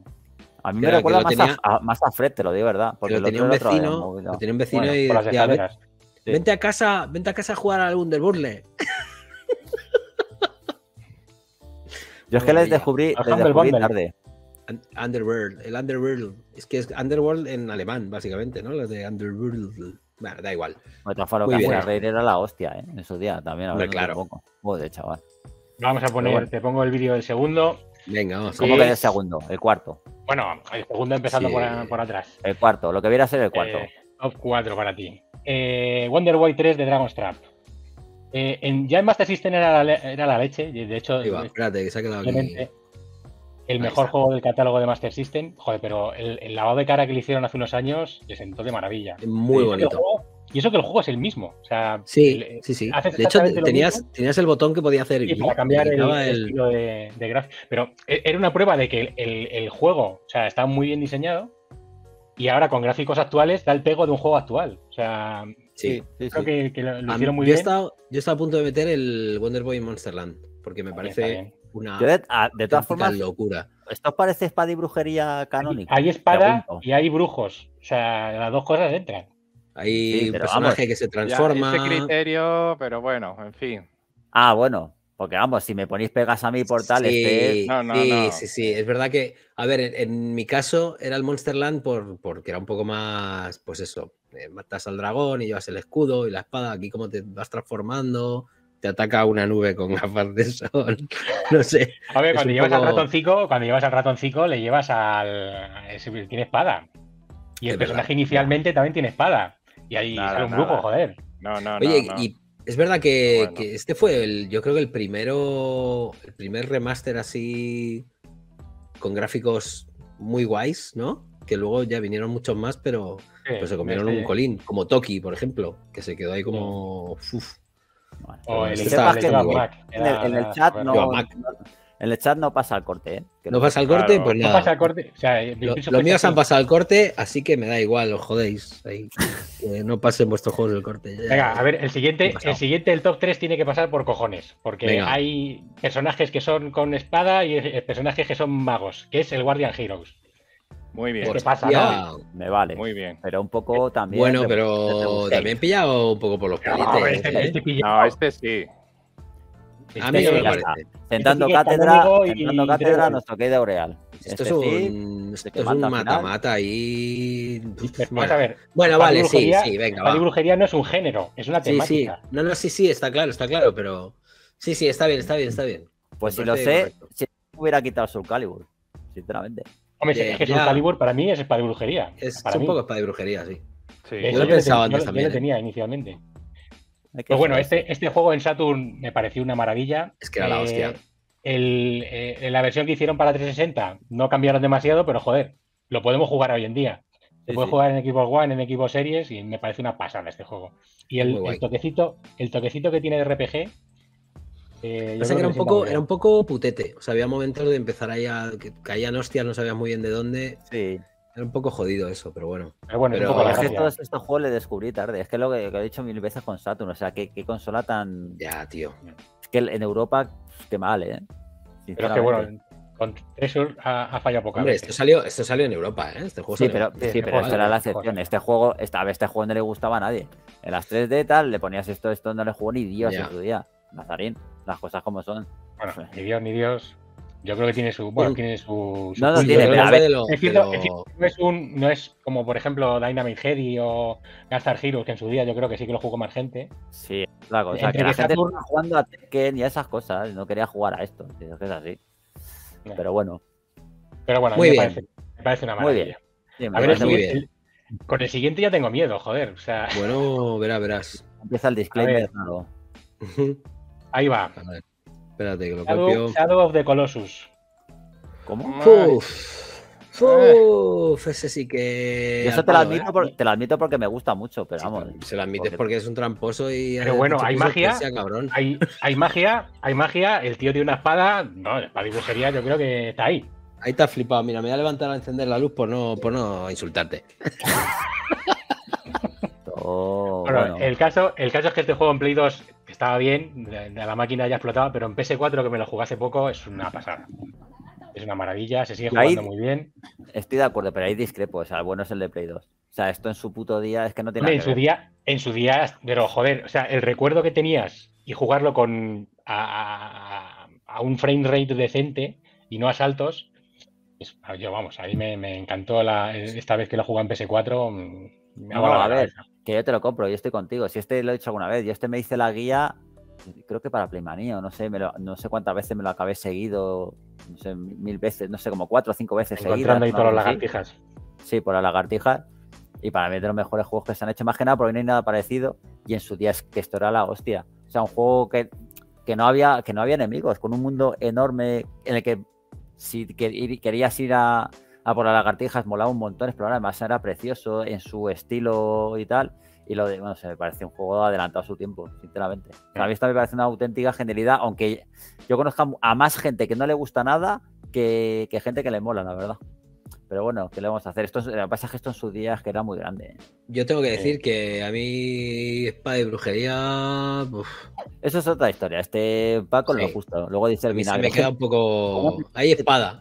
A mí Que me era- recuerda que lo más, tenía- a, a- más a Fred, te lo digo, ¿verdad? Que Porque lo el tenía otro un era otro vecino, movido. lo tenía un vecino Bueno, y por las decía, "Ven- escaleras. Sí. vente a casa, vente a casa a jugar al Underworld. Yo es que les Maravilla. descubrí, Al les Humble descubrí Bundle. tarde. Un- Underworld, el Underworld. Es que es Underworld en alemán, básicamente, ¿no? Lo de Underworld. Bueno, da igual. De todas formas, Muy lo que bien. hacía reír era la hostia, ¿eh? En su día también. Hombre, hablando claro. un poco. Joder, chaval. Vamos a poner, bueno. te pongo el vídeo del segundo. Venga, vamos. ¿Cómo Sí. que el segundo? El cuarto. Bueno, el segundo empezando Sí. por, por atrás. El cuarto. Lo que viera ser el cuarto. Eh, top cuatro para ti. Eh, Wonder Boy tres de Dragon's Trap. Eh, en, ya en Master System era la, le- era la leche. y De hecho, Ahí va, espérate, que se ha quedado aquí. obviamente, el Ahí mejor está. juego del catálogo de Master System. Joder, pero el, el lavado de cara que le hicieron hace unos años le sentó de maravilla. Muy Y eso que el bonito. juego- y eso que el juego es el mismo. O sea, Sí, el- sí, sí. haces De hecho, exactamente lo tenías, mismo. tenías el botón que podía hacer. Y y para cambiar el, quitaba el estilo de, de gráfico. Pero e- era una prueba de que el, el- el juego, o sea, está muy bien diseñado y ahora con gráficos actuales da el pego de un juego actual. O sea, Sí. sí, creo sí. que, que lo, lo A hicieron mí- muy yo, he bien. estado, yo he estado a punto de meter el Wonder Boy en Monsterland, porque me También está parece bien. una Yo de, a- de todas auténtica formas, locura. ¿esto os parece espada y brujería canónica? Hay espada Pregunto. y hay brujos. O sea, las dos cosas entran. Hay Sí, un pero personaje vamos, que se Ya, transforma. ese criterio, pero bueno, en fin. Ah, bueno. Porque vamos, si me ponéis pegas a mi portal, este Sí, es... No, no, sí, no. sí, sí. Es verdad que, a ver, en, en mi caso era el Monsterland por, porque era un poco más, pues eso, eh, matas al dragón y llevas el escudo y la espada. Aquí como te vas transformando, te ataca una nube con gafas de sol. No sé. A ver, Es cuando un llevas al poco- ratoncico, cuando llevas al ratoncico, le llevas al. ese- Tiene espada. Y el Es personaje verdad. inicialmente también tiene espada. Y ahí Nada, sale un brujo, nada. joder. No, no, Oye, no. no. y es verdad que, Bueno. que este fue el, yo creo que el primero, el primer remaster así con gráficos muy guays, ¿no? Que luego ya vinieron muchos más, pero Sí, pues se comieron este- un colín, como Toki, por ejemplo, que se quedó ahí como, uf. Bueno, O el, Este el, está- el está Eva muy Mac, en, el, era- en el era chat súper- no, Yo, Mac. no- en el chat no pasa el corte, ¿eh? Que No lo pasa el Claro. corte, pues No nada. pasa el corte. O sea, Lo- Prince of los Persia míos han sí. pasado el corte, así que me da igual, os jodéis. Ahí. Que no pasen vuestros juegos del corte. ya. Venga, a ver, el siguiente, ¿Qué ha pasado? el siguiente, el top tres tiene que pasar por cojones. Porque Venga. hay personajes que son con espada y eh, personajes que son magos, que es el Guardian Heroes. Muy bien, ¿Qué pasa, Ya, no? Me vale. muy bien. Pero un poco también... bueno, de- pero de- también pillado un poco por los No, palitos. este, ¿eh? este pillado. No, este sí. A mí no me ya parece. está. Sentando Este sí que es cátedra, canónigo y sentando cátedra Dreadful. nuestro querido Aureal. Esto Este es sí, un, este esto que es un manda al final. mata-mata ahí. Pero Bueno, vamos a ver. bueno, espada y vale, sí, brujería- sí, venga, espada y va. brujería no es un género, es una Sí, sí. temática. No, no, sí, sí, está claro, está claro, pero. Sí, sí, está bien, está bien, está bien. Pues Me si lo parece sé, correcto. si hubiera quitado Soul Calibur, sinceramente. Hombre, Ya, es que ya. Soul Calibur para mí es espada y brujería. Es para un mí. poco espada de brujería, sí. Sí. De Yo hecho, lo he yo pensado ten- yo antes lo- yo también, lo ¿eh? tenía inicialmente. Hay que Pero bueno, joderse. este, este juego en Saturn me pareció una maravilla. Es que era la Eh, hostia. el, eh, en la versión que hicieron para trescientos sesenta no cambiaron demasiado, pero joder, lo podemos jugar hoy en día. Se Sí, puede sí. jugar en Xbox One, en Xbox Series y me parece una pasada este juego. Y Es el, muy guay. el toquecito, el toquecito que tiene de R P G. eh, yo Pasa creo que era le un sienta poco, muy era bien. un poco putete. O sea, había momentos de empezar ahí a. Que caían hostias, no sabías muy bien de dónde. Sí. Era un poco jodido eso, pero bueno. Pero bueno, es pero- un poco la Es que gracia. todos estos juegos le descubrí tarde. Es que lo que, que he dicho mil veces con Saturn. O sea, qué, qué consola tan. Ya, tío. Es que en Europa, qué mal, ¿eh? Pero es que bueno, con Treasure ha, ha fallado pocas Hombre, veces. esto salió, esto salió en Europa, ¿eh? Este juego Sí, salió pero, en- sí, este pero juego esta era la este juego excepción. sí. Este juego, esta vez este juego no le gustaba a nadie. En las tres D tal, le ponías esto, esto no le jugó ni Dios Ya. en su día. Nazarín, las cosas como son. Bueno, ni Dios ni Dios. Yo creo que tiene su. Bueno, tiene su. su No, no punto. tiene, Yo pero creo a que ver, de lo- Es de cierto, lo- es cierto, no es un, no es como por ejemplo Dynamite Heady o Gunstar Heroes, que en su día yo creo que sí que lo jugó más gente. Sí, la cosa. Entre Que la que gente Saturn- estaba jugando a Tekken y a esas cosas. No quería jugar a esto. Es que es así. Pero bueno, Pero bueno, a mí Muy me bien. parece, me parece una Muy maravilla. bien. sí, me A ver, el parece muy muy siguiente- bien. el- con el siguiente ya tengo miedo, joder. O sea, Bueno, verás, verás. Empieza el disclaimer. ver. Claro. ahí va. A ver, espérate que lo Shadow, copio. Shadow of the Colossus. ¿Cómo? Uf, uf, ese sí que. Yo eso al te lo, palo, admito ¿eh? por- te lo admito porque me gusta mucho, pero Sí, vamos. Se lo admites porque- porque es un tramposo y. Pero has bueno, dicho hay Prince of magia. Persia, cabrón. Hay, hay magia, hay magia. El tío tiene una espada. No, la espada y brujería yo creo que está ahí. Ahí te has flipado. Mira, me voy a levantar a encender la luz por no, por no insultarte. Oh, Bueno, bueno. El, caso, el caso es que este juego en Play dos estaba bien, de, de la máquina ya explotaba, pero en P S cuatro, que me lo jugué hace poco, es una pasada. Es una maravilla, se sigue Ahí- jugando muy bien. Estoy de acuerdo, pero ahí discrepo. O sea, el bueno es el de Play dos. O sea, esto en su puto día es que no tiene Hombre, en nada su que ver. día, en su día, pero joder, o sea, el recuerdo que tenías y jugarlo con a, a- a un frame rate decente y no a saltos, es- yo vamos, a mí me, me encantó la, esta vez que lo jugué en P S cuatro, mm, me ha No, volado a la ver, cabeza. que yo te lo compro, yo estoy contigo. Si este lo he dicho alguna vez, yo este me hice la guía, creo que para Playmanía, o no sé, me lo- no sé cuántas veces me lo acabé seguido, no sé, mil veces, no sé, como cuatro o cinco veces Encontrando ahí seguidas. todas una las cosa así. lagartijas. Sí, por las lagartijas. Y para mí es de los mejores juegos que se han hecho, más que nada porque no hay nada parecido. Y en su día es que esto era la hostia. O sea, un juego que, que no había que no había enemigos, con un mundo enorme en el que si que- ir- querías ir a, a por las lagartijas molaba un montón explorar, además era precioso en su estilo y tal. Y lo de, bueno, se me parece un juego adelantado a su tiempo, sinceramente. O sea, a mí esto me parece una auténtica genialidad, aunque yo conozca a más gente que no le gusta nada que, que gente que le mola, la verdad. Pero bueno, ¿qué le vamos a hacer? Esto, es- lo que pasa es que esto en su día es que era muy grande. Yo tengo que decir que a mí, espada y brujería. Uf, Eso es otra historia. Este va con lo Sí. justo. Luego dice a el mí se vinagre. me queda un poco. ¿Cómo? Hay espada.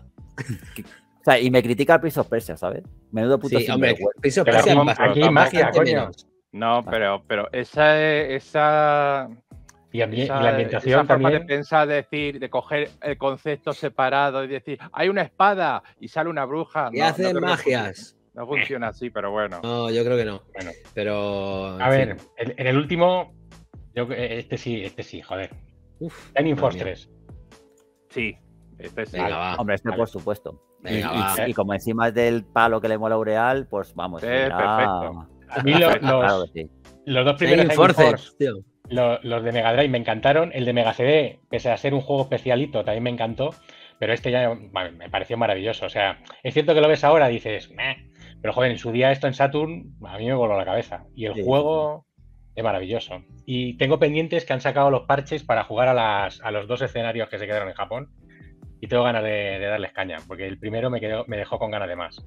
O sea, y me critica el Prince of Persia, ¿sabes? Menudo puto Sí, hombre, sinvergüenza. Prince of Pero Persia aquí- es bastante- aquí hay magia, bastante coño. menos. No, Vale. pero, pero esa, esa, Y, ambi- y esa, la ambientación esa forma de también. pensar, de decir, de coger el concepto separado y decir, hay una espada y sale una bruja. Y no, no hacen creo que magias. funcione. No funciona así, pero bueno. No, yo creo que no. Bueno, Pero. en a ver, fin. en, en el último, yo, este sí, este sí, joder. Uf, Shining madre Force mía. tres. Sí, este sí. Venga, va. Hombre, este Vale. por supuesto. Y, Venga, y- va. y como encima es del palo que le mola a Aureal, pues vamos. Sí, ya- perfecto. A mí lo- Claro los, que sí. los dos primeros Shining Shining Forces, Force, tío. lo- los de Mega Drive me encantaron. El de Mega C D, pese a ser un juego especialito, también me encantó. Pero este ya vale, me pareció maravilloso. O sea, es cierto que lo ves ahora y dices, meh. Pero joder, en su día esto en Saturn a mí me voló la cabeza. Y el Sí, juego es maravilloso. Y tengo pendientes que han sacado los parches para jugar a, las, a los dos escenarios que se quedaron en Japón. Y tengo ganas de, de darles caña, porque el primero me, quedó, me dejó con ganas de más.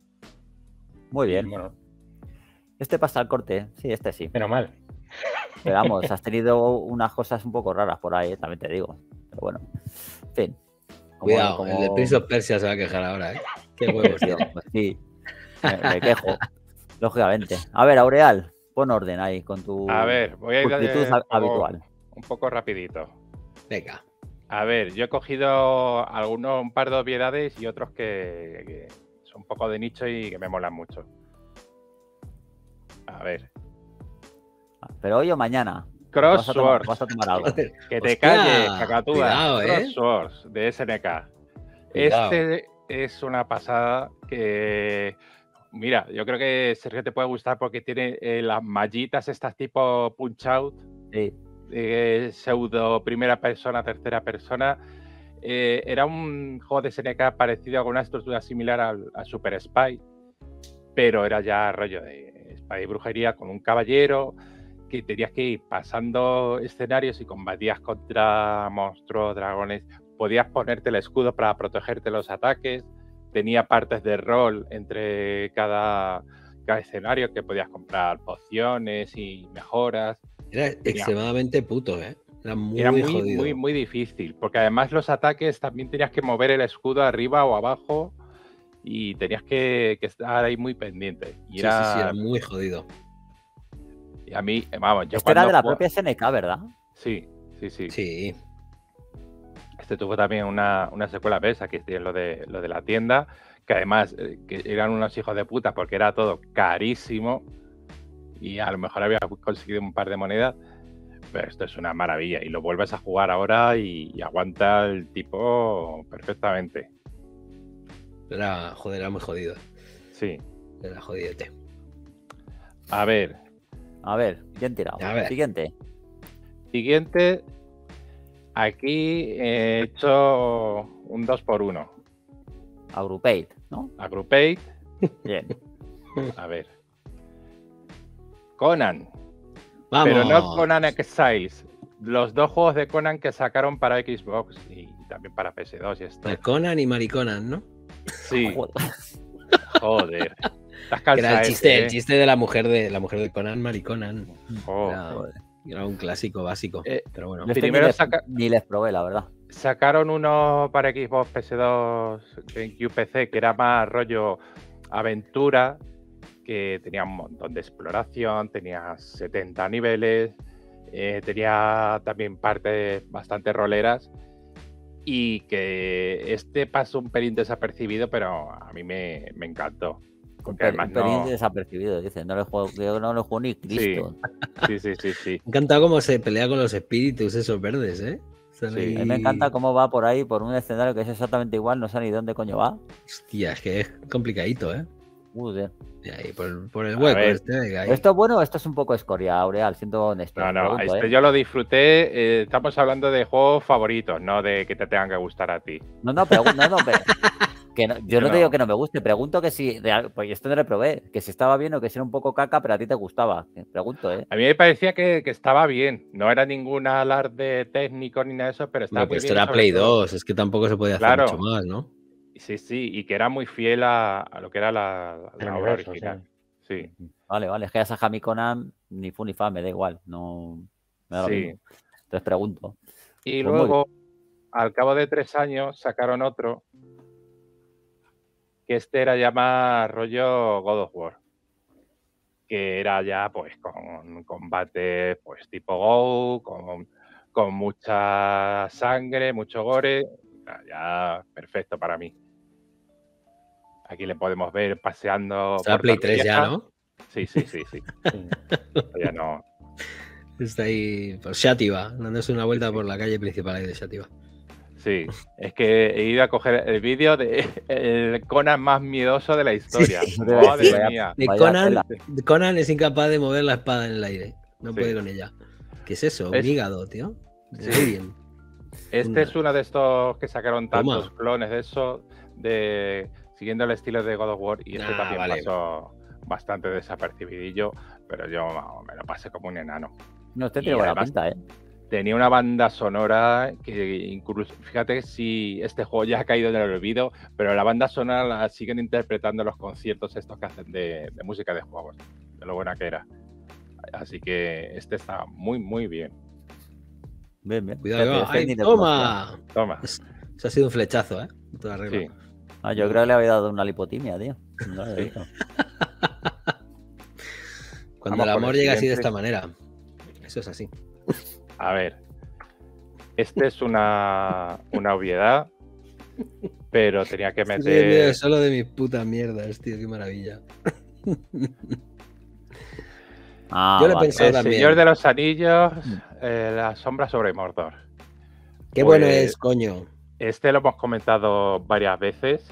Muy bien. Y, bueno, Este pasa al corte. Sí, este sí. menos mal. Pero vamos, has tenido unas cosas un poco raras por ahí, eh, también te digo. Pero bueno, en fin. Como- Cuidado, como- el de Prince of Persia se va a quejar ahora, ¿eh? Qué huevos, tío. Tío, pues sí, me, me quejo, lógicamente. A ver, Aureal, pon orden ahí con tu A ver, voy a ir pulcritud de- hab- como habitual. un poco rapidito. Venga. A ver, yo he cogido algunos, un par de obviedades y otros que, que son un poco de nicho y que me molan mucho. A ver. Pero hoy o mañana. Cross Vas a tomar, Swords. vas a tomar algo. Joder, Que te hostia, calles, cacatúa. cuidado, ¿eh? Cross Swords de S N K. Cuidado. Este es una pasada que... Mira, yo creo que Sergio te puede gustar porque tiene eh, las mallitas estas tipo Punch Out, Sí. eh, pseudo primera persona, tercera persona. Eh, era un juego de S N K parecido con una estructura similar al, a Super Spy, pero era ya rollo de Spy y brujería con un caballero que tenías que ir pasando escenarios y combatías contra monstruos, dragones. Podías ponerte el escudo para protegerte los ataques. Tenía partes de rol entre cada, cada escenario que podías comprar pociones y mejoras. Era Tenía- extremadamente puto, ¿eh? Era muy, Era muy, jodido. muy, muy difícil, porque además los ataques también tenías que mover el escudo arriba o abajo y tenías que, que estar ahí muy pendiente. Y Sí, era, sí, sí, era muy jodido. y a mí, vamos, yo Este era cuando de la jugaba- propia S N K, ¿verdad? Sí, sí, sí. Sí. Este tuvo también una, una secuela B, aquí es lo de, lo de la tienda, que además eh, que eran unos hijos de puta porque era todo carísimo y a lo mejor había conseguido un par de monedas, pero esto es una maravilla y lo vuelves a jugar ahora y, y aguanta el tipo perfectamente. Era, joder, era muy jodido. Sí. Era jodidete. A ver, A ver, bien tirado. A ver. Siguiente. siguiente. Aquí he hecho un dos por uno. Agrupate, ¿no? Agrupate. Bien. A ver. Conan. Vamos. Pero no Conan Exiles. Los dos juegos de Conan que sacaron para Xbox y también para P S dos y esto. De Conan y Mariconan, ¿no? Sí, Joder. joder. Estás Que era el cansado, chiste, ¿eh? el chiste de la mujer de la mujer de Conan, Mariconan. Oh. Era, era un clásico básico. Eh, pero bueno. Yo este Primero ni, les, saca- ni les probé, la verdad. Sacaron uno para Xbox, P S dos, GameCube, P C, que era más rollo aventura, que tenía un montón de exploración, tenía setenta niveles, eh, tenía también partes bastante roleras y que este pasó un pelín desapercibido, pero a mí me, me encantó. Un, Porque pe- además un pelín no... desapercibido, dice. No le juego, yo no le juego ni Cristo. Sí, sí, sí, sí. Me ha encantado cómo se pelea con los espíritus esos verdes, ¿eh? Están Sí. ahí- A mí me encanta cómo va por ahí, por un escenario que es exactamente igual, no sé ni dónde coño va. Hostia, es que es complicadito, ¿eh? Joder. Y ahí, por, por el A hueco ver. este, venga, ahí. ¿Esto es bueno o esto es un poco escoria, Aureal? Siento honesto. No, no, pregunto, este ¿eh? yo lo disfruté. eh, estamos hablando de juegos favoritos, no de que te tengan que gustar a ti. No, no, pregunto, no, no, pero- que no- yo no No. te digo que no me guste, pregunto que si, real- pues esto no le probé, que si estaba bien o que si era un poco caca, pero a ti te gustaba. Pregunto, ¿eh? A mí me parecía que, que estaba bien. No era ningún alarde técnico ni nada de eso, pero estaba Hombre, muy pero esto bien. era sobre Play todo- dos, es que tampoco se podía hacer Claro. mucho más, ¿no? Sí, sí, y que era muy fiel a, a lo que era la, El la obra universo, original. Sí, Vale, vale, es que a Sahami Conan ni fu ni fa, me da igual, no me da lo sí. mismo. Entonces pregunto. Y Pues muy luego, al cabo de tres años, sacaron otro, que este era ya más rollo God of War. Que era ya, pues, con combate, pues, tipo Go, con, con mucha sangre, mucho gore. Ya, ya perfecto para mí. Aquí le podemos ver paseando. Está por Play tres ya, Torrevieja. ¿no? Sí, sí, sí, sí. Ya no. Está ahí por Shativa, dándose una vuelta Sí, sí. por la calle principal ahí de Shativa. Sí, es que he ido a coger el vídeo de el Conan más miedoso de la historia. Sí, te iba a Madre decir, vaya- mía. De Vaya Conan, tela. Conan es incapaz de mover la espada en el aire. No Sí. puede con ella. ¿Qué es eso? Un Es- hígado, tío. Sí. Muy bien. Este Una- es uno de estos que sacaron Toma. tantos clones de eso, de siguiendo el estilo de God of War, y este Ah, también vale. pasó bastante desapercibidillo, pero yo me lo pasé como un enano. No, usted Y tiene buena además- pinta, ¿eh? Tenía una banda sonora que incluso, fíjate si este juego ya ha caído en el olvido, pero la banda sonora la siguen interpretando en los conciertos estos que hacen de, de música de juegos, de lo buena que era. Así que este está muy, muy bien. Bien, bien. Cuidado, Fíjate, que va. este ¡Ay, ni te conocía. toma! Toma. Es- Eso ha sido un flechazo, ¿eh? Toda regla. Sí. Ah, yo creo que le había dado una lipotimia, tío. No lo he Sí. visto. Cuando Vamos el con amor el llega así de siguiente. esta manera. Eso es así. A ver. Este es una, una obviedad, pero tenía que Estoy meter... riendo solo de mis putas mierdas, tío, qué maravilla. Ah, Yo lo he vale. pensado El también. Señor de los Anillos, eh, la sombra sobre Mordor. Qué Pues, bueno es, coño. Este lo hemos comentado varias veces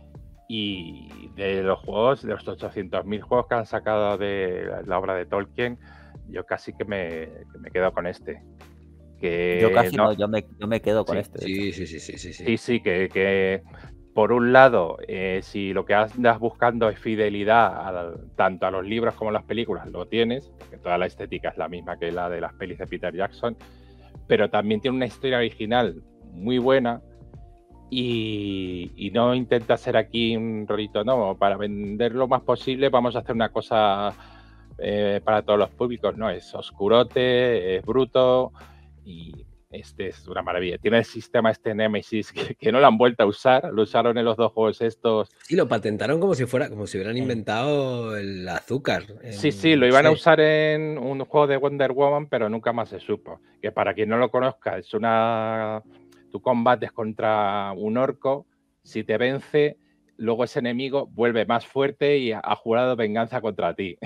y de los juegos, de los ochocientos mil juegos que han sacado de la obra de Tolkien, yo casi que me, que me quedo con este. Que Yo casi no- no, yo, me, yo me quedo con Sí, este. de Sí, hecho. sí, sí, sí, sí, sí. Sí, sí, que, que por un lado, eh, si lo que andas buscando es fidelidad a- tanto a los libros como a las películas, lo tienes, porque toda la estética es la misma que la de las pelis de Peter Jackson, pero también tiene una historia original muy buena y, y no intenta ser aquí un rolito, no, para vender lo más posible vamos a hacer una cosa eh, para todos los públicos, no, es oscurote, es bruto y este es una maravilla. Tiene el sistema este Nemesis que, que no lo han vuelto a usar, lo usaron en los dos juegos estos. Y lo patentaron como si fuera, como si hubieran Mm. inventado el azúcar. Sí, en- sí, lo no iban a sé. usar en un juego de Wonder Woman, pero nunca más se supo. Que para quien no lo conozca, es una... Tú combates contra un orco, si te vence, luego ese enemigo vuelve más fuerte y ha ha jurado venganza contra ti.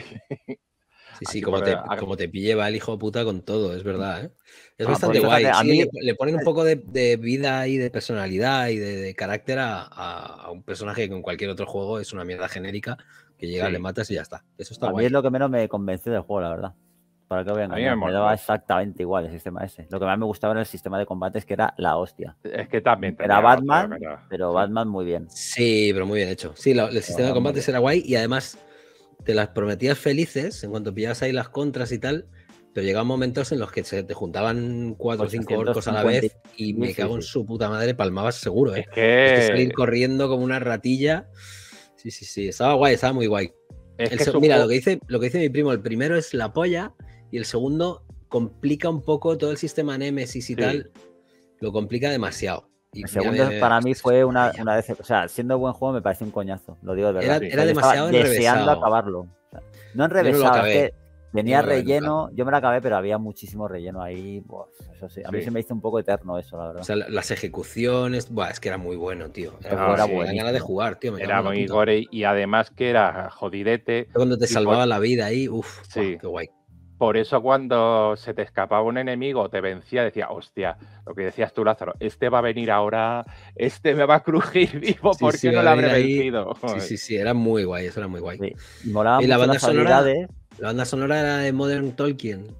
Sí, Así sí, como por- te, a- como te pille va el hijo de puta con todo, es verdad, ¿eh? Es Ah, bastante pues guay. fíjate, a Sí, mí- le, le ponen un poco de, de vida y de personalidad y de, de carácter a, a- a un personaje que en cualquier otro juego es una mierda genérica, que llegas, Sí. le matas y ya está. Eso está A mí guay. es lo que menos me convenció del juego, la verdad. ¿Para qué voy a mí me engañar? Me, moló. daba exactamente igual el sistema ese. Lo que más me gustaba era el sistema de combates, que era la hostia. Es que también Era tenía Batman, otro, pero- pero sí. Batman muy bien. Sí, pero muy bien hecho. Sí, lo- el sistema de muy combates bien. era guay y además te las prometías felices en cuanto pillabas ahí las contras y tal, pero llegaban momentos en los que se te juntaban cuatro o cinco orcos a la vez y Sí, me sí, cago en sí. su puta madre, palmabas seguro, ¿eh? Es que, Es que salir corriendo como una ratilla. Sí, sí, sí. Estaba guay, estaba muy guay. es El que se- es un mira, juego- lo que, dice, lo que dice mi primo, el primero es la polla y el segundo complica un poco todo el sistema Nemesis y Sí. tal. Lo complica demasiado. Y El mira, segundo me- me- para mí es fue una, maravilla. una decepción. O sea, siendo buen juego me pareció un coñazo. Lo digo de verdad. Era, Sí. era O sea, yo demasiado estaba deseando enrevesado. acabarlo. O sea, no Yo no lo enrevesado, acabé. es que tenía Yo no lo acabé relleno. Yo me lo acabé, pero había muchísimo relleno ahí. Buah, eso sí. A mí Sí. se me hizo un poco eterno eso, la verdad. O sea, la- las ejecuciones, buah, es que era muy bueno, tío. Este Era, juego era me dan ganas de buenísimo. jugar, tío. Me cago era en la muy puta. gore y además que era jodidete. Cuando te y salvaba por- la vida ahí, uff, Sí. qué guay. Por eso cuando se te escapaba un enemigo o te vencía, decía, hostia, lo que decías tú, Lázaro, este va a venir ahora, este me va a crujir vivo, Sí, ¿por sí, qué no va lo a habré venir ahí. vencido? Sí, sí, sí, era muy guay, eso era muy guay. Sí. Y molaban Y la mucho banda las sonora- habilidades. La banda sonora era de Modern Tolkien.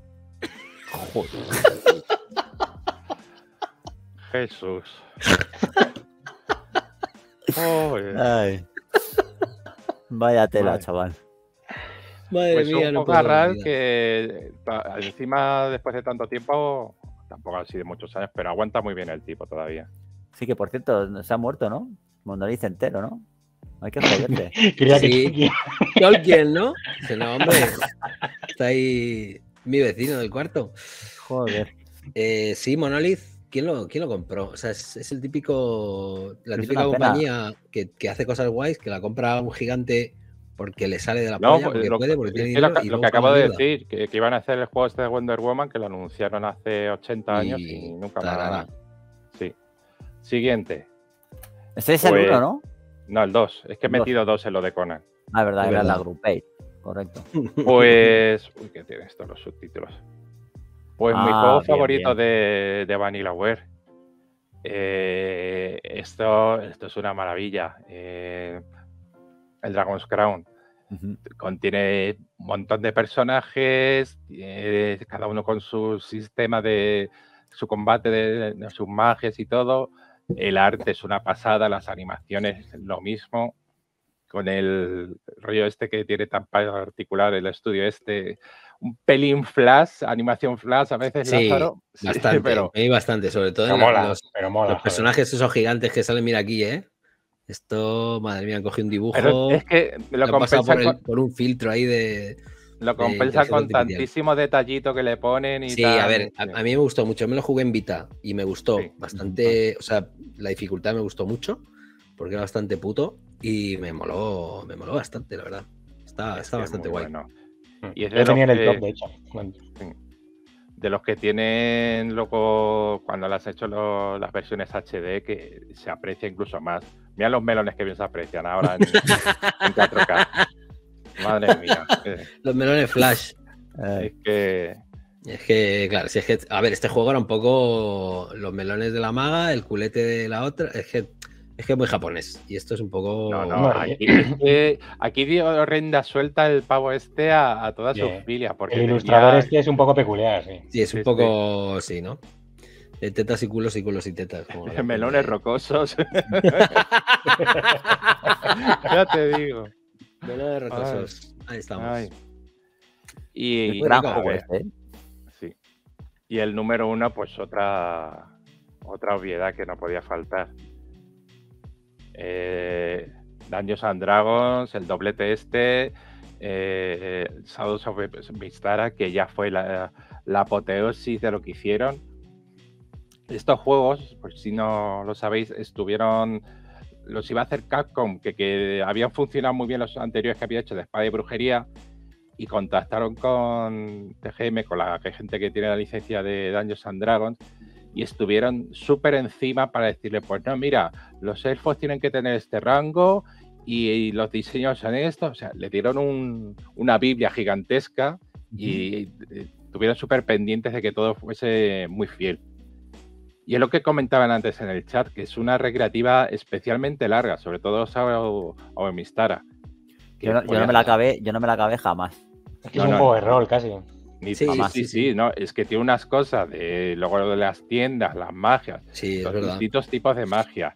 Jesús. Joder. Ay. Vaya tela, Vale. chaval. Madre Pues mía, un no juego puedo Garral olvidar. que ta- encima después de tanto tiempo, tampoco han sido muchos años, pero aguanta muy bien el tipo todavía. Sí, que por cierto, se ha muerto, ¿no? Mondariz entero, ¿no? Hay que joderse. Creía que Sí. que- Tolkien, ¿no? Dice, no, hombre. Está ahí mi vecino del cuarto. Joder. Eh, sí, Monolith, ¿quién lo, quién lo compró? O sea, es, es el típico, la Es típica una pena. compañía que, que hace cosas guays, que la compra un gigante porque le sale de la No, polla, pues porque lo, puede, porque tiene es que lo, dinero. que- y lo luego que son acabo una de mierda. decir, que, que iban a hacer el juego este de Wonder Woman, que lo anunciaron hace ochenta años y, Y nunca tarara. más. Sí. Siguiente. Ese es el Pues- uno, ¿no? No, el dos. Es que he Dos. metido dos en lo de Conan. Ah, es verdad, Es era verdad. la Groupate. Correcto. Pues. Uy, ¿qué tiene esto los subtítulos? Pues mi Ah, juego bien, favorito bien. de, de Vanillaware. Eh, esto, esto es una maravilla. Eh, el Dragon's Crown Ujú. contiene un montón de personajes, tiene cada uno con su sistema de su combate, de, de sus magias y todo. El arte es una pasada, las animaciones lo mismo. Con el rollo este que tiene tan particular el estudio este, un pelín flash, animación flash a veces, Sí, Lázaro. Sí, bastante, pero hay bastante, sobre todo pero en la- mola, los, pero mola. los joder. personajes esos gigantes que salen, mira aquí, ¿eh? Esto, madre mía, cogí un dibujo, pero es que lo lo han pasado compensan por, el- con, por un filtro ahí de... lo de compensan inteligencia con artificial. tantísimo detallito que le ponen y Sí, tal. a ver, a, Sí. a mí me gustó mucho, me lo jugué en Vita y me gustó Sí. bastante, o sea, la dificultad me gustó mucho porque era bastante puto y me moló, me moló bastante, la verdad. Está, Es está que es bastante muy guay. bueno. Mm. Y es de Yo tenía en los el que- top, de hecho. Bueno, de los que tienen luego, cuando las has hecho lo, las versiones H D, que se aprecia incluso más. Mira los melones que bien se aprecian ahora en, en cuatro K. Madre mía. Los melones flash. Es que... Es que, claro, si es que, a ver, este juego era un poco los melones de la maga, el culete de la otra, es que es que es muy japonés y esto es un poco... No, no, aquí, eh, aquí dio renda suelta el pavo este a, a toda su yeah. filia. Porque el ilustrador tenía... este es un poco peculiar, sí. Sí, es un sí, poco, sí, sí ¿no? De tetas y culos y culos y tetas. Como melones de... rocosos. Ya te digo. Melones rocosos. Ay. Ahí estamos. Ay. Y, y gran juego este, ¿eh? Sí. Y el número uno, pues otra otra obviedad que no podía faltar. Eh, Dungeons and Dragons, el doblete este, eh, Shadows of Mystara, que ya fue la, la apoteosis de lo que hicieron. Estos juegos, pues si no lo sabéis, estuvieron, los iba a hacer Capcom, que, que habían funcionado muy bien los anteriores que había hecho de Espada y Brujería, y contactaron con T G M, con la gente que tiene la licencia de Dungeons and Dragons, y estuvieron súper encima para decirle, pues no, mira, los elfos tienen que tener este rango y, y los diseños son estos. O sea, le dieron un, una biblia gigantesca y, y estuvieron súper pendientes de que todo fuese muy fiel. Y es lo que comentaban antes en el chat, que es una recreativa especialmente larga, sobre todo Shadow of Mystara. Yo no, yo no me la acabé, yo no me la acabé jamás. Es que no, es un no, juego de rol casi. Ni, sí, jamás, sí, sí, sí, no, es que tiene unas cosas de luego lo de las tiendas, las magias, sí, los distintos tipos de magia,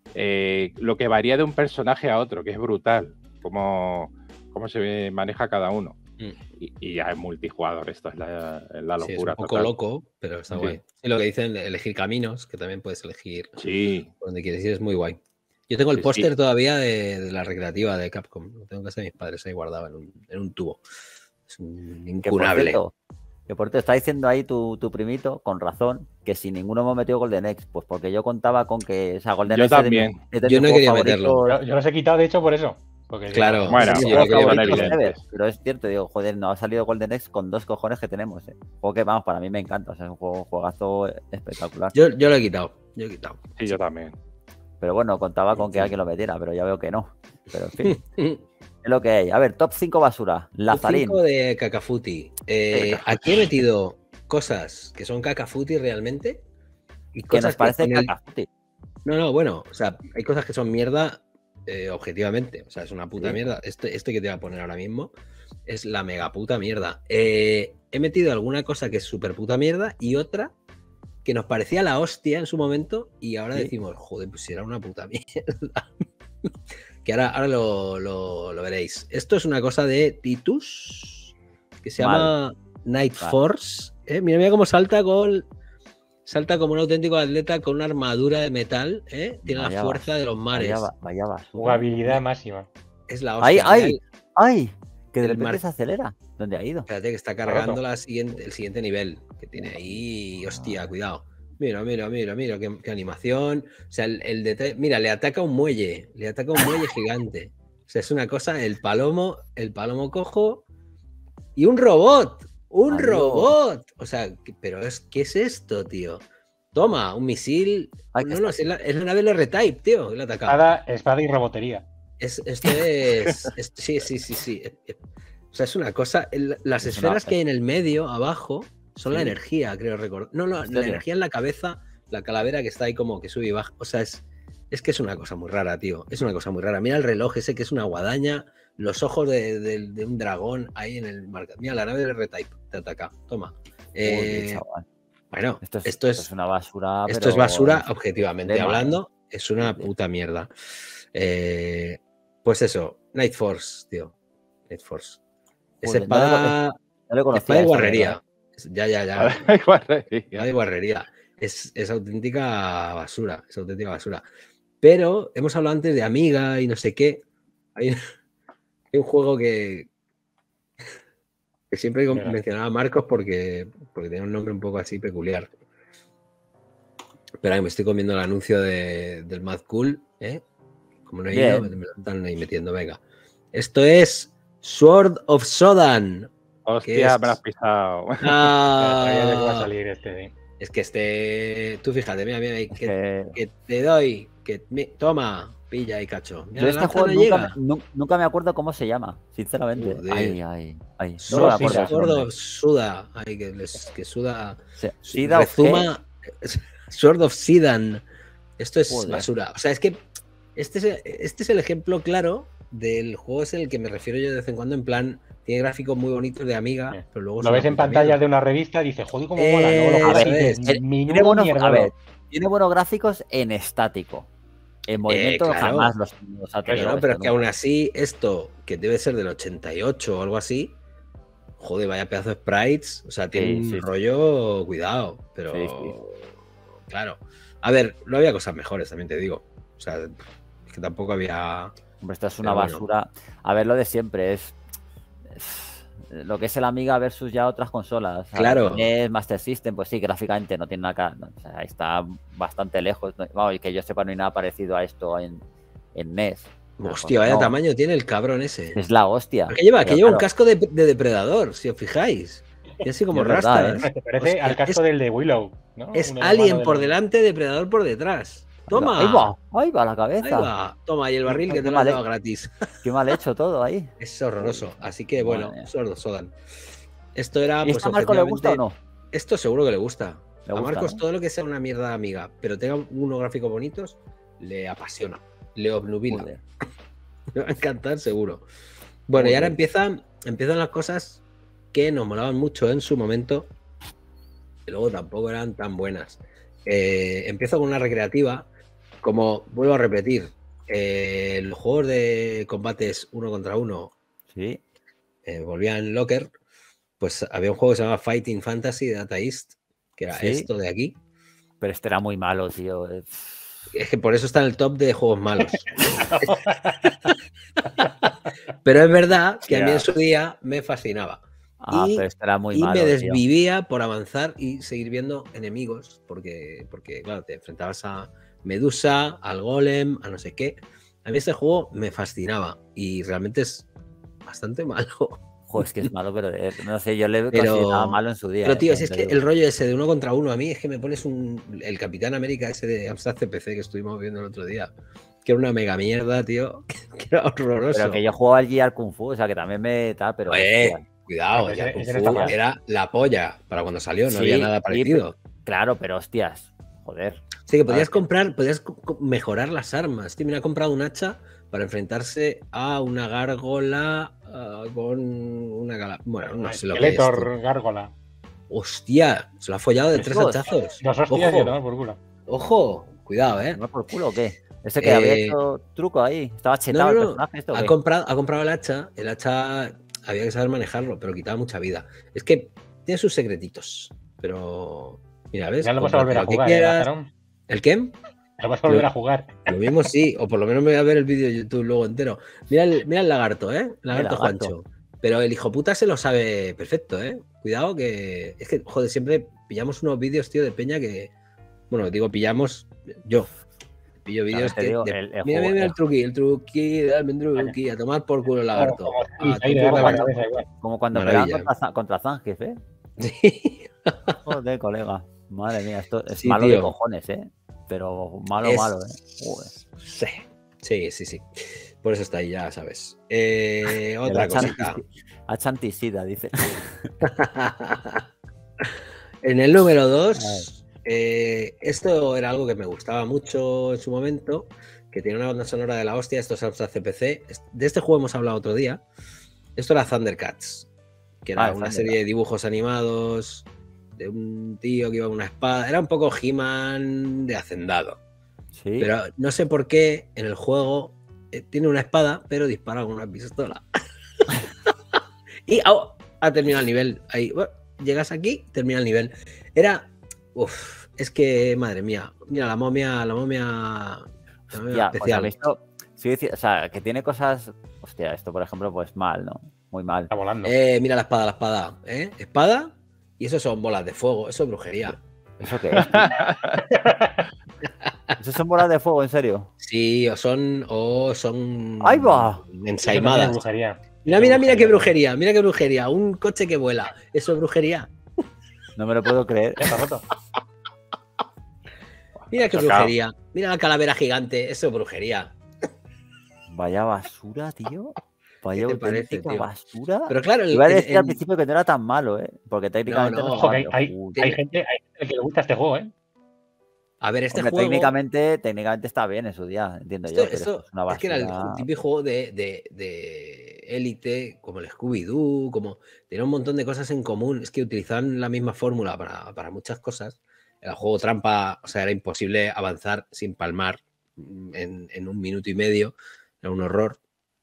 eh, lo que varía de un personaje a otro, que es brutal, cómo, cómo se maneja cada uno. Mm. Y, y ya es multijugador, esto es la, la locura. Sí, es un poco total. Loco, pero está sí. guay. Y lo que dicen, elegir caminos, que también puedes elegir sí. donde quieres ir, es muy guay. Yo tengo el sí, póster sí. todavía de, de la recreativa de Capcom, lo tengo en casa de mis padres ahí guardado en un, en un tubo. Es un incunable. Que por te está diciendo ahí tu, tu primito, con razón, que si ninguno hemos metido Golden Axe, pues porque yo contaba con que esa Golden Axe. Yo también. Es de, yo no quería meterlo. Yo, yo los he quitado, de hecho, por eso. Porque claro, digo, bueno, sí, yo yo son evidentes. Pero es cierto, digo, joder, no ha salido Golden Axe con dos cojones que tenemos. ¿eh? Juego que, vamos, para mí me encanta. O sea, es un juego, juegazo espectacular. Yo, yo lo he quitado. Yo he quitado. Sí, yo también. Pero bueno, contaba con que alguien lo metiera, pero ya veo que no. Pero en fin. Es lo que hay. A ver, top cinco basura. Lazarín. Top cinco de Cacafuti. Eh, sí, aquí he metido cosas que son Cacafuti realmente. Y cosas que nos parece que Cacafuti. El... No, no, bueno. O sea, hay cosas que son mierda eh, objetivamente. O sea, es una puta sí. mierda. Este, este que te voy a poner ahora mismo es la mega puta mierda. Eh, he metido alguna cosa que es súper puta mierda y otra que nos parecía la hostia en su momento y ahora sí. decimos, joder, pues si era una puta mierda. Que ahora, ahora lo, lo, lo veréis. Esto es una cosa de Titus que se vale. llama Night vale. Force. ¿eh? Mira, mira cómo salta con salta como un auténtico atleta con una armadura de metal. ¿eh? Tiene vaya la fuerza vas, de los mares. Vaya, vaya vas, jugabilidad máxima. Es la hostia. ¡Ay, ay! ¡Ay! Que de repente se acelera. ¿Dónde ha ido? Espérate, que está cargando la siguiente, el siguiente nivel que tiene ahí. Hostia, ah. cuidado. Mira, mira, mira, mira, qué, qué animación. O sea, el, el detalle. Mira, le ataca un muelle. Le ataca un muelle gigante. O sea, es una cosa, el palomo, el palomo cojo y un robot. ¡Un Adiós. robot! O sea, pero es, ¿qué es esto, tío? Toma, un misil. Ay, no, no, es la, es la nave del R-Type, tío. Le ataca. Espada, espada y robotería. Es, esto es, es. Sí, sí, sí, sí. O sea, es una cosa. El, las es esferas una... que hay en el medio, abajo. Son sí. la energía, creo recordar. No, no, la energía en la cabeza, la calavera que está ahí como que sube y baja. O sea, es, es que es una cosa muy rara, tío. Es una cosa muy rara. Mira el reloj ese que es una guadaña, los ojos de, de, de un dragón ahí en el marca. Mira, la nave del R-Type te ataca. Toma. Eh, Uy, bueno, esto es, esto es, esto es una basura. Esto pero... es basura, objetivamente de hablando. Mal. Es una sí, puta mierda. Eh, pues eso, Night Force, tío. Night Force. Es Uy, espada, no le, no le espada de guarrería. Ya, ya, ya. Hay guarrería. Hay guarrería. Es, es auténtica basura. Es auténtica basura. Pero hemos hablado antes de Amiga y no sé qué. Hay, hay un juego que, que siempre Mira. mencionaba a Marcos porque, porque tiene un nombre un poco así peculiar. Espera, me estoy comiendo el anuncio de, del Mad Cool. ¿eh? Como no he Bien. ido, me lo están ahí metiendo. Venga. Esto es Sword of Sodan. Hostia, es... me lo has pisado. Ah, Sabía de que va a salir este. ¿eh? Es que este... Tú fíjate, mira, mira, que, que... que te doy, que me... toma, pilla y cacho. Mira, Yo este juego no nunca llega. me, nu- nunca me acuerdo cómo se llama, sinceramente. Joder. Ay, ay, ay. No Sword, me acuerdo de ese Sword nombre. of Suda. Ay, que, les, que suda... Se- Sida of qué? Rezuma... Sword of Sidan. Esto es Joder. basura. O sea, es que este es, este es el ejemplo claro del juego, es el que me refiero yo de vez en cuando, en plan, tiene gráficos muy bonitos de Amiga, Sí. pero luego... Lo ves en pantalla de una revista y dices, joder, cómo mola. Luego lo Eh, juegas y eso dices, es. Tiene menudo buenos, a mierdolo. ver, tiene buenos gráficos en estático. En movimiento claro. jamás los, los ha tenido. No, pero es esto que nunca. aún así, esto, que debe ser del ochenta y ocho o algo así, joder, vaya pedazo de sprites, o sea, tiene Sí, un sí, sí. rollo, cuidado, pero... Sí, sí. Claro. A ver, no había cosas mejores, también te digo. O sea, es que tampoco había... Hombre, esto es una Pero bueno. basura. A ver, lo de siempre es, es lo que es el Amiga versus ya otras consolas. Claro. Es Master System, pues sí, gráficamente no tiene nada que... no, o sea, está bastante lejos. No, vamos, y que yo sepa, no hay nada parecido a esto en, en N E S. Hostia, vaya No, tamaño tiene el cabrón ese. Es la hostia. Que lleva, que Pero lleva un claro, casco de, de depredador, si os fijáis. Y así como Es verdad, rastas. ¿eh? Te parece Hostia, al casco es, del de Willow, ¿no? es Uno de alien mano de por la- delante, depredador por detrás. ¡Toma! Ahí va, ahí va la Ahí cabeza. va. Toma, y el barril que Qué te lo han mal dado he- gratis. Qué mal hecho todo ahí. Es horroroso. Así que bueno, Madre mía. sordo, Sodan. Esto era, ¿Y pues esto a Marco le gusta o no? Esto seguro que le gusta. Le a gusta, Marcos ¿no? todo lo que sea una mierda amiga, pero tenga unos gráficos bonitos, le apasiona, le obnubila. Joder. Me va a encantar seguro. Bueno, y ahora Joder. empiezan, empiezan las cosas que nos molaban mucho en su momento, y luego tampoco eran tan buenas. Eh, empiezo con una recreativa, como vuelvo a repetir, eh, los juegos de combates uno contra uno Sí. eh, volvían Locker, pues había un juego que se llamaba Fighting Fantasy de Data East, que era Sí. esto de aquí. Pero este era muy malo, tío. Es que por eso está en el top de juegos malos. Pero es verdad que a mí en su día me fascinaba. Ah, y pero este era muy y malo, me tío. desvivía por avanzar y seguir viendo enemigos, porque, porque claro, te enfrentabas a Medusa, al Golem, a no sé qué. A mí este juego me fascinaba y realmente es bastante malo. Joder, es que es malo, pero eh, no sé, yo le Pero- consideraba malo en su día. Pero eh, tío, si también es te que digo. el rollo ese de uno contra uno, a mí es que me pones un el Capitán América ese de Amstrad C P C que estuvimos viendo el otro día, que era una mega mierda, tío, que era horroroso. Pero que yo jugaba al G R Kung Fu, o sea, que también me tal, pero... Oye, hostia, cuidado, Pero ya ese- Kung ese no Fu está mal. era la polla para cuando salió, no Sí, había nada sí, parecido. claro, pero hostias, joder. Sí, que podías Claro. comprar, podías co- co- mejorar las armas. Tío, mira, ha comprado un hacha para enfrentarse a una gárgola ah, con una gala... Bueno, no sé lo que es. tío. Skeletor, gárgola. Hostia, se lo ha follado de tres Dos. hachazos. Dos hostias y Ojo, no, por culo. ojo, cuidado, eh. ¿No por culo o qué? Ese que había Eh, hecho truco ahí, estaba No, chetado no, el no. personaje, ¿esto o Ha qué? comprado, ha comprado el hacha. El hacha había que saber manejarlo, pero quitaba mucha vida. Es que tiene sus secretitos. Pero, mira, ¿ves? Ya lo vas a Cómprate volver a lo que jugar, ¿eh, quieras. Lázaro? ¿El qué? Lo vas a volver Lo- a jugar. Lo mismo sí, o por lo menos me voy a ver el vídeo de YouTube luego entero. Mira el, mira el lagarto, ¿eh? Lagarto lagarto. Juancho. Pero el hijo puta se lo sabe perfecto, ¿eh? Cuidado que... Es que, joder, siempre pillamos unos vídeos, tío, de peña que... Bueno, digo, pillamos... Yo. Pillo vídeos te que... digo, de- el- el mira, juego- mira, mira el- el truqui, el truqui, dame el truqui, a tomar por culo el lagarto. Como- A como- ahí le tu das puta la madre. cabeza igual. Como cuando Maravilla. pegaban contra, Za- contra Zangief, ¿eh? Sí. Joder, colega. Madre mía, esto es Sí, malo de tío. cojones, ¿eh? Pero malo, Es- malo, ¿eh? Joder. Sí, sí, sí, sí. Por eso está ahí, ya sabes. Eh, El otra hacha cosita. anti- hacha antisida, dice. En el número dos, eh, esto era algo que me gustaba mucho en su momento, que tiene una banda sonora de la hostia, esto es Amstrad C P C. De este juego hemos hablado otro día. Esto era Thundercats, que era Ah, una Thundercats. serie de dibujos animados de un tío que iba con una espada. Era un poco He-Man de hacendado. Sí. Pero no sé por qué en el juego eh, tiene una espada, pero dispara con una pistola. y oh, ha terminado el nivel. Ahí, bueno, llegas aquí, termina el nivel. Era. Uf, es que, madre mía. Mira, la momia, la momia. La momia Ya, pues especial. a mí esto, sí, sí, o sea, que tiene cosas. Hostia, esto, por ejemplo, pues mal, ¿no? Muy mal. Está volando. Eh, mira la espada, la espada. ¿eh? Espada. Y eso son bolas de fuego. Eso es brujería. ¿Eso qué es? ¿Eso son bolas de fuego, en serio? Sí, o son. O son. ¡Ahí va! Eso también es Ensaimadas. brujería. Mira, mira, mira qué brujería, mira qué brujería. Un coche que vuela. Eso es brujería. No me lo puedo creer. Ya está roto. Mira qué Chocao. brujería. Mira la calavera gigante. Eso es brujería. Vaya basura, tío. Vaya ¿Qué te parece, auténtica tío? basura. Pero claro, el, Iba a el- decir al el- principio que no era tan malo, ¿eh? Porque técnicamente no. no, Ojo, que estaba, hay, pero, hay, joder. hay gente, hay gente que le gusta este juego, ¿eh? a ver, este Hombre, juego. técnicamente, técnicamente está bien en su día, entiendo Esto, yo, pero esto- esto es una es que era el basura. ju- típico juego de, de, de Élite, como el Scooby-Doo, como tenía un montón de cosas en común. Es que utilizaban la misma fórmula para, para muchas cosas. El juego trampa, o sea, era imposible avanzar sin palmar mm, en, en un minuto y medio. Era un horror,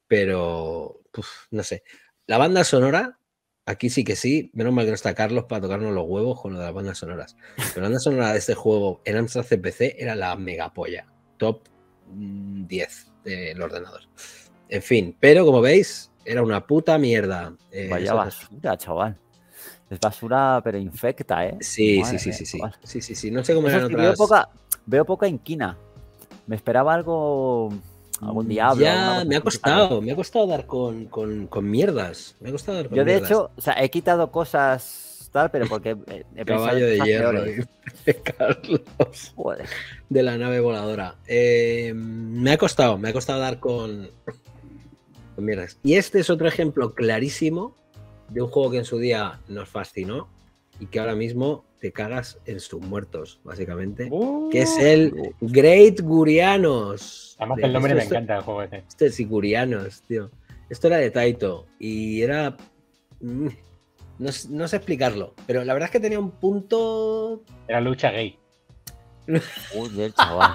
pero uf, no sé. La banda sonora, aquí sí que sí. Menos mal que no está Carlos para tocarnos los huevos con lo de las bandas sonoras. Pero la banda sonora de este juego en Amstrad C P C era la megapolla. Top mm, diez del ordenador. En fin, pero como veis, era una puta mierda. Eh, Vaya eso es así. basura, chaval. Es basura, pero infecta, ¿eh? Sí, Madre sí, sí, mía, sí, sí. chaval. Sí, sí, sí. No sé cómo Eso eran sí, veo otras. poca, veo poca inquina. Me esperaba algo, algún diablo. Ya, alguna me ha cosa así, costado, me ha costado dar con, con, con mierdas. Me ha costado dar con Yo, de mierdas. hecho, o sea, he quitado cosas tal, pero porque he, he pensado Caballo en de cosas hierro, peores. dice Carlos, Joder. de la nave voladora. Eh, me ha costado, me ha costado dar con, con mierdas. Y este es otro ejemplo clarísimo de un juego que en su día nos fascinó y que ahora mismo te cagas en sus muertos, básicamente. Uh, Que es el Great Gurianos. Además, De- el nombre me esto- encanta el juego este. Este es Gurianos, tío. Esto era de Taito y era. mm, No, s- no sé explicarlo, pero la verdad es que tenía un punto. Era lucha gay. Joder, chaval.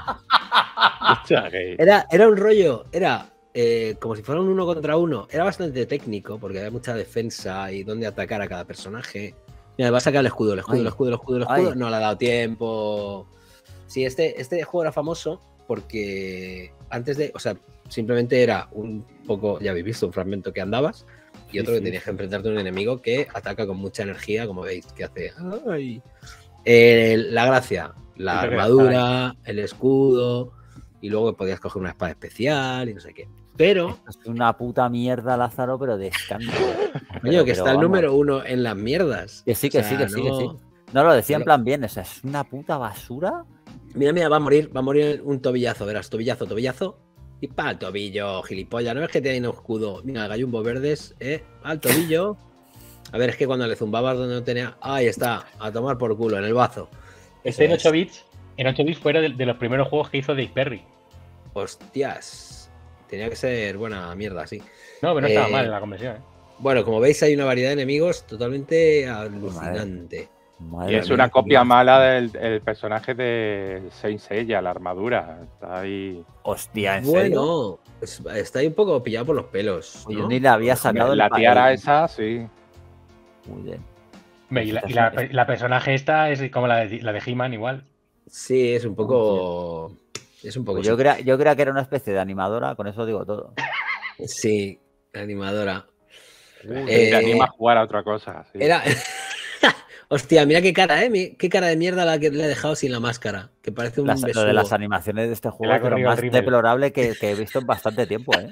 Hostia, que- Era, era un rollo, era eh, como si fuera un uno contra uno. Era bastante técnico porque había mucha defensa y dónde atacar a cada personaje. Mira, va a sacar el escudo, el escudo, Ay. el escudo, el escudo, el escudo. Ay. No le ha dado tiempo. Sí, este, este juego era famoso porque antes de. O sea, simplemente era un poco. Ya habéis visto un fragmento que andabas y Sí, otro que sí. tenías que enfrentarte a un enemigo que ataca con mucha energía, como veis, que hace. ¡Ay! Eh, la gracia, la Siento que la armadura, el escudo, y luego podías coger una espada especial y no sé qué. Pero, Es una puta mierda, Lázaro, pero de escándalo. coño, Pero- que pero está el vamos. número uno en las mierdas. Que sí, que O sea, sí, que sí, que no- sí. No lo decía en no- plan bien, o sea, es una puta basura. Mira, mira, va a morir, va a morir un tobillazo, verás, tobillazo, tobillazo. Y pa' el tobillo, gilipollas, no es que tiene un escudo. Mira, gallumbos verdes, eh, al tobillo. A ver, es que cuando le zumbabas donde no tenía. Ahí está, a tomar por culo, en el bazo. Este en Eso es. ocho bits, en ocho bits fuera de, de los primeros juegos que hizo Dave Perry. Hostias. Tenía que ser buena mierda, sí. No, pero no estaba Eh, mal en la conversión. ¿eh? Bueno, como veis, hay una variedad de enemigos totalmente alucinante. Madre Y es mía. una copia mala del el personaje de Saint Seiya, la armadura. Está ahí. Hostia, ¿en serio? Bueno, es- está ahí un poco pillado por los pelos. Yo ¿no? ni le había sacado el La pa- tiara el- esa, sí. Muy bien. Hombre, Y la, y la- la personaje esta es como la de, la de He-Man igual. Sí, es un poco. Es un poco. Pues yo, sí. crea, yo creía que era una especie de animadora, con eso digo todo. Sí, animadora. Uy, Eh, Te anima a jugar a otra cosa. sí. Era. Hostia, mira qué cara, ¿eh? Mi- Qué cara de mierda la que le he dejado sin la máscara. Que parece un las- lo de besugo. las animaciones de este juego ha es de lo corrido más el rímel. deplorable que, que he visto en bastante tiempo, ¿eh?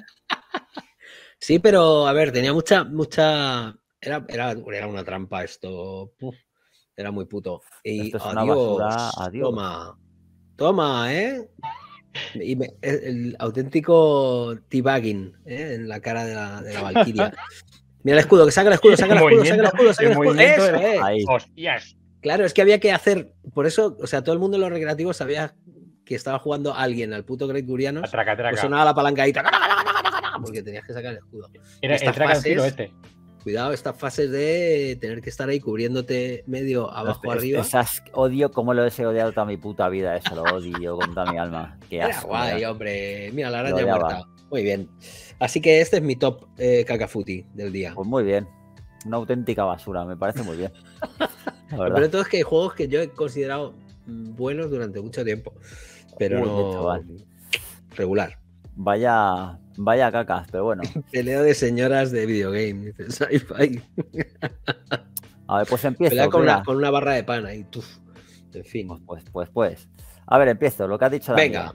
Sí, pero a ver, tenía mucha, mucha. Era, era, era una trampa esto. Puf, era muy puto. Y Esto es una adiós, basura, adiós. Toma. Toma, ¿eh? Y me- el, el auténtico teabagging, ¿eh? En la cara de la, de la Valquiria. Mira el escudo, que saca el escudo, saca el escudo, saca el escudo, saca el escudo. movimiento Eso, de- eh. Ahí. ¡Hostias! Claro, es que había que hacer. Por eso, o sea, todo el mundo en los recreativos sabía que estaba jugando alguien al puto Great Gurianos. Atraca, Pues atraca. sonaba la palancadita. Porque tenías que sacar el escudo. Era el estas traca fases- tiro este. Cuidado, estas fases de tener que estar ahí cubriéndote medio abajo, Es- arriba. Esas odio como lo he odiado toda mi puta vida, eso lo odio con toda mi alma. Qué Era asco. guay, me da. hombre. Mira, la Lo araña odiaba. muerta. Muy bien. Así que este es mi top eh, cacafuti del día. Pues muy bien. Una auténtica basura, me parece muy bien. La Lo verdad. peor de todo es que hay juegos que yo he considerado mm, buenos durante mucho tiempo. Pero Joder, no. chaval. Regular. Vaya, vaya cacas, pero bueno. Pelea de señoras de videogame. Dice Sci-Fi. A ver, pues empiezo. Pelea con mira. una, con una barra de pan ahí. Tuf. En fin. Pues, pues, pues, pues. A ver, empiezo. Lo que has dicho Daniel. Venga.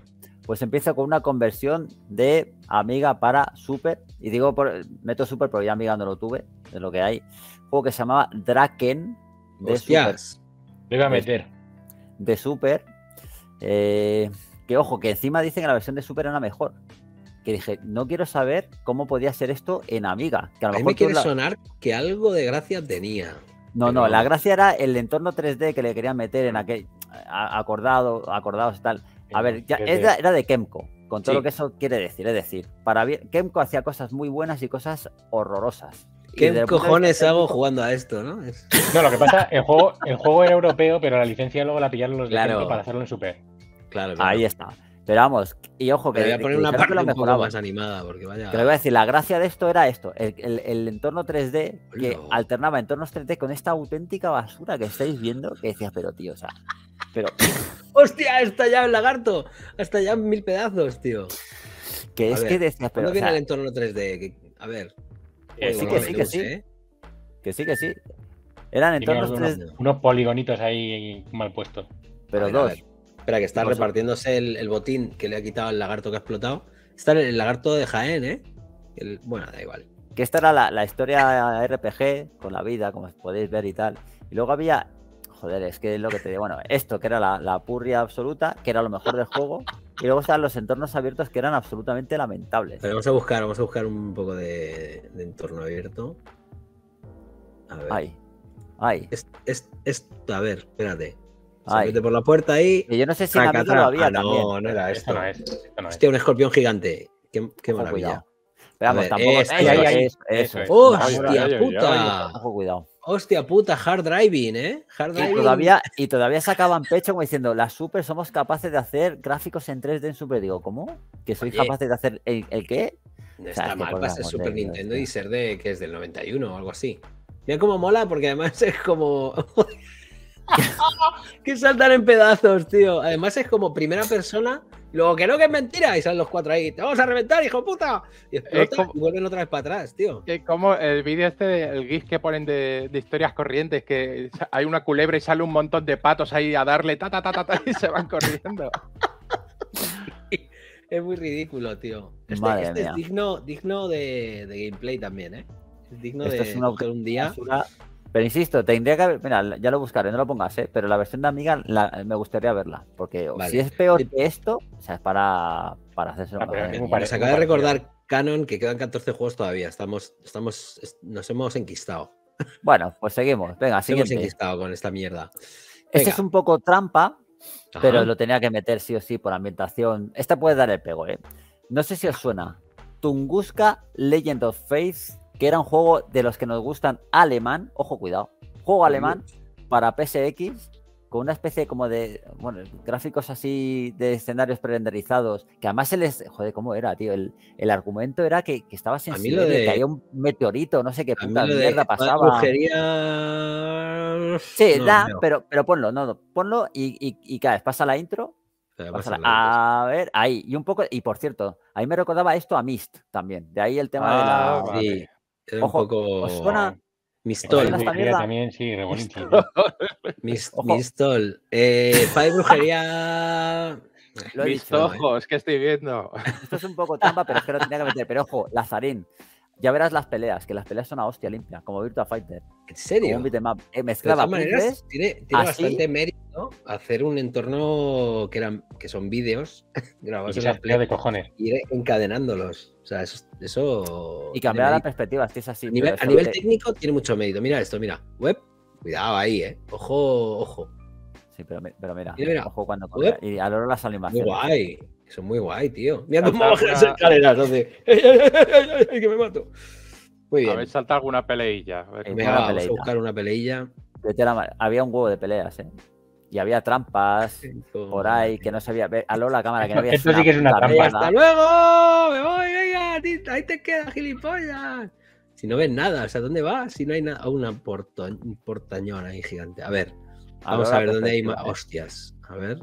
pues empiezo con una conversión de Amiga para Super. Y digo, por, meto Super porque ya Amiga no lo tuve, de lo que hay. Un juego que se llamaba Draken de Hostias. Super. Lo iba a meter. De Super. Eh, que ojo, que encima dicen que la versión de Super era mejor. Que dije, no quiero saber cómo podía ser esto en Amiga. Que a lo A mí mejor me quiere tú la... sonar que algo de gracia tenía. No, pero no, la vamos. gracia era el entorno tres D que le querían meter en aquel a- acordado, acordados y tal. A ver, ya tres D. era, era de Kemco, con todo Sí. lo que eso quiere decir. Es decir, para bien, Kemco hacía cosas muy buenas y cosas horrorosas. Y ¿Qué desde el punto de cojones vista hago técnico, jugando a esto, no? Es- No, lo que pasa, el juego, el juego era europeo, pero la licencia luego la pillaron los de Claro. Kemco para hacerlo en Super. Claro, claro. Ahí está. Pero vamos, y ojo, que, Pero voy a que poner una dijeron parte que lo un poco mejoraban. más animada, porque vaya... Que le voy a decir, la gracia de esto era esto, el, el- el entorno tres D que Hola. alternaba entornos tres D con esta auténtica basura que estáis viendo, que decías, pero tío, o sea, pero ¡Hostia! Está ya el lagarto. Hasta ya en mil pedazos, tío. que A es ver, que decías, pero ¿Cuándo o viene sea, el entorno tres D? Que- A ver. Eh, sí, Juego que de sí, que menús, sí. ¿eh? que sí, que sí. Eran Tenía entornos unos, tres D, unos poligonitos ahí mal puestos. pero A ver, a dos. ver. Espera, que está Y por repartiéndose el, el botín que le ha quitado el lagarto que ha explotado. Está el, el lagarto de Jaén, ¿eh? El- bueno, da igual. Que esta era la, la historia R P G con la vida, como podéis ver y tal. Y luego había, joder, es que es lo que te digo, bueno, esto que era la, la purria absoluta, que era lo mejor del juego. Y luego estaban los entornos abiertos que eran absolutamente lamentables. Pero vamos a buscar, vamos a buscar un poco de, de entorno abierto. A ver. Ay, ay, Es, es, es- a ver, espérate. Se ay. mete por la puerta ahí. Que yo no sé si en Amiga Tracatrá. lo había Ah, no, también. no era Esto esto. no es. Esto no es. Hostia, un escorpión gigante. Qué, qué Ojo, maravilla. cuidado. Pero vamos, A ver, tampoco. esto, eso, ahí, ahí, eso, eso, eso es. ¡Hostia Ay, ay, puta! Ojo, cuidado. Hostia puta, hard driving, ¿eh? Hard Y driving. todavía, y todavía sacaban pecho como diciendo, las Super somos capaces de hacer gráficos en tres D en Super. Digo, ¿cómo? ¿Que sois Oye. capaces de hacer el, el qué? No O sea, está es que mal por para ser amor Super de Dios, Nintendo tío. y ser de que es del noventa y uno o algo así. Mira cómo mola, porque además es como. que saltan en pedazos, tío. Además es como primera persona. Y luego que no, que es mentira. Y salen los cuatro ahí. Te vamos a reventar, hijo de puta. Y explota como- y vuelven otra vez para atrás, tío. Que como el vídeo este, de- el GIF que ponen de, de historias corrientes, que sa- hay una culebra y sale un montón de patos ahí a darle ta ta ta ta, ta y se van corriendo. Es muy ridículo, tío. Este, Madre este mía. es digno, digno de, de gameplay también, ¿eh? Es digno Esto de es una coger un día. basura. Pero insisto, tendría que haber. Mira, ya lo buscaré, no lo pongas, ¿eh? Pero la versión de Amiga la- me gustaría verla. Porque Vale. si es peor que esto, o sea, es para, para hacerse Ah, pero madre es muy mía. Nos parecido, acaba de muy recordar Canon que quedan catorce juegos todavía. Estamos, estamos, es- nos hemos enquistado. Bueno, pues seguimos. Venga, Nos hemos siguiente. enquistado con esta mierda. Este Venga. es un poco trampa, Ajá. pero lo tenía que meter sí o sí por ambientación. Esta puede dar el pego, ¿eh? No sé si os suena. Tunguska Legend of Faith, que era un juego de los que nos gustan alemán. Ojo, cuidado. Juego alemán para P S X con una especie como de, bueno, gráficos así de escenarios prerenderizados, que además se les, joder, ¿cómo era, tío? El, el argumento era que, que estabas en A mí lo Siberia y de- caía un meteorito, no sé qué A mí puta lo de mierda toda pasaba. brujería. Sí, no, da, no. pero, pero ponlo, no, no, ponlo y, y, y caes, pasa la intro. Espera, pásala. pásala. A ver, ahí, y un poco, y por cierto, ahí me recordaba esto a Myst también, de ahí el tema de Ah, la... vale. Sí, era Ojo, un poco. ¿os suena? Mistol. suena esta Brujería mierda? también, sí, re buenísimo. Mis- Ojo. Mistol. Eh, Fire brujería. Lo he Mis dicho, ¿eh? ojos, que estoy viendo. Esto es un poco trampa, pero es que lo tenía que meter. Pero ojo, Lazarín, ya verás las peleas, que las peleas son a hostia limpia, como Virtua Fighter, ¿En como serio? un beat'em up. Eh, De mezclaba todas maneras, puzzles, tiene, tiene así. bastante mérito hacer un entorno que, eran, que son vídeos Y grabados que en sea la feo de Play cojones. y ir encadenándolos. O sea, eso. eso y tiene cambiar la mérito. perspectiva, si es así. A pero nivel, eso a nivel te- técnico tiene mucho mérito. Mira esto, mira. Web. Cuidado ahí, eh. Ojo, ojo. Sí, pero, mi- pero mira, Mira, mira. ojo cuando Web. corre. Y a lo largo las Muy animaciones. guay. Eso es muy guay, tío. Mira cómo Saltar baja las una- escaleras. Hace. ¡Ay, ay, ay, ay, ay, ay, que me mato! Muy A bien. ver, salta alguna peleilla. A ver Eh, cómo- Venga, una va, vamos a peleita. buscar una peleilla. Vete a la ma- Había un huevo de peleas, ¿eh? Y había trampas por ahí que no se veía. Ve- Aló la cámara, que no había. Esto sí que es una puta trampa. mierda. ¡Hasta luego! ¡Me voy! ¡Venga! ti- ¡Ahí te quedas, gilipollas! Si no ves nada, o sea, ¿dónde vas? Si no hay nada. Oh, una porto- un portañón ahí gigante. A ver, Aló vamos la a ver dónde hay perspectiva, más. ¿eh? Hostias. A ver.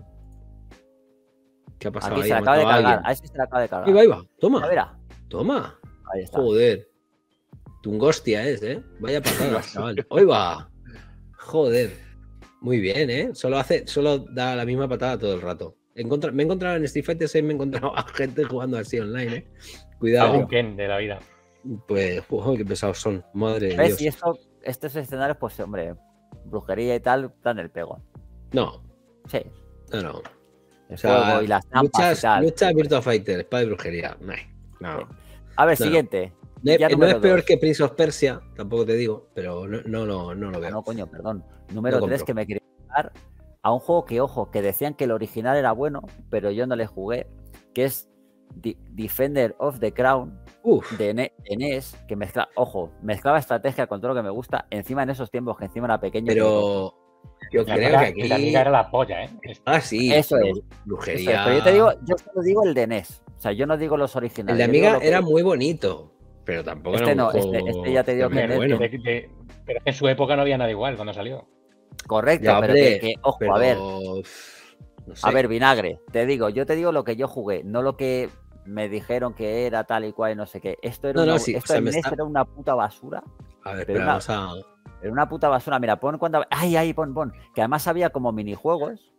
¿Qué ha pasado Aquí ahí? se ¿Ha la acaba de matado a cargar. alguien? A ese se la acaba de cargar. Ahí va, ahí va. Mira, Toma, mira. toma. Ahí está. Joder. Tungostia es, ¿eh? Vaya patada, chaval. Ahí va. Joder. Muy bien, ¿eh? Solo hace, solo da la misma patada todo el rato. Encontra... Me he encontrado en Street Fighter seis, me he encontrado a gente jugando así online, ¿eh? Cuidado. Algún Ken de la vida. Pues, oh, qué pesados son. Madre de ¿Ves? Dios. Y esto, estos escenarios, pues, hombre, brujería y tal, dan el pego. No, Sí. no, no. El O sea, juego y las trampas luchas, y tal. luchas Virtua Fighter, espada y brujería. No. no. Sí. A ver, No, no. siguiente. No, Ya es- no número es peor dos. que Prince of Persia, tampoco te digo, pero no, no, no, no lo Ah, veo. no, coño, perdón. Número No tres, compro. que me quería dar a un juego que, ojo, que decían que el original era bueno, pero yo no le jugué, que es Di- Defender of the Crown Uf, de Ne- de N E S, que mezcla, ojo, mezclaba estrategia con todo lo que me gusta, encima en esos tiempos que encima era pequeño. pero yo La creo amiga, que aquí. la amiga era la polla, ¿eh? Ah, sí. Eso pero es. Eso es, Brujería. pero yo te digo, yo solo digo el de N E S, o sea, yo no digo los originales. El de yo digo Amiga lo que- era muy bonito, pero tampoco Este era un no, este- juego este ya te digo que tremendo, no es bueno. De- de- pero en su época no había nada igual cuando salió. Correcto, Ya, pero hombre, que, que, ojo, pero, a ver, uf, no sé. a ver, vinagre, te digo, yo te digo lo que yo jugué, no lo que me dijeron que era tal y cual y no sé qué. Esto era, No, no, una, sí, o esto sea, en me N E S está- era una puta basura. A ver, pero espera, una- vamos a. Era una puta basura. Mira, pon cuando. ¡Ay, ay! Pon, pon. Que además había como minijuegos.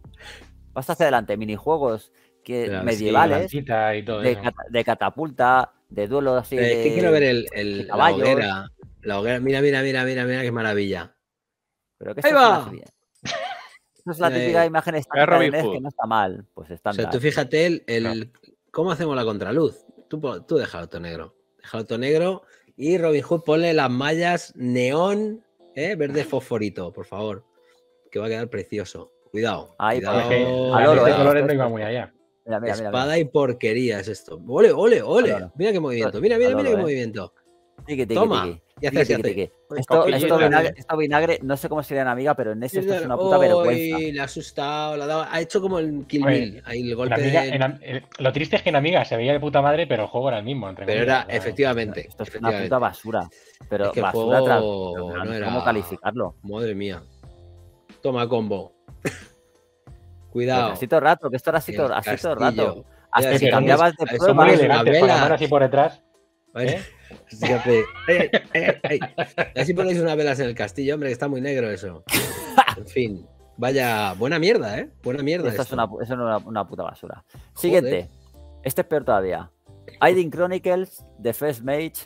Vas hacia adelante, minijuegos que, Espera, sí, medievales, Mantita y todo de, eso. cata- de catapulta, de duelo así. Eh, de, es que quiero ver el, el- de la caballos. hoguera. La hoguera. Mira, mira, mira, mira, mira, qué maravilla. Pero que ¡Ahí esto es va! una serie. Esto es la Eh, típica imagen estándar de Robin N E S Hood. que no está mal. Pues O estándar. sea, tú fíjate el, el- cómo hacemos la contraluz. Tú, po- tú deja el auto negro. Deja el auto negro y Robin Hood ponle las mallas neón, ¿eh? Verde fosforito, por favor. Que va a quedar precioso. Cuidado. Ahí, cuidado, Es que al la oro, luz de eh. colores no Esto- iba muy allá. Mira, mira, mira. Espada mira. y porquería es esto. Ole, ole, ole. Al oro. Mira qué movimiento. Mira, mira, Al mira oro, qué eh. movimiento. Tiqui, tiqui, Toma. tiqui. Y hace Tiqui, así, tiqui, hace. tiqui. Uy, Esto, coquillita. esto, vinagre, esto vinagre, no sé cómo sería en Amiga, pero en N E S esto es una puta Uy, vergüenza. le ha asustado, le ha dado- ha hecho como el Kill Hombre, Bill. Ahí el En golpe. Amiga- de- en Am- eh, lo triste es que en Amiga se veía de puta madre, pero el juego era el mismo. entre Pero comillas, era, o sea, efectivamente. Esto es una efectivamente. puta basura. Pero Es que el basura juego tras- no pero no sé era- ¿Cómo calificarlo? Madre mía. Toma combo. Pero Cuidado. así todo el rato, que esto era así El todo, así todo el castillo. rato. Hasta Mira, si sí, cambiabas de eso Son muy prueba. vale, elegantes, la con la vela. mano así por detrás. ¿Vale? ¿Eh? Fíjate. Ay, ay, ay, ay. Así ponéis unas velas en el castillo, hombre, que está muy negro eso. En fin. Vaya, buena mierda, ¿eh? Buena mierda. Esto es esto. una, pu- eso no es una, una puta basura. Siguiente. Este es peor todavía. Aiden Chronicles The First Mage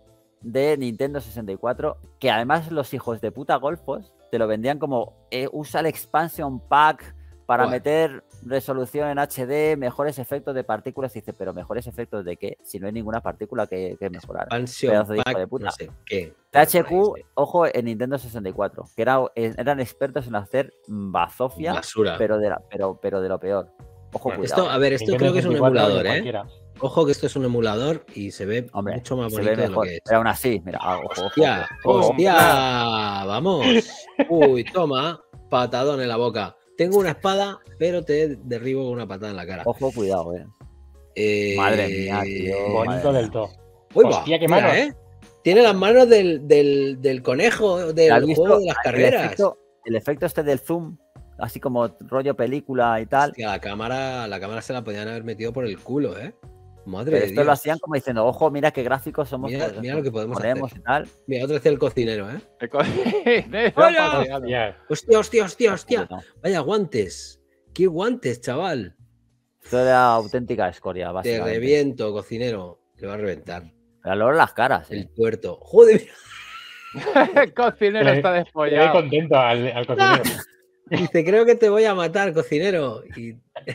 de Nintendo sesenta y cuatro. Que además los hijos de puta golfos te lo vendían como eh, usa el expansion pack para Buah. meter resolución en H D, mejores efectos de partículas. Y dice, pero mejores efectos de qué? Si no hay ninguna partícula que, que mejorar. Expansion pedazo de hijo pack, de puta. no sé qué. T H Q, ojo, en Nintendo sesenta y cuatro, que era, eh, eran expertos en hacer bazofia, Basura. pero de, la- pero, pero de lo peor. Ojo, Bueno, cuidado. Esto, a ver, esto Nintendo creo que es un sesenta y cuatro, emulador, ¿eh? cualquiera. Ojo que esto es un emulador y se ve Hombre, mucho más se bonito ve de lo mejor. que es. Pero aún así, mira, ah, ojo, ojo, Hostia, ojo. hostia, vamos. Uy, toma, patadón en la boca. Tengo una espada, pero te derribo con una patada en la cara. Ojo, cuidado, eh. Eh, Madre mía, tío. Bonito madre del todo. Uy, va, Hostia, qué mira, manos. ¿eh? Tiene las manos del, del, del conejo ¿Has del visto juego de las el carreras. efecto, el efecto este del zoom, así como rollo película y tal. Hostia, la cámara, la cámara se la podían haber metido por el culo, ¿eh? Madre Pero de esto Dios. lo hacían como diciendo, ojo, mira qué gráficos somos. Mira- pues, mira lo que podemos ponemos hacer. y tal. Mira, otra vez el cocinero, ¿eh? El cocinero ¡Hola! paseando. Ya, Hostia, hostia, hostia, hostia. No, Vaya guantes. Qué guantes, chaval. esto era auténtica escoria, Te básicamente. reviento, cocinero. Le va a reventar. Pero luego las caras, El eh. tuerto. Joder, mira. El cocinero Le- está le doy despollado. contento al, al cocinero. Dice, creo que te voy a matar, cocinero. Y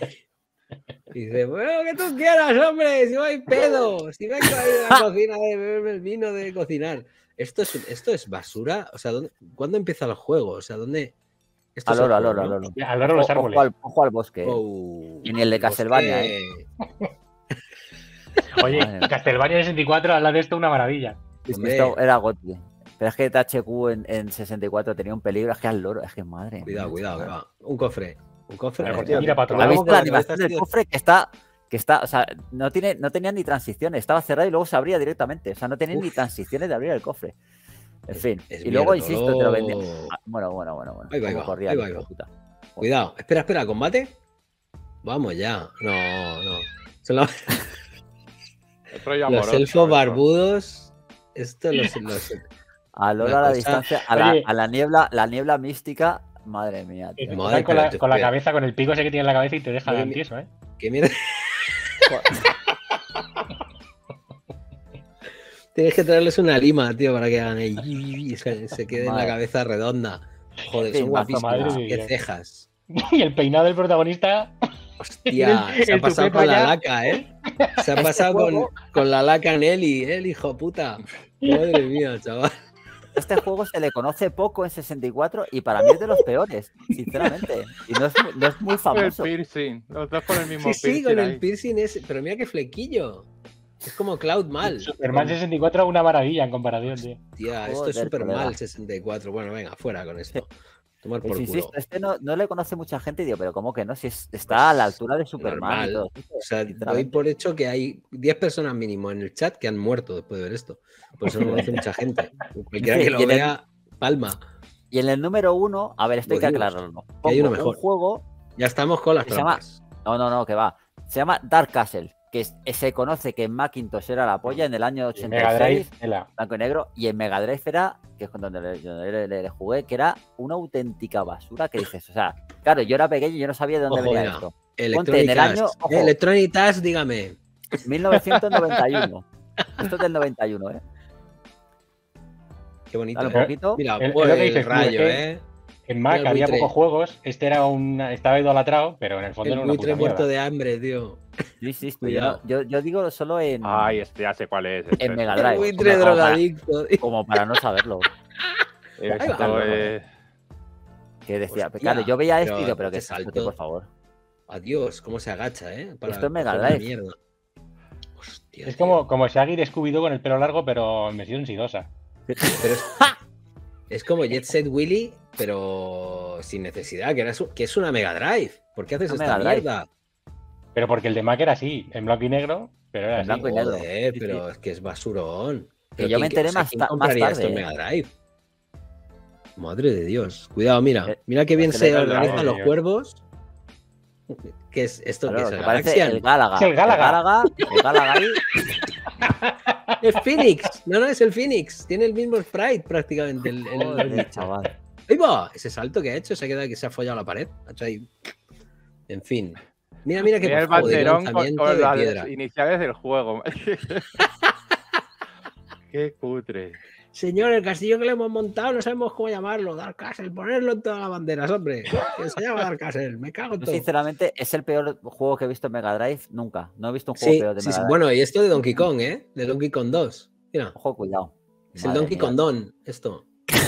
y dice, bueno, que tú quieras, hombre, si no hay pedo, si no hay que ir a la cocina de beberme el vino de cocinar. Esto es, esto es basura. O sea, ¿dónde, ¿cuándo empieza el juego? O sea, ¿dónde? Esto Al es el oro, al juego, oro, al ¿no? oro. Al loro los Ojo- árboles. Ojo al, ojo al bosque. eh. Oh, Y ni el de bosque. Castlevania, ¿eh? Oye, Madre mía. Castlevania sesenta y cuatro, habla de esto una maravilla. Es que Hombre. esto era Goti. Pero es que T H Q en, en sesenta y cuatro tenía un peligro. Es que al loro, es que madre. Cuidado, mía, cuidado, que chaval. va. Un cofre. Un cofre. Mira, Hostia, mira para otro ¿Has lado. vamos visto con la la cabeza, animación del tío. cofre que está, que está, o sea, no tiene, no tenía ni transiciones, estaba cerrado y luego se abría directamente, o sea, no tenía ni Uf. transiciones de abrir el cofre. En fin, Es y luego mierda, insisto, te lo vendía. oh. Ah, Bueno, bueno, bueno, bueno. Ahí va, ahí cómo va, corría ahí el va, ahí hijo va. de puta. Cuidado. Espera, espera, ¿combate? Vamos ya. No, no. Son los, El rollo los amoroso, elfos eso. barbudos. Esto los, los- A Lola Una a la cosa- distancia, a la, Oye. a la niebla, la niebla mística, Madre mía, tío. Madre, con la, pero con la te- cabeza, con el pico ese que tiene en la cabeza y te deja Madre de mía. tieso, ¿eh? ¿Qué mierda? Tienes que traerles una lima, tío, para que hagan ahí y se, se quede en la Madre. cabeza redonda. Joder, Qué son mazo, guapísimas. madre de Qué Dios. cejas. Y el peinado del protagonista. Hostia, El- se ha el pasado tupé con la para allá. laca, ¿eh? Se ha pasado con, juego- con la laca Nelly, ¿eh? El hijo puta. Madre mía, chaval. Este juego se le conoce poco en sesenta y cuatro y para mí es de los peores, sinceramente. Y no es, muy- no es muy El famoso. piercing. Los dos con el mismo Sí, sí, piercing con el ahí. piercing ese. Pero mira qué flequillo. Es como Cloud mal. Superman sesenta y cuatro, una maravilla en comparación, tío. Tía, esto es Joder, super colega. mal sesenta y cuatro. Bueno, venga, fuera con esto. Tomar por Pues culo. insisto, este no, no le conoce mucha gente y digo, pero ¿cómo que no? Si es- está a la altura de Superman y Normal. todo. O sea, doy sinceramente. por hecho que hay diez personas mínimo en el chat que han muerto después de ver esto. Por eso no lo conoce mucha gente. Cualquiera que Y lo en el- vea, palma. Y en el número uno, a ver, esto hay que Dios, aclararlo. que hay uno Pongo mejor. un juego, Ya estamos con las Se llama- trampas. no, no, no, que va. Se llama Dark Castle, que es- se conoce que en Macintosh era la polla en el año En ochenta Mega y Drive, seis, tela. blanco y negro, y en Mega Drive era, que es donde le, donde le- le- le jugué, que era una auténtica basura que dices, o sea, claro, yo era pequeño y yo no sabía de dónde Ojo, venía mira. esto. Electronic en el año- Arts. ojo. Eh, Electronic Arts, dígame. mil novecientos noventa y uno. Esto es del noventa y uno, ¿eh? Qué bonito. Dale un ¿eh? poquito. Mira, Es- es pues, lo que el dices tú, rayo, es que- ¿eh? En Mac Mira el había buitre. pocos juegos. Este era un. Estaba idolatrado, pero en el fondo El era una buitre puta muerto mierda. de hambre, tío. Yo insisto, yo, Cuidado. no- yo, yo digo solo en, Ay, este ya sé cuál es. este en es- Mega El Drive. buitre como, como para, drogadicto. tío. como para no saberlo. Esto va. es- Que decía, Hostia, claro, yo veía esto y pero digo, pero que este es esto, salto- por favor. Adiós, cómo se agacha, ¿eh? Para Esto es Mega coger la Drive. mierda. Hostia, Es tío. como, como Shaggy de Scooby-Doo con el pelo largo, pero en versión sidosa. Pero es, es como Jet Set Willy, pero sin necesidad, que, era su- que es una Mega Drive. ¿Por qué haces Una esta Mega Drive. mierda? Pero porque el de Mac era así, en blanco y negro, pero era En así. blanco y negro. Joder, Sí, pero es que es basurón. Que Pero yo me ¿quién- enteré o sea, más ¿quién ta- más compraría tarde, esto en eh? Mega Drive? Madre de Dios. Cuidado, mira. Eh, Mira qué bien se se le ve el organizan lado, los tío. cuervos. ¿Qué es esto? Claro, ¿Qué es que el parece Galaxian? el Gálaga. Es el Gálaga. El Gálaga, el Gálaga ahí. Es Phoenix. No, no, es el Phoenix. Tiene el mismo sprite prácticamente. El, el- el Joder, bicho. chaval. ¡Ahí va! Ese salto que ha hecho se ha quedado que se ha follado la pared. Ha hecho ahí. En fin. Mira, mira qué Mira el juego de banderón con, lanzamiento con de las piedra. iniciales del juego. Qué cutre. Señor, el castillo que le hemos montado no sabemos cómo llamarlo. Dark Castle, ponerlo en todas las banderas, hombre. Que se llama Dark Castle. Me cago en Yo, todo. sinceramente, es el peor juego que he visto en Mega Drive nunca. No he visto un juego Sí, peor de sí, Mega sí. Drive. Bueno, y esto de Donkey Kong, ¿eh? De Donkey Kong dos. Mira, Ojo, cuidado. es el Madre Donkey mía. Kong Don, esto.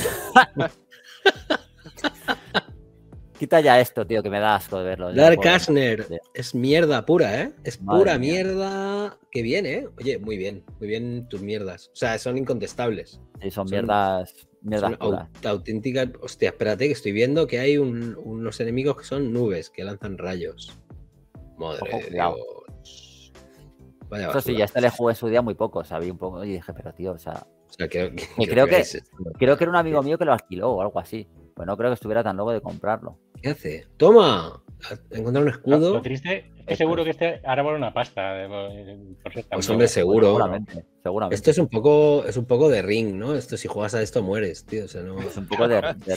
Quita ya esto, tío, que me da asco de verlo. Dark Joder. Kastner. Sí. Es mierda pura, ¿eh? Es Madre pura mía. mierda. Qué bien, ¿eh? Oye, muy bien. Muy bien tus mierdas. O sea, son incontestables. Sí, son son- mierdas, mierdas Son puras. au- auténticas. Hostia, espérate, que estoy viendo que hay un- unos enemigos que son nubes, que lanzan rayos. Madre Ojo, de cuidado. Dios. Vaya Eso sí, basura. ya este le jugué en su día muy poco, sabía un poco. Y dije, pero tío, o sea, O sea, creo que, que creo que- es esto. creo que era un amigo mío que lo alquiló o algo así. Pues no creo que estuviera tan loco de comprarlo. ¿Qué hace? ¡Toma! He encontrado un Lo, escudo. lo triste es que seguro que este ahora vale una pasta. eh, por ser tan Pues bueno. hombre, seguro. Seguramente, seguramente. Esto es un poco, es un poco de ring, ¿no? Esto, si juegas a esto, mueres, tío. O sea, no. Es un poco de, de,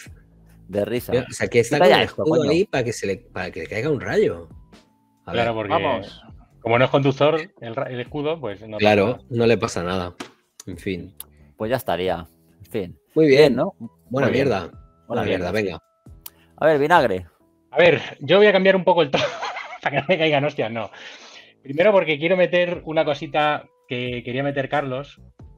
de risa. O sea, que está Quita con ya el esto, escudo coño. ahí para que, se le, para que le caiga un rayo. A Claro, ver, porque Vamos. como no es conductor el, ra- el escudo, pues no. claro, no le pasa nada. En fin. Pues ya estaría. En fin. Muy Bien, bien, ¿no? Buena Muy bien. mierda. Buena mierda, mierda, venga. A ver, vinagre. A ver, yo voy a cambiar un poco el tono para que no me caigan hostias, no. Primero porque quiero meter una cosita que quería meter Carlos,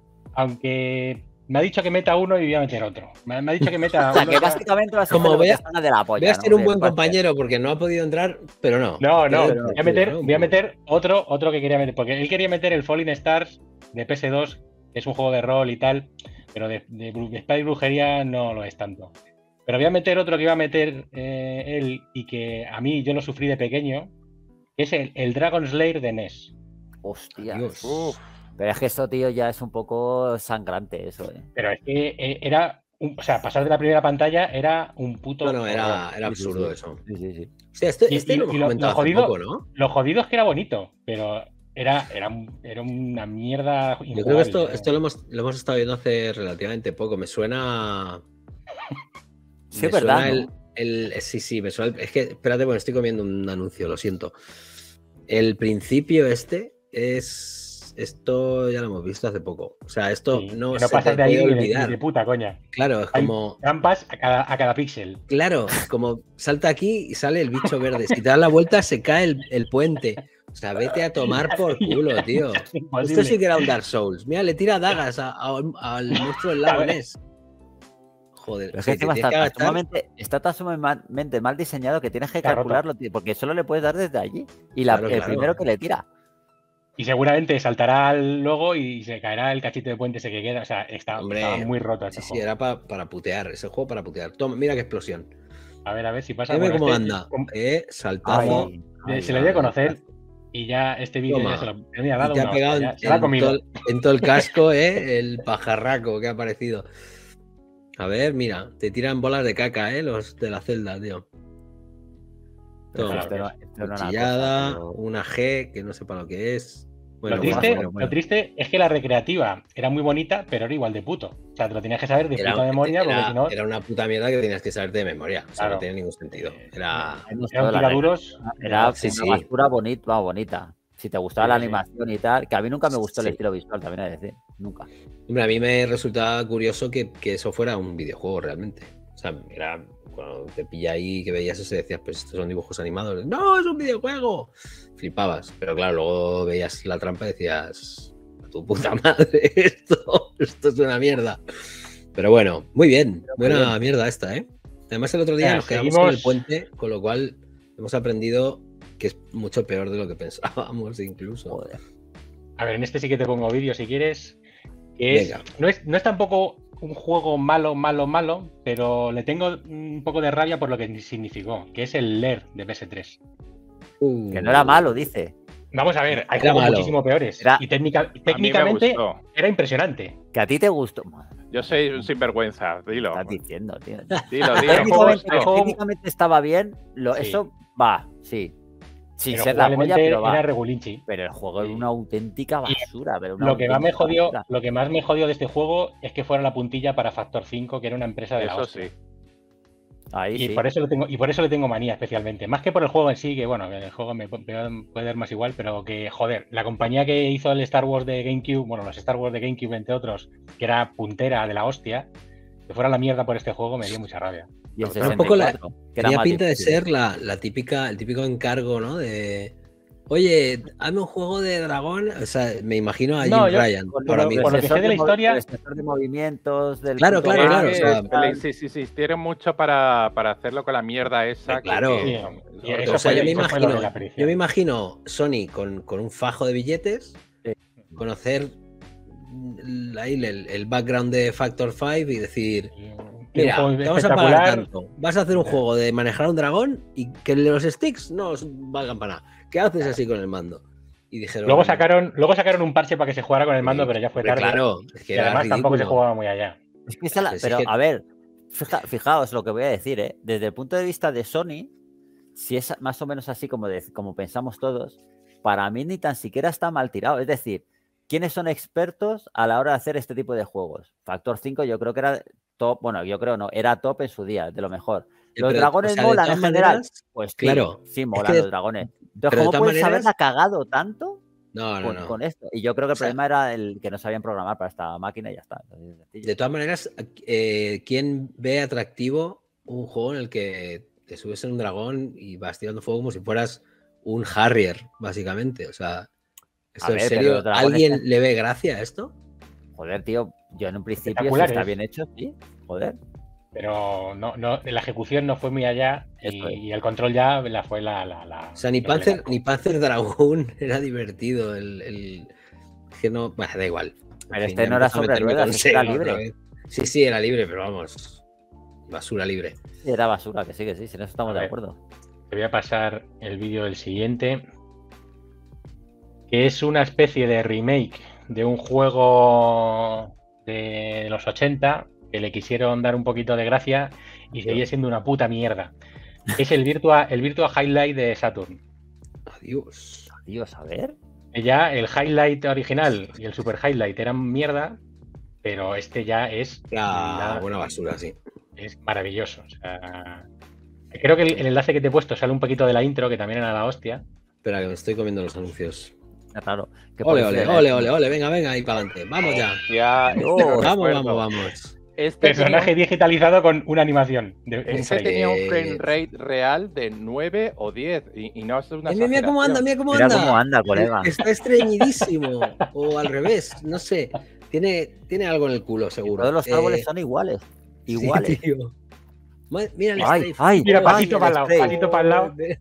aunque me ha dicho que meta uno y voy a meter otro. Me, me ha dicho que meta O sea, uno. que básicamente vas a Como hacer lo voy que a- te salga de la polla. Voy a ¿no? ser un De buen parte. compañero porque no ha podido entrar, pero no. No, no, Queda voy a por meter, culo, ¿no? voy a meter otro, otro que quería meter, porque él quería meter el Falling Stars de P S dos, que es un juego de rol y tal, pero de, de, bru- de espada y brujería no lo es tanto. Pero voy a meter otro que iba a meter eh, él y que a mí yo lo sufrí de pequeño, que es el, el Dragon Slayer de N E S. Hostia. Dios. Uf, Pero es que eso, tío, ya es un poco sangrante, eso, ¿eh? Pero es que eh, era, un- o sea, pasar de la primera pantalla era un puto... No, no, era, horror. era Sí, sí, absurdo sí. eso. Sí, sí, sí. O sea, este, Y- este y- lo hemos y lo- comentado lo hace jodido- poco, ¿no? Lo jodido es que era bonito, pero era, era, un- era una mierda. Yo creo que esto, injugable. esto lo, hemos, lo hemos estado viendo hace relativamente poco. Me suena. Sí, es verdad. El, ¿no? el, sí, sí, me suena. Es que, espérate, bueno, estoy comiendo un anuncio, lo siento. El principio este es. Esto ya lo hemos visto hace poco. O sea, esto Sí, no, no se pasas te de ahí puede ni de, olvidar. ni de puta, coña. Claro, es Hay como. trampas a cada, a cada píxel. Claro, es como salta aquí y sale el bicho verde. Si te das la vuelta, se cae el, el puente. O sea, vete a tomar por culo, tío. Esto sí que era un Dark Souls. Mira, le tira dagas a, a, al monstruo del lago Ness. Joder, Pero es sí, que encima te está, tienes que tan agachar. sumamente, está tan sumamente mal diseñado que tienes que Está calcularlo, tío, porque solo le puedes dar desde allí. Y la, Claro, el claro. primero que le tira. Y seguramente saltará luego y se caerá el cachito de puente ese que queda. O sea, está, Hombre, estaba muy roto este sí, sí, juego. era pa, para putear. Ese juego para putear. Toma, mira qué explosión. A ver, a ver si pasa. Dime Bueno, cómo este- anda. como- Eh, saltazo. Ay, de- ay, se le dio a ay, conocer y ya este vídeo ya Toma. se lo tenía Y dado te una ha pegado hostia, en, ya se lo ha en comido. todo, en todo el casco, ¿eh? El pajarraco que ha aparecido. A ver, mira, te tiran bolas de caca, ¿eh? Los de la celda, tío. pero Toma. esto no, esto no es una Cuchillada, cosa, pero- una G, que no sé para lo que es. Bueno, lo, bueno, triste, bueno, bueno. lo triste es que la recreativa era muy bonita, pero era igual de puto. O sea, te lo tenías que saber de era, puta memoria, porque era- si no, era una puta mierda que tenías que saberte de memoria. O sea, Claro. no tiene ningún sentido. Era. Hemos eran todo la tiraduros. Era Sí, una sí. basura bonita, vamos, bonita. Si te gustaba Sí, la sí. animación y tal, que a mí nunca me gustó Sí. el estilo visual, también es decir, nunca. Hombre, a mí me resultaba curioso que, que eso fuera un videojuego realmente. O sea, era cuando te pilla ahí que veías eso y decías, pues estos son dibujos animados. ¡No, es un videojuego! Flipabas. Pero claro, luego veías la trampa y decías, a tu puta madre, esto, esto es una mierda. Pero bueno, muy bien. Buena bien. mierda esta, ¿eh? Además, el otro día Venga, nos quedamos seguimos. con el puente, con lo cual hemos aprendido que es mucho peor de lo que pensábamos incluso. Joder. A ver, en este sí que te pongo vídeo si quieres. Que es, Venga. no, es, no es tampoco un juego malo, malo, malo, pero le tengo un poco de rabia por lo que significó, que es el L E R de P S tres. Uh, Que no era malo, dice. Vamos a ver, hay Era juegos malo. muchísimo peores. Era- Y técnica- A mí me técnicamente gustó. era impresionante. Que a ti te gustó. Madre, Yo soy un sinvergüenza, dilo. estás diciendo, tío. Dilo, dilo. Técnicamente, hay juego- técnicamente estaba bien, lo, Sí. eso va, sí. Sin Pero ser la polla, jugablemente pero va. era regulinchi. Pero el juego es Sí. una auténtica Y basura. Pero una Lo que, más me auténtica jodió, basura. lo que más me jodió de este juego es que fuera la puntilla para Factor cinco, que era una empresa de la Eso hostia. sí. Ahí Y sí. por eso le tengo, y por eso le tengo manía especialmente. Más que por el juego en sí, que bueno, que el juego me pu- me puede dar más igual, pero que, joder, la compañía que hizo el Star Wars de GameCube, bueno, los Star Wars de GameCube, entre otros, que era puntera de la hostia, que fuera la mierda por este juego me dio mucha rabia. Y el Pero un poco la- sesenta y cuatro, que era Tenía más pinta de difícil. ser la, la típica, el típico encargo, ¿no? De oye, hazme un juego de dragón. O sea, me imagino a Jim No, yo- Ryan. Con ahora lo- mismo. por lo que sé de la El historia- el sensor de movimientos del Claro, puto claro, gas, claro, o sea, Eh, tal. sí, sí, sí, tienen mucho para, para hacerlo con la mierda esa. que- Claro. que- Sí, y o eso o sea, fue- yo me eso fue lo imagino, de la pericia. yo me imagino Sony con, con un fajo de billetes, Sí. conocer el, ahí el, el background de Factor cinco y decir, Que un mira, juego te vamos a pagar espectacular. tanto. Vas a hacer un juego de manejar un dragón y que los sticks no os valgan para nada. ¿Qué haces así con el mando? Y dijeron, Luego sacaron, luego sacaron un parche para que se jugara con el mando, pero ya fue hombre, tarde. Claro, es que y era además tampoco se ridículo. jugaba muy allá. Es que esa la- Pues es pero que- a ver, fija- fijaos lo que voy a decir, ¿eh? Desde el punto de vista de Sony, si es más o menos así como, de- como pensamos todos, para mí ni tan siquiera está mal tirado. Es decir, ¿quiénes son expertos a la hora de hacer este tipo de juegos? Factor cinco yo creo que era top, bueno, yo creo no, era top en su día, de lo mejor. Eh, Los pero, dragones o sea, de molan todas en general. maneras, Pues sí, claro, sí, es molan que- los dragones. Entonces, pero de ¿cómo todas puedes maneras- haberla cagado tanto No, no, con, no. con esto? Y yo creo que el O sea- problema era el que no sabían programar para esta máquina y ya está. Así de sencillo. De todas maneras, eh, ¿quién ve atractivo un juego en el que te subes en un dragón y vas tirando fuego como si fueras un Harrier, básicamente? O sea, ¿esto A en ver, pero serio? los dragones ¿Alguien están- le ve gracia a esto? Joder, tío, yo en un principio si Espectaculares. está bien hecho, sí. Joder. Pero no, no, la ejecución no fue muy allá Eso y, y el control ya la fue la. la, la O sea, ni lo Panzer, que le ni Panzer Dragoon era divertido. El, el- que no, bueno, da igual. En Pero fin, este ya no era empiezo a sobre meterme ruedas, con este era Sega otra libre. vez. Sí, sí, era libre, pero vamos. Basura libre. Sí, era basura, que sí, que sí, si en eso estamos A de ver. acuerdo. Te voy a pasar el vídeo del siguiente, que es una especie de remake de un juego de los ochenta que le quisieron dar un poquito de gracia y seguía siendo una puta mierda. Es el Virtua, el Virtua Highlight de Saturn. Adiós. Dios, a ver. Ya el Highlight original y el Super Highlight eran mierda, pero este ya es Ya, la- buena basura, sí. es maravilloso. O sea, creo que el, el enlace que te he puesto sale un poquito de la intro, que también era la hostia. Espera, que me estoy comiendo los anuncios. Claro. Ole, ole, ole, ole, ole, venga, venga, ahí para adelante. Vamos ya. Ya, este Oh, lo Vamos, recuerdo. vamos, vamos. Este Personaje tenía, digitalizado con una animación. De, este inside. tenía un Eh, frame rate real de nueve o diez. Y, y no es una Mira, mira cómo anda, exageración. mira cómo Mira anda. cómo anda, colega. Está estreñidísimo. O al revés, no sé. Tiene, tiene algo en el culo, seguro. Todos los árboles Eh, son iguales. sí, Iguales. tío. Ma- Mira el Ay, strafe. ay, Mira, ay, pasito el para el lado, spray. pasito para el lado. Joder.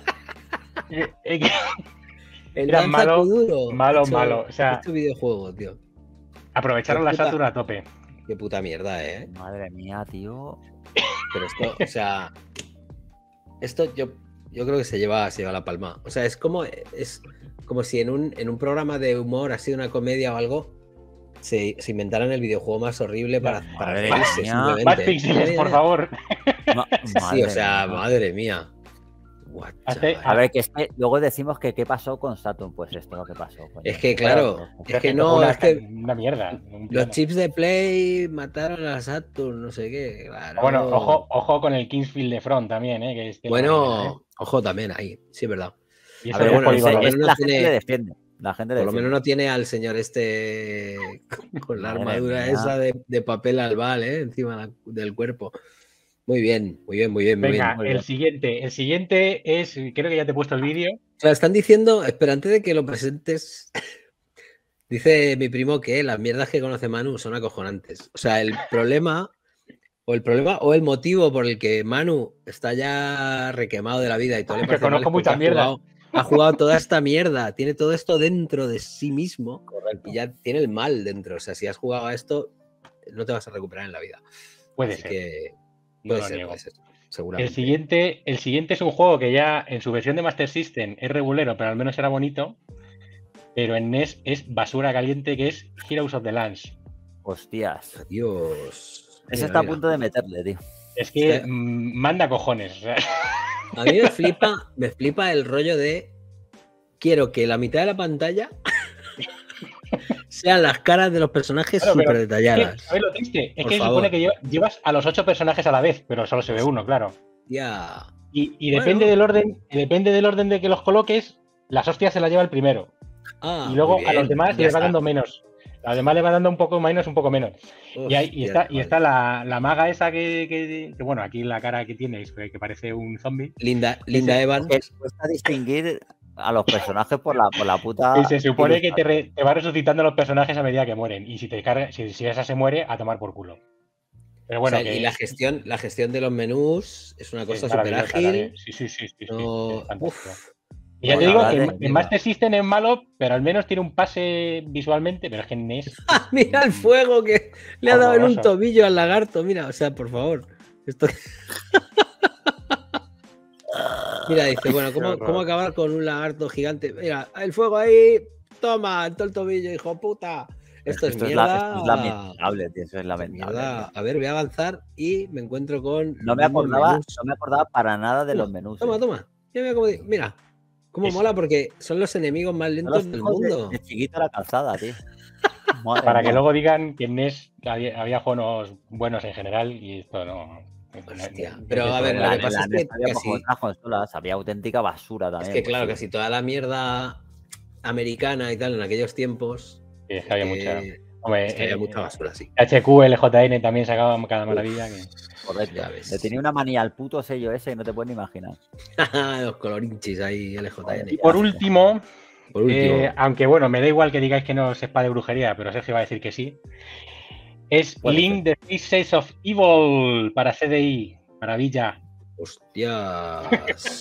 Eh, eh, que- El Era Danza malo, Kuduro. malo, Hecho- malo, o sea- hecho videojuego, tío. Aprovecharon Qué la puta- Saturn a tope. Qué puta mierda, eh. Madre mía, tío. Pero esto, o sea. Esto yo, yo creo que se lleva, se lleva la palma. O sea, es como, es como si en un, en un programa de humor, así una comedia o algo, se, se inventaran el videojuego más horrible para, para Madre reírse, mía. simplemente. Más píxeles, por favor. Ma- Sí, madre o sea, mía. madre mía. What, Hace- chaval. A ver, que es que luego decimos que qué pasó con Saturn. Pues esto es lo que pasó. coño. Es que, claro, es que no, una, es que una mierda. un los plano. chips de Play mataron a Saturn, no sé qué. Claro. Bueno, ojo, ojo con el Kingsfield de Front también, ¿eh? Que es de la Bueno, manera, ¿eh? ojo también ahí, sí, es verdad. Y A eso ver, es bueno, ese- polígono. ese- es que no la tiene- gente le defiende. La gente le Por lo menos defiende. no tiene al señor este con la Madre armadura mía. esa de, de papel albal, ¿eh? Encima la- del cuerpo. Muy bien, muy bien, muy bien, muy Venga, bien. muy el bien. siguiente. El siguiente es, creo que ya te he puesto el vídeo. O sea, están diciendo, espera, antes de que lo presentes, dice mi primo que las mierdas que conoce Manu son acojonantes. O sea, el problema, o el problema, o el motivo por el que Manu está ya requemado de la vida y todo le Que parece mal conozco es porque mucha ha mierda. jugado- ha jugado toda esta mierda, tiene todo esto dentro de sí mismo Correcto. y ya tiene el mal dentro. O sea, si has jugado a esto, no te vas a recuperar en la vida. Puede Así ser. que No puede lo ser, niego. puede ser, El seguramente. siguiente, el siguiente es un juego que ya en su versión de Master System es regulero, pero al menos era bonito. Pero en N E S es basura caliente, que es Heroes of the Lands. Hostias. Adiós. Ese Mira, está a mira. punto de meterle, tío. Es que Sí. mm, manda cojones. O sea, A mí me flipa, me flipa el rollo de quiero que la mitad de la pantalla sean las caras de los personajes Claro, pero súper detalladas. es que, ¿sabes lo triste? Es Por que se favor. supone que lleva- llevas a los ocho personajes a la vez, pero solo se ve uno, claro. Ya. Y, y Bueno. depende del orden, y depende del orden de que los coloques, las hostias se las lleva el primero. Ah, y luego muy a los bien, demás ya les va está. dando menos. A los demás le va dando un poco menos, un poco menos. Y, ahí, y Hostia, está, y chaval. está la, la maga esa que, que- que, bueno, aquí la cara que tiene es que que parece un zombie. Linda, Linda Evans. Que cuesta distinguir a los personajes por la, por la puta. Y se supone que te, ilustración. re- te va resucitando los personajes a medida que mueren. Y si te carga, si, si esa se muere, a tomar por culo. Pero bueno, O sea, que y la gestión, la gestión de los menús es una es cosa súper maravillosa ágil. también. Sí, sí, sí, sí, sí, No, es fantástico. uf. Y ya Bueno, te digo la que verdad en, de- en Master System es malo, pero al menos tiene un pase visualmente, pero es que en N E S. ¡Ah, mira el fuego que le ha dado en un Horroroso. tobillo al lagarto! Mira, o sea, por favor. Esto... Mira, dice, bueno, ¿cómo, horror. ¿cómo acabar con un lagarto gigante? Mira, el fuego ahí, toma, en todo el tobillo, hijo puta. Esto es Esto es, mierda. la- esto es lamentable, tío. Eso es lamentable. Mierda. A ver, voy a avanzar y me encuentro con. No los me mismos acordaba, menús. no me acordaba para nada de Toma, los menús. Toma, eh. toma. Mira, mira cómo di- mira, cómo Es- mola porque son los enemigos más Son lentos los del hijos de- mundo. De, chiquito la calzada, tío. Madre Para que mía. luego digan que en N E S había, había juegos buenos en general y esto no. Hostia, no- no- pero no- a ver, En lo la- que pasa en la es NES que había casi- como otras consolas, había auténtica basura Es también. que pues claro, sí. casi toda la mierda americana y tal en aquellos tiempos. es que había eh, mucha. Hombre, es que había eh, mucha basura, sí. H Q, L J N también sacaba cada maravilla. Que... Correcto. Ya ves. Le tenía una manía al puto sello ese que no te puedes ni imaginar. Los colorinchis ahí, L J N. Y por último, Por último, eh, aunque bueno, me da igual que digáis que no sepa de brujería, pero Sergio va a decir que sí. Es Puede Link the Three Shades of Evil para C D I. Maravilla. hostias.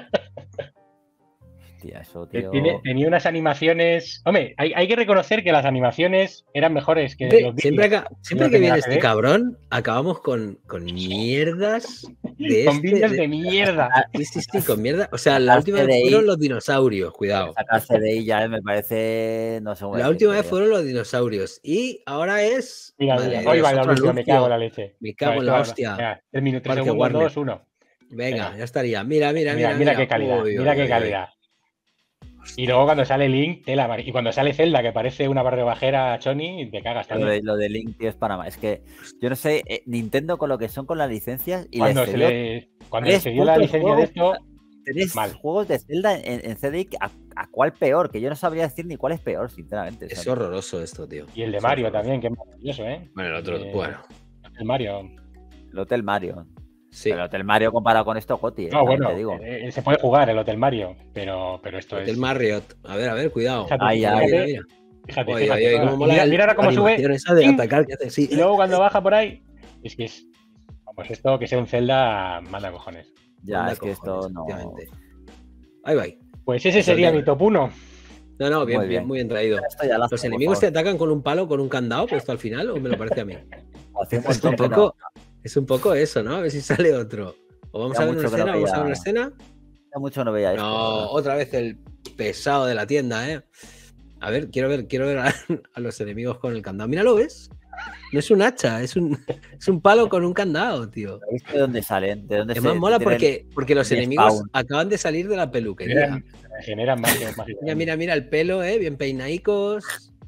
Hostia, eso, Que tío. tiene- tenía unas animaciones. Hombre, hay, hay que reconocer que las animaciones eran mejores que Siempre, los siempre, vídeos. aca- siempre no que tenía viene C este D. cabrón, acabamos con, con mierdas de Con este. vídeos de- de mierda. Sí, sí, sí, con mierda. O sea, la Sacar última vez C D I. fueron los dinosaurios, cuidado. Sacar C D I ya me parece. No sé cómo La decirte, última vez tío. fueron los dinosaurios. Y ahora es. Mira, Madre mira, de hoy Dios, va la otro última, me anuncio. cago en la leche. Me cago en Vale, la va, hostia. venga, tres minutos, tres Parque segundos, Warner. dos, uno. Venga, Venga. ya estaría. Mira, mira, Mira, mira. mira qué calidad, Uy, mira uy, qué uy, calidad. Y luego cuando sale Link, tela, Mari. Y cuando sale Zelda, que parece una barbajera Choni, te cagas Lo también. de, lo de Link, tío, es para más. Es que yo no sé, eh, Nintendo con lo que son con las licencias y Cuando les se cedió le, cuando tres se dio la putos licencia de juegos, esto, tres mal. juegos de Zelda en, en C D I, ¿a, a cuál peor? Que yo no sabría decir ni cuál es peor, sinceramente. Es ¿sabes? horroroso esto, tío. Y el de Es Mario horroroso. también, que es maravilloso, ¿eh? Bueno, el otro, Eh, bueno. El Mario. El Hotel Mario. Sí. El Hotel Mario comparado con esto, Goti, eh, No, también bueno, te digo. eh, se puede jugar el Hotel Mario, pero, pero esto Hotel es. Marriott. A ver, a ver, cuidado. Fíjate, Ay, Mira, ay. mira, fíjate, mira. fíjate, Oye, fíjate. oye, cómo Y mola mira, el- mira ahora cómo la sube. animación esa de ¡Ting! atacar que hace así. Y luego cuando baja por ahí, es que es. Vamos, esto que sea un Zelda, manda cojones. Ya, Manda es que cojones, esto no. efectivamente. Ahí va. Pues ese Eso sería es mi top uno. No, no, bien, Muy bien, bien. muy bien traído. Esto ya ¿Los Lázaro, enemigos por te favor. atacan con un palo, con un candado puesto al final o me lo parece a mí? Hace un Es un montón que no. poco, es un poco eso, ¿no? A ver si sale otro. O vamos Ya a ver una mucho que no escena, vamos a ver una veía- escena. Hace mucho no veía esto. la No, verdad. otra vez el pesado de la tienda, ¿eh? A ver, quiero ver, quiero ver a, a los enemigos con el candado. Mira, ¿lo ves? No es un hacha, es un, es un palo con un candado, tío. ¿Viste de dónde salen? ¿De dónde Es se más mola tienen- porque, porque los de enemigos spawn? acaban de salir de la peluquería. Generan, generan más, más Mira, mira, mira el pelo, ¿eh? Bien peinaicos.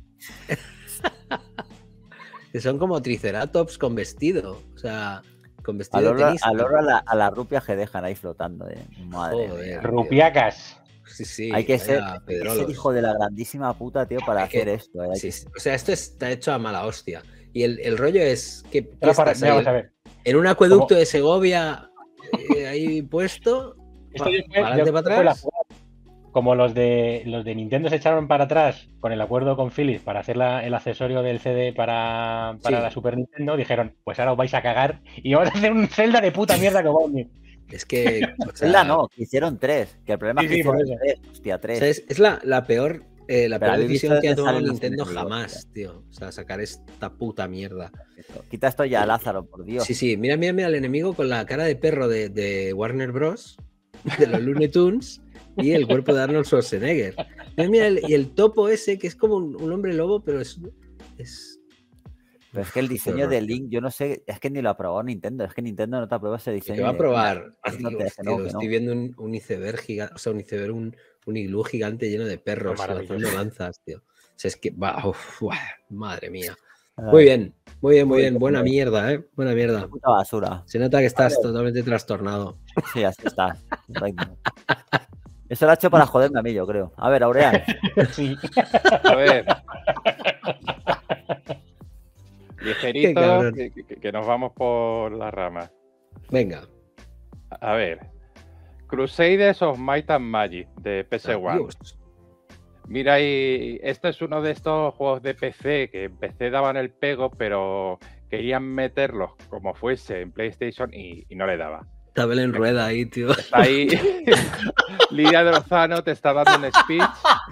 Que son como triceratops con vestido. O sea, con vestido Al de oro, tenista. al oro a, la, a las rupias que dejan ahí flotando, eh. Madre Joder. mía. Rupiacas. Sí, sí. Hay que ser, vaya hay que ser pedrolos. hijo de la grandísima puta, tío, para Hay que- hacer esto. eh. Hay Sí, que- sí. O sea, esto está hecho a mala hostia. Y el, el rollo es que ¿qué Pero para, estás ahí? vamos a ver. En un acueducto de Segovia eh, ahí puesto. Esto pa- yo fue- para yo adelante, para fue la atrás. jugada. Como los de los de Nintendo se echaron para atrás con el acuerdo con Philips para hacer la- el accesorio del C D para, para Sí. la Super Nintendo, dijeron, pues ahora os vais a cagar y vamos a hacer un Zelda de puta mierda que va a unir. Es que. O sea, Zelda no, que hicieron tres. Que el problema Sí, es que sí, por hicieron tres. Hostia, o tres. sea, es, es la, la peor, eh, la Pero peor habéis decisión visto que ha dónde tomado salen los Nintendo enemigos, jamás, tío. O sea, sacar esta puta mierda. Esto. Quita esto ya, Lázaro, por Dios. Sí, sí, mira, mira, mira al enemigo con la cara de perro de, de Warner Bros. De los Looney Tunes y el cuerpo de Arnold Schwarzenegger. Mira, mira el- y el topo ese que es como un, un hombre lobo, pero es. es Pero es que el diseño de Link, yo no sé, es que ni lo ha probado Nintendo. Es que Nintendo no te aprueba ese diseño. que va a de- probar. Ay, no Dios, te deje, tío, no, que no. estoy viendo un, un iceberg gigante, o sea, un iceberg, un, un iglú gigante lleno de perros Maravilloso. lanzando lanzas, tío. O sea, es que va, uf, buah, madre mía. Ay, Muy bien, muy bien, muy Muy bien. bien, Buena muy mierda, ¿eh? Buena mierda. Puta basura. Se nota que estás totalmente trastornado. Sí, así está. Correcto. Eso lo ha hecho para joderme a mí, yo creo. A ver, Aureal. Sí. A ver. Qué Ligerito, cabrón. que, que- que nos vamos por las ramas. Venga. A ver. Crusaders of Might and Magic de P S uno. Adiós. Mira, y esto es uno de estos juegos de P C que en P C daban el pego, pero querían meterlos como fuese en PlayStation y, y no le daba. Tabel en rueda ahí, tío. Está ahí Lidia de Lozano, te está dando un speech.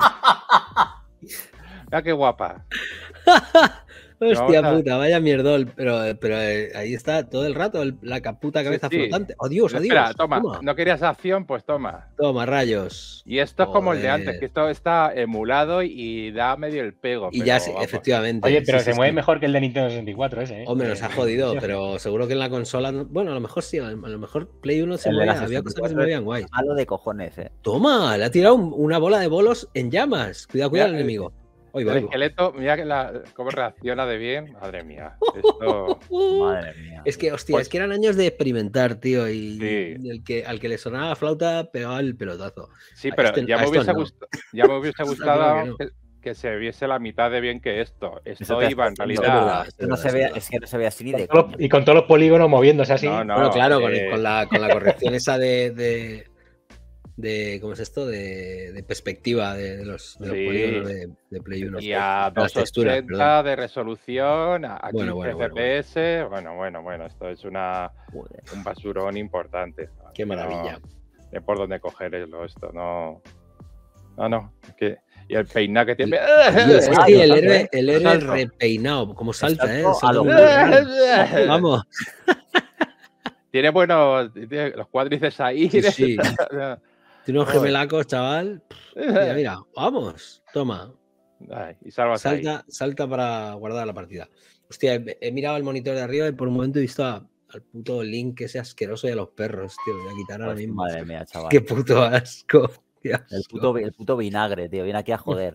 Mira qué guapa. Hostia Vamos a- puta, vaya mierdol. Pero, pero eh, ahí está todo el rato el- la ca- puta cabeza sí. flotante. Adiós, adiós. Espera, toma, Toma, no querías acción, pues toma. toma, rayos. Y esto es como el de antes, Joder. que esto está emulado y da medio el pego. Y pero ya, sí, vamos. efectivamente. Oye, pero sí, se sí, mueve sí. mejor que el de Nintendo sesenta y cuatro ese, ¿eh? Hombre, nos ha Eh, jodido, sí, pero seguro que en la consola. no- Bueno, a lo mejor sí, a lo mejor Play uno se El de la movía, había cosas que se sesenta y cuatro movían guay. Malo de cojones, eh. Toma, le ha tirado un- una bola de bolos en llamas. Cuidado, cuidado al Mira, enemigo. Oy, El va, oy, va. esqueleto, mira que la, cómo reacciona de bien. Madre mía. Esto. Madre mía. Es que, hostia, Pues- es que eran años de experimentar, tío. Y, Sí. y el que, al que le sonaba la flauta pegaba el pelotazo. Sí, A pero este- ya, a me estos hubiese no. gustado, ya me hubiese Está gustado claro que no. que, que se viese la mitad de bien que esto. Eso Esto te iba en hace- no, es realidad. verdad. Esto no se ve, es que no se ve así ni Con de todos coña. los- y con todos los polígonos moviéndose así. No, no. bueno, claro, con, eh, con la, con la corrección esa de, de, de- ¿cómo es esto? De, de perspectiva de, de los, de los Sí. polígonos de, de Play uno. Y a Las texturas, doscientos ochenta perdón. de resolución, a a Bueno, quince bueno, bueno, F P S. Bueno, bueno, bueno, esto es una, Joder. un basurón importante. Qué maravilla. No, de por dónde cogerlo esto, no. No, no. Es que, y el peinado que tiene. Dios, es Ay, que el salto, héroe, eh. el héroe Salto. repeinado, como salta, ¿eh? Salto a Salta lo muy Will bien. Vamos, Tiene buenos. Tiene los cuádriceps ahí. sí, sí. Tiene unos Joder. gemelacos, chaval. Mira, mira, vamos, toma. Ay, y salvas ahí. Salta, salta para guardar la partida. Hostia, he, he mirado el monitor de arriba y por un momento he visto a- al puto Link ese asqueroso y a los perros, tío. Lo voy a quitar ahora Pues, mismo. madre mía, chaval. Qué puto asco. El puto, el puto vinagre, tío. Viene aquí a joder.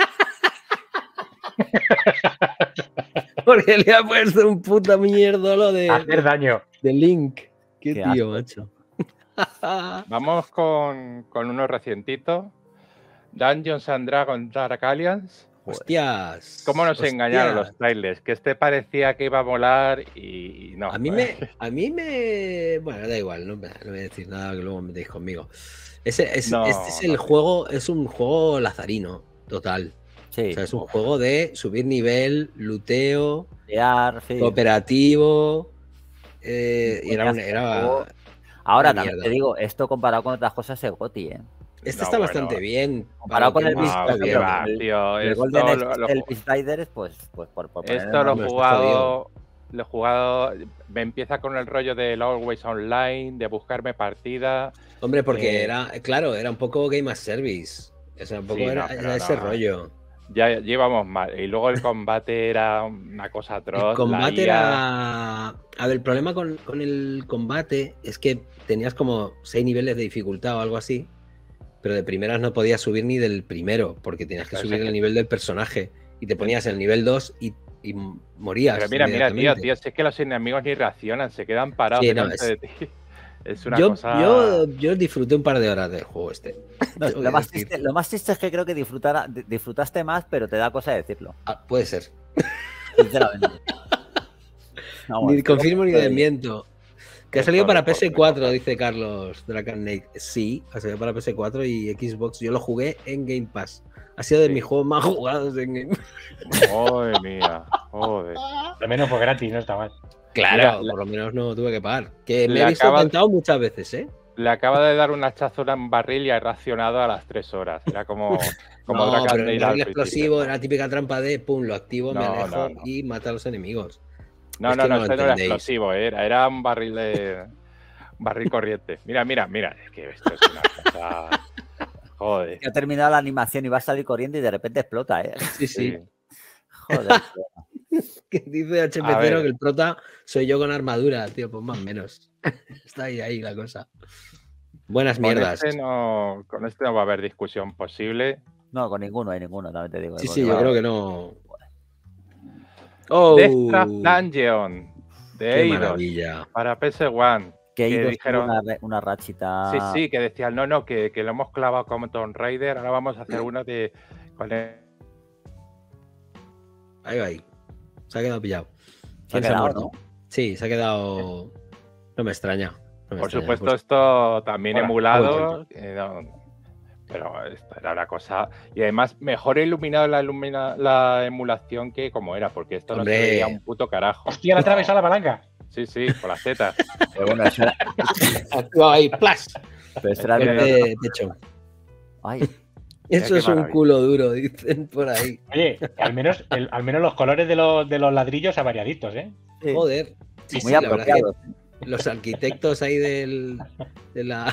Porque le ha puesto un puto mierdolo de, Hacer daño. de Link. Qué, Qué tío, asco. macho. Vamos con, con uno recientito. Dungeons and Dragons Dark Alliance. Hostias. ¿Cómo nos hostias. engañaron los trailers? Que este parecía que iba a volar y, y no. A mí me, a mí me, bueno, da igual, no, me- no voy a decir nada que luego metéis conmigo. Ese, es, No, este es el no. juego, es un juego lazarino, total. Sí. O sea, es un juego de subir nivel, luteo, Pelear, sí. cooperativo. eh, y era, un- era, Ahora una también mierda. te digo, esto comparado con otras cosas es GOTY, ¿eh? Este No, está bueno, bastante bien. comparado para con lo el que No, hemos Beast, visto, qué pero va, el- tío. el Esto Golden lo- Axe, lo el ju- Beast Riders, pues, pues por, por poner Esto lo he Hombre, está jugado, lo he jugado, me empieza con el rollo del Always Online, de buscarme partida. Hombre, porque Eh, era, claro, era un poco Game as Service. O sea, un poco Sí, no, era, pero era ese no. rollo. Ya llevamos mal. Y luego el combate era una cosa atroz. El combate la I A, era. A ver, el problema con, con el combate es que tenías como seis niveles de dificultad o algo así, pero de primeras no podías subir ni del primero, porque tenías que Pero subir es que- el nivel del personaje. Y te ponías en el nivel dos y, y morías. Pero mira, mira, tío, inmediatamente. tío, si es que los enemigos ni reaccionan, se quedan parados Sí, no, delante es- de ti. Es una Yo, cosa. yo, yo disfruté un par de horas del juego este. No, Te voy lo, a más decir. triste, lo más triste es que creo que disfrutara, di- disfrutaste más, pero te da cosa decirlo, Ah, puede ser. sinceramente. Vamos, Ni confirmo ni pero- desmiento. Que ha Es salido para correcto, P S cuatro, correcto. dice Carlos Dracan Knight. Sí, ha salido para P S cuatro y Xbox. Yo lo jugué en Game Pass. Ha sido de Sí. mis juegos más jugados en Game Pass. Madre mía, joder. Al menos fue gratis, no está mal. Claro, Mira, la- por lo menos no tuve que pagar. Que me le he visto acaba- tentado muchas veces, ¿eh? Le acaba de dar un hachazo a un barril y ha reaccionado a las tres horas. Era como, como No, Dragon pero el Knight barril al explosivo principio. era la típica trampa de pum, lo activo, me No, alejo no, no. y mata a los enemigos. No, Es no, que no, no lo este no era entendéis. explosivo, eh, era, era un barril de. un barril corriente. Mira, mira, mira. Es que esto es una cosa. Joder. Que ha terminado la animación y va a salir corriendo y de repente explota, ¿eh? Sí, sí. Sí. Joder. Que dice H P A cero ver. que el prota soy yo con armadura, tío, pues más o menos. Está ahí, ahí la cosa. Buenas Con mierdas. este, no, con este no va a haber discusión posible. No, con ninguno hay ninguno, también te digo. Sí, porque sí, yo va- creo que no. Oh, Deathtrap Dungeon de qué Eidos maravilla. para P S One. Que que Eidos dijeron- tuvo una, re- una rachita. Sí, sí, que decían, no, no, que, que lo hemos clavado como Tomb Raider, ahora vamos a hacer uno de. Con el- Ahí va ahí. Se ha quedado pillado. Se ha ¿Quién se ha quedado, muerto? ¿no? Sí, se ha quedado. No me extraña. no me Por extraña, supuesto, pues. esto también Hola, emulado. eh, no, pero esto era una cosa. Y además, mejor iluminado la, ilumina- la emulación que como era, porque esto no Hombre. se veía un puto carajo. Hostia, la atravesó la palanca. Sí, sí, con las tetas. Pero bueno, eso era, Ha actuado ahí, ¡plas! pero eso era Es que- el- De techo. Ay, Eso qué es un maravilla. culo duro, dicen por ahí. Oye, al menos, el- al menos los colores de los, de los ladrillos son variaditos, ¿eh? sí, Joder. Sí, muy sí, la verdad es que apropiado. los arquitectos ahí del. De la.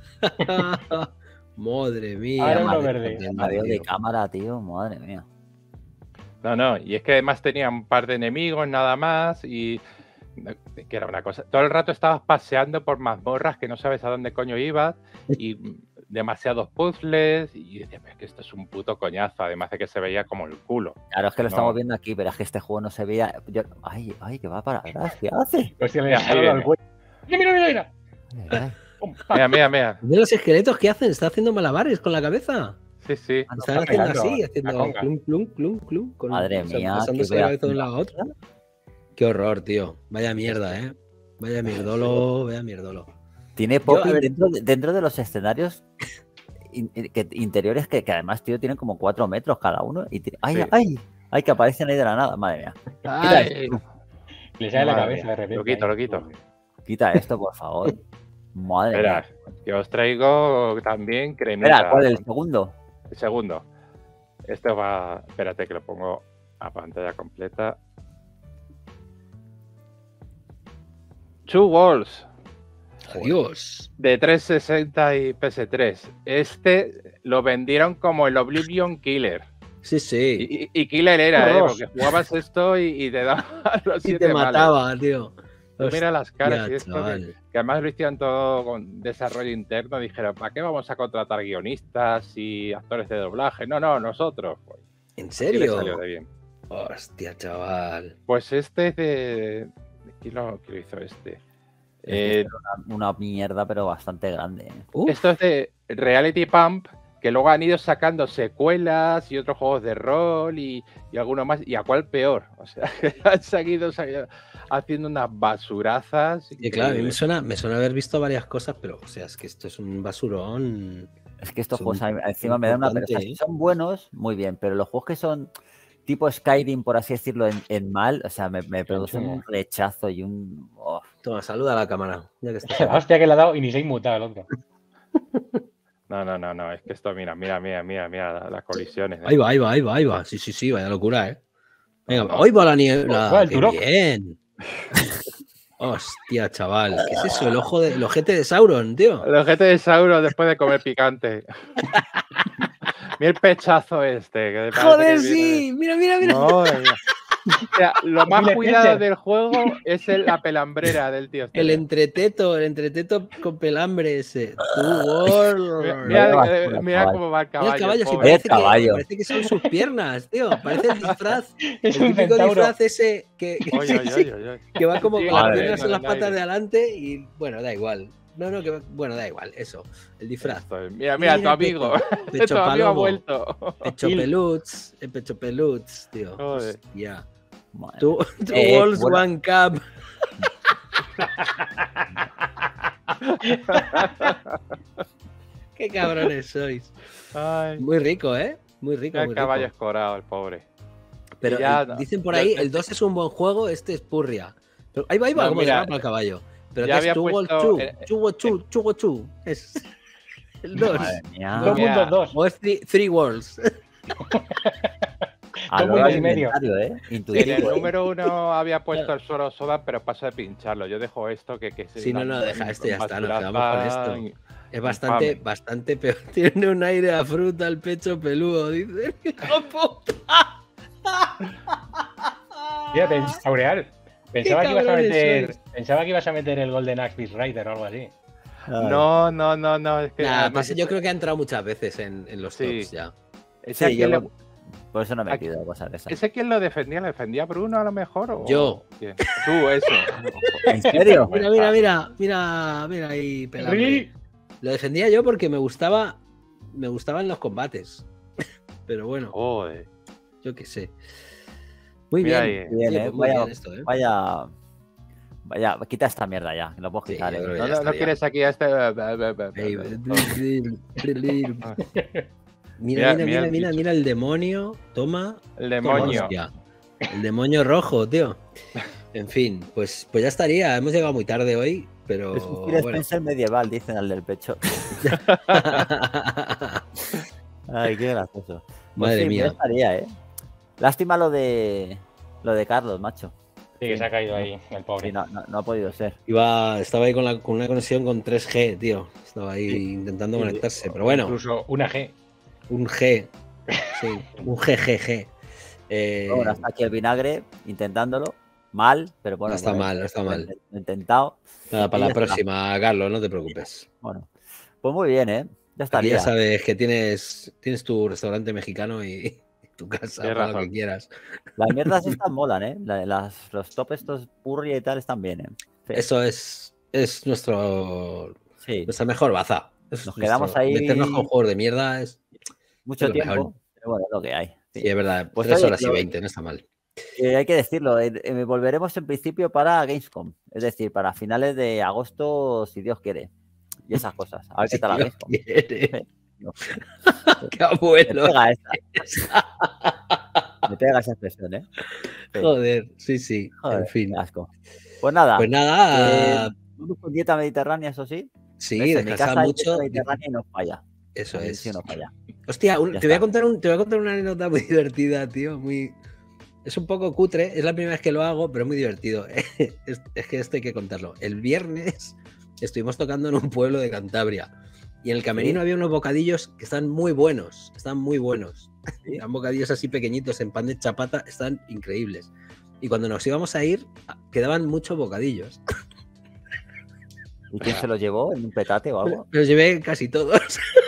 Madre mía. Ahora uno madre verde. contenta, Mario de tío. cámara, tío, madre mía. No, no, y es que además tenía un par de enemigos nada más y que era una cosa. Todo el rato estabas paseando por mazmorras que no sabes a dónde coño ibas y demasiados puzzles y decías, "Pero es que esto es un puto coñazo", además de que se veía como el culo. Claro, es que lo No. estamos viendo aquí, pero es que este juego no se veía. yo- Ay, ay, que va para atrás, ¿qué hace? Hostia, le Mira, dejaron ahí al viene. cuello. Mira, mira, mira, mira. Ay, ay. Pum, pa. Mira, mira, mira. ¿De los esqueletos qué hacen? Está haciendo malabares con la cabeza. Sí, sí. Ah, no, Están está haciendo pegando así, la haciendo conga. clum, clum, clum, clum. con- Madre o sea, mía, pasándose qué la cabeza de un pedazo lado a otro. Qué horror, tío. Vaya mierda, ¿eh? Vaya mierdolo, vaya mierdolo. Tiene popping a ver- dentro, de, dentro de los escenarios in- in- que- interiores que, que además, tío, tienen como cuatro metros cada uno. Y tiene- ¡Ay, Sí. ay! ¡Ay, que aparecen ahí de la nada! Madre mía. Ay, Le sale la Madre cabeza mía. de repente. Lo quito, ahí. lo quito. Quita esto, por favor. Madre Espera, mía. que os traigo también cremita. Espera, ¿cuál es el segundo? El segundo. Esto va. Espérate que lo pongo a pantalla completa. Two Walls adiós. de trescientos sesenta y P S tres. Este lo vendieron como el Oblivion Killer. Sí, sí. Y, y- y Killer era, ¿eh? Horror. Porque jugabas esto y, y te daba los Y siete te males. mataba, tío. Tú mira las caras Ya, y esto, que, chaval. que además lo hicieron todo con desarrollo interno. Dijeron, ¿para qué vamos a contratar guionistas y actores de doblaje? No, no, nosotros. Pues, ¿En así le salió serio? de bien. Hostia, chaval. Pues este es de... de- ¿Quién lo, quién lo hizo este? Es que Eh, esto es una, una mierda, pero bastante grande. ¿eh? Uf, Esto es de Reality Pump, que luego han ido sacando secuelas y otros juegos de rol y, y alguno más. ¿Y a cuál peor? O sea, han seguido, seguido haciendo unas basurazas. y claro, a mí me increíbles. suena, me suena haber visto varias cosas, pero o sea, es que esto es un basurón. Es que estos Son juegos a mí- encima me dan una pereza. importantes, Si ¿eh? son buenos, muy bien, pero los juegos que son tipo Skyrim, por así decirlo, en, en mal, o sea, me, me producen un rechazo y un... oh. Toma, saluda a la cámara. Ya que estás aquí. Hostia, que le ha dado y ni se ha inmutado el otro. No, no, no, no. Es que esto, mira, mira, mira, mira, mira la- las colisiones. ¿eh? Ahí va, ahí va, ahí va, ahí va. Sí, sí, sí, vaya locura, ¿eh? Venga, No, no. ahí va la niebla. Va el ¡Qué Turok. bien! Hostia, chaval. ¿Qué es eso? El ojo de, el ojete de Sauron, tío. El ojete de Sauron después de comer picante. Mira el pechazo este. Que me parece Joder, que viene- sí. Mira, mira, mira. Madre mía. O sea, lo más Mira, cuidado Spencer. del juego es el- la pelambrera del tío. este. El entreteto, el entreteto con pelambre ese. Tú, Warlord. Mira, Vaya mira, basura, mira chaval. cómo va el Mira caballo. el caballo, si pobre. parece, El caballo. Que, parece que son sus piernas, tío. Parece el disfraz. Es El un típico centauro. disfraz ese que, que- Oye, oye, oye, oye. que va como Sí, con las madre piernas mía. en las En el patas aire. de adelante y bueno, da igual. No, no, que va- bueno, da igual, eso. El disfraz. Esto es- Mira, mira, tu Mira, amigo. pecho- Tu pecho amigo ha palomo, vuelto. pecho Il. peluts, el pecho peluts, tío. Joder. Hostia. Madre Two, two Eh, Walls, bueno. One Cup. Qué cabrones sois. Ay, Muy rico, ¿eh? Muy rico, mira muy el caballo rico. escorado, el pobre. Pero Y ya- eh, dicen por ya- ahí, el dos es un buen juego, este es purria. Pero ahí va, ahí va, No, como mira, de para el caballo. Pero ya que es había two Walls puesto, two, eh, two Walls two, two Walls two. Es el dos. Madre mía. Dos Mira. mundos, dos. O es three, three Worlds. A dos lo mundos largo y medio. inventario, ¿eh? En Intuitivo. el ¿eh? número uno había puesto el suelo soda, pero paso de pincharlo. Yo dejo esto que, que Sí, no, no, deja esto, ya está, nos quedamos con basuraza esto. y- Es bastante, Infame. bastante peor. Tiene un aire a fruta, el pecho peludo, dice. ¡Hijo puta! Mira, pens- Aureal, pensaba que, ibas a cabrones meter, sois. pensaba que ibas a meter el Golden Axe Beast Rider o algo así. Ay. No, no, no, no. Es que Nah, además pues yo creo que ha entrado muchas veces en, en los Sí. tops ya. ese, Sí, quien yo lo, por eso no me Aquí- pido cosas de esas. ¿Ese quién lo defendía? ¿Lo defendía Bruno a lo mejor? O... Yo. ¿Quién? Tú, eso. ¿En serio? Mira, mira, mira, mira, mira ahí, pelambre. Really? Lo defendía yo porque me gustaba, me gustaban los combates. Pero bueno, Joder. yo qué sé. Muy Mira bien. ahí. Bien, Oye, ¿eh? pues muy Vaya, bien esto, ¿eh? vaya, vaya, quita esta mierda ya, que lo puedo Sí, quitar. yo ¿eh? creo que No, ya no, no estaría. quieres aquí a este. Ahí, Mira, Mira, mira, mira mira, el mira, bicho. mira el demonio. Toma. El toma, demonio. hostia. El demonio rojo, tío. En fin, pues, pues ya estaría. Hemos llegado muy tarde hoy, pero Es un Phil bueno. Spencer medieval, dicen al del pecho. Ay, qué gracioso. Pues Madre sí, mía. ya estaría, ¿eh? Lástima lo de lo de Carlos, macho. Sí, que se ha caído ahí, el pobre. Sí, no, no, no ha podido ser. Iba, estaba ahí con, la, con una conexión con tres G, tío. Estaba ahí Sí. intentando Sí, conectarse. o Pero bueno, Incluso una G. un G. Sí, un G G G. Eh, Bueno, hasta aquí el vinagre, intentándolo. Mal, pero bueno. No está bueno, mal, no está lo he mal. int- lo he intentado. nada, para y la ya está. próxima, Carlos, no te preocupes. Bueno, pues muy bien, ¿eh? Ya Aquí estaría. ya sabes que tienes, tienes tu restaurante mexicano y tu casa, Tienes para lo razón. que quieras. Las mierdas estas molan, ¿eh? La- las- los top estos purri y tal están bien, ¿eh? Sí, Eso es, es nuestro, sí. nuestra mejor baza. Es Nos quedamos nuestro- ahí- Meternos con juegos de mierda es, Mucho es lo tiempo, mejor. pero bueno, es lo que hay. Sí. sí, es verdad, Pues tres oye, horas y lo- veinte, no está mal. Eh, hay que decirlo, eh, eh, volveremos en principio para Gamescom, es decir, para finales de agosto, si Dios quiere, y esas cosas. A ver qué tal la Si Dios Gamescom. quiere. No. Qué Me abuelo. pega esa, me pega esa expresión, ¿eh? Sí. Joder, sí, sí. Joder, en fin. qué asco. Pues nada, Pues nada, eh, vamos con dieta mediterránea, eso sí. sí, ¿Ves? En mi descansar casa hay dieta mucho. mediterránea y no falla. Eso A mí es. sí no falla. Hostia, un- Ya te, voy a está. contar un, te voy a contar una anécdota muy divertida, tío. Muy... Es un poco cutre, es la primera vez que lo hago, pero muy divertido. Es, es que esto hay que contarlo. El viernes estuvimos tocando en un pueblo de Cantabria y en el camerino ¿Sí? había unos bocadillos que están muy buenos, están muy buenos. ¿Sí? Eran bocadillos así pequeñitos en pan de chapata, están increíbles. y cuando nos íbamos a ir, quedaban muchos bocadillos. ¿Y quién se lo llevó? ¿En un petate o algo? Los llevé casi todos.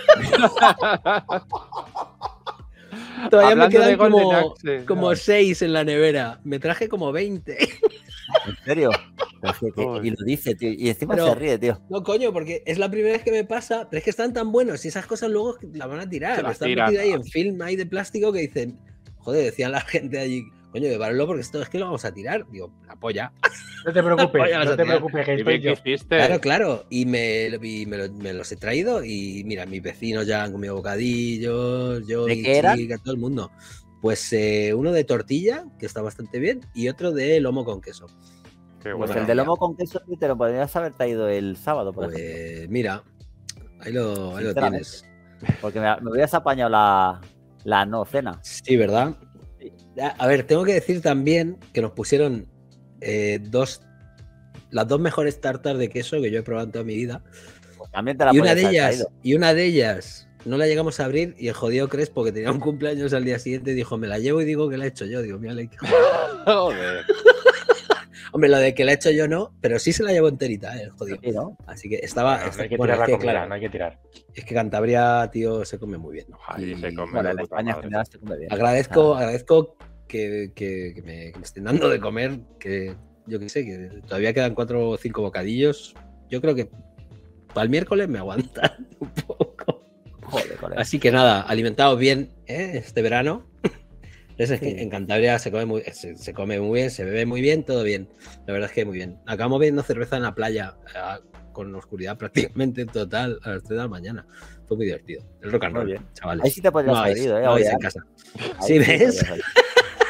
Todavía Hablando me quedan de Golden como, Axe, como no. seis en la nevera. Me traje como veinte. ¿En serio? Pero es que- que- y lo dice, tío. Y encima Pero- se ríe, tío. No, coño, porque es la primera vez que me pasa, pero es que están tan buenos y esas cosas luego las van a tirar. Se las Están tiran. metidas ahí en film ahí de plástico que dicen, joder, decían la gente allí, coño, llevarlo porque esto es que lo vamos a tirar. Digo, la polla. No te preocupes, Vaya, vas no a te tirar. preocupes, que ¿Y estoy bien yo. que hiciste? Claro, claro. Y, me, y me, lo- me los he traído y mira, mis vecinos ya han comido bocadillos, yo, ¿De mi qué eran? chica, todo el mundo. Pues eh, uno de tortilla, que está bastante bien, y otro de lomo con queso. Qué Pues Bueno, el de lomo con queso tío, te lo podrías haber traído el sábado, por ejemplo. Pues mira, ahí lo, ahí lo Sinceramente. tienes. Porque me, me hubieras apañado la, la no cena. Sí, ¿verdad? A a ver, tengo que decir también que nos pusieron eh, dos, las dos mejores tartas de queso que yo he probado en toda mi vida. Pues también te la Y una de podrías haber ellas, traído. y una de ellas no la llegamos a abrir y el jodido Crespo, que tenía un cumpleaños al día siguiente, dijo, me la llevo y digo que la he hecho yo. Digo, mira, la he hecho. Joder. Hombre, lo de que la he hecho yo no, pero sí se la llevo enterita, eh, el jodido. Sí, ¿no? Así que estaba... No, no esta- hay que bueno, tirar la es que, comida, claro, no hay que tirar. es que Cantabria, tío, se come muy bien. Ahí Y se come Bueno, de en puta España en madre. general se come bien. Agradezco, Ah, agradezco que, que- que me, que me estén dando de comer, que yo qué sé, que todavía quedan cuatro o cinco bocadillos. Yo creo que para el miércoles me aguantan un poco. joder, colega. Así que nada, alimentados bien ¿eh? Este verano. Es que Sí. en Cantabria se come, muy, se, se come muy bien, se bebe muy bien, todo bien. La verdad es que muy bien. Acabamos bebiendo cerveza en la playa eh, con oscuridad prácticamente total a las tres de la mañana. Fue muy divertido. El rock and Muy roll, bien. chavales. Ahí sí te podrías no haber habéis- ido, ¿eh? no habéis Oye, en casa. ahí ¿Sí sí ves? podrías haber ido.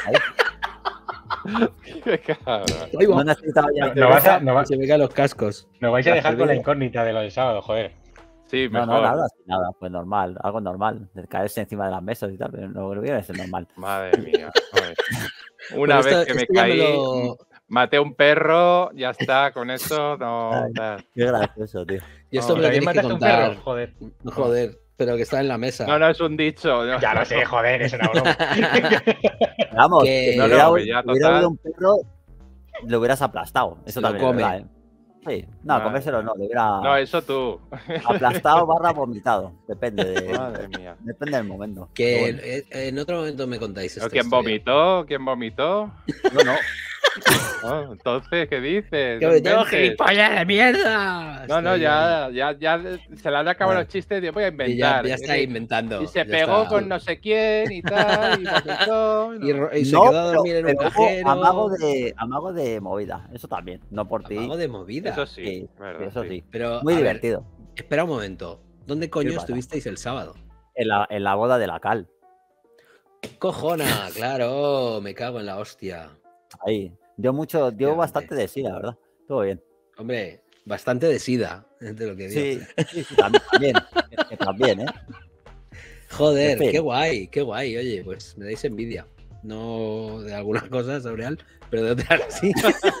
Ahí Qué cabrón. Ahí va. no necesitaba ya No, no vas a, cerveza. no, va- Se me caen los cascos. no vais a La dejar con la cerveza. incógnita de lo del sábado, joder. Sí, No, mejor. no, nada, nada, pues normal, algo normal, de caerse encima de las mesas y tal, pero no creo que es normal. Madre mía. Joder. Una Pero vez esto- que me esto ya me caí, lo- maté a un perro, ya está, con eso no. Ay. tal. Qué gracioso, tío. Y esto No, me lo ¿También tenéis que mataste a un contar. perro? Joder. Joder, pero que está en la mesa. No, no es un dicho. no. Ya lo sé, joder, es una broma. Vamos, Que- que No, hubiera, no, hubiera ya, hubiera total. habido un perro, lo hubieras aplastado. Eso Se lo también es come. verdad, ¿eh? Sí, no, Madre comérselo mía. no, le hubiera No, eso tú. aplastado barra vomitado. Depende de, Madre mía. depende del momento. Que Pero bueno. eh, en otro momento me contáis ¿Pero esta ¿Quién historia. vomitó? ¿Quién vomitó? No, no, Oh, entonces, ¿qué dices? ¡Que No me tengo inventes. gilipollas de mierda! No, no, Estoy ya, ya, ya se le han acabado Ah. los chistes y voy a ahí. Y ya, inventar. ya Es está que- inventando. Y se ya pegó está. con no sé quién y tal, y vomitó. y no. Y, ro- y se No, quedó a pero- dormir en un pero hubo cajero. amago de, amago de movida, eso también, no por ti. Amago de movida. Eso sí, Sí, verdad, eso sí. sí. Pero, Muy a ver, divertido. espera un momento. ¿Dónde coño pasa? estuvisteis el sábado? En la, en la boda de la cal. ¡Cojona! Claro, me cago en la hostia. Ahí. Dio mucho, dio Efectivamente. bastante de sí, la verdad. Todo bien. Hombre, bastante de sida, es de lo que digo. Sí, sí, sí, también, también, que también, ¿eh? Joder, En fin. qué guay, qué guay. Oye, pues me dais envidia. No de algunas cosas sobre él, pero de otras sí.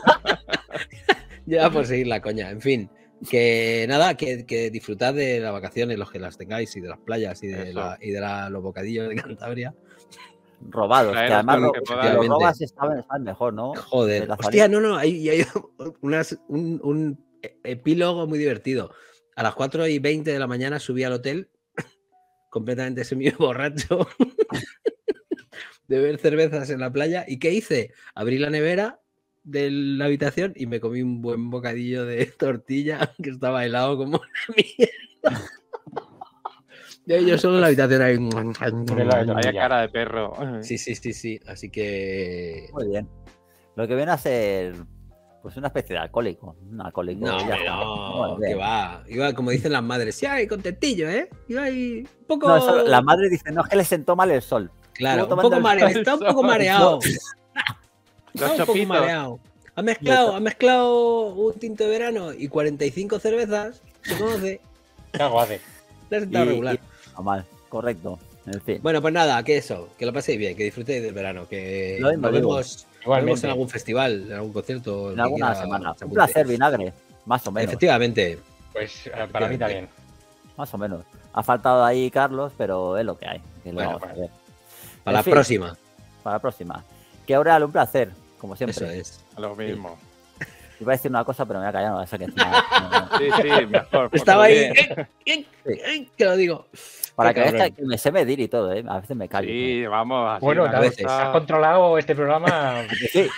Ya por seguir la coña. En fin, que nada, que, que disfrutad de las vacaciones, los que las tengáis, y de las playas y de, Eso. la- y de la- los bocadillos de Cantabria. Robados, que Traeros además todo lo ro- que si podáis. los robas estaban, estaban mejor, ¿no? De Joder, la hostia, salida. no, no, hay, hay unas- un, un epílogo muy divertido. A las cuatro y veinte de la mañana subí al hotel completamente semi borracho de ver cervezas en la playa. ¿Y qué hice? Abrí la nevera de la habitación y me comí un buen bocadillo de tortilla que estaba helado como una mierda. Y yo solo en la habitación ahí. helado de Vaya Ya. cara de perro. Sí, sí, sí, sí. Así que. Muy bien. Lo que viene a ser, pues una especie de alcohólico. Un alcohólico. No, ya hombre, está. no, Bueno, que bien. va. Iba, como dicen las madres, sí, ahí contentillo, ¿eh? Iba ahí un poco. No, eso, la madre dice, no, es que le sentó mal el sol. Claro, estuvo un poco tomando el mareado. sol. Está un poco mareado. Los Está un poco chopitos. mareado. Ha mezclado, ha mezclado un tinto de verano y cuarenta y cinco cervezas. Se conoce. ¿Qué hago hace? Le ha sentado Y- regular. y- no, mal, correcto. En fin. Bueno, pues nada, que eso. Que lo paséis bien, que disfrutéis del verano. Que Lo mismo nos digo. vemos, nos vemos Igualmente. en algún festival, en algún concierto. el en que alguna quiera semana. se Un apunte. placer, vinagre. Más o menos. Efectivamente. Pues eh, para mí también. Más o menos. Ha faltado ahí Carlos, pero es lo que hay. Que lo Bueno, vamos a ver. Para la En fin, próxima. Para la próxima. Que Aureal, un placer. como siempre. Eso es. Lo mismo. Iba a decir una cosa, pero me voy a callar, no, esa que encima, no, no. Sí, sí, mejor. Estaba ahí. porque- ¡eh, eh, eh! Que lo digo. Para Qué que veas cabrón. que me sé medir y todo, ¿eh? A veces me callo. Sí, vamos. Así Bueno, una te a has, veces. has controlado este programa. Sí,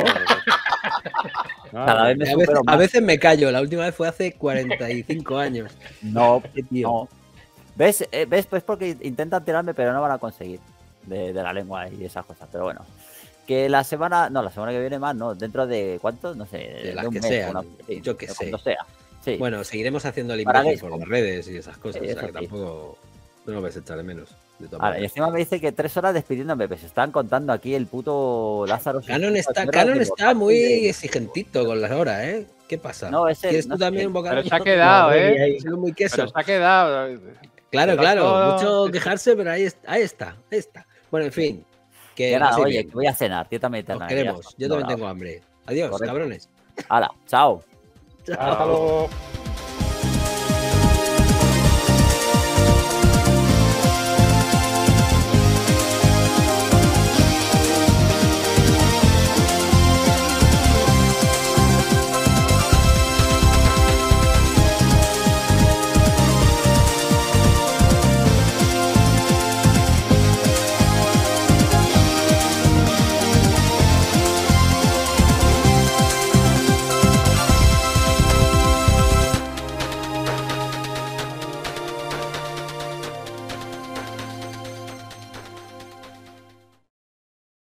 No, cada vez me A veces, supero a más. veces me callo. La última vez fue hace cuarenta y cinco años. No, Qué tío. no. ¿Ves? Eh, ¿Ves? Pues porque intentan tirarme, pero no van a conseguir de, de la lengua y esas cosas. Pero bueno. Que la semana, no, la semana que viene más, no, dentro de ¿cuánto? No sé, de, las un que mes, sean, una- sí, yo qué de sé. cuando sea. Sí. Bueno, seguiremos haciendo el Para imbécil que- por las redes y esas cosas. Sí, o sea eso que sí. tampoco no lo ves echar de menos. De todas Ahora, y maneras. encima me dice que tres horas despidiéndome, pues están contando aquí el puto Lázaro. sus Canon putas está, mierdas Canon de está votantes muy de- exigentito con las horas, ¿eh? ¿Qué pasa? No, ese- ¿Quieres no tú sé. también un bocadillo? Pero se ha quedado, No, ¿eh? ahí, soy muy queso. Pero se ha quedado. Claro, Está claro, todo- mucho quejarse, pero ahí, est- ahí está, ahí está. Bueno, en fin, que, Que nada, paséis oye, bien. que voy a cenar, tío también te Nos queremos. Yo también tengo hambre. Adiós, Correcto. cabrones. Hala, chao. Chao. Hasta luego.